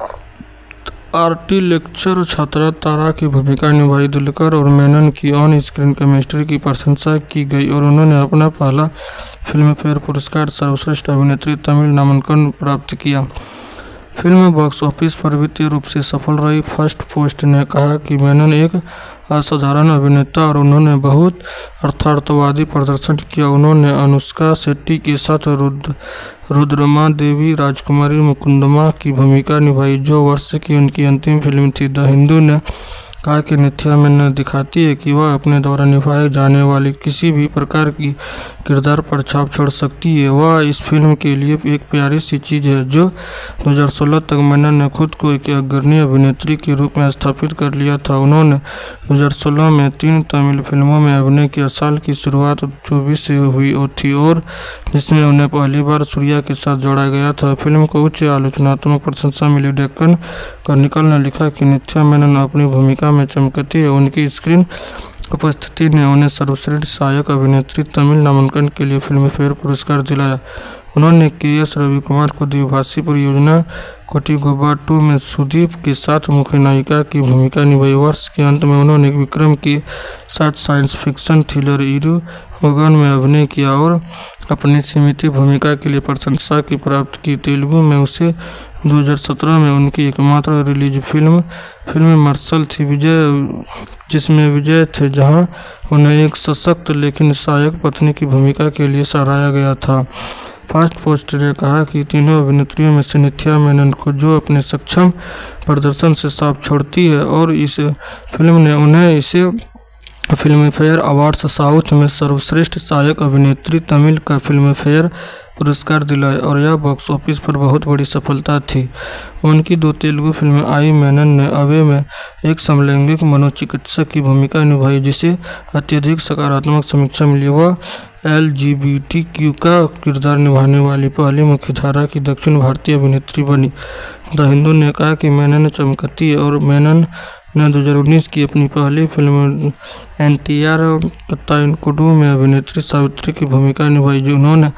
आर्टी लेक्चर छात्रा तारा की भूमिका निभाई। दुलकर और मेनन की ऑन स्क्रीन केमिस्ट्री की प्रशंसा की गई और उन्होंने अपना पहला फिल्म फेयर पुरस्कार सर्वश्रेष्ठ अभिनेत्री तमिल नामांकन प्राप्त किया। फिल्म बॉक्स ऑफिस पर वित्तीय रूप से सफल रही। फर्स्ट पोस्ट ने कहा कि मेनन एक असाधारण अभिनेता और उन्होंने बहुत अर्थार्थवादी प्रदर्शन किया। उन्होंने अनुष्का शेट्टी के साथ रुद्र रुद्रमा देवी राजकुमारी मुकुंदमा की भूमिका निभाई, जो वर्ष की उनकी अंतिम फिल्म थी। द हिंदू ने कहा कि नित्या मेनन दिखाती है कि वह अपने द्वारा निभाए जाने वाली किसी भी प्रकार की किरदार पर छाप छोड़ सकती है। वह इस फिल्म के लिए एक प्यारी सी चीज़ है। जो दो हज़ार सोलह तक मेनन ने खुद को एक अग्रणी अभिनेत्री के रूप में स्थापित कर लिया था। उन्होंने दो हज़ार सोलह में तीन तमिल फिल्मों में अभिनय किया। साल की शुरुआत चौबीस से हुई थी और जिसमें उन्हें पहली बार सूर्या के साथ जोड़ा गया था। फिल्म को उच्च आलोचनात्मक प्रशंसा मिली। डेक्कन क्रॉनिकल ने लिखा कि नित्या मेनन अपनी भूमिका में चमकती है। उनकी स्क्रीन उपस्थिति ने उन्हें सर्वश्रेष्ठ सहायक अभिनेत्री तमिल नामांकन के लिए फिल्म फेयर पुरस्कार दिलाया। उन्होंने के एस रविकुमार को द्विभाषी परियोजना कोटिगोबा टू में सुदीप के साथ मुख्य नायिका की भूमिका निभाई। वर्ष के अंत में उन्होंने विक्रम के साथ साइंस फिक्शन थ्रिलर इरु मगन में अभिनय किया और अपनी सीमित भूमिका के लिए प्रशंसा की प्राप्त की। तेलुगु में उसे दो हज़ार सत्रह में उनकी एकमात्र रिलीज फिल्म फिल्म मार्शल थी, विजय जिसमें विजय थे, जहां उन्हें एक सशक्त लेकिन सहायक पत्नी की भूमिका के लिए सराहा गया था। फर्स्ट पोस्ट ने कहा कि तीनों अभिनेत्रियों में से नित्या मेनन को जो अपने सक्षम प्रदर्शन से साफ छोड़ती है और इस फिल्म ने उन्हें इसे फिल्म फेयर अवार्ड्स साउथ में सर्वश्रेष्ठ सहायक अभिनेत्री तमिल का फिल्म फेयर पुरस्कार दिलाया और यह बॉक्स ऑफिस पर बहुत बड़ी सफलता थी। उनकी दो तेलुगु फिल्में आई। मेनन ने अवे में एक समलैंगिक मनोचिकित्सक की भूमिका निभाई, जिसे अत्यधिक सकारात्मक समीक्षा मिली। वह L G B T Q का किरदार निभाने वाली पहली मुख्यधारा की दक्षिण भारतीय अभिनेत्री बनी। द हिंदू ने कहा कि मेनन चमकती है और मेनन ने दो हज़ार उन्नीस की अपनी पहली film N T R Kathanayakudu में अभिनेत्री सावित्री की भूमिका निभाई, जो उन्होंने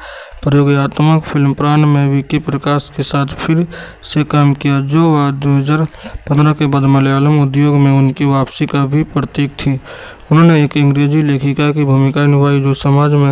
प्रयोगात्मक फिल्म प्राण में वीके प्रकाश के साथ फिर से काम किया, जो वह दो हज़ार पंद्रह के बाद मलयालम उद्योग में उनकी वापसी का भी प्रतीक थी। उन्होंने एक अंग्रेजी लेखिका की भूमिका निभाई जो समाज में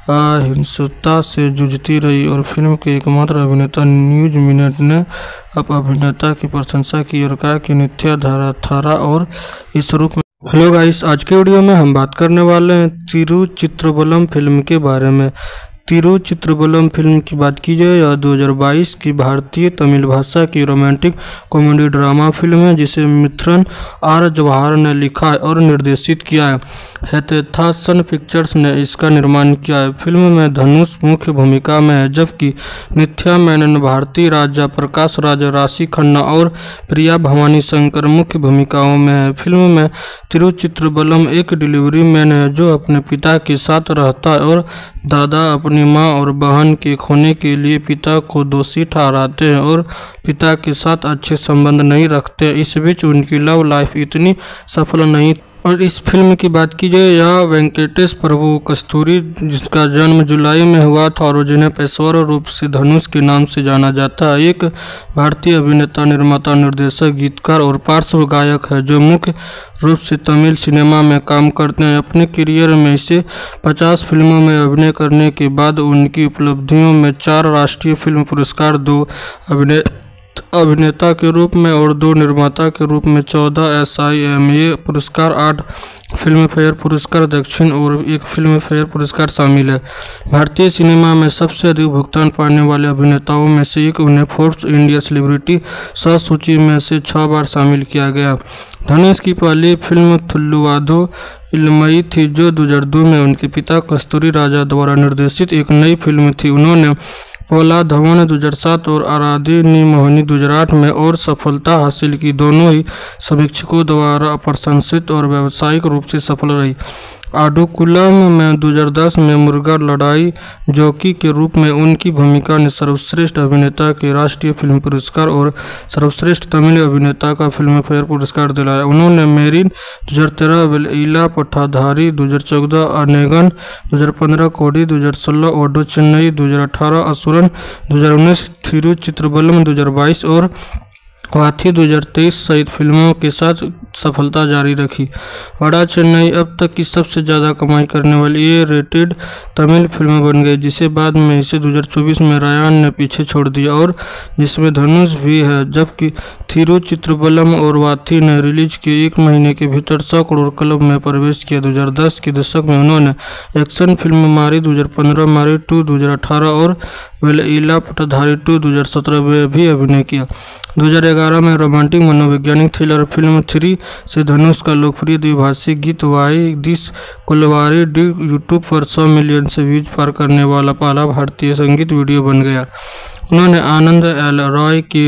अहिंसता से जूझती रही, और फिल्म के एकमात्र अभिनेता न्यूज मिनट ने अब अभिनेता की प्रशंसा की और कहा कि नित्या धारा और इस रूप में। हेलो गाइस, आज के वीडियो में हम बात करने वाले हैं तिरुचित्रबलम फिल्म के बारे में। तिरुचित्रबलम फिल्म की बात की जाए, यह दो हज़ार बाईस की भारतीय तमिल भाषा की रोमांटिक कॉमेडी ड्रामा फिल्म है जिसे मिथुन आर जवाहर ने लिखा और निर्देशित किया है। हैथेथासन पिक्चर्स ने इसका निर्माण किया है। फिल्म में धनुष मुख्य भूमिका में है, जबकि नित्या मेनन, भारती राजा, प्रकाश राज, राशि खन्ना और प्रिया भवानी शंकर मुख्य भूमिकाओं में है। फिल्म में तिरुचित्रबलम एक डिलीवरी मैन है जो अपने पिता के साथ रहता है और दादा अपनी माँ और बहन के खोने के लिए पिता को दोषी ठहराते हैं और पिता के साथ अच्छे संबंध नहीं रखते। इस बीच उनकी लव लाइफ इतनी सफल नहीं। और इस फिल्म की बात की जाए, यह वेंकटेश प्रभु कस्तूरी, जिसका जन्म जुलाई में हुआ था और जिन्हें पेशेवर रूप से धनुष के नाम से जाना जाता है, एक भारतीय अभिनेता, निर्माता, निर्देशक, गीतकार और पार्श्व गायक है जो मुख्य रूप से तमिल सिनेमा में काम करते हैं। अपने करियर में इसे पचास फिल्मों में अभिनय करने के बाद उनकी उपलब्धियों में चार राष्ट्रीय फिल्म पुरस्कार, दो अभिनय अभिनेता के रूप में और दो निर्माता के रूप में चौदह एस आई एम ए पुरस्कार, आठ फिल्म फेयर पुरस्कार दक्षिण और एक फिल्म फेयर पुरस्कार शामिल है। भारतीय सिनेमा में सबसे अधिक भुगतान पाने वाले अभिनेताओं में से एक, उन्हें फोर्ब्स इंडिया सेलिब्रिटी सौ सूची में से छह बार शामिल किया गया। धनुष की पहली फिल्म थुल्लुवाधो इलमई थी, जो दो हज़ार दो में उनके पिता कस्तूरी राजा द्वारा निर्देशित एक नई फिल्म थी। उन्होंने पोला धवन दो हज़ार सात और आराधी नी मोहिनी दो हज़ार आठ में और सफलता हासिल की। दोनों ही समीक्षकों द्वारा प्रशंसित और व्यावसायिक रूप से सफल रही। आडुकुलम में दो हज़ार दस में मुर्गा लड़ाई जॉकी के रूप में उनकी भूमिका ने सर्वश्रेष्ठ अभिनेता के राष्ट्रीय फिल्म पुरस्कार और सर्वश्रेष्ठ तमिल अभिनेता का फिल्म फेयर पुरस्कार दिलाया। उन्होंने मेरिन दो हज़ार तेरह, वेलइला पठाधारी दो हज़ार चौदह, अनेगन दो हज़ार पंद्रह, कोडी दो हज़ार सोलह, ओडो चेन्नई दो हज़ार अठारह, असुरन दो हज़ार उन्नीस, तिरुचित्रबलम दो हज़ार बाईस और वाथी दो हज़ार तेईस सहित फिल्मों के साथ सफलता जारी रखी। वड़ा चेन्नई अब तक की सबसे ज़्यादा कमाई करने वाली ए रेटेड तमिल फिल्म बन गई, जिसे बाद में इसे दो हज़ार चौबीस में रायन ने पीछे छोड़ दिया और जिसमें धनुष भी है। जबकि तिरुचित्रबलम और वाथी ने रिलीज के एक महीने के भीतर सौ करोड़ क्लब में प्रवेश किया। दो हज़ार दस के दशक में उन्होंने एक्शन फिल्म मारी दो हज़ार पंद्रह, मारी टू दो हज़ार अठारह और वेलइला पठाधारी टू दो हज़ार सत्रह में भी अभिनय किया। दो हज़ार ग्यारह में रोमांटिक मनोवैज्ञानिक थ्रिलर फिल्म थ्री से धनुष का लोकप्रिय द्विभाषी गीत why this Kolaveri Di YouTube पर सौ मिलियन से व्यूज पार करने वाला पहला भारतीय संगीत वीडियो बन गया। उन्होंने आनंद एल रॉय की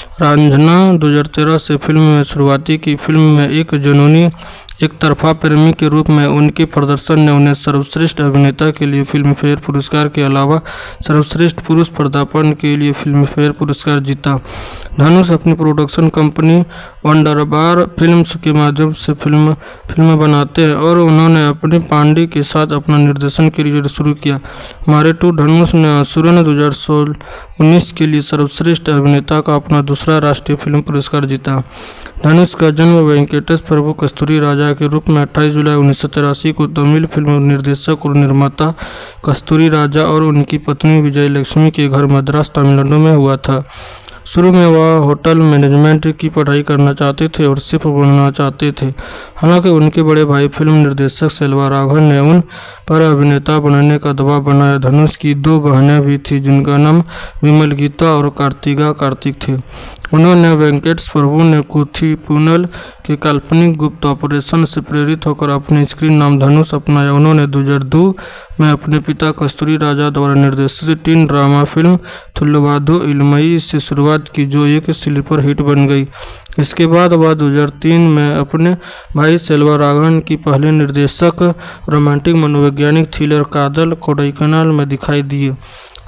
रांझना दो हज़ार तेरह से फिल्म में शुरुआती की। फिल्म में एक जुनूनी एक तरफा प्रेमी के रूप में उनके प्रदर्शन ने उन्हें सर्वश्रेष्ठ अभिनेता के लिए फिल्म फेयर पुरस्कार के अलावा सर्वश्रेष्ठ पुरुष पदार्पण के लिए फिल्म फेयर पुरस्कार जीता। धनुष अपनी प्रोडक्शन कंपनी वंडरबार फिल्म्स के माध्यम से फिल्म फिल्में बनाते हैं और उन्होंने अपने पांडे के साथ अपना निर्देशन करियर शुरू किया। मारे टू धनुष ने असुरन दो हज़ार सोलह उन्नीस के लिए सर्वश्रेष्ठ अभिनेता का अपना दूसरा राष्ट्रीय फिल्म पुरस्कार जीता। धनुष का जन्म वेंकटेश प्रभु कस्तूरी राजा के रूप में अट्ठाईस जुलाई उन्नीस सौ तिरासी को तमिल फिल्म निर्देशक और निर्माता कस्तूरी राजा और उनकी पत्नी विजय लक्ष्मी के घर मद्रास, तमिलनाडु में हुआ था। शुरू में वह होटल मैनेजमेंट की पढ़ाई करना चाहते थे और शेफ बनना चाहते थे। हालांकि उनके बड़े भाई फिल्म निर्देशक सेल्वा राघवन ने उन पर अभिनेता बनने का दबाव बनाया। धनुष की दो बहनें भी थीं जिनका नाम विमल गीता और कार्तिका कार्तिक थे। उन्होंने वेंकटेश प्रभु ने कुथीपुनल के काल्पनिक गुप्त ऑपरेशन से प्रेरित होकर अपने स्क्रीन नाम धनुष अपनाया। उन्होंने दो हज़ार दो में अपने पिता कस्तूरी राजा द्वारा निर्देशित teen drama film Thulluvadho Ilamai से शुरुआत की, जो एक स्लीपर हिट बन गई। इसके बाद वह दो हज़ार तीन में अपने भाई सेल्वा राघवन की पहले निर्देशक रोमांटिक मनोवैज्ञानिक थ्रिलर कादल कोडाईकनाल में दिखाई दिए।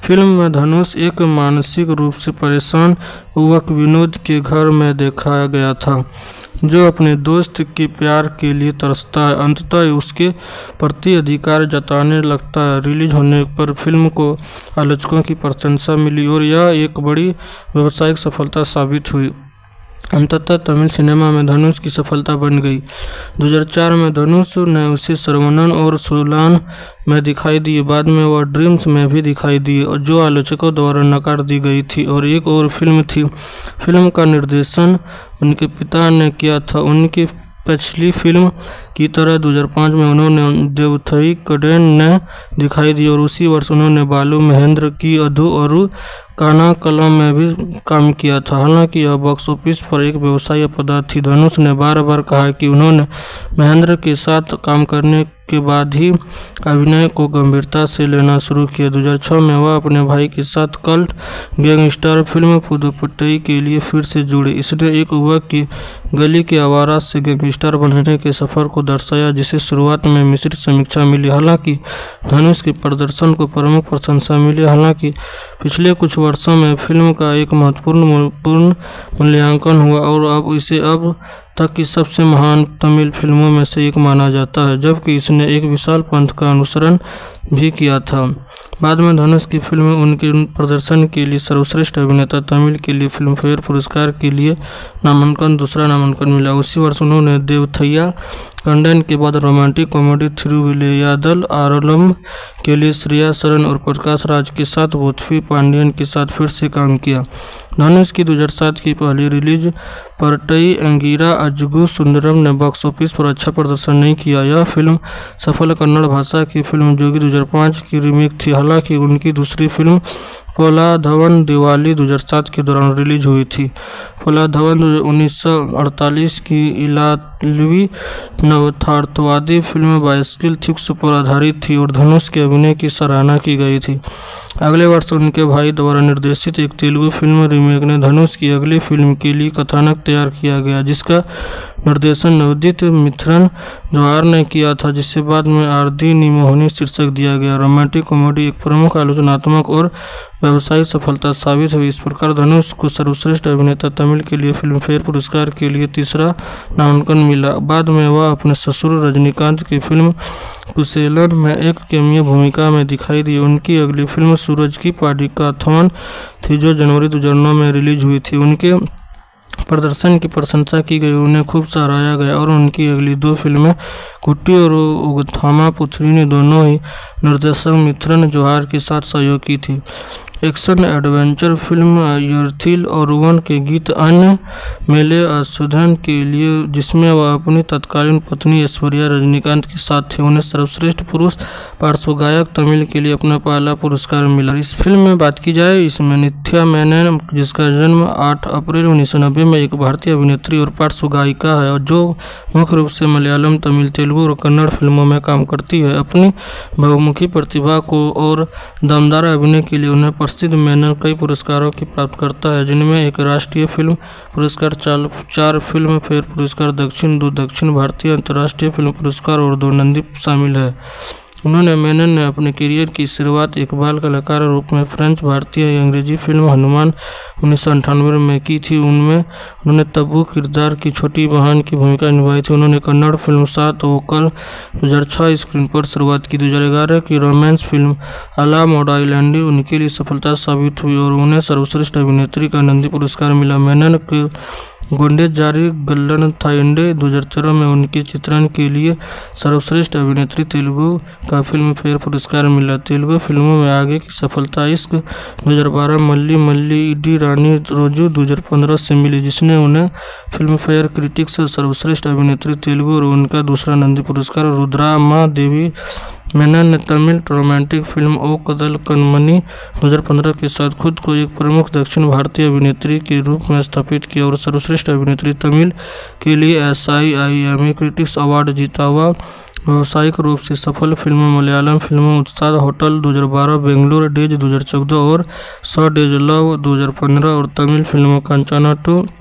फिल्म में धनुष एक मानसिक रूप से परेशान युवक विनोद के घर में दिखाया गया था, जो अपने दोस्त के प्यार के लिए तरसता है, अंततः उसके प्रति अधिकार जताने लगता है। रिलीज होने पर फिल्म को आलोचकों की प्रशंसा मिली और यह एक बड़ी व्यावसायिक सफलता साबित हुई। अंततः तमिल सिनेमा में धनुष की सफलता बन गई। दो हज़ार चार में धनुष ने उसे सर्वनन और सोलान में दिखाई दिए। बाद में वह ड्रीम्स में भी दिखाई दिए, और जो आलोचकों द्वारा नकार दी गई थी। और एक और फिल्म थी। फिल्म का निर्देशन उनके पिता ने किया था। उनकी पिछली फिल्म की तरह दो हज़ार पाँच में उन्होंने देवथई कडेन ने दिखाई दी, और उसी वर्ष उन्होंने बालू महेंद्र की अधु और काना कलम में भी काम किया था। हालांकि यह बॉक्स ऑफिस पर एक व्यवसायिक आपदा थी। धनुष ने बार बार कहा कि उन्होंने महेंद्र के साथ काम करने के बाद ही अभिनय को गंभीरता से लेना शुरू किया। दो हज़ार छह में वह अपने भाई के साथ कल्ट गैंगस्टर फिल्म पुदुपट्टई के लिए फिर से जुड़े। इसने एक युवक की गली के आवारा से गैंगस्टर बनने के सफर को दर्शाया, जिसे शुरुआत में मिश्रित समीक्षा मिली। हालांकि धनुष के प्रदर्शन को प्रमुख प्रशंसा मिली। हालांकि पिछले कुछ वर्षों में फिल्म का एक महत्वपूर्ण पूर्ण मूल्यांकन हुआ और अब इसे अब तक की सबसे महान तमिल फिल्मों में से एक माना जाता है, जबकि इसने एक विशाल पंथ का अनुसरण भी किया था। बाद में धनुष की फिल्में उनके प्रदर्शन के लिए सर्वश्रेष्ठ अभिनेता तमिल के लिए फिल्मफेयर पुरस्कार के लिए नामांकन दूसरा नामांकन मिला। उसी वर्ष उन्होंने देवथैया कंडेन के बाद रोमांटिक कॉमेडी थिरुविलैयादल आरलम के लिए श्रेया सरन और प्रकाश राज के साथ बोथवी पांडियन के साथ फिर से काम किया। धनुष की दो हज़ार सात की पहली रिलीज परटई अंगीरा अजगु सुंदरम ने बॉक्स ऑफिस पर अच्छा प्रदर्शन नहीं किया। यह फिल्म सफल कन्नड़ भाषा की फिल्म जोगी दो हज़ार पाँच की रीमेक थी। हालांकि उनकी दूसरी फिल्म पोलाधवन दिवाली दो हज़ार सात के दौरान रिलीज हुई थी। पोलाधवन उन्नीस सौ अड़तालीस की इलालवी नवथार्थवादी फिल्म बाइसिकल थिक्स पर आधारित थी और धनुष के अभिनय की सराहना की गई थी। अगले वर्ष उनके भाई द्वारा निर्देशित एक तेलुगु फिल्म रीमेक ने धनुष की अगली फिल्म के लिए कथानक तैयार किया गया, जिसका निर्देशन नवदीप मिथरन जवाहर ने किया था, जिसे बाद में आरदी निमोहनी शीर्षक दिया गया। रोमांटिक कॉमेडी एक प्रमुख आलोचनात्मक और व्यावसायिक सफलता साबित हुई। इस प्रकार धनुष को सर्वश्रेष्ठ अभिनेता तमिल के लिए फिल्मफेयर पुरस्कार के लिए तीसरा नामांकन मिला। बाद में वह अपने ससुर रजनीकांत की फिल्म कुसेलन में एक कैमियो भूमिका में दिखाई दी। उनकी अगली फिल्म सूरज की पाडिकाथॉन थी, जो जनवरी दो हज़ार नौ में रिलीज हुई थी। उनके प्रदर्शन की प्रशंसा की गई, उन्हें खूब सराहा गया और उनकी अगली दो फिल्में कुट्टी और उगथामा पुथरी ने दोनों ही निर्देशक मिथरन जवाहर के साथ सहयोग की थी। एक्शन एडवेंचर फिल्म यर्थिल और वन के गीत अन्य मेले अशोधन के लिए, जिसमें वह अपनी तत्कालीन पत्नी ऐश्वर्या रजनीकांत के साथ थे, उन्हें सर्वश्रेष्ठ पुरुष पार्श्व गायक तमिल के लिए अपना पहला पुरस्कार मिला। इस फिल्म में बात की जाए, इसमें नित्या मेनन, जिसका जन्म आठ अप्रैल उन्नीस सौ नब्बे में एक भारतीय अभिनेत्री और पार्श्व गायिका है, और जो मुख्य रूप से मलयालम, तमिल, तेलुगु और कन्नड़ फिल्मों में काम करती है। अपनी बहुमुखी प्रतिभा को और दमदार अभिनय के लिए उन्हें प्रसिद्ध मेनन कई पुरस्कारों की प्राप्त करता है, जिनमें एक राष्ट्रीय फिल्म पुरस्कार, चार, चार फिल्म फेयर पुरस्कार दक्षिण, दो दक्षिण भारतीय अंतर्राष्ट्रीय फिल्म पुरस्कार और दो नंदी शामिल है। उन्होंने मेनन ने अपने करियर की शुरुआत एक बाल कलाकार के रूप में फ्रेंच भारतीय अंग्रेजी फिल्म हनुमान उन्नीस सौ अंठानवे में की थी। उनमें उन्होंने तब्बू किरदार की छोटी बहन की भूमिका निभाई थी। उन्होंने कन्नड़ फिल्म सात वोकल दो हज़ार छह स्क्रीन पर शुरुआत की। दो हज़ार ग्यारह की रोमांस फिल्म अला मोडाइलैंडी उनके लिए सफलता साबित हुई और उन्हें सर्वश्रेष्ठ अभिनेत्री का नंदी पुरस्कार मिला। मेनन के गोंडे जारी गल्लन थाइंडे दो हज़ार तेरह में उनके चित्रण के लिए सर्वश्रेष्ठ अभिनेत्री तेलुगु का फिल्म फेयर पुरस्कार मिला। तेलुगु फिल्मों में आगे की सफलता इश्क दो हज़ार बारह, मल्ली मल्ली इडी रानी रोजू दो हज़ार पंद्रह से मिली, जिसने उन्हें फिल्म फेयर क्रिटिक्स सर्वश्रेष्ठ अभिनेत्री तेलुगु और उनका दूसरा नंदी पुरस्कार। रुद्रामा देवी मेनन ने तमिल रोमांटिक फिल्म ओ कदल कनमनी दो हज़ार पंद्रह के साथ खुद को एक प्रमुख दक्षिण भारतीय अभिनेत्री के रूप में स्थापित किया और सर्वश्रेष्ठ अभिनेत्री तमिल के लिए S I I M A critics award जीता हुआ। व्यावसायिक रूप से सफल फिल्मों मलयालम फिल्मों उस्ताद होटल दो हज़ार बारह, बेंगलुरु डेज दो हज़ार चौदह और सौ डेज लव दो हज़ार पंद्रह और तमिल फिल्मों कंचना टू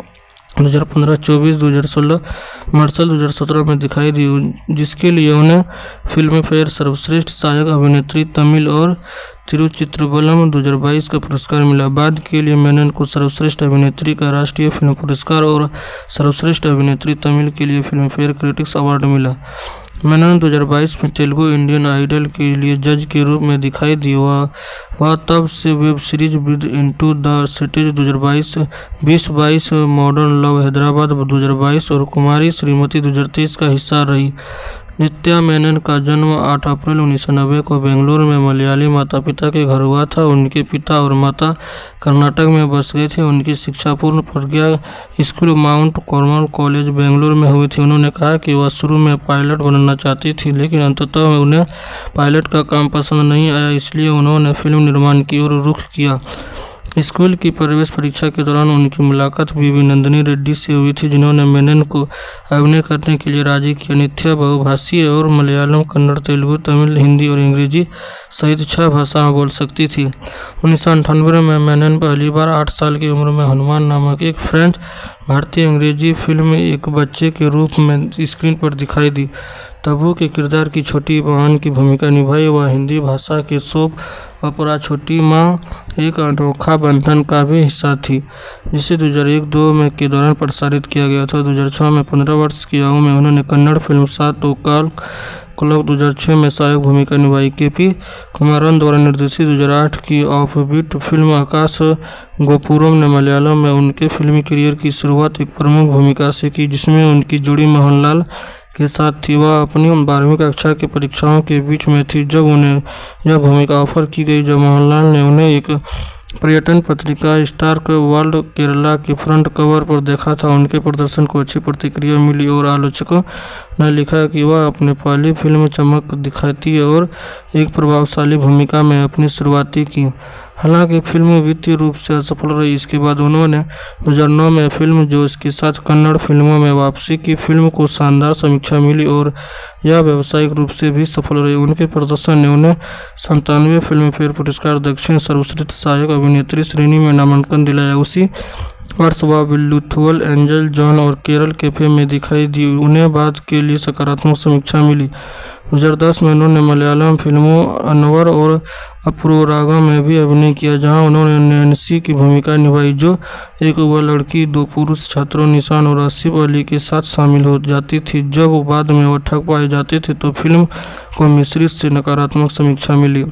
दो हज़ार पंद्रह चौबीस, दो हज़ार सोलह मार्शल दो हज़ार सत्रह में दिखाई दी, जिसके लिए उन्हें फिल्म फेयर सर्वश्रेष्ठ सहायक अभिनेत्री तमिल और तिरुचित्रबलम दो हज़ार बाईस का पुरस्कार मिला। बाद के लिए मेनन को सर्वश्रेष्ठ अभिनेत्री का राष्ट्रीय फिल्म पुरस्कार और सर्वश्रेष्ठ अभिनेत्री तमिल के लिए फिल्म फेयर क्रिटिक्स अवार्ड मिला। मेनन दो हज़ार बाईस में तेलुगु इंडियन आइडल के लिए जज के रूप में दिखाई दी। वह वह तब से web series breathe into the cities दो हज़ार बाईस, बीस बाईस, मॉडर्न लव हैदराबाद दो हज़ार बाईस और कुमारी श्रीमती दो हज़ार तेईस का हिस्सा रही। नित्या मेनन का जन्म आठ अप्रैल उन्नीस सौ नब्बे को बेंगलुरु में मलयाली माता पिता के घर हुआ था। उनके पिता और माता कर्नाटक में बस गए थे। उनकी शिक्षा Poorna Prajna school Mount Carmel college Bengaluru में हुई थी। उन्होंने कहा कि वह शुरू में पायलट बनना चाहती थी, लेकिन अंततः उन्हें पायलट का काम पसंद नहीं आया, इसलिए उन्होंने फिल्म निर्माण की ओर रुख किया। स्कूल की प्रवेश परीक्षा के दौरान उनकी मुलाकात बीवी नंदिनी रेड्डी से हुई थी, जिन्होंने मेनन को अभिनय करने के लिए राजी किया। नित्या बहुभाषीय और मलयालम, कन्नड़, तेलुगु, तमिल, हिंदी और अंग्रेजी सहित छह भाषाएं बोल सकती थी। उन्नीस सौ अंठानवे में मेनन पहली बार आठ साल की उम्र में हनुमान नामक एक फ्रेंच भारतीय अंग्रेजी फिल्म में एक बच्चे के रूप में स्क्रीन पर दिखाई दी। तब्बू के किरदार की छोटी बहन की भूमिका निभाई। वह हिंदी भाषा के सोप ऑपरा छोटी माँ एक अनोखा बंधन का भी हिस्सा थी, जिसे दो हज़ार एक दो में के दौरान प्रसारित किया गया था। दो हज़ार छह में पंद्रह वर्ष की आयु में उन्होंने कन्नड़ फिल्म सात ओकाल क्लब दो हज़ार छह में सहायक भूमिका निभाई। के पी कुमारन द्वारा निर्देशित दो हज़ार आठ की ऑफबीट फिल्म आकाश गोपुरम ने मलयालम में उनके फिल्मी करियर की शुरुआत एक प्रमुख भूमिका से की, जिसमें उनकी जोड़ी मोहनलाल के साथ थी। वह अपनी बारहवीं कक्षा की परीक्षाओं के बीच में थी जब उन्हें यह भूमिका ऑफर की गई, जब मोहनलाल ने उन्हें एक पर्यटन पत्रिका स्टार वर्ल्ड केरला की फ्रंट कवर पर देखा था। उनके प्रदर्शन को अच्छी प्रतिक्रिया मिली और आलोचकों ने लिखा कि वह अपनी पहली फिल्म में चमक दिखाती है और एक प्रभावशाली भूमिका में अपनी शुरुआती की। हालांकि फिल्म वित्तीय रूप से असफल रही। इसके बाद उन्होंने दो हज़ार नौ में फिल्म जोश के साथ कन्नड़ फिल्मों में वापसी की। फिल्म को शानदार समीक्षा मिली और यह व्यावसायिक रूप से भी सफल रही। उनके प्रदर्शन ने उन्हें संतानवे फिल्म फेयर पुरस्कार दक्षिण सर्वश्रेष्ठ सहायक अभिनेत्री श्रेणी में नामांकन दिलाया। उसी वर्ष वह विल्लुथुअल एंजल जॉन और केरल कैफे में दिखाई दी। उन्हें बाद के लिए सकारात्मक समीक्षा मिली। दो हज़ार दस में उन्होंने मलयालम फिल्मों अनवर और अपूर्वारागा में भी अभिनय किया, जहां उन्होंने नैन्सी की भूमिका निभाई, जो एक युवा लड़की दो पुरुष छात्रों निशान और आसिफ अली के साथ शामिल हो जाती थी। जब बाद में वह ठग पाए जाते थे तो फिल्म को मिश्रित से नकारात्मक समीक्षा मिली।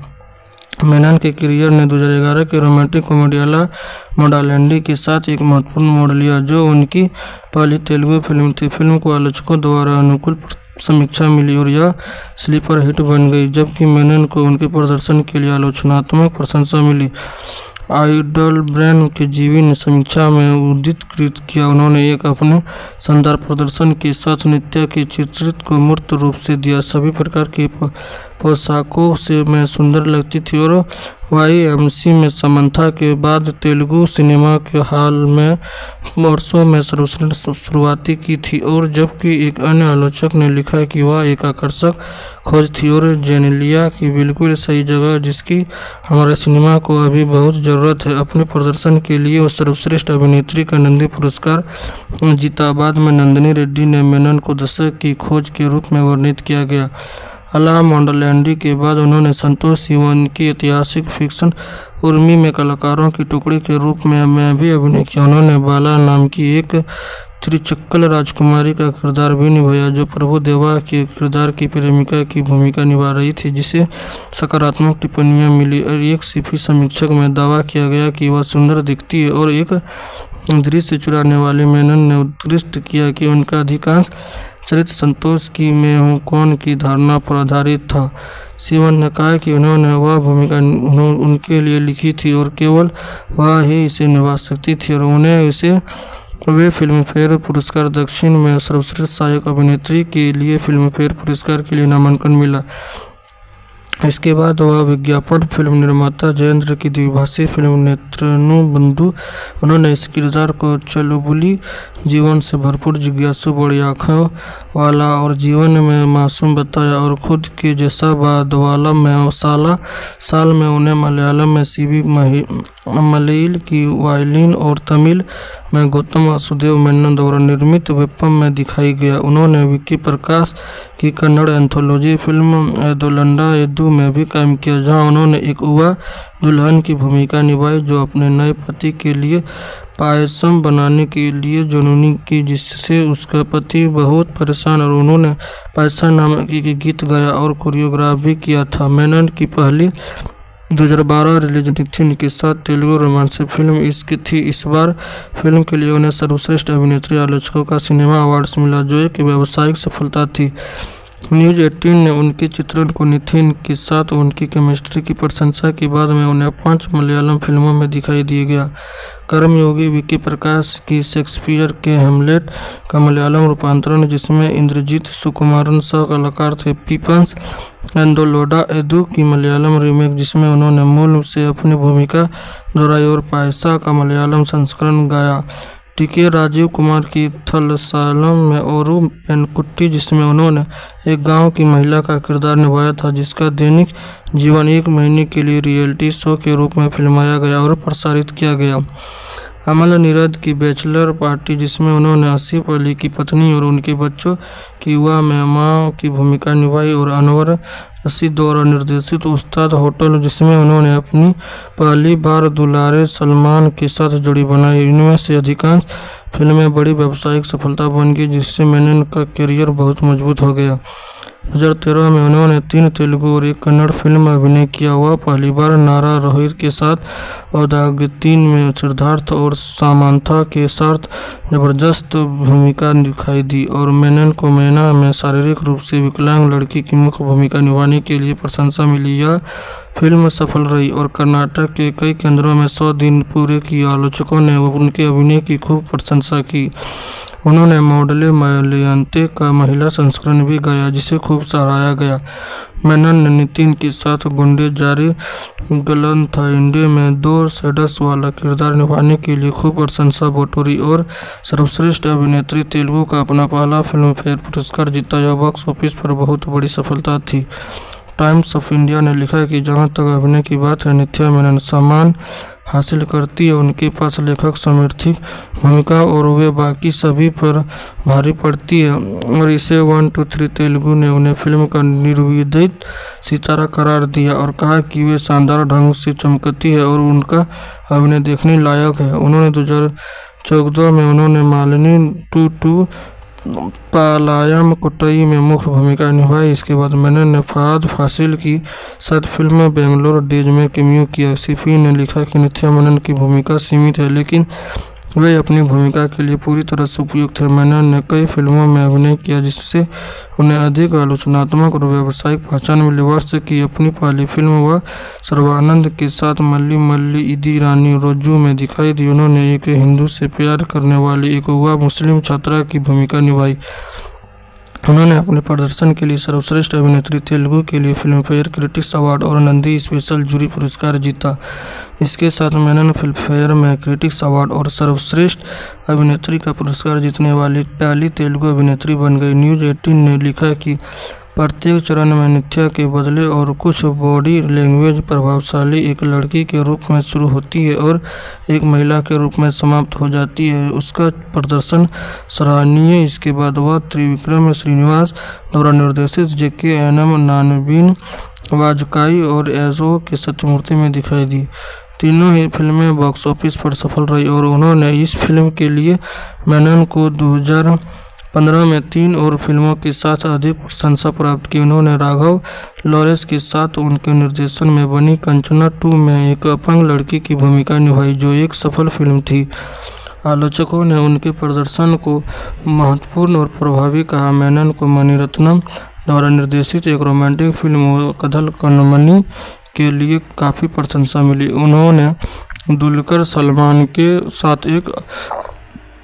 मेनन के करियर ने दो हज़ार ग्यारह के रोमांटिक कॉमेडी अला मोडालेंडी के साथ एक महत्वपूर्ण मोड़ लिया, जो उनकी पहली तेलुगु फिल्म थी। फिल्म को आलोचकों द्वारा अनुकूल समीक्षा मिली और यह स्लीपर हिट बन गई, जबकि मेनन को उनके प्रदर्शन के लिए आलोचनात्मक प्रशंसा मिली। आइडल ब्रेन के जीवी ने समीक्षा में उद्धृत किया, उन्होंने एक अपने शानदार प्रदर्शन के साथ नित्या के चित्रित को मूर्त रूप से दिया। सभी प्रकार की पोशाकों से मैं सुंदर लगती थी और वाई एम सी में समंथा के बाद तेलुगु सिनेमा के हाल में वर्षों में सर्वश्रेष्ठ शुरुआती की थी। और जबकि एक अन्य आलोचक ने लिखा कि वह एक आकर्षक खोज थी और जेनेलिया की बिल्कुल सही जगह, जिसकी हमारे सिनेमा को अभी बहुत ज़रूरत है। अपने प्रदर्शन के लिए वो सर्वश्रेष्ठ अभिनेत्री का नंदी पुरस्कार जीता। बाद में नंदिनी रेड्डी ने मेनन को दशक की खोज के रूप में वर्णित किया गया। अला मोडालेंडी के बाद उन्होंने संतोष सिवन की ऐतिहासिक फिक्शन उर्मी में कलाकारों की टुकड़ी के रूप में मैं भी अभिनय किया। उन्होंने बाला नाम की एक त्रिचक्कल राजकुमारी का किरदार भी निभाया, जो प्रभु देवा के किरदार की प्रेमिका की भूमिका निभा रही थी, जिसे सकारात्मक टिप्पणियां मिली। और एक सिफी समीक्षक में दावा किया गया कि वह सुंदर दिखती है और एक दृश्य चुराने वाली। मेनन ने उत्कृष्ट किया कि उनका अधिकांश चरित्र संतोष की मैं हूँ कौन की धारणा पर आधारित था। सिवन ने कहा कि उन्होंने वह भूमिका उनके लिए लिखी थी और केवल वह ही इसे निभा सकती थी, और उन्हें इसे वे फिल्म फेयर पुरस्कार दक्षिण में सर्वश्रेष्ठ सहायक अभिनेत्री के लिए फिल्म फेयर पुरस्कार के लिए नामांकन मिला। इसके बाद वह विज्ञापन फिल्म निर्माता जयेंद्र की द्विभाषी फिल्म नेत्रनु बंधु। उन्होंने इस किरदार को चुलबुली, जीवन से भरपूर, जिज्ञासु, बड़ी आँखों वाला और जीवन में मासूम बताया और खुद के जैसा बाद वाला में साला साल में उन्हें मलयालम में सीवी मलईल की वायलिन और तमिल में गौतम वासुदेव मेनन द्वारा निर्मित वेपम में दिखाई गया। उन्होंने विक्की प्रकाश की कन्नड़ एंथोलॉजी फिल्म एदोलंडा एदू में भी काम किया, जहां उन्होंने एक युवा दुल्हन की भूमिका निभाई जो अपने नए पति के लिए पायसम बनाने के लिए जुनूनी की, जिससे उसका पति बहुत परेशान और उन्होंने पायसा नामक एक गीत गाया और कोरियोग्राफ भी किया था। मेनन की पहली दो हज़ार बारह रिलीज नितिन के साथ तेलुगु रोमांस फिल्म इश्क थी। इस बार फिल्म के लिए उन्हें सर्वश्रेष्ठ अभिनेत्री आलोचकों का सिनेमा अवार्ड्स मिला, जो एक व्यावसायिक सफलता थी। न्यूज़ अठारह ने उनके चित्रण को नितिन के साथ उनकी केमिस्ट्री की प्रशंसा के बाद में उन्हें पांच मलयालम फिल्मों में दिखाई दिया गया। कर्मयोगी विक्की प्रकाश की शेक्सपियर के हेमलेट का मलयालम रूपांतरण, जिसमें इंद्रजीत सुकुमारन सह कलाकार थे। पीपल्स एंडोलोडा एदू की मलयालम रीमेक, जिसमें उन्होंने मूल से अपनी भूमिका दोहराई और पायसा का मलयालम संस्करण गाया। टीके राजीव कुमार की थलसालम में ओरू पेनकुट्टी, जिसमें उन्होंने एक गांव की महिला का किरदार निभाया था, जिसका दैनिक जीवन एक महीने के लिए रियलिटी शो के रूप में फिल्माया गया और प्रसारित किया गया। अमल नीरद की बैचलर पार्टी, जिसमें उन्होंने आसिफ अली की पत्नी और उनके बच्चों की युवा में मां की भूमिका निभाई। और अनवर रशीद द्वारा निर्देशित उस्ताद होटल, जिसमें उन्होंने अपनी पहली बार दुलारे सलमान के साथ जोड़ी बनाई। इनमें से अधिकांश फिल्में बड़ी व्यावसायिक सफलता बन गई, जिससे मेनन का करियर बहुत मजबूत हो गया। दो हज़ार तेरह में उन्होंने तीन तेलुगु और एक कन्नड़ फिल्म में अभिनय किया। वह पहली बार नारा रोहित के साथ और दागितीन में सिद्धार्थ और सामांथा के साथ जबरदस्त भूमिका दिखाई दी और मेनन को मैना में शारीरिक रूप से विकलांग लड़की की मुख्य भूमिका निभाने के लिए प्रशंसा मिली। यह फिल्म सफल रही और कर्नाटक के कई केंद्रों में सौ दिन पूरे किए। आलोचकों ने उनके अभिनय की खूब प्रशंसा की। उन्होंने मॉडले मलयंते का महिला संस्करण भी गाया, जिसे खूब सराहा गया। मेनन ने नितिन के साथ गुंडे जारी गलनथाइंडे में दो सेडस वाला किरदार निभाने के लिए खूब प्रशंसा बटोरी और सर्वश्रेष्ठ अभिनेत्री तेलुगु का अपना पहला फिल्म फेयर पुरस्कार जीता। यह बॉक्स ऑफिस पर बहुत बड़ी सफलता थी। टाइम्स ऑफ इंडिया ने लिखा कि जहां तक अभिनय की बात है, नित्या मेनन सम्मान हासिल करती है। उनके पास लेखक समर्थित भूमिका और वे बाकी सभी पर भारी पड़ती है और इसे वन टू थ्री तेलुगु ने उन्हें फिल्म का निर्विवादित सितारा करार दिया और कहा कि वे शानदार ढंग से चमकती है और उनका अभिनय देखने लायक है। उन्होंने दो हज़ार चौदह में उन्होंने Malini two two Palayamkottai में मुख्य भूमिका निभाई। इसके बाद मेनन ने फहाद फासिल की साथ फिल्म बेंगलोर डेज में कैमियो किया। सिफी ने लिखा कि नित्या मेनन की भूमिका सीमित है, लेकिन वे अपनी भूमिका के लिए पूरी तरह से उपयुक्त है। मेनन ने कई फिल्मों में अभिनय किया, जिससे उन्हें अधिक आलोचनात्मक और व्यावसायिक पहचान मिली। वर्ष की अपनी पहली फिल्म वह सर्वानंद के साथ मल्ली मल्ली इदी रानी रोजू में दिखाई दी। उन्होंने एक हिंदू से प्यार करने वाली एक युवा मुस्लिम छात्रा की भूमिका निभाई। उन्होंने अपने प्रदर्शन के लिए सर्वश्रेष्ठ अभिनेत्री तेलुगु के लिए फिल्म फेयर क्रिटिक्स अवार्ड और नंदी स्पेशल जूरी पुरस्कार जीता। इसके साथ मेनन फिल्म फेयर में क्रिटिक्स अवार्ड और सर्वश्रेष्ठ अभिनेत्री का पुरस्कार जीतने वाली पहली तेलुगु अभिनेत्री बन गई। न्यूज़ अठारह ने लिखा कि प्रत्येक चरण में नित्या के बदले और कुछ बॉडी लैंग्वेज प्रभावशाली एक लड़की के रूप में शुरू होती है और एक महिला के रूप में समाप्त हो जाती है। उसका प्रदर्शन सराहनीय। इसके बाद वह त्रिविक्रम श्रीनिवास द्वारा निर्देशित जेके एनम नानबीन वाजकाई और एजो के सत्यमूर्ति में दिखाई दी। तीनों ही फिल्में बॉक्स ऑफिस पर सफल रही और उन्होंने इस फिल्म के लिए मेनन को दो हज़ार पंद्रह में तीन और फिल्मों के साथ अधिक प्रशंसा प्राप्त की। उन्होंने राघव लॉरेंस के साथ उनके निर्देशन में बनी कंचना टू में एक अपंग लड़की की भूमिका निभाई, जो एक सफल फिल्म थी। आलोचकों ने उनके प्रदर्शन को महत्वपूर्ण और प्रभावी कहा। मेनन को मणिरत्नम द्वारा निर्देशित एक रोमांटिक फिल्म कदल कन्मनी के लिए काफ़ी प्रशंसा मिली। उन्होंने दुलकर सलमान के साथ एक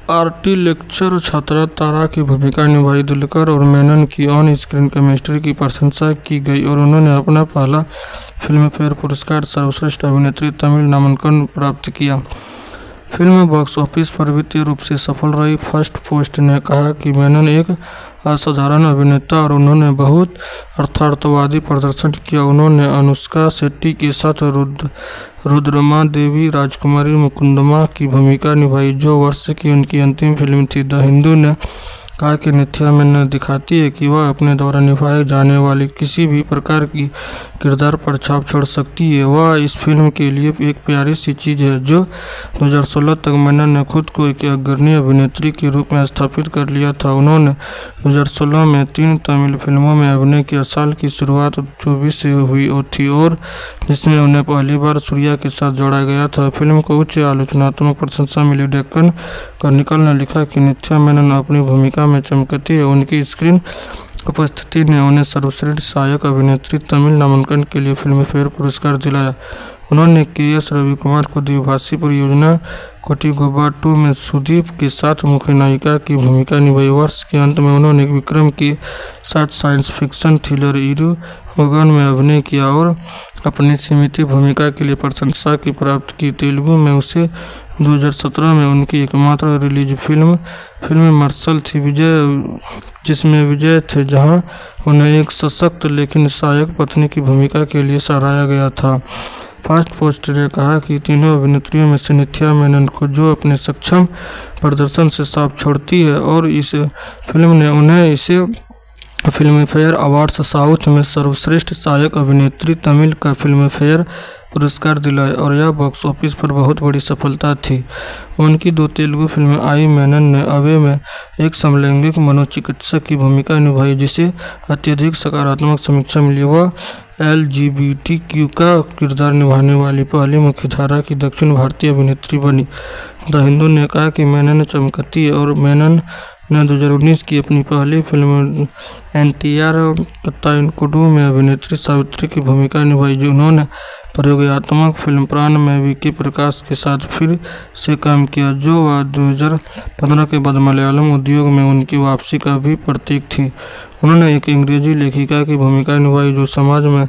आर्टी लेक्चर छात्रा तारा की भूमिका निभाई। दुलकर और मेनन की ऑन स्क्रीन केमिस्ट्री की प्रशंसा की गई और उन्होंने अपना पहला फिल्म फेयर पुरस्कार सर्वश्रेष्ठ अभिनेत्री तमिल नामांकन प्राप्त किया। फिल्म बॉक्स ऑफिस पर वित्तीय रूप से सफल रही। फर्स्ट पोस्ट ने कहा कि मेनन एक असाधारण अभिनेता और उन्होंने बहुत अर्थार्थवादी प्रदर्शन किया। उन्होंने अनुष्का शेट्टी के साथ रुद्र रुद्रमा देवी राजकुमारी मुकुंदमा की भूमिका निभाई, जो वर्ष की उनकी अंतिम फिल्म थी। द हिंदू ने कहा कि नित्या मेनन दिखाती है कि वह अपने द्वारा निभाए जाने वाली किसी भी प्रकार की किरदार पर छाप छोड़ सकती है। वह इस फिल्म के लिए एक प्यारी सी चीज़ है। जो दो हज़ार सोलह तक मेनन ने खुद को एक अग्रणी अभिनेत्री के रूप में स्थापित कर लिया था। उन्होंने दो हज़ार सोलह में तीन तमिल फिल्मों में अभिनय किया। साल की शुरुआत चौबीस से हुई थी और जिसमें उन्हें पहली बार सूर्या के साथ जोड़ा गया था। फिल्म को उच्च आलोचनात्मक प्रशंसा मिली। डेक्कन क्रॉनिकल ने लिखा कि नित्या मेनन अपनी भूमिका में चमकती है। उनकी स्क्रीन उपस्थिति ने उन्हें सर्वश्रेष्ठ सहायक अभिनेत्री तमिल नामांकन के लिए फिल्म फेयर पुरस्कार दिलाया। उन्होंने के एस रविकुमार को द्विभाषी परियोजना कोटिगोबा टू में सुदीप के साथ मुख्य नायिका की भूमिका निभाई। वर्ष के अंत में उन्होंने विक्रम के साथ साइंस फिक्शन थ्रिलर इरु मगन में अभिनय किया और अपनी सीमित भूमिका के लिए प्रशंसा की प्राप्त की। तेलुगु में उसे दो हज़ार सत्रह में उनकी एकमात्र रिलीज फिल्म फिल्म मार्शल थी, विजय जिसमें विजय थे, जहां उन्हें एक सशक्त लेकिन सहायक पत्नी की भूमिका के लिए सराहा गया था। फर्स्ट पोस्ट ने कहा कि तीनों अभिनेत्रियों में से नित्या मेनन को जो अपने सक्षम प्रदर्शन से साफ छोड़ती है और इस फिल्म ने उन्हें इसे फिल्म फेयर अवार्ड्स साउथ में सर्वश्रेष्ठ सहायक अभिनेत्री तमिल का फिल्म फेयर पुरस्कार दिलाया और यह बॉक्स ऑफिस पर बहुत बड़ी सफलता थी। उनकी दो तेलुगु फिल्में आई। मेनन ने अवे में एक समलैंगिक मनोचिकित्सक की भूमिका निभाई जिसे अत्यधिक सकारात्मक समीक्षा मिली। वह L G B T Q का किरदार निभाने वाली पहली मुख्यधारा की दक्षिण भारतीय अभिनेत्री बनी। द हिंदू ने कहा कि मेनन चमकती है और मेनन ने दो हज़ार उन्नीस की अपनी पहली film N T R Kathanayakudu में अभिनेत्री सावित्री की भूमिका निभाई। जो उन्होंने प्रयोगात्मक फिल्म प्राण में विकी प्रकाश के साथ फिर से काम किया, जो वह दो हज़ार पंद्रह के बाद मलयालम उद्योग में उनकी वापसी का भी प्रतीक थी। उन्होंने एक अंग्रेजी लेखिका की भूमिका निभाई जो समाज में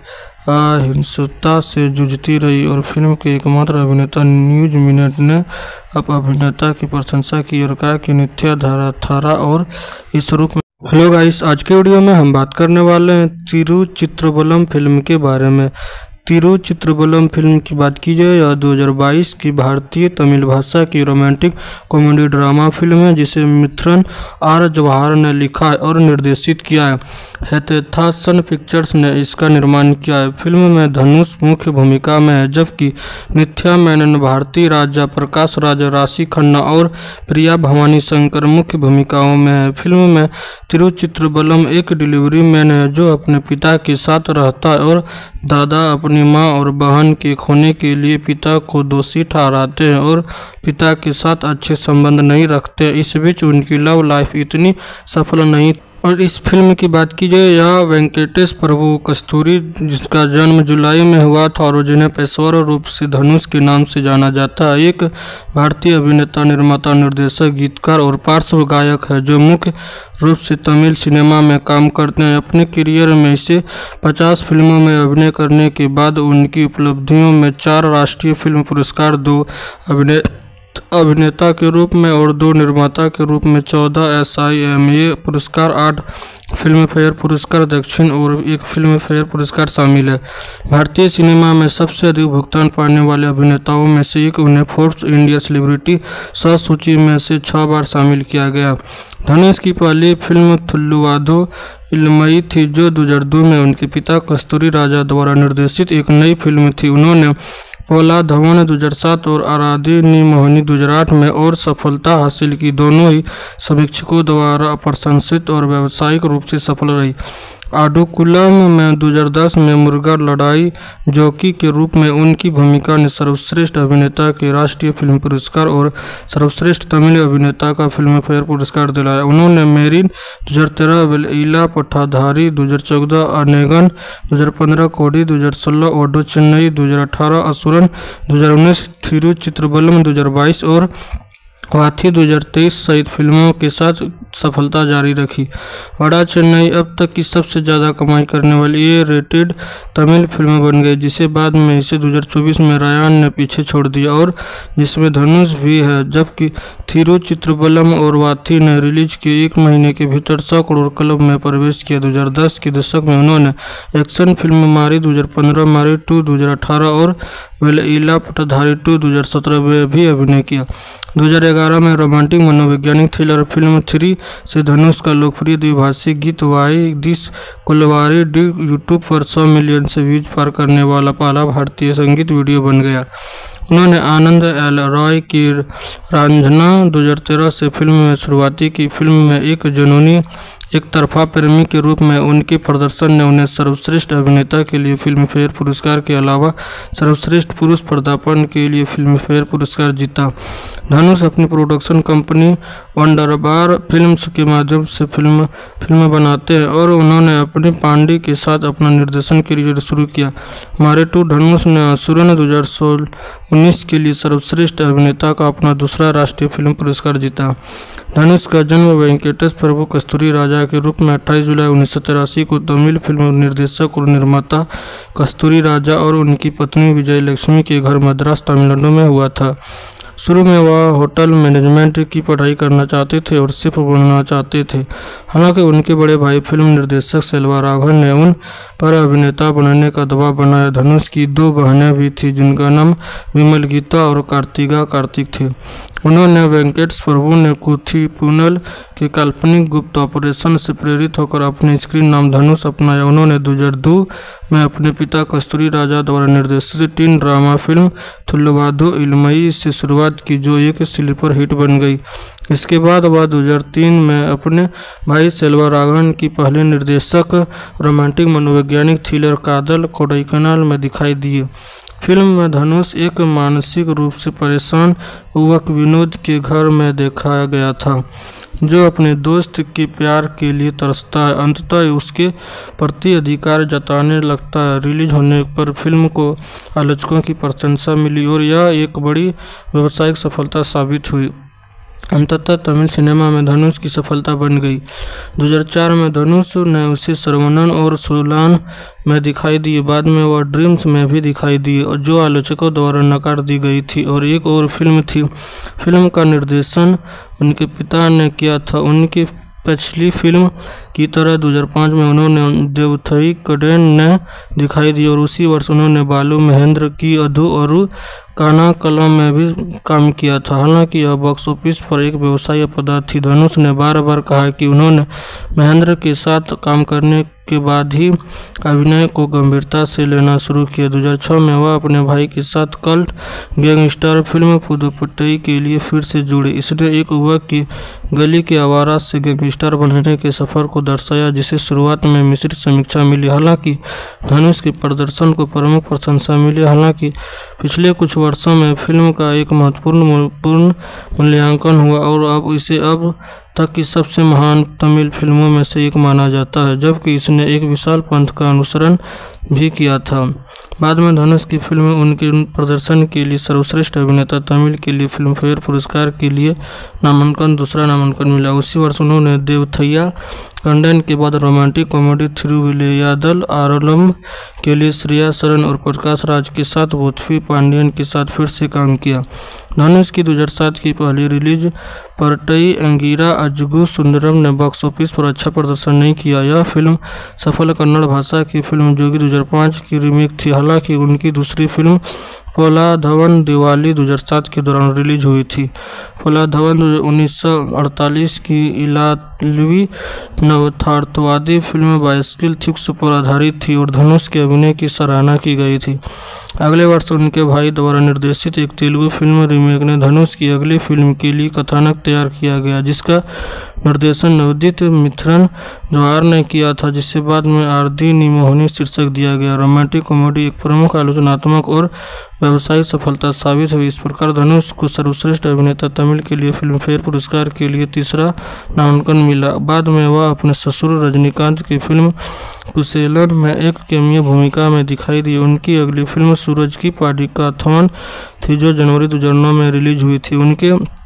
अहिंसता से जूझती रही और फिल्म के एकमात्र अभिनेता न्यूज मिनट ने अब अभिनेता की प्रशंसा की और कहा कि नित्या धारा थारा और इस रूप में। हेलो गाइस, आज के वीडियो में हम बात करने वाले हैं तिरुचित्रबलम फिल्म के बारे में। तिरुचित्रबलम फिल्म की बात की जाए, यह दो हज़ार बाईस की भारतीय तमिल भाषा की रोमांटिक कॉमेडी ड्रामा फिल्म है जिसे मिथुन आर जवाहर ने लिखा और निर्देशित किया है। हेथेथासन पिक्चर्स ने इसका निर्माण किया है। फिल्म में धनुष मुख्य भूमिका में है जबकि नित्या मेनन, भारती राजा, प्रकाश राज, राशि खन्ना और प्रिया भवानी शंकर मुख्य भूमिकाओं में है। फिल्म में तिरुचित्रबलम एक डिलीवरी मैन है जो अपने पिता के साथ रहता है और दादा अपनी माँ और बहन के खोने के लिए पिता को दोषी ठहराते हैं और पिता के साथ अच्छे संबंध नहीं रखते। इस बीच उनकी लव लाइफ इतनी सफल नहीं। और इस फिल्म की बात की जाए, यह वेंकटेश प्रभु कस्तूरी जिसका जन्म जुलाई में हुआ था और जिन्हें पेशेवर रूप से धनुष के नाम से जाना जाता है, एक भारतीय अभिनेता, निर्माता, निर्देशक, गीतकार और पार्श्व गायक है जो मुख्य रूप से तमिल सिनेमा में काम करते हैं। अपने करियर में इसे पचास फिल्मों में अभिनय करने के बाद उनकी उपलब्धियों में चार राष्ट्रीय फिल्म पुरस्कार, दो अभिनय अभिनेता के रूप में और दो निर्माता के रूप में चौदह एस आई एम ए पुरस्कार, आठ फिल्म फेयर पुरस्कार दक्षिण और एक फिल्म फेयर पुरस्कार शामिल है। भारतीय सिनेमा में सबसे अधिक भुगतान पाने वाले अभिनेताओं में से एक, उन्हें फोर्ब्स इंडिया सेलिब्रिटी सौ सूची में से छह बार शामिल किया गया। धनुष की पहली फिल्म थुल्लुवाधो इलमई थी जो दो हज़ार दो में उनके पिता कस्तूरी राजा द्वारा निर्देशित एक नई फिल्म थी। उन्होंने पोला धवन दो हज़ार सात और आराधी नी मोहिनी दो हज़ार आठ में और सफलता हासिल की। दोनों ही समीक्षकों द्वारा प्रशंसित और व्यावसायिक रूप से सफल रही। आडुकुलम में दो हज़ार दस में मुर्गा लड़ाई जॉकी के रूप में उनकी भूमिका ने सर्वश्रेष्ठ अभिनेता के राष्ट्रीय फिल्म पुरस्कार और सर्वश्रेष्ठ तमिल अभिनेता का फिल्म फेयर पुरस्कार दिलाया। उन्होंने मेरिन दो हज़ार तेरह, वेलईला पठाधारी दो हज़ार चौदह, अनेगन दो हज़ार पंद्रह, कोडी दो हज़ार सोलह, ओडो चेन्नई दो हज़ार अठारह, असुरन दो हज़ार उन्नीस, थिरुचित्रबलम दो हज़ार बाईस और वाथी दो हज़ार तेईस सहित फिल्मों के साथ सफलता जारी रखी। वड़ा चेन्नई अब तक की सबसे ज़्यादा कमाई करने वाली ए रेटेड तमिल फिल्म बन गई, जिसे बाद में इसे दो हज़ार चौबीस में रायन ने पीछे छोड़ दिया और जिसमें धनुष भी है। जबकि थिरुचित्रबलम और वाथी ने रिलीज के एक महीने के भीतर सौ करोड़ क्लब में प्रवेश किया। दो हज़ार दस के दशक में उन्होंने एक्शन फिल्म मारी दो हज़ार पंद्रह, मारी टू दो हज़ार अठारह और वेलइला पट्टाधारी टू दो हज़ार सत्रह में भी अभिनय किया। दो हज़ार ग्यारह में रोमांटिक मनोवैज्ञानिक थ्रिलर फिल्म थ्री से धनुष का लोकप्रिय द्विभाषी गीत why this Kolaveri Di YouTube पर सौ मिलियन से व्यूज पार करने वाला पहला भारतीय संगीत वीडियो बन गया। उन्होंने आनंद एल रॉय की रांझना दो हज़ार तेरह से फिल्म में शुरुआती की। फिल्म में एक जुनूनी एक तरफा प्रेमी के रूप में उनके प्रदर्शन ने उन्हें सर्वश्रेष्ठ अभिनेता के लिए फिल्म फेयर पुरस्कार के अलावा सर्वश्रेष्ठ पुरुष पदार्पण के लिए फिल्म फेयर पुरस्कार जीता। धनुष अपनी प्रोडक्शन कंपनी वंडरबार फिल्म्स के माध्यम से फिल्म फिल्में बनाते हैं और उन्होंने अपने पांडे के साथ अपना निर्देशन करियर शुरू किया। मारे टू धनुष ने असुरन दो हज़ार सोलह उन्नीस के लिए सर्वश्रेष्ठ अभिनेता का अपना दूसरा राष्ट्रीय फिल्म पुरस्कार जीता। धनुष का जन्म वेंकटेश प्रभु कस्तूरी राजा के रूप में अट्ठाईस जुलाई उन्नीस सौ तिरासी को तमिल फिल्म निर्देशक और निर्माता कस्तूरी राजा और उनकी पत्नी विजय लक्ष्मी के घर मद्रास तमिलनाडु में हुआ था। शुरू में वह होटल मैनेजमेंट की पढ़ाई करना चाहते थे और शेफ बनना चाहते थे। हालांकि उनके बड़े भाई फिल्म निर्देशक सेल्वा राघवन ने उन पर अभिनेता बनने का दबाव बनाया। धनुष की दो बहनें भी थीं जिनका नाम विमल गीता और कार्तिका कार्तिक थे। उन्होंने वेंकटेश प्रभु ने कुथीपुनल के काल्पनिक गुप्त ऑपरेशन से प्रेरित होकर अपने स्क्रीन नाम धनुष अपनाया। उन्होंने दो हज़ार दो में अपने पिता कस्तूरी राजा द्वारा निर्देशित teen drama film Thulluvadho Ilamai से शुरुआत की, जो एक स्लीपर हिट बन गई। इसके बाद वह दो हज़ार तीन में अपने भाई सेल्वा राघवन की पहले निर्देशक रोमांटिक मनोवैज्ञानिक थ्रिलर कादल कोडाईकनाल में दिखाई दिए। फिल्म में धनुष एक मानसिक रूप से परेशान युवक विनोद के घर में देखा गया था, जो अपने दोस्त के प्यार के लिए तरसता है। अंततः उसके प्रति अधिकार जताने लगता है। रिलीज होने पर फिल्म को आलोचकों की प्रशंसा मिली और यह एक बड़ी व्यावसायिक सफलता साबित हुई। अंततः तमिल सिनेमा में धनुष की सफलता बन गई। दो हज़ार चार में धनुष ने उसे सर्वनन और सोलान में दिखाई दिए। बाद में वह ड्रीम्स में भी दिखाई दिए, जो आलोचकों द्वारा नकार दी गई थी और एक और फिल्म थी। फिल्म का निर्देशन उनके पिता ने किया था। उनकी पिछली फिल्म की तरह दो हज़ार पाँच में उन्होंने देवथई कडेन ने दिखाई दी और उसी वर्ष उन्होंने बालू महेंद्र की अधु और काना कलम में भी काम किया था। हालांकि यह बॉक्स ऑफिस पर एक व्यवसाय आपदा थी। धनुष ने बार बार कहा कि उन्होंने महेंद्र के साथ काम करने के बाद ही अभिनय को गंभीरता से लेना शुरू किया। दो हज़ार छह में वह अपने भाई के साथ कल्ट गैंगस्टर फिल्म पुदुपट्टई के लिए फिर से जुड़े। इसने एक युवक की गली के आवारा से गैंगस्टर बनने के सफर को दर्शाया, जिसे शुरुआत में मिश्रित समीक्षा मिली। हालांकि धनुष के प्रदर्शन को प्रमुख प्रशंसा मिली। हालांकि पिछले कुछ वर्षों में फिल्म का एक महत्वपूर्ण पूर्ण मूल्यांकन हुआ और अब इसे अब तक की सबसे महान तमिल फिल्मों में से एक माना जाता है, जबकि इसने एक विशाल पंथ का अनुसरण भी किया था। बाद में धनुष की फिल्में उनके प्रदर्शन के लिए सर्वश्रेष्ठ अभिनेता तमिल के लिए फिल्म फेयर पुरस्कार के लिए नामांकन दूसरा नामांकन मिला। उसी वर्ष उन्होंने देवथैया कंडेन के बाद रोमांटिक कॉमेडी थिरुविलैयादल आरलम के लिए श्रेया सरन और प्रकाश राज के साथ बोथवी पांडियन के साथ फिर से काम किया। धनुष की दो हज़ार सात की पहली रिलीज परटई अंगीरा अजगु सुंदरम ने बॉक्स ऑफिस पर अच्छा प्रदर्शन नहीं किया। यह फिल्म सफल कन्नड़ भाषा की फिल्म जोगी दो हज़ार पाँच की रीमेक थी। हालांकि उनकी दूसरी फिल्म पोलाधवन दिवाली दो हज़ार सात के दौरान रिलीज हुई थी। पोलाधवन उन्नीस सौ अड़तालीस की इलालवी नवथार्थवादी फिल्म बाइसिकल थिक्स पर आधारित थी और धनुष के अभिनय की सराहना की गई थी। अगले वर्ष उनके भाई द्वारा निर्देशित एक तेलुगु फिल्म रीमेक ने धनुष की अगली फिल्म के लिए कथानक तैयार किया गया, जिसका निर्देशन नवदीप मिथरन जवाहर ने किया था, जिसे बाद में आरदी निमोहनी शीर्षक दिया गया। रोमांटिक कॉमेडी एक प्रमुख आलोचनात्मक और व्यावसायिक सफलता साबित हुई। इस प्रकार धनुष को सर्वश्रेष्ठ अभिनेता तमिल के लिए फिल्म फेयर पुरस्कार के लिए तीसरा नामांकन मिला। बाद में वह अपने ससुर रजनीकांत की फिल्म कुसेलन में एक कैमियो भूमिका में दिखाई दी। उनकी अगली फिल्म सूरज की पाडिकाथॉन थी, जो जनवरी दो हज़ार नौ में रिलीज हुई थी। उनके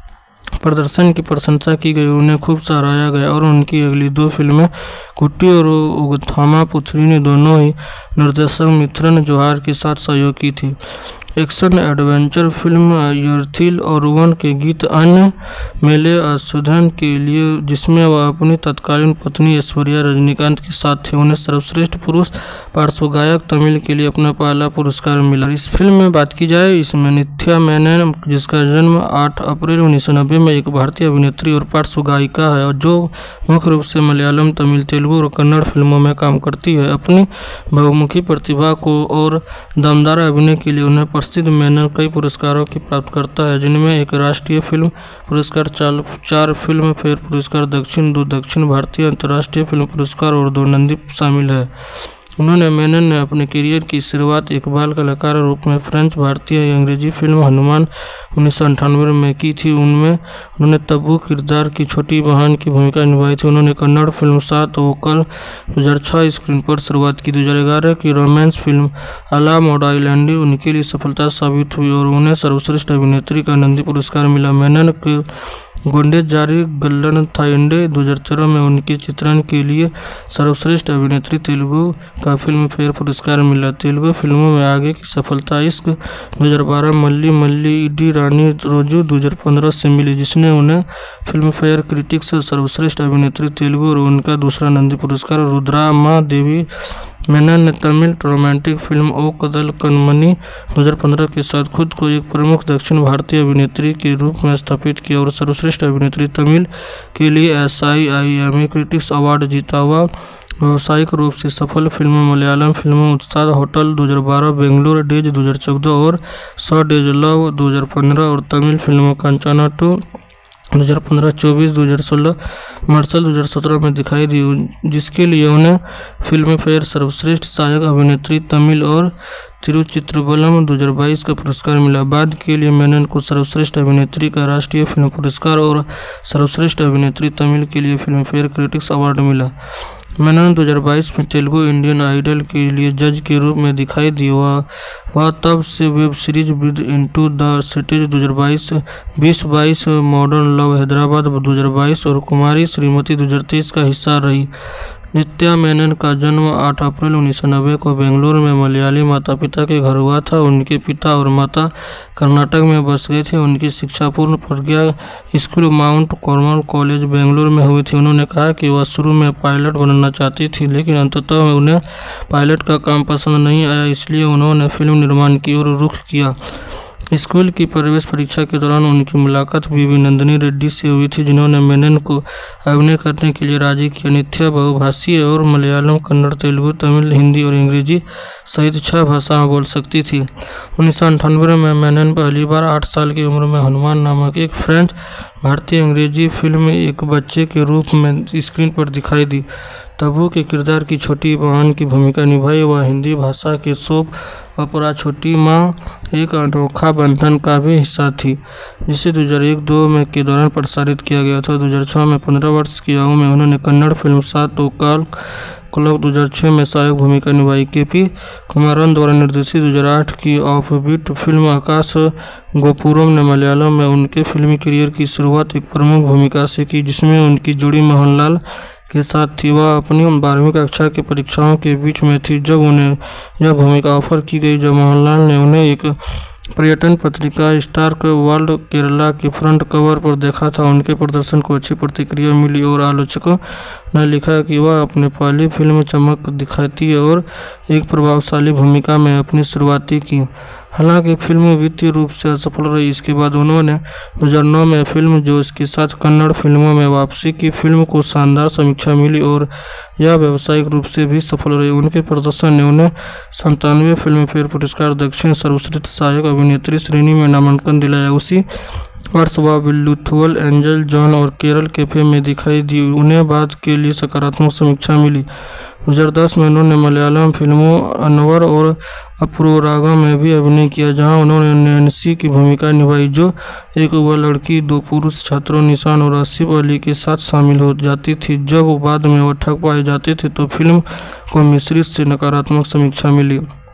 प्रदर्शन की प्रशंसा की गई, उन्हें खूब सराहा गया और उनकी अगली दो फिल्में कुट्टी और उगथामा पुथरी ने दोनों ही निर्देशक मिथुन जौहर के साथ सहयोग की थी। एक्शन एडवेंचर फिल्म यर्थील और वन के गीत अन्य मेले अशोधन के लिए, जिसमें वह अपनी तत्कालीन पत्नी ऐश्वर्या रजनीकांत के साथ थे, उन्हें सर्वश्रेष्ठ पुरुष पार्श्व गायक तमिल के लिए अपना पहला पुरस्कार मिला। इस फिल्म में बात की जाए, इसमें नित्या मेनन, जिसका जन्म आठ अप्रैल उन्नीस सौ नब्बे में, एक भारतीय अभिनेत्री और पार्श्व गायिका है और जो मुख्य रूप से मलयालम, तमिल, तेलुगु और कन्नड़ फिल्मों में काम करती है। अपनी बहुमुखी प्रतिभा को और दमदार अभिनय के लिए उन्हें प्रसिद्ध मेनन कई पुरस्कारों की प्राप्त करता है, जिनमें एक राष्ट्रीय फिल्म पुरस्कार, चार, चार फिल्म फेयर पुरस्कार दक्षिण, दो दक्षिण भारतीय अंतर्राष्ट्रीय फिल्म पुरस्कार और दो नंदी शामिल है। उन्होंने मेनन ने अपने करियर की शुरुआत एक बाल कलाकार रूप में फ्रेंच भारतीय अंग्रेजी फिल्म हनुमान उन्नीस सौ अंठानवे में की थी। उनमें उन्होंने तब्बू किरदार की छोटी बहन की भूमिका निभाई थी। उन्होंने कन्नड़ फिल्म सात वोकल दो हज़ार छह स्क्रीन पर शुरुआत की। दो हज़ार ग्यारह की romance film Ala Modalaindi उनके लिए सफलता साबित हुई और उन्हें सर्वश्रेष्ठ अभिनेत्री का नंदी पुरस्कार मिला। मेनन के गोंडे जारी गल्लन थाइंडे दो हज़ार तेरह में उनके चित्रण के लिए सर्वश्रेष्ठ अभिनेत्री तेलुगु का फिल्म फेयर पुरस्कार मिला। तेलुगु फिल्मों में आगे की सफलता इश्क दो हज़ार बारह, मल्ली मल्ली इडी रानी रोजू दो हज़ार पंद्रह से मिली, जिसने उन्हें फिल्म फेयर क्रिटिक्स सर्वश्रेष्ठ अभिनेत्री तेलुगु और उनका दूसरा नंदी पुरस्कार रुद्रामा देवी मेनन ने तमिल रोमांटिक फिल्म ओ कदल कनमनी दो हज़ार पंद्रह के साथ खुद को एक प्रमुख दक्षिण भारतीय अभिनेत्री के रूप में स्थापित किया और सर्वश्रेष्ठ अभिनेत्री तमिल के लिए S I I M A critics award जीता हुआ। व्यावसायिक रूप से सफल फिल्मों मलयालम फिल्मों उस्ताद होटल दो हज़ार बारह, बेंगलुरु डेज दो हज़ार चौदह और सौ डेज लव दो हज़ार पंद्रह और तमिल फिल्मों कंचना टू दो हज़ार पंद्रह, चौबीस, दो हज़ार सोलह, मार्शल दो हज़ार सत्रह में दिखाई दी, जिसके लिए उन्हें फिल्म फेयर सर्वश्रेष्ठ सहायक अभिनेत्री तमिल और तिरुचित्रबलम दो हज़ार बाईस का पुरस्कार मिला। बाद के लिए मेनन को सर्वश्रेष्ठ अभिनेत्री का राष्ट्रीय फिल्म पुरस्कार और सर्वश्रेष्ठ अभिनेत्री तमिल के लिए फिल्म फेयर क्रिटिक्स अवार्ड मिला। मेनन दो हज़ार बाईस में तेलुगु इंडियन आइडल के लिए जज के रूप में दिखाई दी। वह वह तब से web series with into the cities दो हज़ार बाईस, बीस बाईस, मॉडर्न लव हैदराबाद दो हज़ार बाईस और कुमारी श्रीमती दो हज़ार तेईस का हिस्सा रही। नित्या मेनन का जन्म आठ अप्रैल उन्नीस सौ नब्बे को बेंगलुरु में मलयाली माता पिता के घर हुआ था। उनके पिता और माता कर्नाटक में बस गए थे। उनकी शिक्षा Poorna Prajna school Mount Carmel college Bengaluru में हुई थी। उन्होंने कहा कि वह शुरू में पायलट बनना चाहती थी, लेकिन अंततः उन्हें पायलट का काम पसंद नहीं आया, इसलिए उन्होंने फिल्म निर्माण की ओर रुख किया। स्कूल की प्रवेश परीक्षा के दौरान उनकी मुलाकात बीवी नंदिनी रेड्डी से हुई थी, जिन्होंने मेनन को अभिनय करने के लिए राजी किया। नित्या बहुभाषीय और मलयालम, कन्नड़, तेलुगु, तमिल, हिंदी और अंग्रेजी सहित छह भाषाएं बोल सकती थी। उन्नीस सौ अंठानवे में मेनन पहली बार आठ साल की उम्र में हनुमान नामक एक फ्रेंच भारतीय अंग्रेजी फिल्म में एक बच्चे के रूप में स्क्रीन पर दिखाई दी। तब्बू के किरदार की छोटी बहन की भूमिका निभाई। वह हिंदी भाषा के सोप ओपेरा छोटी माँ एक अनोखा बंधन का भी हिस्सा थी, जिसे दो हज़ार एक दो में के दौरान प्रसारित किया गया था। दो हज़ार छह में पंद्रह वर्ष की आयु में उन्होंने कन्नड़ फिल्म सात ओकाल क्लब दो हज़ार छह में सहायक भूमिका निभाई। के पी कुमारन द्वारा निर्देशित दो हज़ार आठ की ऑफबीट फिल्म आकाश गोपुरम ने मलयालम में उनके फिल्मी करियर की शुरुआत एक प्रमुख भूमिका से की, जिसमें उनकी जोड़ी मोहनलाल के साथ थी। वह अपनी बारहवीं कक्षा के परीक्षाओं के बीच में थी जब उन्हें यह भूमिका ऑफर की गई, जब मोहनलाल ने उन्हें एक पर्यटन पत्रिका स्टार वर्ल्ड केरला के फ्रंट कवर पर देखा था। उनके प्रदर्शन को अच्छी प्रतिक्रिया मिली और आलोचकों ने लिखा कि वह अपनी पहली फिल्म में चमक दिखाती है और एक प्रभावशाली भूमिका में अपनी शुरुआती की। हालांकि फिल्म वित्तीय रूप से असफल रही। इसके बाद उन्होंने दो हज़ार नौ में फिल्म जोश के साथ कन्नड़ फिल्मों में वापसी की। फिल्म को शानदार समीक्षा मिली और यह व्यावसायिक रूप से भी सफल रही। उनके प्रदर्शन ने उन्हें संतानवे फिल्म फेयर पुरस्कार दक्षिण सर्वश्रेष्ठ सहायक अभिनेत्री श्रेणी में नामांकन दिलाया। उसी वर्ष वह विल्लुथुअल एंजल जॉन और केरल कैफे में दिखाई दी। उन्हें बाद के लिए सकारात्मक समीक्षा मिली। दो हज़ार दस में उन्होंने मलयालम फिल्मों अनवर और अपूर्वरागा में भी अभिनय किया, जहां उन्होंने नैन्सी की भूमिका निभाई, जो एक युवा लड़की दो पुरुष छात्रों निशान और आसिफ अली के साथ शामिल हो जाती थी। जब बाद में वह ठग पाए जाते थे तो फिल्म को मिश्रित से नकारात्मक समीक्षा मिली।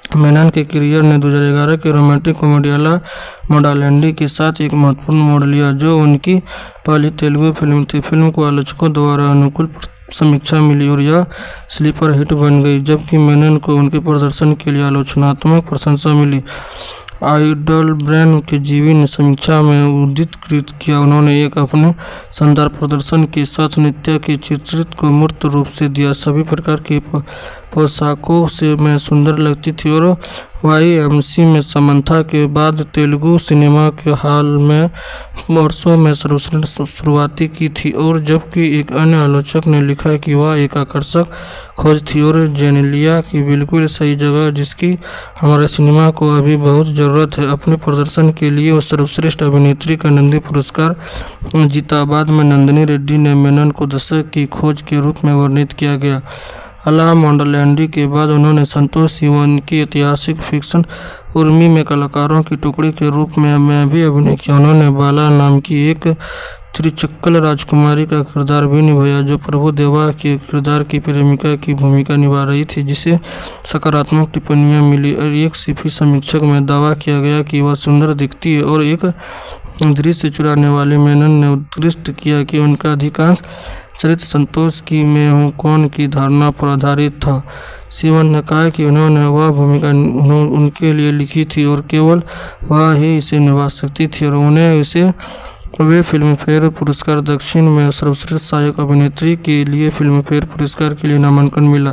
मेनन के करियर ने दो हज़ार ग्यारह के रोमांटिक कॉमेडी अला मोडालेंडी के साथ एक महत्वपूर्ण मोड़ लिया, जो उनकी पहली तेलुगु फिल्म थी। फिल्म को आलोचकों द्वारा अनुकूल समीक्षा मिली और यह स्लीपर हिट बन गई, जबकि मेनन को उनके प्रदर्शन के लिए आलोचनात्मक प्रशंसा मिली। आइडल ब्रेन के जीवी ने समीक्षा में उद्धृत किया, उन्होंने एक अपने शानदार प्रदर्शन के साथ नृत्य के चित्रित को मूर्त रूप से दिया। सभी प्रकार की पोशाकों से मैं सुंदर लगती थी और वाई एम सी में समंथा के बाद तेलुगु सिनेमा के हाल में वर्षों में सर्वश्रेष्ठ शुरुआती की थी। और जबकि एक अन्य आलोचक ने लिखा कि वह एक आकर्षक खोज थी और जेनेलिया की बिल्कुल सही जगह जिसकी हमारे सिनेमा को अभी बहुत ज़रूरत है। अपने प्रदर्शन के लिए वो सर्वश्रेष्ठ अभिनेत्री का नंदी पुरस्कार जीता। बाद में नंदिनी रेड्डी ने मेनन को दशक की खोज के रूप में वर्णित किया गया। अला मोडालेंडी के बाद उन्होंने संतोष सिवन की ऐतिहासिक फिक्शन उर्मी में कलाकारों की टुकड़ी के रूप में में भी अभिनय किया। उन्होंने बाला नाम की एक त्रिचक्कल राजकुमारी का किरदार भी निभाया, जो प्रभु देवा के किरदार की प्रेमिका की भूमिका निभा रही थी, जिसे सकारात्मक टिप्पणियां मिली और एक सिफी समीक्षक में दावा किया गया कि वह सुंदर दिखती है और एक दृश्य चुराने वाली। मेनन ने उद्धृत किया कि उनका अधिकांश चरित्र संतोष की मैं हूँ कौन की धारणा पर आधारित था। सिवन ने कहा कि उन्होंने वह भूमिका उनके लिए लिखी थी और केवल वह ही इसे निभा सकती थी और उन्हें इसे वे फिल्म फेयर पुरस्कार दक्षिण में सर्वश्रेष्ठ सहायक अभिनेत्री के लिए फिल्म फेयर पुरस्कार के लिए नामांकन मिला।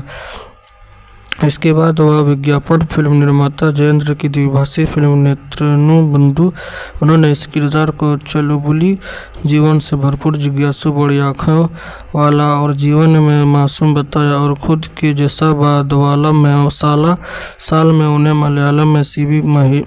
इसके बाद वह विज्ञापन फिल्म निर्माता जयेंद्र की द्विभाषी फिल्म नेत्रनु बंधु। उन्होंने इस किरदार को चुलबुली जीवन से भरपूर, जिज्ञासु, बड़ी आँखों वाला और जीवन में मासूम बताया और खुद के जैसा बाद वाला में साला साल में उन्हें मलयालम में सीवी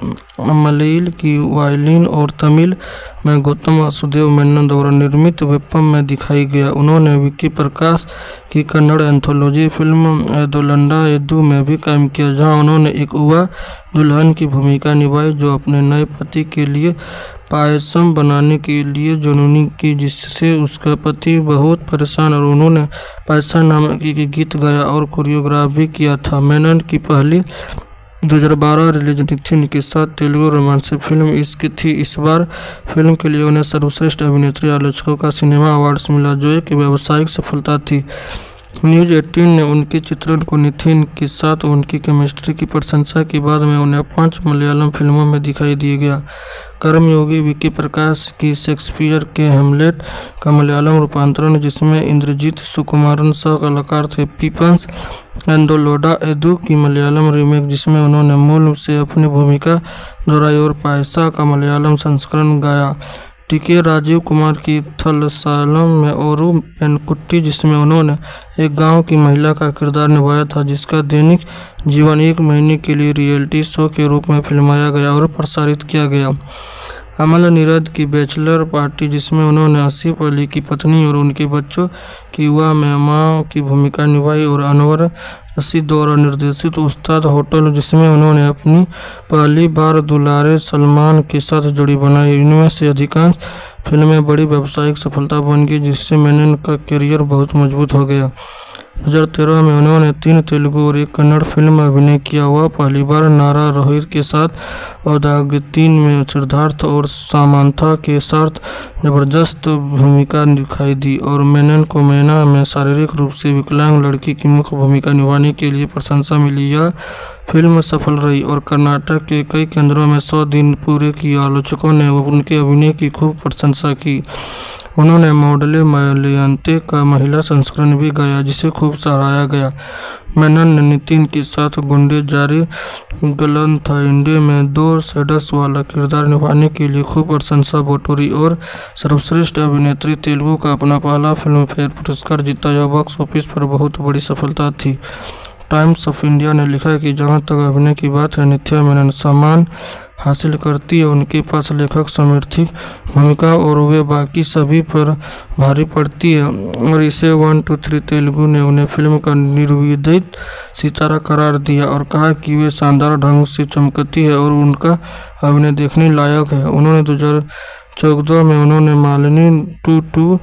मलईल की वायलिन और तमिल में गौतम वासुदेव मेनन द्वारा निर्मित वेपम में दिखाई गया। उन्होंने विक्की प्रकाश की कन्नड़ एंथोलॉजी फिल्म एदोलंडा एदू में भी काम किया, जहां उन्होंने एक युवा दुल्हन की भूमिका निभाई जो अपने नए पति के लिए पायसम बनाने के लिए जुनूनी की, जिससे उसका पति बहुत परेशान और उन्होंने पायसा नामक एक गीत गाया और कोरियोग्राफ भी किया था। मेनन की पहली दो हज़ार बारह रिलीज निथिन के साथ तेलुगु रोमांस फिल्म इश्क थी। इस बार फिल्म के लिए उन्हें सर्वश्रेष्ठ अभिनेत्री आलोचकों का सिनेमा अवार्ड्स मिला, जो एक व्यावसायिक सफलता थी। न्यूज़ अठारह ने उनके चित्रण को निथिन के साथ उनकी केमिस्ट्री की प्रशंसा के बाद में उन्हें पांच मलयालम फिल्मों में दिखाई दिया गया। कर्मयोगी विक्की प्रकाश की शेक्सपियर के हेमलेट का मलयालम रूपांतरण, जिसमें इंद्रजीत सुकुमारन सह कलाकार थे। पीपल्स एंडोलोडा एदू की मलयालम रीमेक, जिसमें उन्होंने मूल से अपनी भूमिका दोहराई और पायसा का मलयालम संस्करण गाया। टीके राजीव कुमार की थलसालम में ओरू पेनकुट्टी, जिसमें उन्होंने एक गांव की महिला का किरदार निभाया था, जिसका दैनिक जीवन एक महीने के लिए रियलिटी शो के रूप में फिल्माया गया और प्रसारित किया गया। अमल नीरद की बैचलर पार्टी, जिसमें उन्होंने आसिफ अली की पत्नी और उनके बच्चों की युवा में मां की भूमिका निभाई। और अनवर रशीद द्वारा निर्देशित उस्ताद होटल, जिसमें उन्होंने अपनी पहली बार दुलारे सलमान के साथ जोड़ी बनाई। इनमें से अधिकांश फिल्में बड़ी व्यावसायिक सफलता बन गई, जिससे मेनन का करियर बहुत मजबूत हो गया। दो हज़ार तेरह में उन्होंने तीन तेलुगु और एक कन्नड़ फिल्म में अभिनय किया। वह पहली बार नारा रोहित के साथ और दागितीन में सिद्धार्थ और सामंथा के साथ जबरदस्त भूमिका दिखाई दी और मेनन को मैना में शारीरिक रूप से विकलांग लड़की की मुख्य भूमिका निभाने के लिए प्रशंसा मिली। यह फिल्म सफल रही और कर्नाटक के कई केंद्रों में सौ दिन पूरे किए। आलोचकों ने उनके अभिनय की खूब प्रशंसा की। उन्होंने मॉडले मलयंते का महिला संस्करण भी गाया, जिसे खूब सराहा गया। मेनन ने नितिन के साथ गुंडे जारी गलनथाइंडे में दो सैडस वाला किरदार निभाने के लिए खूब प्रशंसा बटोरी और सर्वश्रेष्ठ अभिनेत्री तेलुगु का अपना पहला फिल्म फेयर पुरस्कार जीता। यह बॉक्स ऑफिस पर बहुत बड़ी सफलता थी। टाइम्स ऑफ इंडिया ने लिखा कि जहां तक अभिनय की बात है, नित्या मेनन सम्मान हासिल करती है। उनके पास लेखक समर्थित भूमिका और वे बाकी सभी पर भारी पड़ती है और इसे वन टू थ्री तेलुगु ने उन्हें फिल्म का निर्विवादित सितारा करार दिया और कहा कि वे शानदार ढंग से चमकती है और उनका अभिनय देखने लायक है। उन्होंने दो हज़ार चौदह में उन्होंने Malini two two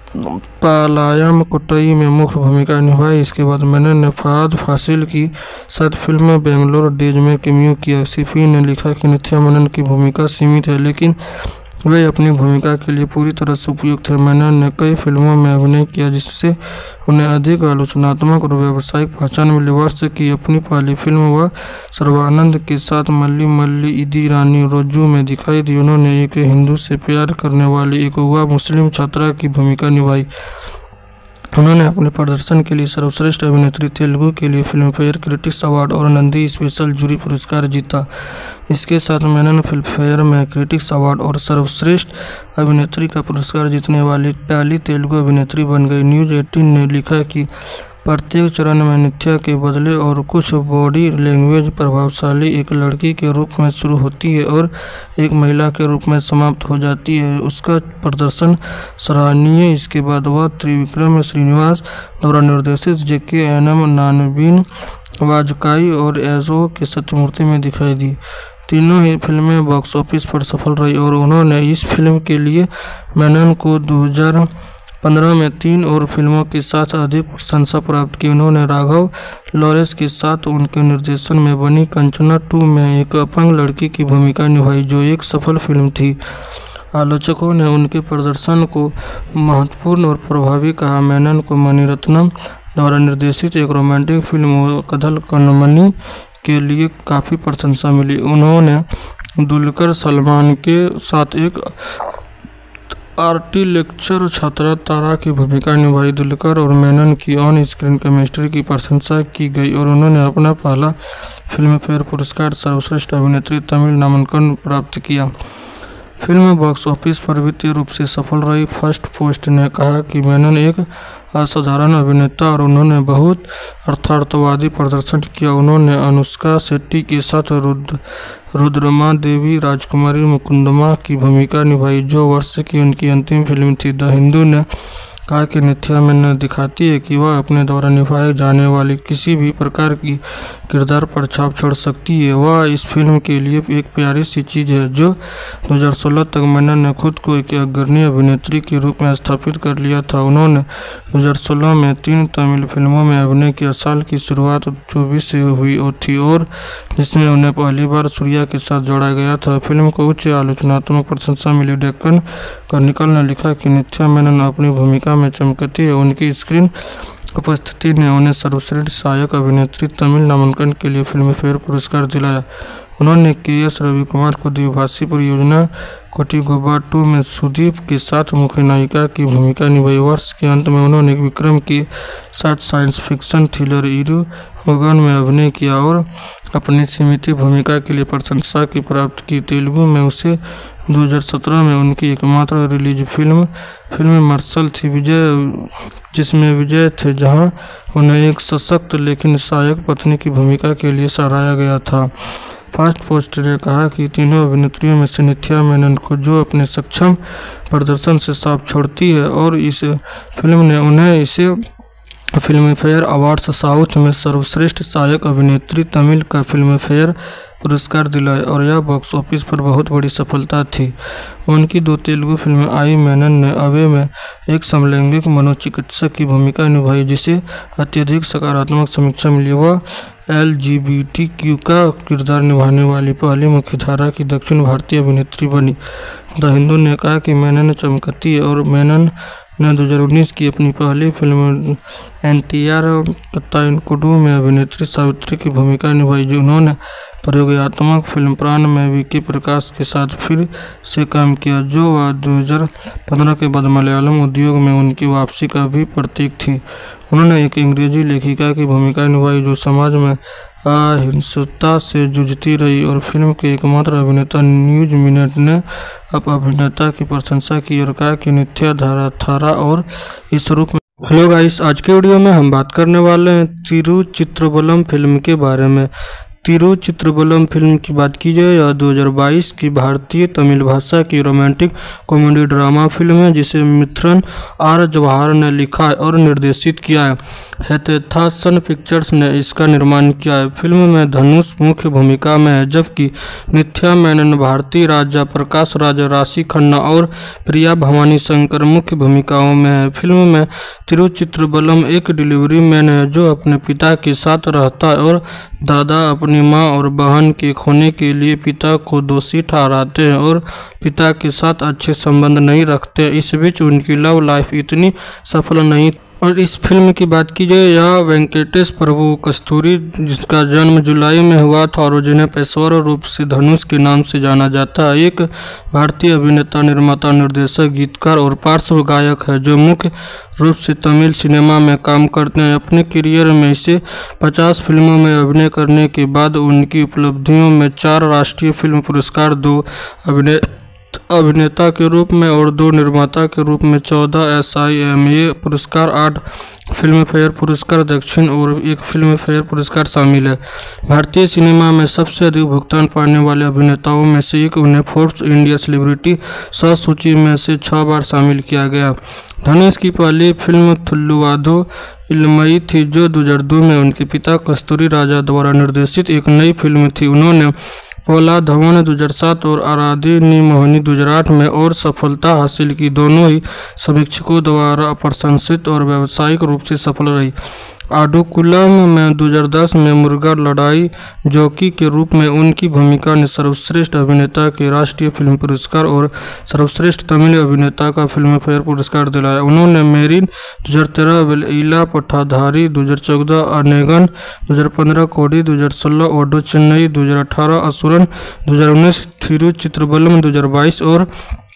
Palayamkottai में मुख्य भूमिका निभाई। इसके बाद मेनन ने फहद फासिल की साथ फिल्म बेंगलोर डेज में कैमियो किया। सिफी ने लिखा कि नित्या मेनन की भूमिका सीमित है, लेकिन वे अपनी भूमिका के लिए पूरी तरह से उपयुक्त है। मेनन ने कई फिल्मों में अभिनय किया, जिससे उन्हें अधिक आलोचनात्मक और व्यावसायिक पहचान मिली। वर्ष की अपनी पहली फिल्म व सर्बानंद के साथ मल्ली मल्ली इदी रानी रोजू में दिखाई दी। उन्होंने एक हिंदू से प्यार करने वाली एक युवा मुस्लिम छात्रा की भूमिका निभाई। उन्होंने अपने प्रदर्शन के लिए सर्वश्रेष्ठ अभिनेत्री तेलुगु के लिए फिल्म फेयर क्रिटिक्स अवार्ड और नंदी स्पेशल जूरी पुरस्कार जीता। इसके साथ मेनन फिल्म फेयर में क्रिटिक्स अवार्ड और सर्वश्रेष्ठ अभिनेत्री का पुरस्कार जीतने वाली पहली तेलुगु अभिनेत्री बन गई। न्यूज़ एटीन ने लिखा कि प्रत्येक चरण में नित्या के बदले और कुछ बॉडी लैंग्वेज प्रभावशाली एक लड़की के रूप में शुरू होती है और एक महिला के रूप में समाप्त हो जाती है। उसका प्रदर्शन सराहनीय। इसके बाद वह त्रिविक्रम श्रीनिवास द्वारा निर्देशित जेके एनम नानबीन वाजकाई और एजो के सत्यमूर्ति में दिखाई दी। तीनों ही फिल्में बॉक्स ऑफिस पर सफल रही और उन्होंने इस फिल्म के लिए मेनन को दो हज़ार पंद्रह में तीन और फिल्मों के साथ अधिक प्रशंसा प्राप्त की। उन्होंने राघव लॉरेंस के साथ उनके निर्देशन में बनी कंचना टू में एक अपंग लड़की की भूमिका निभाई, जो एक सफल फिल्म थी। आलोचकों ने उनके प्रदर्शन को महत्वपूर्ण और प्रभावी कहा। मेनन को मणिरत्नम द्वारा निर्देशित एक रोमांटिक फिल्म कदल कन्मनी के लिए काफ़ी प्रशंसा मिली। उन्होंने दुलकर सलमान के साथ एक आर्किटेक्चर छात्रा तारा की भूमिका निभाई। दुलकर और मेनन की ऑन स्क्रीन केमिस्ट्री की प्रशंसा की गई और उन्होंने अपना पहला फिल्म फेयर पुरस्कार सर्वश्रेष्ठ अभिनेत्री तमिल नामांकन प्राप्त किया। फिल्म बॉक्स ऑफिस पर वित्तीय रूप से सफल रही। फर्स्ट पोस्ट ने कहा कि मेनन एक असाधारण अभिनेता और उन्होंने बहुत अर्थार्थवादी प्रदर्शन किया। उन्होंने अनुष्का शेट्टी के साथ रुद्र रुद्रमा देवी राजकुमारी मुकुंदमा की भूमिका निभाई, जो वर्ष की उनकी अंतिम फिल्म थी। द हिंदू ने कहा कि नित्या मेनन दिखाती है कि वह अपने द्वारा निभाए जाने वाली किसी भी प्रकार की किरदार पर छाप छोड़ सकती है। वह इस फिल्म के लिए एक प्यारी सी चीज़ है। जो दो हज़ार सोलह तक मेनन ने खुद को एक अग्रणी अभिनेत्री के रूप में स्थापित कर लिया था। उन्होंने दो हज़ार सोलह में तीन तमिल फिल्मों में अभिनय किया। साल की शुरुआत चौबीस से हुई थी और जिसमें उन्हें पहली बार सूर्या के साथ जोड़ा गया था। फिल्म को उच्च आलोचनात्मक प्रशंसा मिली। डेक्कन क्रॉनिकल ने लिखा कि नित्या मेनन अपनी भूमिका में चमकती है। उनकी स्क्रीन उपस्थिति ने उन्हें सर्वश्रेष्ठ सहायक अभिनेत्री तमिल नामांकन के लिए फिल्म फेयर पुरस्कार दिलाया। उन्होंने के एस रविकुमार को द्विभाषी परियोजना कोटिगोबा टू में सुदीप के साथ मुख्य नायिका की भूमिका निभाई। वर्ष के अंत में उन्होंने विक्रम के साथ साइंस फिक्शन थ्रिलर इरु मगन में अभिनय किया और अपनी सीमित भूमिका के लिए प्रशंसा की प्राप्त की। तेलुगु में उसे दो हज़ार सत्रह में उनकी एकमात्र रिलीज फिल्म फिल्म मार्शल थी, विजय जिसमें विजय थे, जहां उन्हें एक सशक्त लेकिन सहायक पत्नी की भूमिका के लिए सराहा गया था। फर्स्ट पोस्ट ने कहा कि तीनों अभिनेत्रियों में से नित्या मेनन को जो अपने सक्षम प्रदर्शन से साफ छोड़ती है और इस फिल्म ने उन्हें इसे फिल्म फेयर अवार्ड्स साउथ में सर्वश्रेष्ठ सहायक अभिनेत्री तमिल का फिल्म फेयर पुरस्कार दिलाया और यह बॉक्स ऑफिस पर बहुत बड़ी सफलता थी। उनकी दो तेलुगु फिल्में आई। मेनन ने अवे में एक समलैंगिक मनोचिकित्सक की भूमिका निभाई, जिसे अत्यधिक सकारात्मक समीक्षा मिली। वह L G B T Q का किरदार निभाने वाली पहली मुख्यधारा की दक्षिण भारतीय अभिनेत्री बनी। द हिंदू ने कहा कि मेनन चमकती है और मेनन ने दो हज़ार उन्नीस की अपनी पहली film N T R Kathanayakudu में अभिनेत्री सावित्री की भूमिका निभाई, जो उन्होंने प्रयोगात्मक फिल्म प्राण में विकी प्रकाश के साथ फिर से काम किया, जो वह दो हज़ार पंद्रह के बाद मलयालम उद्योग में उनकी वापसी का भी प्रतीक थी। उन्होंने एक अंग्रेजी लेखिका की भूमिका निभाई जो समाज में अहिंसता से जूझती रही और फिल्म के एकमात्र अभिनेता न्यूज मिनट ने अब अभिनेता की प्रशंसा की और कहा कि नित्या धारा थारा और इस रूप में। हेलो गाइस, आज के वीडियो में हम बात करने वाले हैं तिरुचित्रबलम फिल्म के बारे में। तिरुचित्रबलम फिल्म की बात की जाए, यह दो हज़ार बाईस की भारतीय तमिल भाषा की रोमांटिक कॉमेडी ड्रामा फिल्म है जिसे मिथुन आर जवाहर ने लिखा और निर्देशित किया है। हैथेथासन पिक्चर्स ने इसका निर्माण किया है। फिल्म में धनुष मुख्य भूमिका में है जबकि नित्या मेनन, भारती राजा, प्रकाश राज, राशि खन्ना और प्रिया भवानी शंकर मुख्य भूमिकाओं में है। फिल्म में तिरुचित्रबलम एक डिलीवरी मैन है जो अपने पिता के साथ रहता है और दादा अपनी मां और बहन के खोने के लिए पिता को दोषी ठहराते हैं और पिता के साथ अच्छे संबंध नहीं रखते। इस बीच उनकी लव लाइफ इतनी सफल नहीं। और इस फिल्म की बात की जाए, यह वेंकटेश प्रभु कस्तूरी जिसका जन्म जुलाई में हुआ था और जिन्हें पेशेवर रूप से धनुष के नाम से जाना जाता है, एक भारतीय अभिनेता, निर्माता, निर्देशक, गीतकार और पार्श्व गायक है जो मुख्य रूप से तमिल सिनेमा में काम करते हैं। अपने करियर में इसे पचास फिल्मों में अभिनय करने के बाद उनकी उपलब्धियों में चार राष्ट्रीय फिल्म पुरस्कार, दो अभिनय अभिनेता के रूप में और दो निर्माता के रूप में चौदह एस आई एम ए पुरस्कार, आठ फिल्म फेयर पुरस्कार दक्षिण और एक फिल्म फेयर पुरस्कार शामिल है। भारतीय सिनेमा में सबसे अधिक भुगतान पाने वाले अभिनेताओं में से एक, उन्हें फोर्ब्स इंडिया सेलिब्रिटी सौ सूची में से छह बार शामिल किया गया। धनुष की पहली फिल्म थुल्लुवाधो इलमई थी जो दो हज़ार दो में उनके पिता कस्तूरी राजा द्वारा निर्देशित एक नई फिल्म थी। उन्होंने पोला धवन दो हज़ार सात और आराधी नी मोहिनी दो हज़ार आठ में और सफलता हासिल की। दोनों ही समीक्षकों द्वारा प्रशंसित और व्यावसायिक रूप से सफल रही। आडुकुलम में दो हज़ार दस में मुर्गा लड़ाई जॉकी के रूप में उनकी भूमिका ने सर्वश्रेष्ठ अभिनेता के राष्ट्रीय फिल्म पुरस्कार और सर्वश्रेष्ठ तमिल अभिनेता का फिल्म फेयर पुरस्कार दिलाया। उन्होंने मेरिन दो हज़ार तेरह, वेलईला पठाधारी दो हज़ार चौदह, अनेगन दो हज़ार पंद्रह, कोडी दो हज़ार सोलह, ओडो चेन्नई दो हज़ार अठारह, असुरन दो हज़ार उन्नीस, तिरुचित्रबलम दो हज़ार बाईस और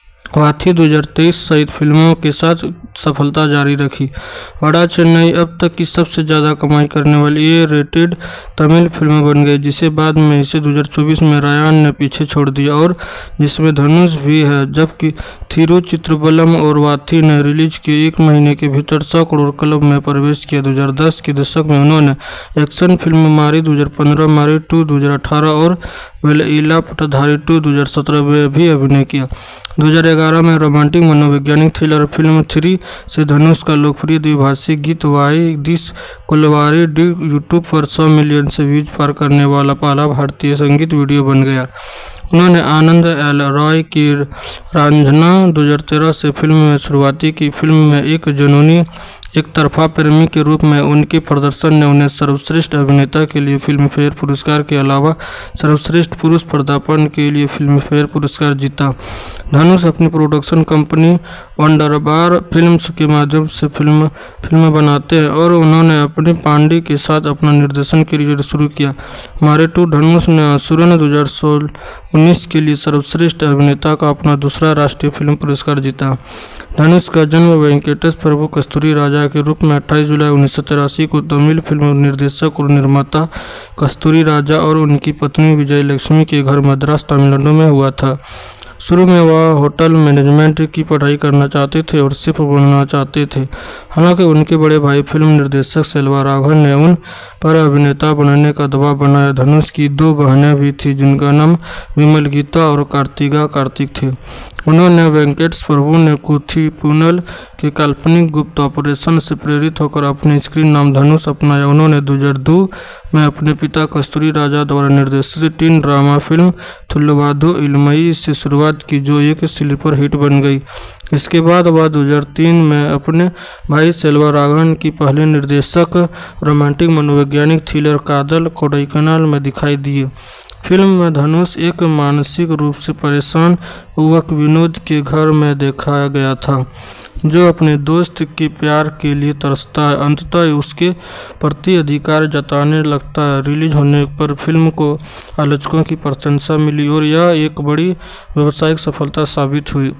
वाथी दो हज़ार तेईस सहित फिल्मों के साथ सफलता जारी रखी। वड़ा चेन्नई अब तक की सबसे ज़्यादा कमाई करने वाली ए रेटेड तमिल फिल्म बन गई, जिसे बाद में इसे दो हज़ार चौबीस में रायन ने पीछे छोड़ दिया और जिसमें धनुष भी है। जबकि तिरुचित्रबलम और वाथी ने रिलीज के एक महीने के भीतर सौ करोड़ क्लब में प्रवेश किया। दो हज़ार दस के दशक में उन्होंने एक्शन फिल्म मारी दो हज़ार पंद्रह, मारी टू दो हज़ार अठारह और वेलईला पठाधारी टू दो हज़ार सत्रह में भी अभिनय किया। दो हज़ार ग्यारह में रोमांटिक मनोवैज्ञानिक थ्रिलर फिल्म थ्री से धनुष का लोकप्रिय द्विभाषी गीत why this Kolaveri Di YouTube पर सौ मिलियन से व्यूज पार करने वाला पहला भारतीय संगीत वीडियो बन गया। उन्होंने आनंद एल रॉय की रांझना दो हज़ार तेरह से फिल्म में शुरुआती की। फिल्म में एक जुनूनी एक तरफा प्रेमी के रूप में उनके प्रदर्शन ने उन्हें सर्वश्रेष्ठ अभिनेता के लिए फिल्म फेयर पुरस्कार के अलावा सर्वश्रेष्ठ पुरुष पदार्पण के लिए फिल्म फेयर पुरस्कार जीता। धनुष अपनी प्रोडक्शन कंपनी वंडरबार फिल्म्स के माध्यम से फिल्म फिल्में बनाते हैं और उन्होंने अपने पांडे के साथ अपना निर्देशन करियर शुरू किया। मारे टू धनुष ने असुरन दो हज़ार सोलह उन्नीस के लिए सर्वश्रेष्ठ अभिनेता का अपना दूसरा राष्ट्रीय फिल्म पुरस्कार जीता। धनुष का जन्म वेंकटेश प्रभु कस्तूरी राजा के रूप में अट्ठाईस जुलाई उन्नीस सौ तिरासी को तमिल फिल्म निर्देशक और निर्माता कस्तूरी राजा और उनकी पत्नी विजय लक्ष्मी के घर मद्रास, तमिलनाडु में हुआ था। शुरू में वह होटल मैनेजमेंट की पढ़ाई करना चाहते थे और शेफ बनना चाहते थे। हालांकि उनके बड़े भाई फिल्म निर्देशक सेल्वा राघवन ने उन पर अभिनेता बनने का दबाव बनाया। धनुष की दो बहनें भी थीं जिनका नाम विमल गीता और कार्तिका कार्तिक थे। उन्होंने वेंकटेश प्रभु ने कुथीपुनल के काल्पनिक गुप्त ऑपरेशन से प्रेरित होकर अपने स्क्रीन नाम धनुष अपनाया। उन्होंने दो हज़ार दो में अपने पिता कस्तूरी राजा द्वारा निर्देशित teen drama film Thulluvadho Ilamai से शुरुआत की जो एक स्लीपर हिट बन गई। इसके बाद वह दो हज़ार तीन में अपने भाई सेल्वा राघवन की पहले निर्देशक रोमांटिक मनोवैज्ञानिक थ्रिलर कादल कोडाईकनाल में दिखाई दिए। फिल्म में धनुष एक मानसिक रूप से परेशान युवक विनोद के घर में देखा गया था जो अपने दोस्त के प्यार के लिए तरसता है, अंततः उसके प्रति अधिकार जताने लगता है। रिलीज होने पर फिल्म को आलोचकों की प्रशंसा मिली और यह एक बड़ी व्यावसायिक सफलता साबित हुई।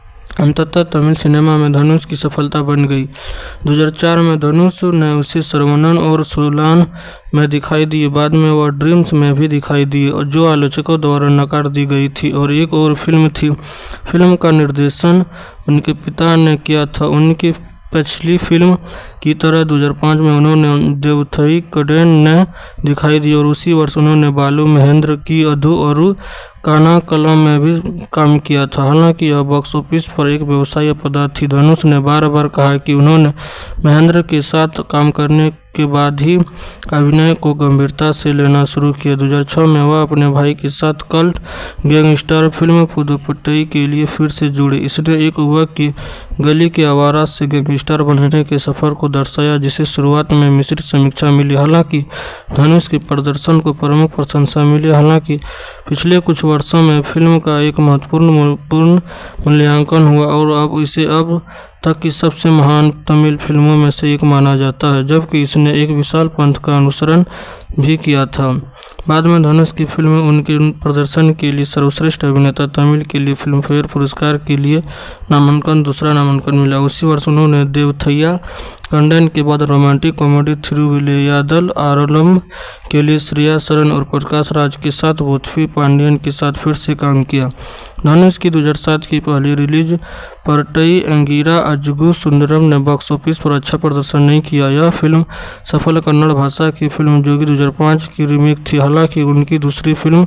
अंततः तमिल सिनेमा में धनुष की सफलता बन गई। दो हज़ार चार में धनुष ने उसे सर्वनन और सोलान में दिखाई दिए। बाद में वह ड्रीम्स में भी दिखाई दिए और जो आलोचकों द्वारा नकार दी गई थी और एक और फिल्म थी। फिल्म का निर्देशन उनके पिता ने किया था। उनके पिछली फिल्म की तरह दो हज़ार पाँच में उन्होंने देवथई कडेन ने दिखाई दी और उसी वर्ष उन्होंने बालू महेंद्र की अधु और काना कलम में भी काम किया था। हालांकि यह बॉक्स ऑफिस पर एक व्यवसायी पदार्थ थी। धनुष ने बार बार कहा कि उन्होंने महेंद्र के साथ काम करने के बाद ही अभिनय को गंभीरता से लेना शुरू किया। दो हज़ार छह में वह अपने भाई के साथ कल्ट गैंगस्टर फिल्म पुदुपट्टई के लिए फिर से जुड़े। इसने एक युवक की गली के आवारा से गैंगस्टर बनने के सफर को दर्शाया, जिसे शुरुआत में मिश्रित समीक्षा मिली। हालांकि धनुष के प्रदर्शन को प्रमुख प्रशंसा मिली। हालांकि पिछले कुछ वर्षों में फिल्म का एक महत्वपूर्ण पूर्ण मूल्यांकन हुआ और अब इसे अब तक की सबसे महान तमिल फिल्मों में से एक माना जाता है, जबकि इसने एक विशाल पंथ का अनुसरण भी किया था। बाद में धनुष की फिल्में उनके प्रदर्शन के लिए सर्वश्रेष्ठ अभिनेता तमिल के लिए फिल्म फेयर पुरस्कार के लिए नामांकन दूसरा नामांकन मिला। उसी वर्ष उन्होंने देवथैया कंडन के बाद रोमांटिक कॉमेडी थिरुविलैयादल आरलम के लिए श्रेया शरण और प्रकाश राज के साथ बोथवी पांडियन के साथ फिर से काम किया। धनुष की दो हज़ार सात की पहली रिलीज परटई अंगीरा अजगु सुंदरम ने बॉक्स ऑफिस पर अच्छा प्रदर्शन नहीं किया। यह फिल्म सफल कन्नड़ भाषा की फिल्म जोगी दो हज़ार पाँच की रीमेक थी। हालांकि उनकी दूसरी फिल्म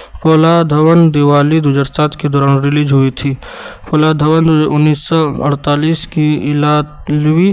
पोलाधवन दिवाली दो हज़ार सात के दौरान रिलीज हुई थी। पोलाधवन उन्नीस सौ अड़तालीस की इलालवी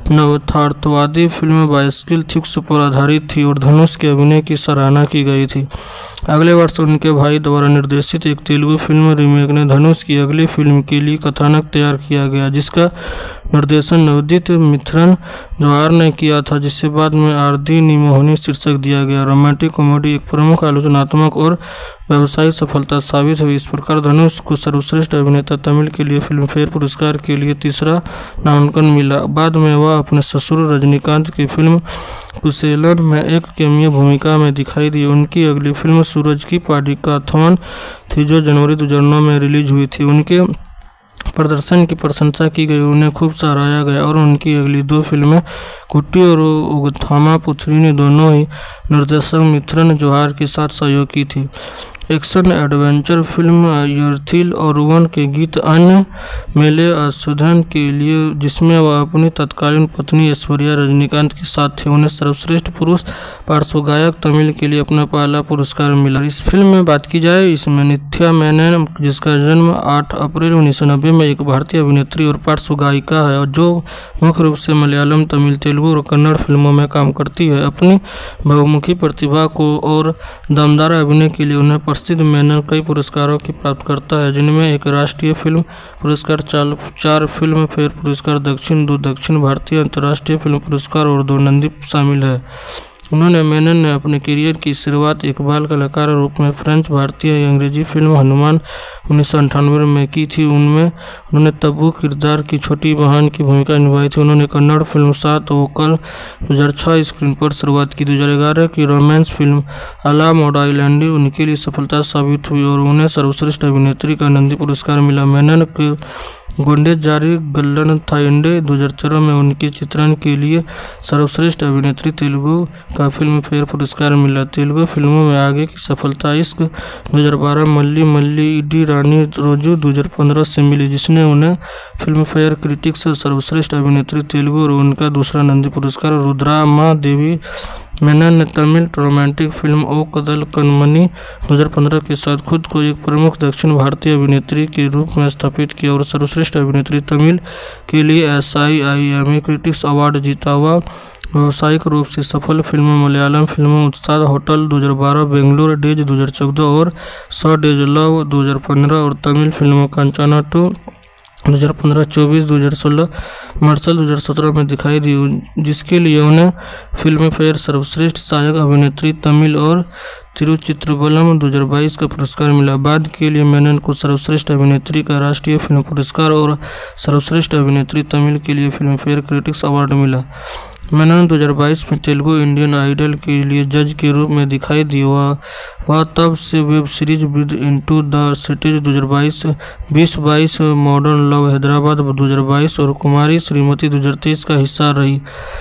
नवथार्थवादी फिल्म बाइसिकल थिक्स पर आधारित थी और धनुष के अभिनय की सराहना की गई थी। अगले वर्ष उनके भाई द्वारा निर्देशित एक तेलुगु फिल्म रीमेक ने धनुष की अगली फिल्म के लिए कथानक तैयार किया गया, जिसका निर्देशन नवदीप मिथरन जौहर ने किया था, जिसे बाद में आरदी निमोहनी शीर्षक दिया गया। रोमांटिक कॉमेडी एक प्रमुख आलोचनात्मक और व्यावसायिक सफलता साबित हुई। इस प्रकार धनुष को सर्वश्रेष्ठ अभिनेता तमिल के लिए फिल्म फेयर पुरस्कार के लिए तीसरा नामांकन मिला। बाद में वह अपने ससुर रजनीकांत की फिल्म कुसेलन में एक कैमियो भूमिका में दिखाई दी। उनकी अगली फिल्म सूरज की पाडिकाथॉन थी, जो जनवरी दो हज़ार नौ में रिलीज हुई थी। उनके प्रदर्शन की प्रशंसा की गई, उन्हें खूब सराहा गया और उनकी अगली दो फिल्में कुट्टी और उगथामा पुथरी ने दोनों ही निर्देशक मिथरन जौहर के साथ सहयोग की थी। एक्शन एडवेंचर फिल्म यर्थिल और वन के गीत अन्य मेले अशुधन के लिए, जिसमें वह अपनी तत्कालीन पत्नी ऐश्वर्या रजनीकांत के साथ थे, उन्हें सर्वश्रेष्ठ पुरुष पार्श्व गायक तमिल के लिए अपना पहला पुरस्कार मिला। इस फिल्म में बात की जाए, इसमें नित्या मेनन, जिसका जन्म आठ अप्रैल उन्नीस सौ नब्बे में, एक भारतीय अभिनेत्री और पार्श्व गायिका है और जो मुख्य रूप से मलयालम, तमिल, तेलुगु और कन्नड़ फिल्मों में काम करती है। अपनी बहुमुखी प्रतिभा को और दमदार अभिनय के लिए उन्हें प्रसिद्ध मेनन कई पुरस्कारों की प्राप्त करता है, जिनमें एक राष्ट्रीय फिल्म पुरस्कार, चार, चार फिल्म फेयर पुरस्कार दक्षिण, दो दक्षिण भारतीय अंतर्राष्ट्रीय फिल्म पुरस्कार और दो नंदी शामिल है। उन्होंने मेनन ने अपने करियर की शुरुआत एक बाल कलाकार रूप में फ्रेंच भारतीय अंग्रेजी फिल्म हनुमान उन्नीस सौ अंठानवे में की थी। उनमें उन्होंने तब्बू किरदार की छोटी बहन की भूमिका निभाई थी। उन्होंने कन्नड़ फिल्म सात वोकल दो हज़ार छह स्क्रीन पर शुरुआत की। दो हज़ार ग्यारह की romance film Ala Modalaindi उनके लिए सफलता साबित हुई और उन्हें सर्वश्रेष्ठ अभिनेत्री का नंदी पुरस्कार मिला। मेनन के गोंडे जारी गल्लन थाइंडे दो हज़ार तेरह में उनके चित्रण के लिए सर्वश्रेष्ठ अभिनेत्री तेलुगु का फिल्म फेयर पुरस्कार मिला। तेलुगु फिल्मों में आगे की सफलता इश्क दो हज़ार बारह, मल्ली मल्ली इडी रानी रोजू दो हज़ार पंद्रह से मिली, जिसने उन्हें फिल्म फेयर क्रिटिक्स सर्वश्रेष्ठ अभिनेत्री तेलुगु और उनका दूसरा नंदी पुरस्कार। रुद्रामा देवी मेनन ने तमिल रोमांटिक फिल्म ओ कदल कनमनी दो हज़ार पंद्रह के साथ खुद को एक प्रमुख दक्षिण भारतीय अभिनेत्री के रूप में स्थापित किया और सर्वश्रेष्ठ अभिनेत्री तमिल के लिए S I I M A critics award जीता। हुआ व्यावसायिक रूप से सफल फिल्में मलयालम फिल्मों उस्ताद होटल दो हज़ार बारह, बेंगलुरु डेज दो हज़ार चौदह और सौ डेज लव दो हज़ार पंद्रह और तमिल फिल्मों कंचना टू दो हज़ार पंद्रह, चौबीस, दो हज़ार सोलह, मार्शल दो हज़ार सत्रह में दिखाई दी, जिसके लिए उन्हें फिल्म फेयर सर्वश्रेष्ठ सहायक अभिनेत्री तमिल और तिरुचित्रबलम दो हज़ार बाईस का पुरस्कार मिला। बाद के लिए मेनन को सर्वश्रेष्ठ अभिनेत्री का राष्ट्रीय फिल्म पुरस्कार और सर्वश्रेष्ठ अभिनेत्री तमिल के लिए फिल्म फेयर क्रिटिक्स अवार्ड मिला। मेनन दो हज़ार बाईस में तेलुगु इंडियन आइडल के लिए जज के रूप में दिखाई दी। वह वह तब से web series with into the cities दो हज़ार बाईस, बीस बाईस, मॉडर्न लव हैदराबाद दो हज़ार बाईस और कुमारी श्रीमती दो हज़ार तेईस का हिस्सा रही।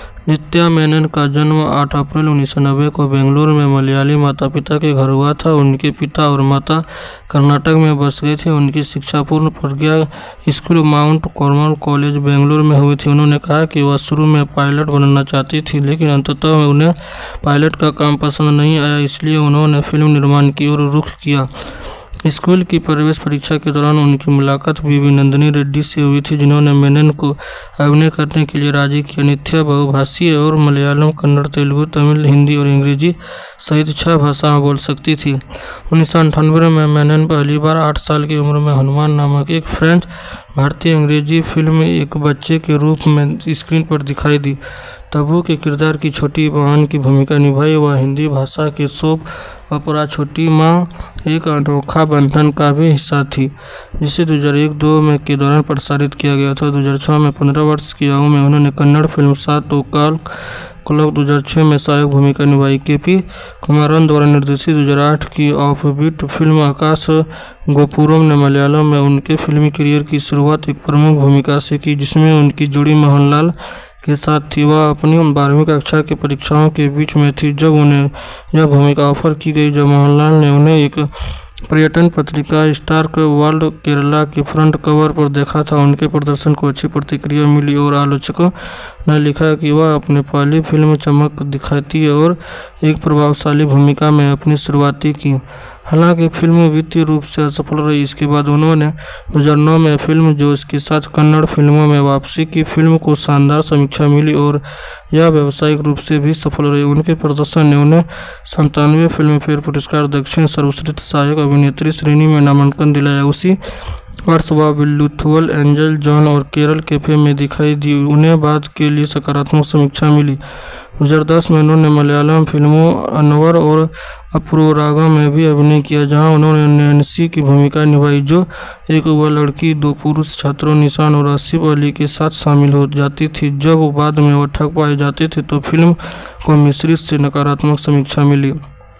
नित्या मेनन का जन्म आठ अप्रैल उन्नीस सौ नब्बे को बेंगलुरु में मलयाली माता पिता के घर हुआ था। उनके पिता और माता कर्नाटक में बस गए थे। उनकी शिक्षा Poorna Prajna school Mount Carmel college Bengaluru में हुई थी। उन्होंने कहा कि वह शुरू में पायलट बनना चाहती थी, लेकिन अंततः उन्हें पायलट का काम पसंद नहीं आया, इसलिए उन्होंने फिल्म निर्माण की ओर रुख किया। स्कूल की प्रवेश परीक्षा के दौरान उनकी मुलाकात बीवी नंदिनी रेड्डी से हुई थी, जिन्होंने मेनन को अभिनय करने के लिए राजी किया। नित्या बहुभाषीय और मलयालम, कन्नड़, तेलुगु, तमिल, हिंदी और अंग्रेजी सहित छह भाषाएं बोल सकती थी। उन्नीस सौ अंठानवे में मेनन पहली बार आठ साल की उम्र में हनुमान नामक एक फ्रेंच भारतीय अंग्रेजी फिल्म में एक बच्चे के रूप में स्क्रीन पर दिखाई दी। तब्बू के किरदार की छोटी बहन की भूमिका निभाई। वह हिंदी भाषा के सोप ओपेरा छोटी माँ एक अनोखा बंधन का भी हिस्सा थी, जिसे दो हज़ार एक दो में के दौरान प्रसारित किया गया था। दो हज़ार छह में पंद्रह वर्ष की आयु में उन्होंने कन्नड़ फिल्म सात ओकाल क्लब दो हज़ार छह में सहायक भूमिका निभाई। के पी कुमारन द्वारा निर्देशित दो हज़ार आठ की ऑफबीट फिल्म आकाश गोपुरम ने मलयालम में उनके फिल्मी करियर की शुरुआत एक प्रमुख भूमिका से की, जिसमें उनकी जोड़ी मोहनलाल के साथ थी। वह अपनी बारहवीं कक्षा के परीक्षाओं के बीच में थी जब उन्हें यह भूमिका ऑफर की गई, जब मोहनलाल ने उन्हें एक पर्यटन पत्रिका स्टार वर्ल्ड केरला के फ्रंट कवर पर देखा था। उनके प्रदर्शन को अच्छी प्रतिक्रिया मिली और आलोचकों ने लिखा कि वह अपनी पहली फिल्म चमक दिखाती है और एक प्रभावशाली भूमिका में अपनी शुरुआती की। हालांकि फिल्म वित्तीय रूप से असफल रही। इसके बाद उन्होंने दो हज़ार नौ में फिल्म जोश के साथ कन्नड़ फिल्मों में वापसी की। फिल्म को शानदार समीक्षा मिली और यह व्यावसायिक रूप से भी सफल रही। उनके प्रदर्शन ने उन्हें संतानवे फिल्म फेयर पुरस्कार, दक्षिण सर्वश्रेष्ठ सहायक अभिनेत्री श्रेणी में नामांकन दिलाया। उसी वर्ष वह विल्लुथुअल, एंजल, जॉन और केरल कैफे में दिखाई दी। उन्हें बाद के लिए सकारात्मक समीक्षा मिली। दो हज़ार दस में उन्होंने मलयालम फिल्मों अनवर और अपूर्वरागम में भी अभिनय किया, जहां उन्होंने नैन्सी की भूमिका निभाई, जो एक युवा लड़की दो पुरुष छात्रों निशान और आसिफ अली के साथ शामिल हो जाती थी। जब बाद में वह ठग पाए जाते थे तो फिल्म को मिश्रित से नकारात्मक समीक्षा मिली।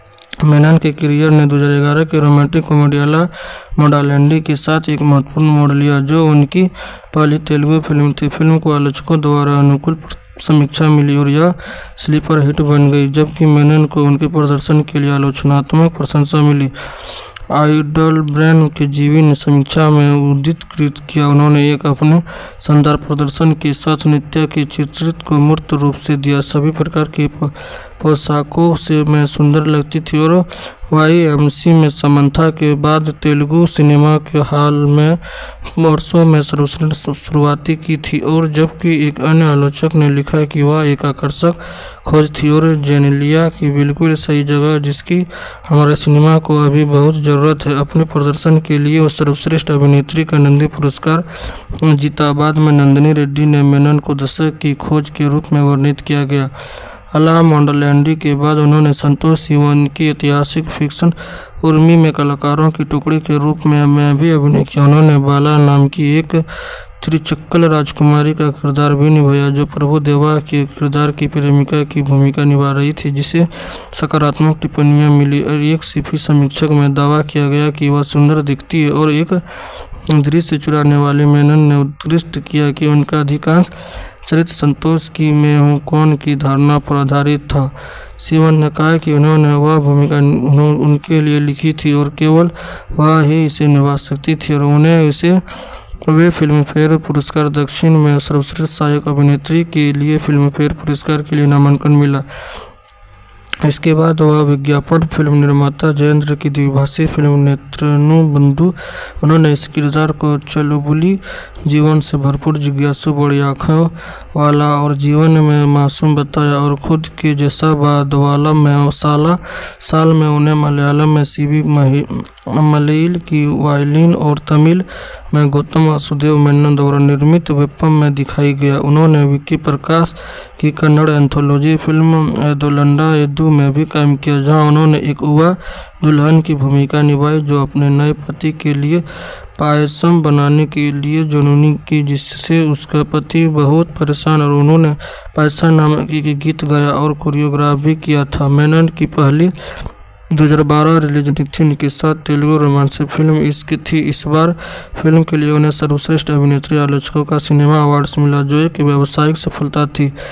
मेनन के करियर ने दो हज़ार ग्यारह के रोमांटिक कॉमेडी अला मोडालेंडी के साथ एक महत्वपूर्ण मोड़ लिया, जो उनकी पहली तेलुगु फिल्म थी। फिल्म को आलोचकों द्वारा अनुकूल समीक्षा मिली और यह स्लीपर हिट बन गई, जबकि मेनन को उनके प्रदर्शन के लिए आलोचनात्मक प्रशंसा मिली। आइडल ब्रेन के जीवी ने समीक्षा में उद्धृत किया, उन्होंने एक अपने शानदार प्रदर्शन के साथ नित्या के चित्रित को मूर्त रूप से दिया। सभी प्रकार के पोशाकों से मैं सुंदर लगती थी और वाई एम सी में समंथा के बाद तेलुगु सिनेमा के हाल में वर्षों में सर्वश्रेष्ठ शुरुआती की थी। और जबकि एक अन्य आलोचक ने लिखा कि वह एक आकर्षक खोज थी और जेनेलिया की बिल्कुल सही जगह, जिसकी हमारे सिनेमा को अभी बहुत ज़रूरत है। अपने प्रदर्शन के लिए वो सर्वश्रेष्ठ अभिनेत्री का नंदी पुरस्कार जीता। बाद में नंदिनी रेड्डी ने मेनन को दशक की खोज के रूप में वर्णित किया गया। अला मोडालेंडी के बाद उन्होंने संतोष सिवन की ऐतिहासिक फिक्शन उर्मी में कलाकारों की टुकड़ी के रूप में में भी अभिनय किया। उन्होंने बाला नाम की एक त्रिचक्कल राजकुमारी का किरदार भी निभाया, जो प्रभु देवा के किरदार की प्रेमिका की भूमिका निभा रही थी, जिसे सकारात्मक टिप्पणियां मिली। और एक सिफी समीक्षक में दावा किया गया कि वह सुंदर दिखती है और एक दृश्य चुराने वाले। मेनन ने उद्धृत किया कि उनका अधिकांश चरित्र संतोष की मैं हूँ कौन की धारणा पर आधारित था। सिवन ने कहा कि उन्होंने वह भूमिका उनके लिए लिखी थी और केवल वह ही इसे निभा सकती थी, और उन्हें इसे वे फिल्म फेयर पुरस्कार, दक्षिण में सर्वश्रेष्ठ सहायक अभिनेत्री के लिए फिल्म फेयर पुरस्कार के लिए नामांकन मिला। इसके बाद वह विज्ञापन फिल्म निर्माता जयेंद्र की द्विभाषी फिल्म नेत्रनु बंधु। उन्होंने इस किरदार को चुलबुली, जीवन से भरपूर, जिज्ञासु, बड़ी आँखों वाला और जीवन में मासूम बताया और खुद के जैसा बादवाला में साला साल में उन्हें मलयालम में सीबी मलईल की वायलिन और तमिल में गौतम वासुदेव मेनन द्वारा निर्मित वेपम में दिखाई गया। उन्होंने विक्की प्रकाश की कन्नड़ एंथोलॉजी फिल्म एदोलंडा एदू में भी काम किया, जहां उन्होंने एक युवा दुल्हन की भूमिका निभाई जो अपने नए पति के लिए पायसम बनाने के लिए जुनूनी की, जिससे उसका पति बहुत परेशान, और उन्होंने पायसा नामक एक गीत गाया और कोरियोग्राफ भी किया था। मेनन की पहली दो हज़ार बारह रिलीज निथिन के साथ तेलुगु रोमांस फिल्म इश्क थी। इस बार फिल्म के लिए उन्हें सर्वश्रेष्ठ अभिनेत्री आलोचकों का सिनेमा अवार्ड्स मिला, जो एक व्यावसायिक सफलता थी।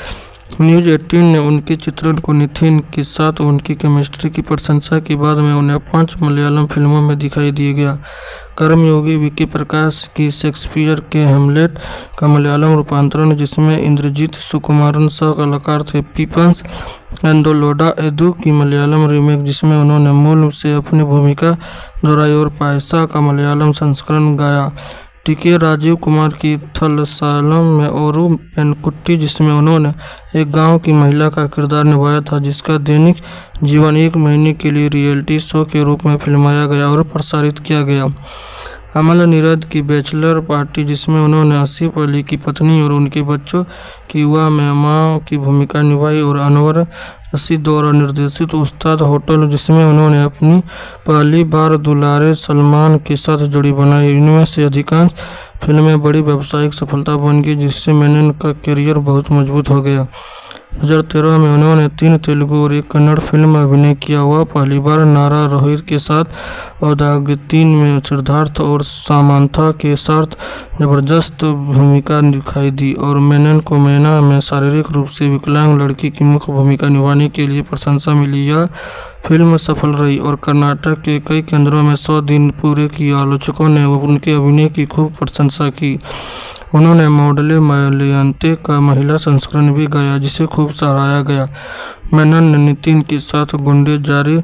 न्यूज़ अठारह ने उनके चित्रण को नितिन के साथ उनकी केमिस्ट्री की प्रशंसा के बाद में उन्हें पांच मलयालम फिल्मों में दिखाई दिया गया। कर्मयोगी विकी प्रकाश की शेक्सपियर के हेमलेट का मलयालम रूपांतरण, जिसमें इंद्रजीत सुकुमारन सह कलाकार थे। पीपल्स एंडोलोडा एदू की मलयालम रीमेक, जिसमें उन्होंने मूल से अपनी भूमिका दोहराई, और पायसा का मलयालम संस्करण गाया। टीके राजीव कुमार की थलसालम में ओरू पेनकुट्टी, जिसमें उन्होंने एक गांव की महिला का किरदार निभाया था, जिसका दैनिक जीवन एक महीने के लिए रियलिटी शो के रूप में फिल्माया गया और प्रसारित किया गया। अमल नीरद की बैचलर पार्टी, जिसमें उन्होंने आसिफ अली की पत्नी और उनके बच्चों की युवा में मां की भूमिका निभाई, और अनवर रशीद द्वारा निर्देशित उस्ताद होटल, जिसमें उन्होंने अपनी पहली बार दुलारे सलमान के साथ जोड़ी बनाई। इनमें से अधिकांश फिल्में बड़ी व्यावसायिक सफलता बन गई, जिससे मेनन का करियर बहुत मजबूत हो गया। दो हज़ार तेरह में उन्होंने तीन तेलुगु और एक कन्नड़ फिल्म में अभिनय किया। वह पहली बार नारा रोहित के साथ और दाग तीन में सिद्धार्थ और सामंथा के साथ जबरदस्त भूमिका दिखाई दी, और मेनन को मैना में शारीरिक रूप से विकलांग लड़की की मुख्य भूमिका निभाने के लिए प्रशंसा मिली। यह फिल्म सफल रही और कर्नाटक के कई केंद्रों में सौ दिन पूरे किए। आलोचकों ने उनके अभिनय की खूब प्रशंसा की। उन्होंने मॉडले मलयंते का महिला संस्करण भी गाया, जिसे खूब सराहा गया। मेनन ने नितिन के साथ गुंडे जारी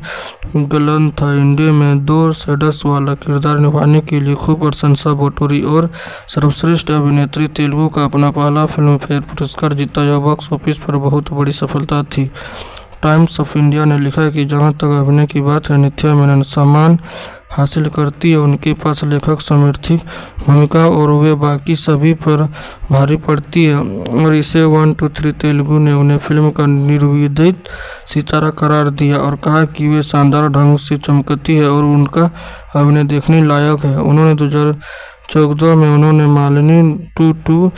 गलनथाइंडे में दो सेडस वाला किरदार निभाने के लिए खूब प्रशंसा बटोरी, और सर्वश्रेष्ठ अभिनेत्री तेलुगु का अपना पहला फिल्म फेयर पुरस्कार जीता। यह बॉक्स ऑफिस पर बहुत बड़ी सफलता थी। टाइम्स ऑफ इंडिया ने लिखा है कि जहां तक अभिनय की बात है, नित्या मेनन सम्मान हासिल करती है। उनके पास लेखक समर्थित भूमिका और वे बाकी सभी पर भारी पड़ती है, और इसे वन टू थ्री तेलुगु ने उन्हें फिल्म का निर्विवादित सितारा करार दिया और कहा कि वे शानदार ढंग से चमकती है और उनका अभिनय देखने लायक है। उन्होंने दो हज़ार चौदह में उन्होंने Malini two two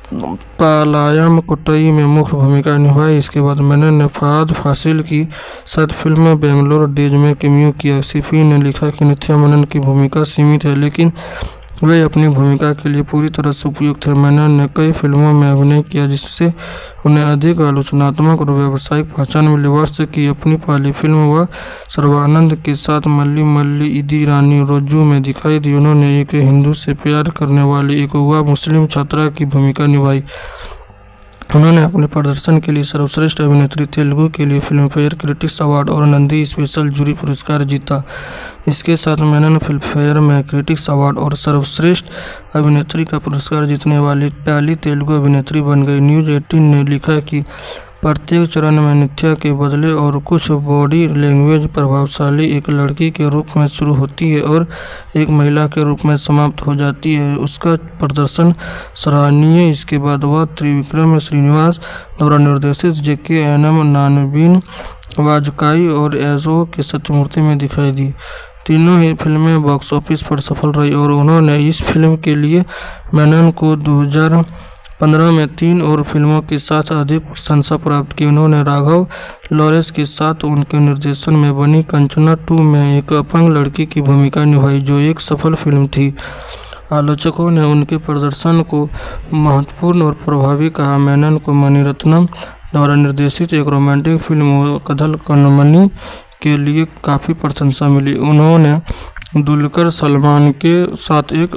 Palayamkottai में मुख्य भूमिका निभाई। इसके बाद मेनन ने फहद फासिल की साथ फिल्म बेंगलोर डेज में कैमियो किया। सिफी ने लिखा कि नित्या मेनन की भूमिका सीमित है, लेकिन वे अपनी भूमिका के लिए पूरी तरह से उपयुक्त थे। मेनन ने कई फिल्मों में अभिनय किया, जिससे उन्हें अधिक आलोचनात्मक और व्यावसायिक पहचान मिली। वर्ष की अपनी पहली फिल्म वह सर्वानंद के साथ मल्ली मल्ली इदी रानी रोजू में दिखाई दी। उन्होंने एक हिंदू से प्यार करने वाली एक युवा मुस्लिम छात्रा की भूमिका निभाई। उन्होंने अपने प्रदर्शन के लिए सर्वश्रेष्ठ अभिनेत्री तेलुगु के लिए फिल्म फेयर क्रिटिक्स अवार्ड और नंदी स्पेशल जूरी पुरस्कार जीता। इसके साथ मेनन फिल्म फेयर में क्रिटिक्स अवार्ड और सर्वश्रेष्ठ अभिनेत्री का पुरस्कार जीतने वाली पहली तेलुगु अभिनेत्री बन गई। न्यूज़ अठारह ने लिखा कि प्रत्येक चरण में नित्या के बदले और कुछ बॉडी लैंग्वेज प्रभावशाली एक लड़की के रूप में शुरू होती है और एक महिला के रूप में समाप्त हो जाती है। उसका प्रदर्शन सराहनीय। इसके बाद वह त्रिविक्रम श्रीनिवास द्वारा निर्देशित जेके एनएम नानबीन वाजकाई और एजो के सत्यमूर्ति में दिखाई दी। तीनों ही फिल्में बॉक्स ऑफिस पर सफल रही और उन्होंने इस फिल्म के लिए मेनन को दो हज़ार पंद्रह में तीन और फिल्मों के साथ अधिक प्रशंसा प्राप्त की। उन्होंने राघव लॉरेंस के साथ उनके निर्देशन में बनी कंचना टू में एक अपंग लड़की की भूमिका निभाई, जो एक सफल फिल्म थी। आलोचकों ने उनके प्रदर्शन को महत्वपूर्ण और प्रभावी कहा। मेनन को मणिरत्नम द्वारा निर्देशित एक रोमांटिक फिल्म कथल कन्मनी के लिए काफ़ी प्रशंसा मिली। उन्होंने दुलकर सलमान के साथ एक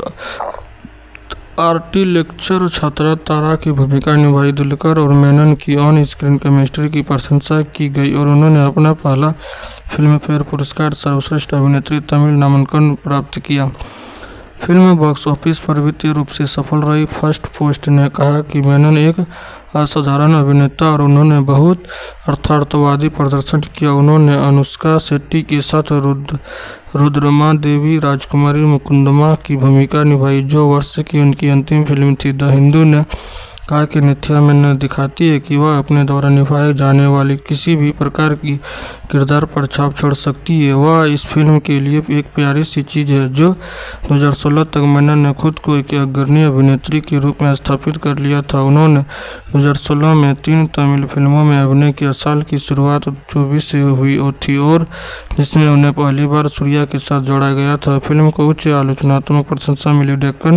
आर्टी लेक्चर छात्रा तारा की भूमिका निभाई। दुलकर और मेनन की ऑन स्क्रीन केमिस्ट्री की प्रशंसा की गई और उन्होंने अपना पहला फिल्म फेयर पुरस्कार सर्वश्रेष्ठ अभिनेत्री तमिल नामांकन प्राप्त किया। फिल्म बॉक्स ऑफिस पर वित्तीय रूप से सफल रही। फर्स्ट पोस्ट ने कहा कि मेनन एक असाधारण अभिनेता और उन्होंने बहुत अर्थार्थवादी प्रदर्शन किया। उन्होंने अनुष्का शेट्टी के साथ रुद्र रुद्रमा देवी राजकुमारी मुकुंदमा की भूमिका निभाई, जो वर्ष की उनकी अंतिम फिल्म थी। द हिंदू ने कहा कि नित्या मेनन दिखाती है कि वह अपने द्वारा निभाए जाने वाली किसी भी प्रकार की किरदार पर छाप छोड़ सकती है। वह इस फिल्म के लिए एक प्यारी सी चीज़ है। जो दो हज़ार सोलह तक मेनन ने खुद को एक अग्रणी अभिनेत्री के रूप में स्थापित कर लिया था। उन्होंने दो हज़ार सोलह में तीन तमिल फिल्मों में अभिनय किया। साल की शुरुआत चौबीस से हुई थी और जिसमें उन्हें पहली बार सूर्या के साथ जोड़ा गया था। फिल्म को उच्च आलोचनात्मक प्रशंसा मिली। डेक्कन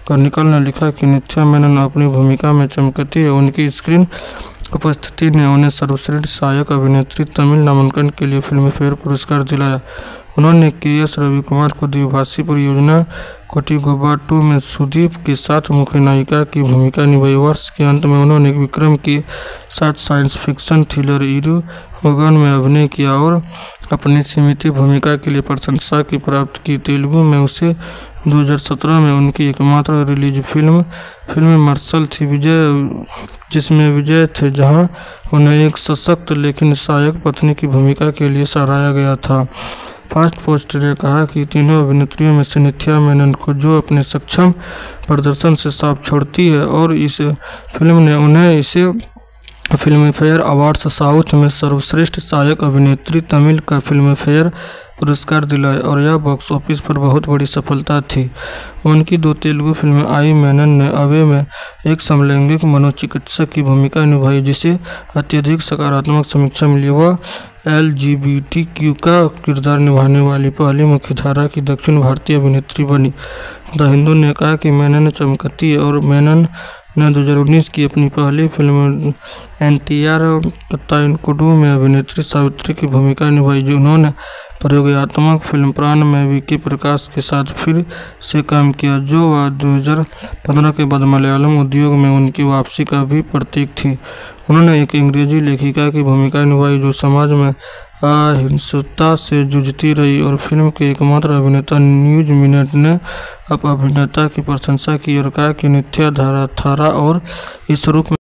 कर्निकल ने लिखा कि नित्या मेनन अपनी भूमिका में चमकती है। उनकी स्क्रीन उपस्थिति ने उन्हें सर्वश्रेष्ठ सहायक अभिनेत्री तमिल नामांकन के लिए फिल्म फेयर पुरस्कार दिलाया। उन्होंने के एस रविकुमार को द्विभाषी परियोजना कोटिगोबा टू में सुदीप के साथ मुख्य नायिका की भूमिका निभाई। वर्ष के अंत में उन्होंने विक्रम के साथ साइंस फिक्शन थ्रिलर इरु मगन में अभिनय किया और अपनी सीमित भूमिका के लिए प्रशंसा की प्राप्त की। तेलुगु में उसे दो हज़ार सत्रह में उनकी एकमात्र रिलीज फिल्म फिल्म मार्शल थी विजय जिसमें विजय थे, जहां उन्हें एक सशक्त लेकिन सहायक पत्नी की भूमिका के लिए सराहा गया था। फास्ट पोस्ट ने कहा कि तीनों अभिनेत्रियों में से नित्या मेनन को जो अपने सक्षम प्रदर्शन से साफ छोड़ती है और इस फिल्म ने उन्हें इसे फिल्म फेयर अवार्ड्स साउथ में सर्वश्रेष्ठ सहायक अभिनेत्री तमिल का फिल्म फेयर पुरस्कार दिलाया और यह बॉक्स ऑफिस पर बहुत बड़ी सफलता थी। उनकी दो तेलुगु फिल्में आई मेनन ने अवे में एक समलैंगिक मनोचिकित्सक की भूमिका निभाई जिसे अत्यधिक सकारात्मक समीक्षा मिली। वह L G B T Q का किरदार निभाने वाली पहली मुख्यधारा की दक्षिण भारतीय अभिनेत्री बनी। द हिंदू ने कहा कि मेनन चमकती है और मेनन ने दो हज़ार उन्नीस की अपनी पहली film N T R Kathanayakudu में अभिनेत्री सावित्री की भूमिका निभाई, जो उन्होंने प्रयोगात्मक फिल्म प्राण में वीके प्रकाश के साथ फिर से काम किया, जो वह दो हज़ार पंद्रह के बाद मलयालम उद्योग में उनकी वापसी का भी प्रतीक थी। उन्होंने एक अंग्रेजी लेखिका की भूमिका निभाई जो समाज में अहिंसता से जूझती रही और फिल्म के एकमात्र अभिनेता न्यूज मिनट ने अब अभिनेता की प्रशंसा की और कहा कि नित्या धारा थारा और इस रूप में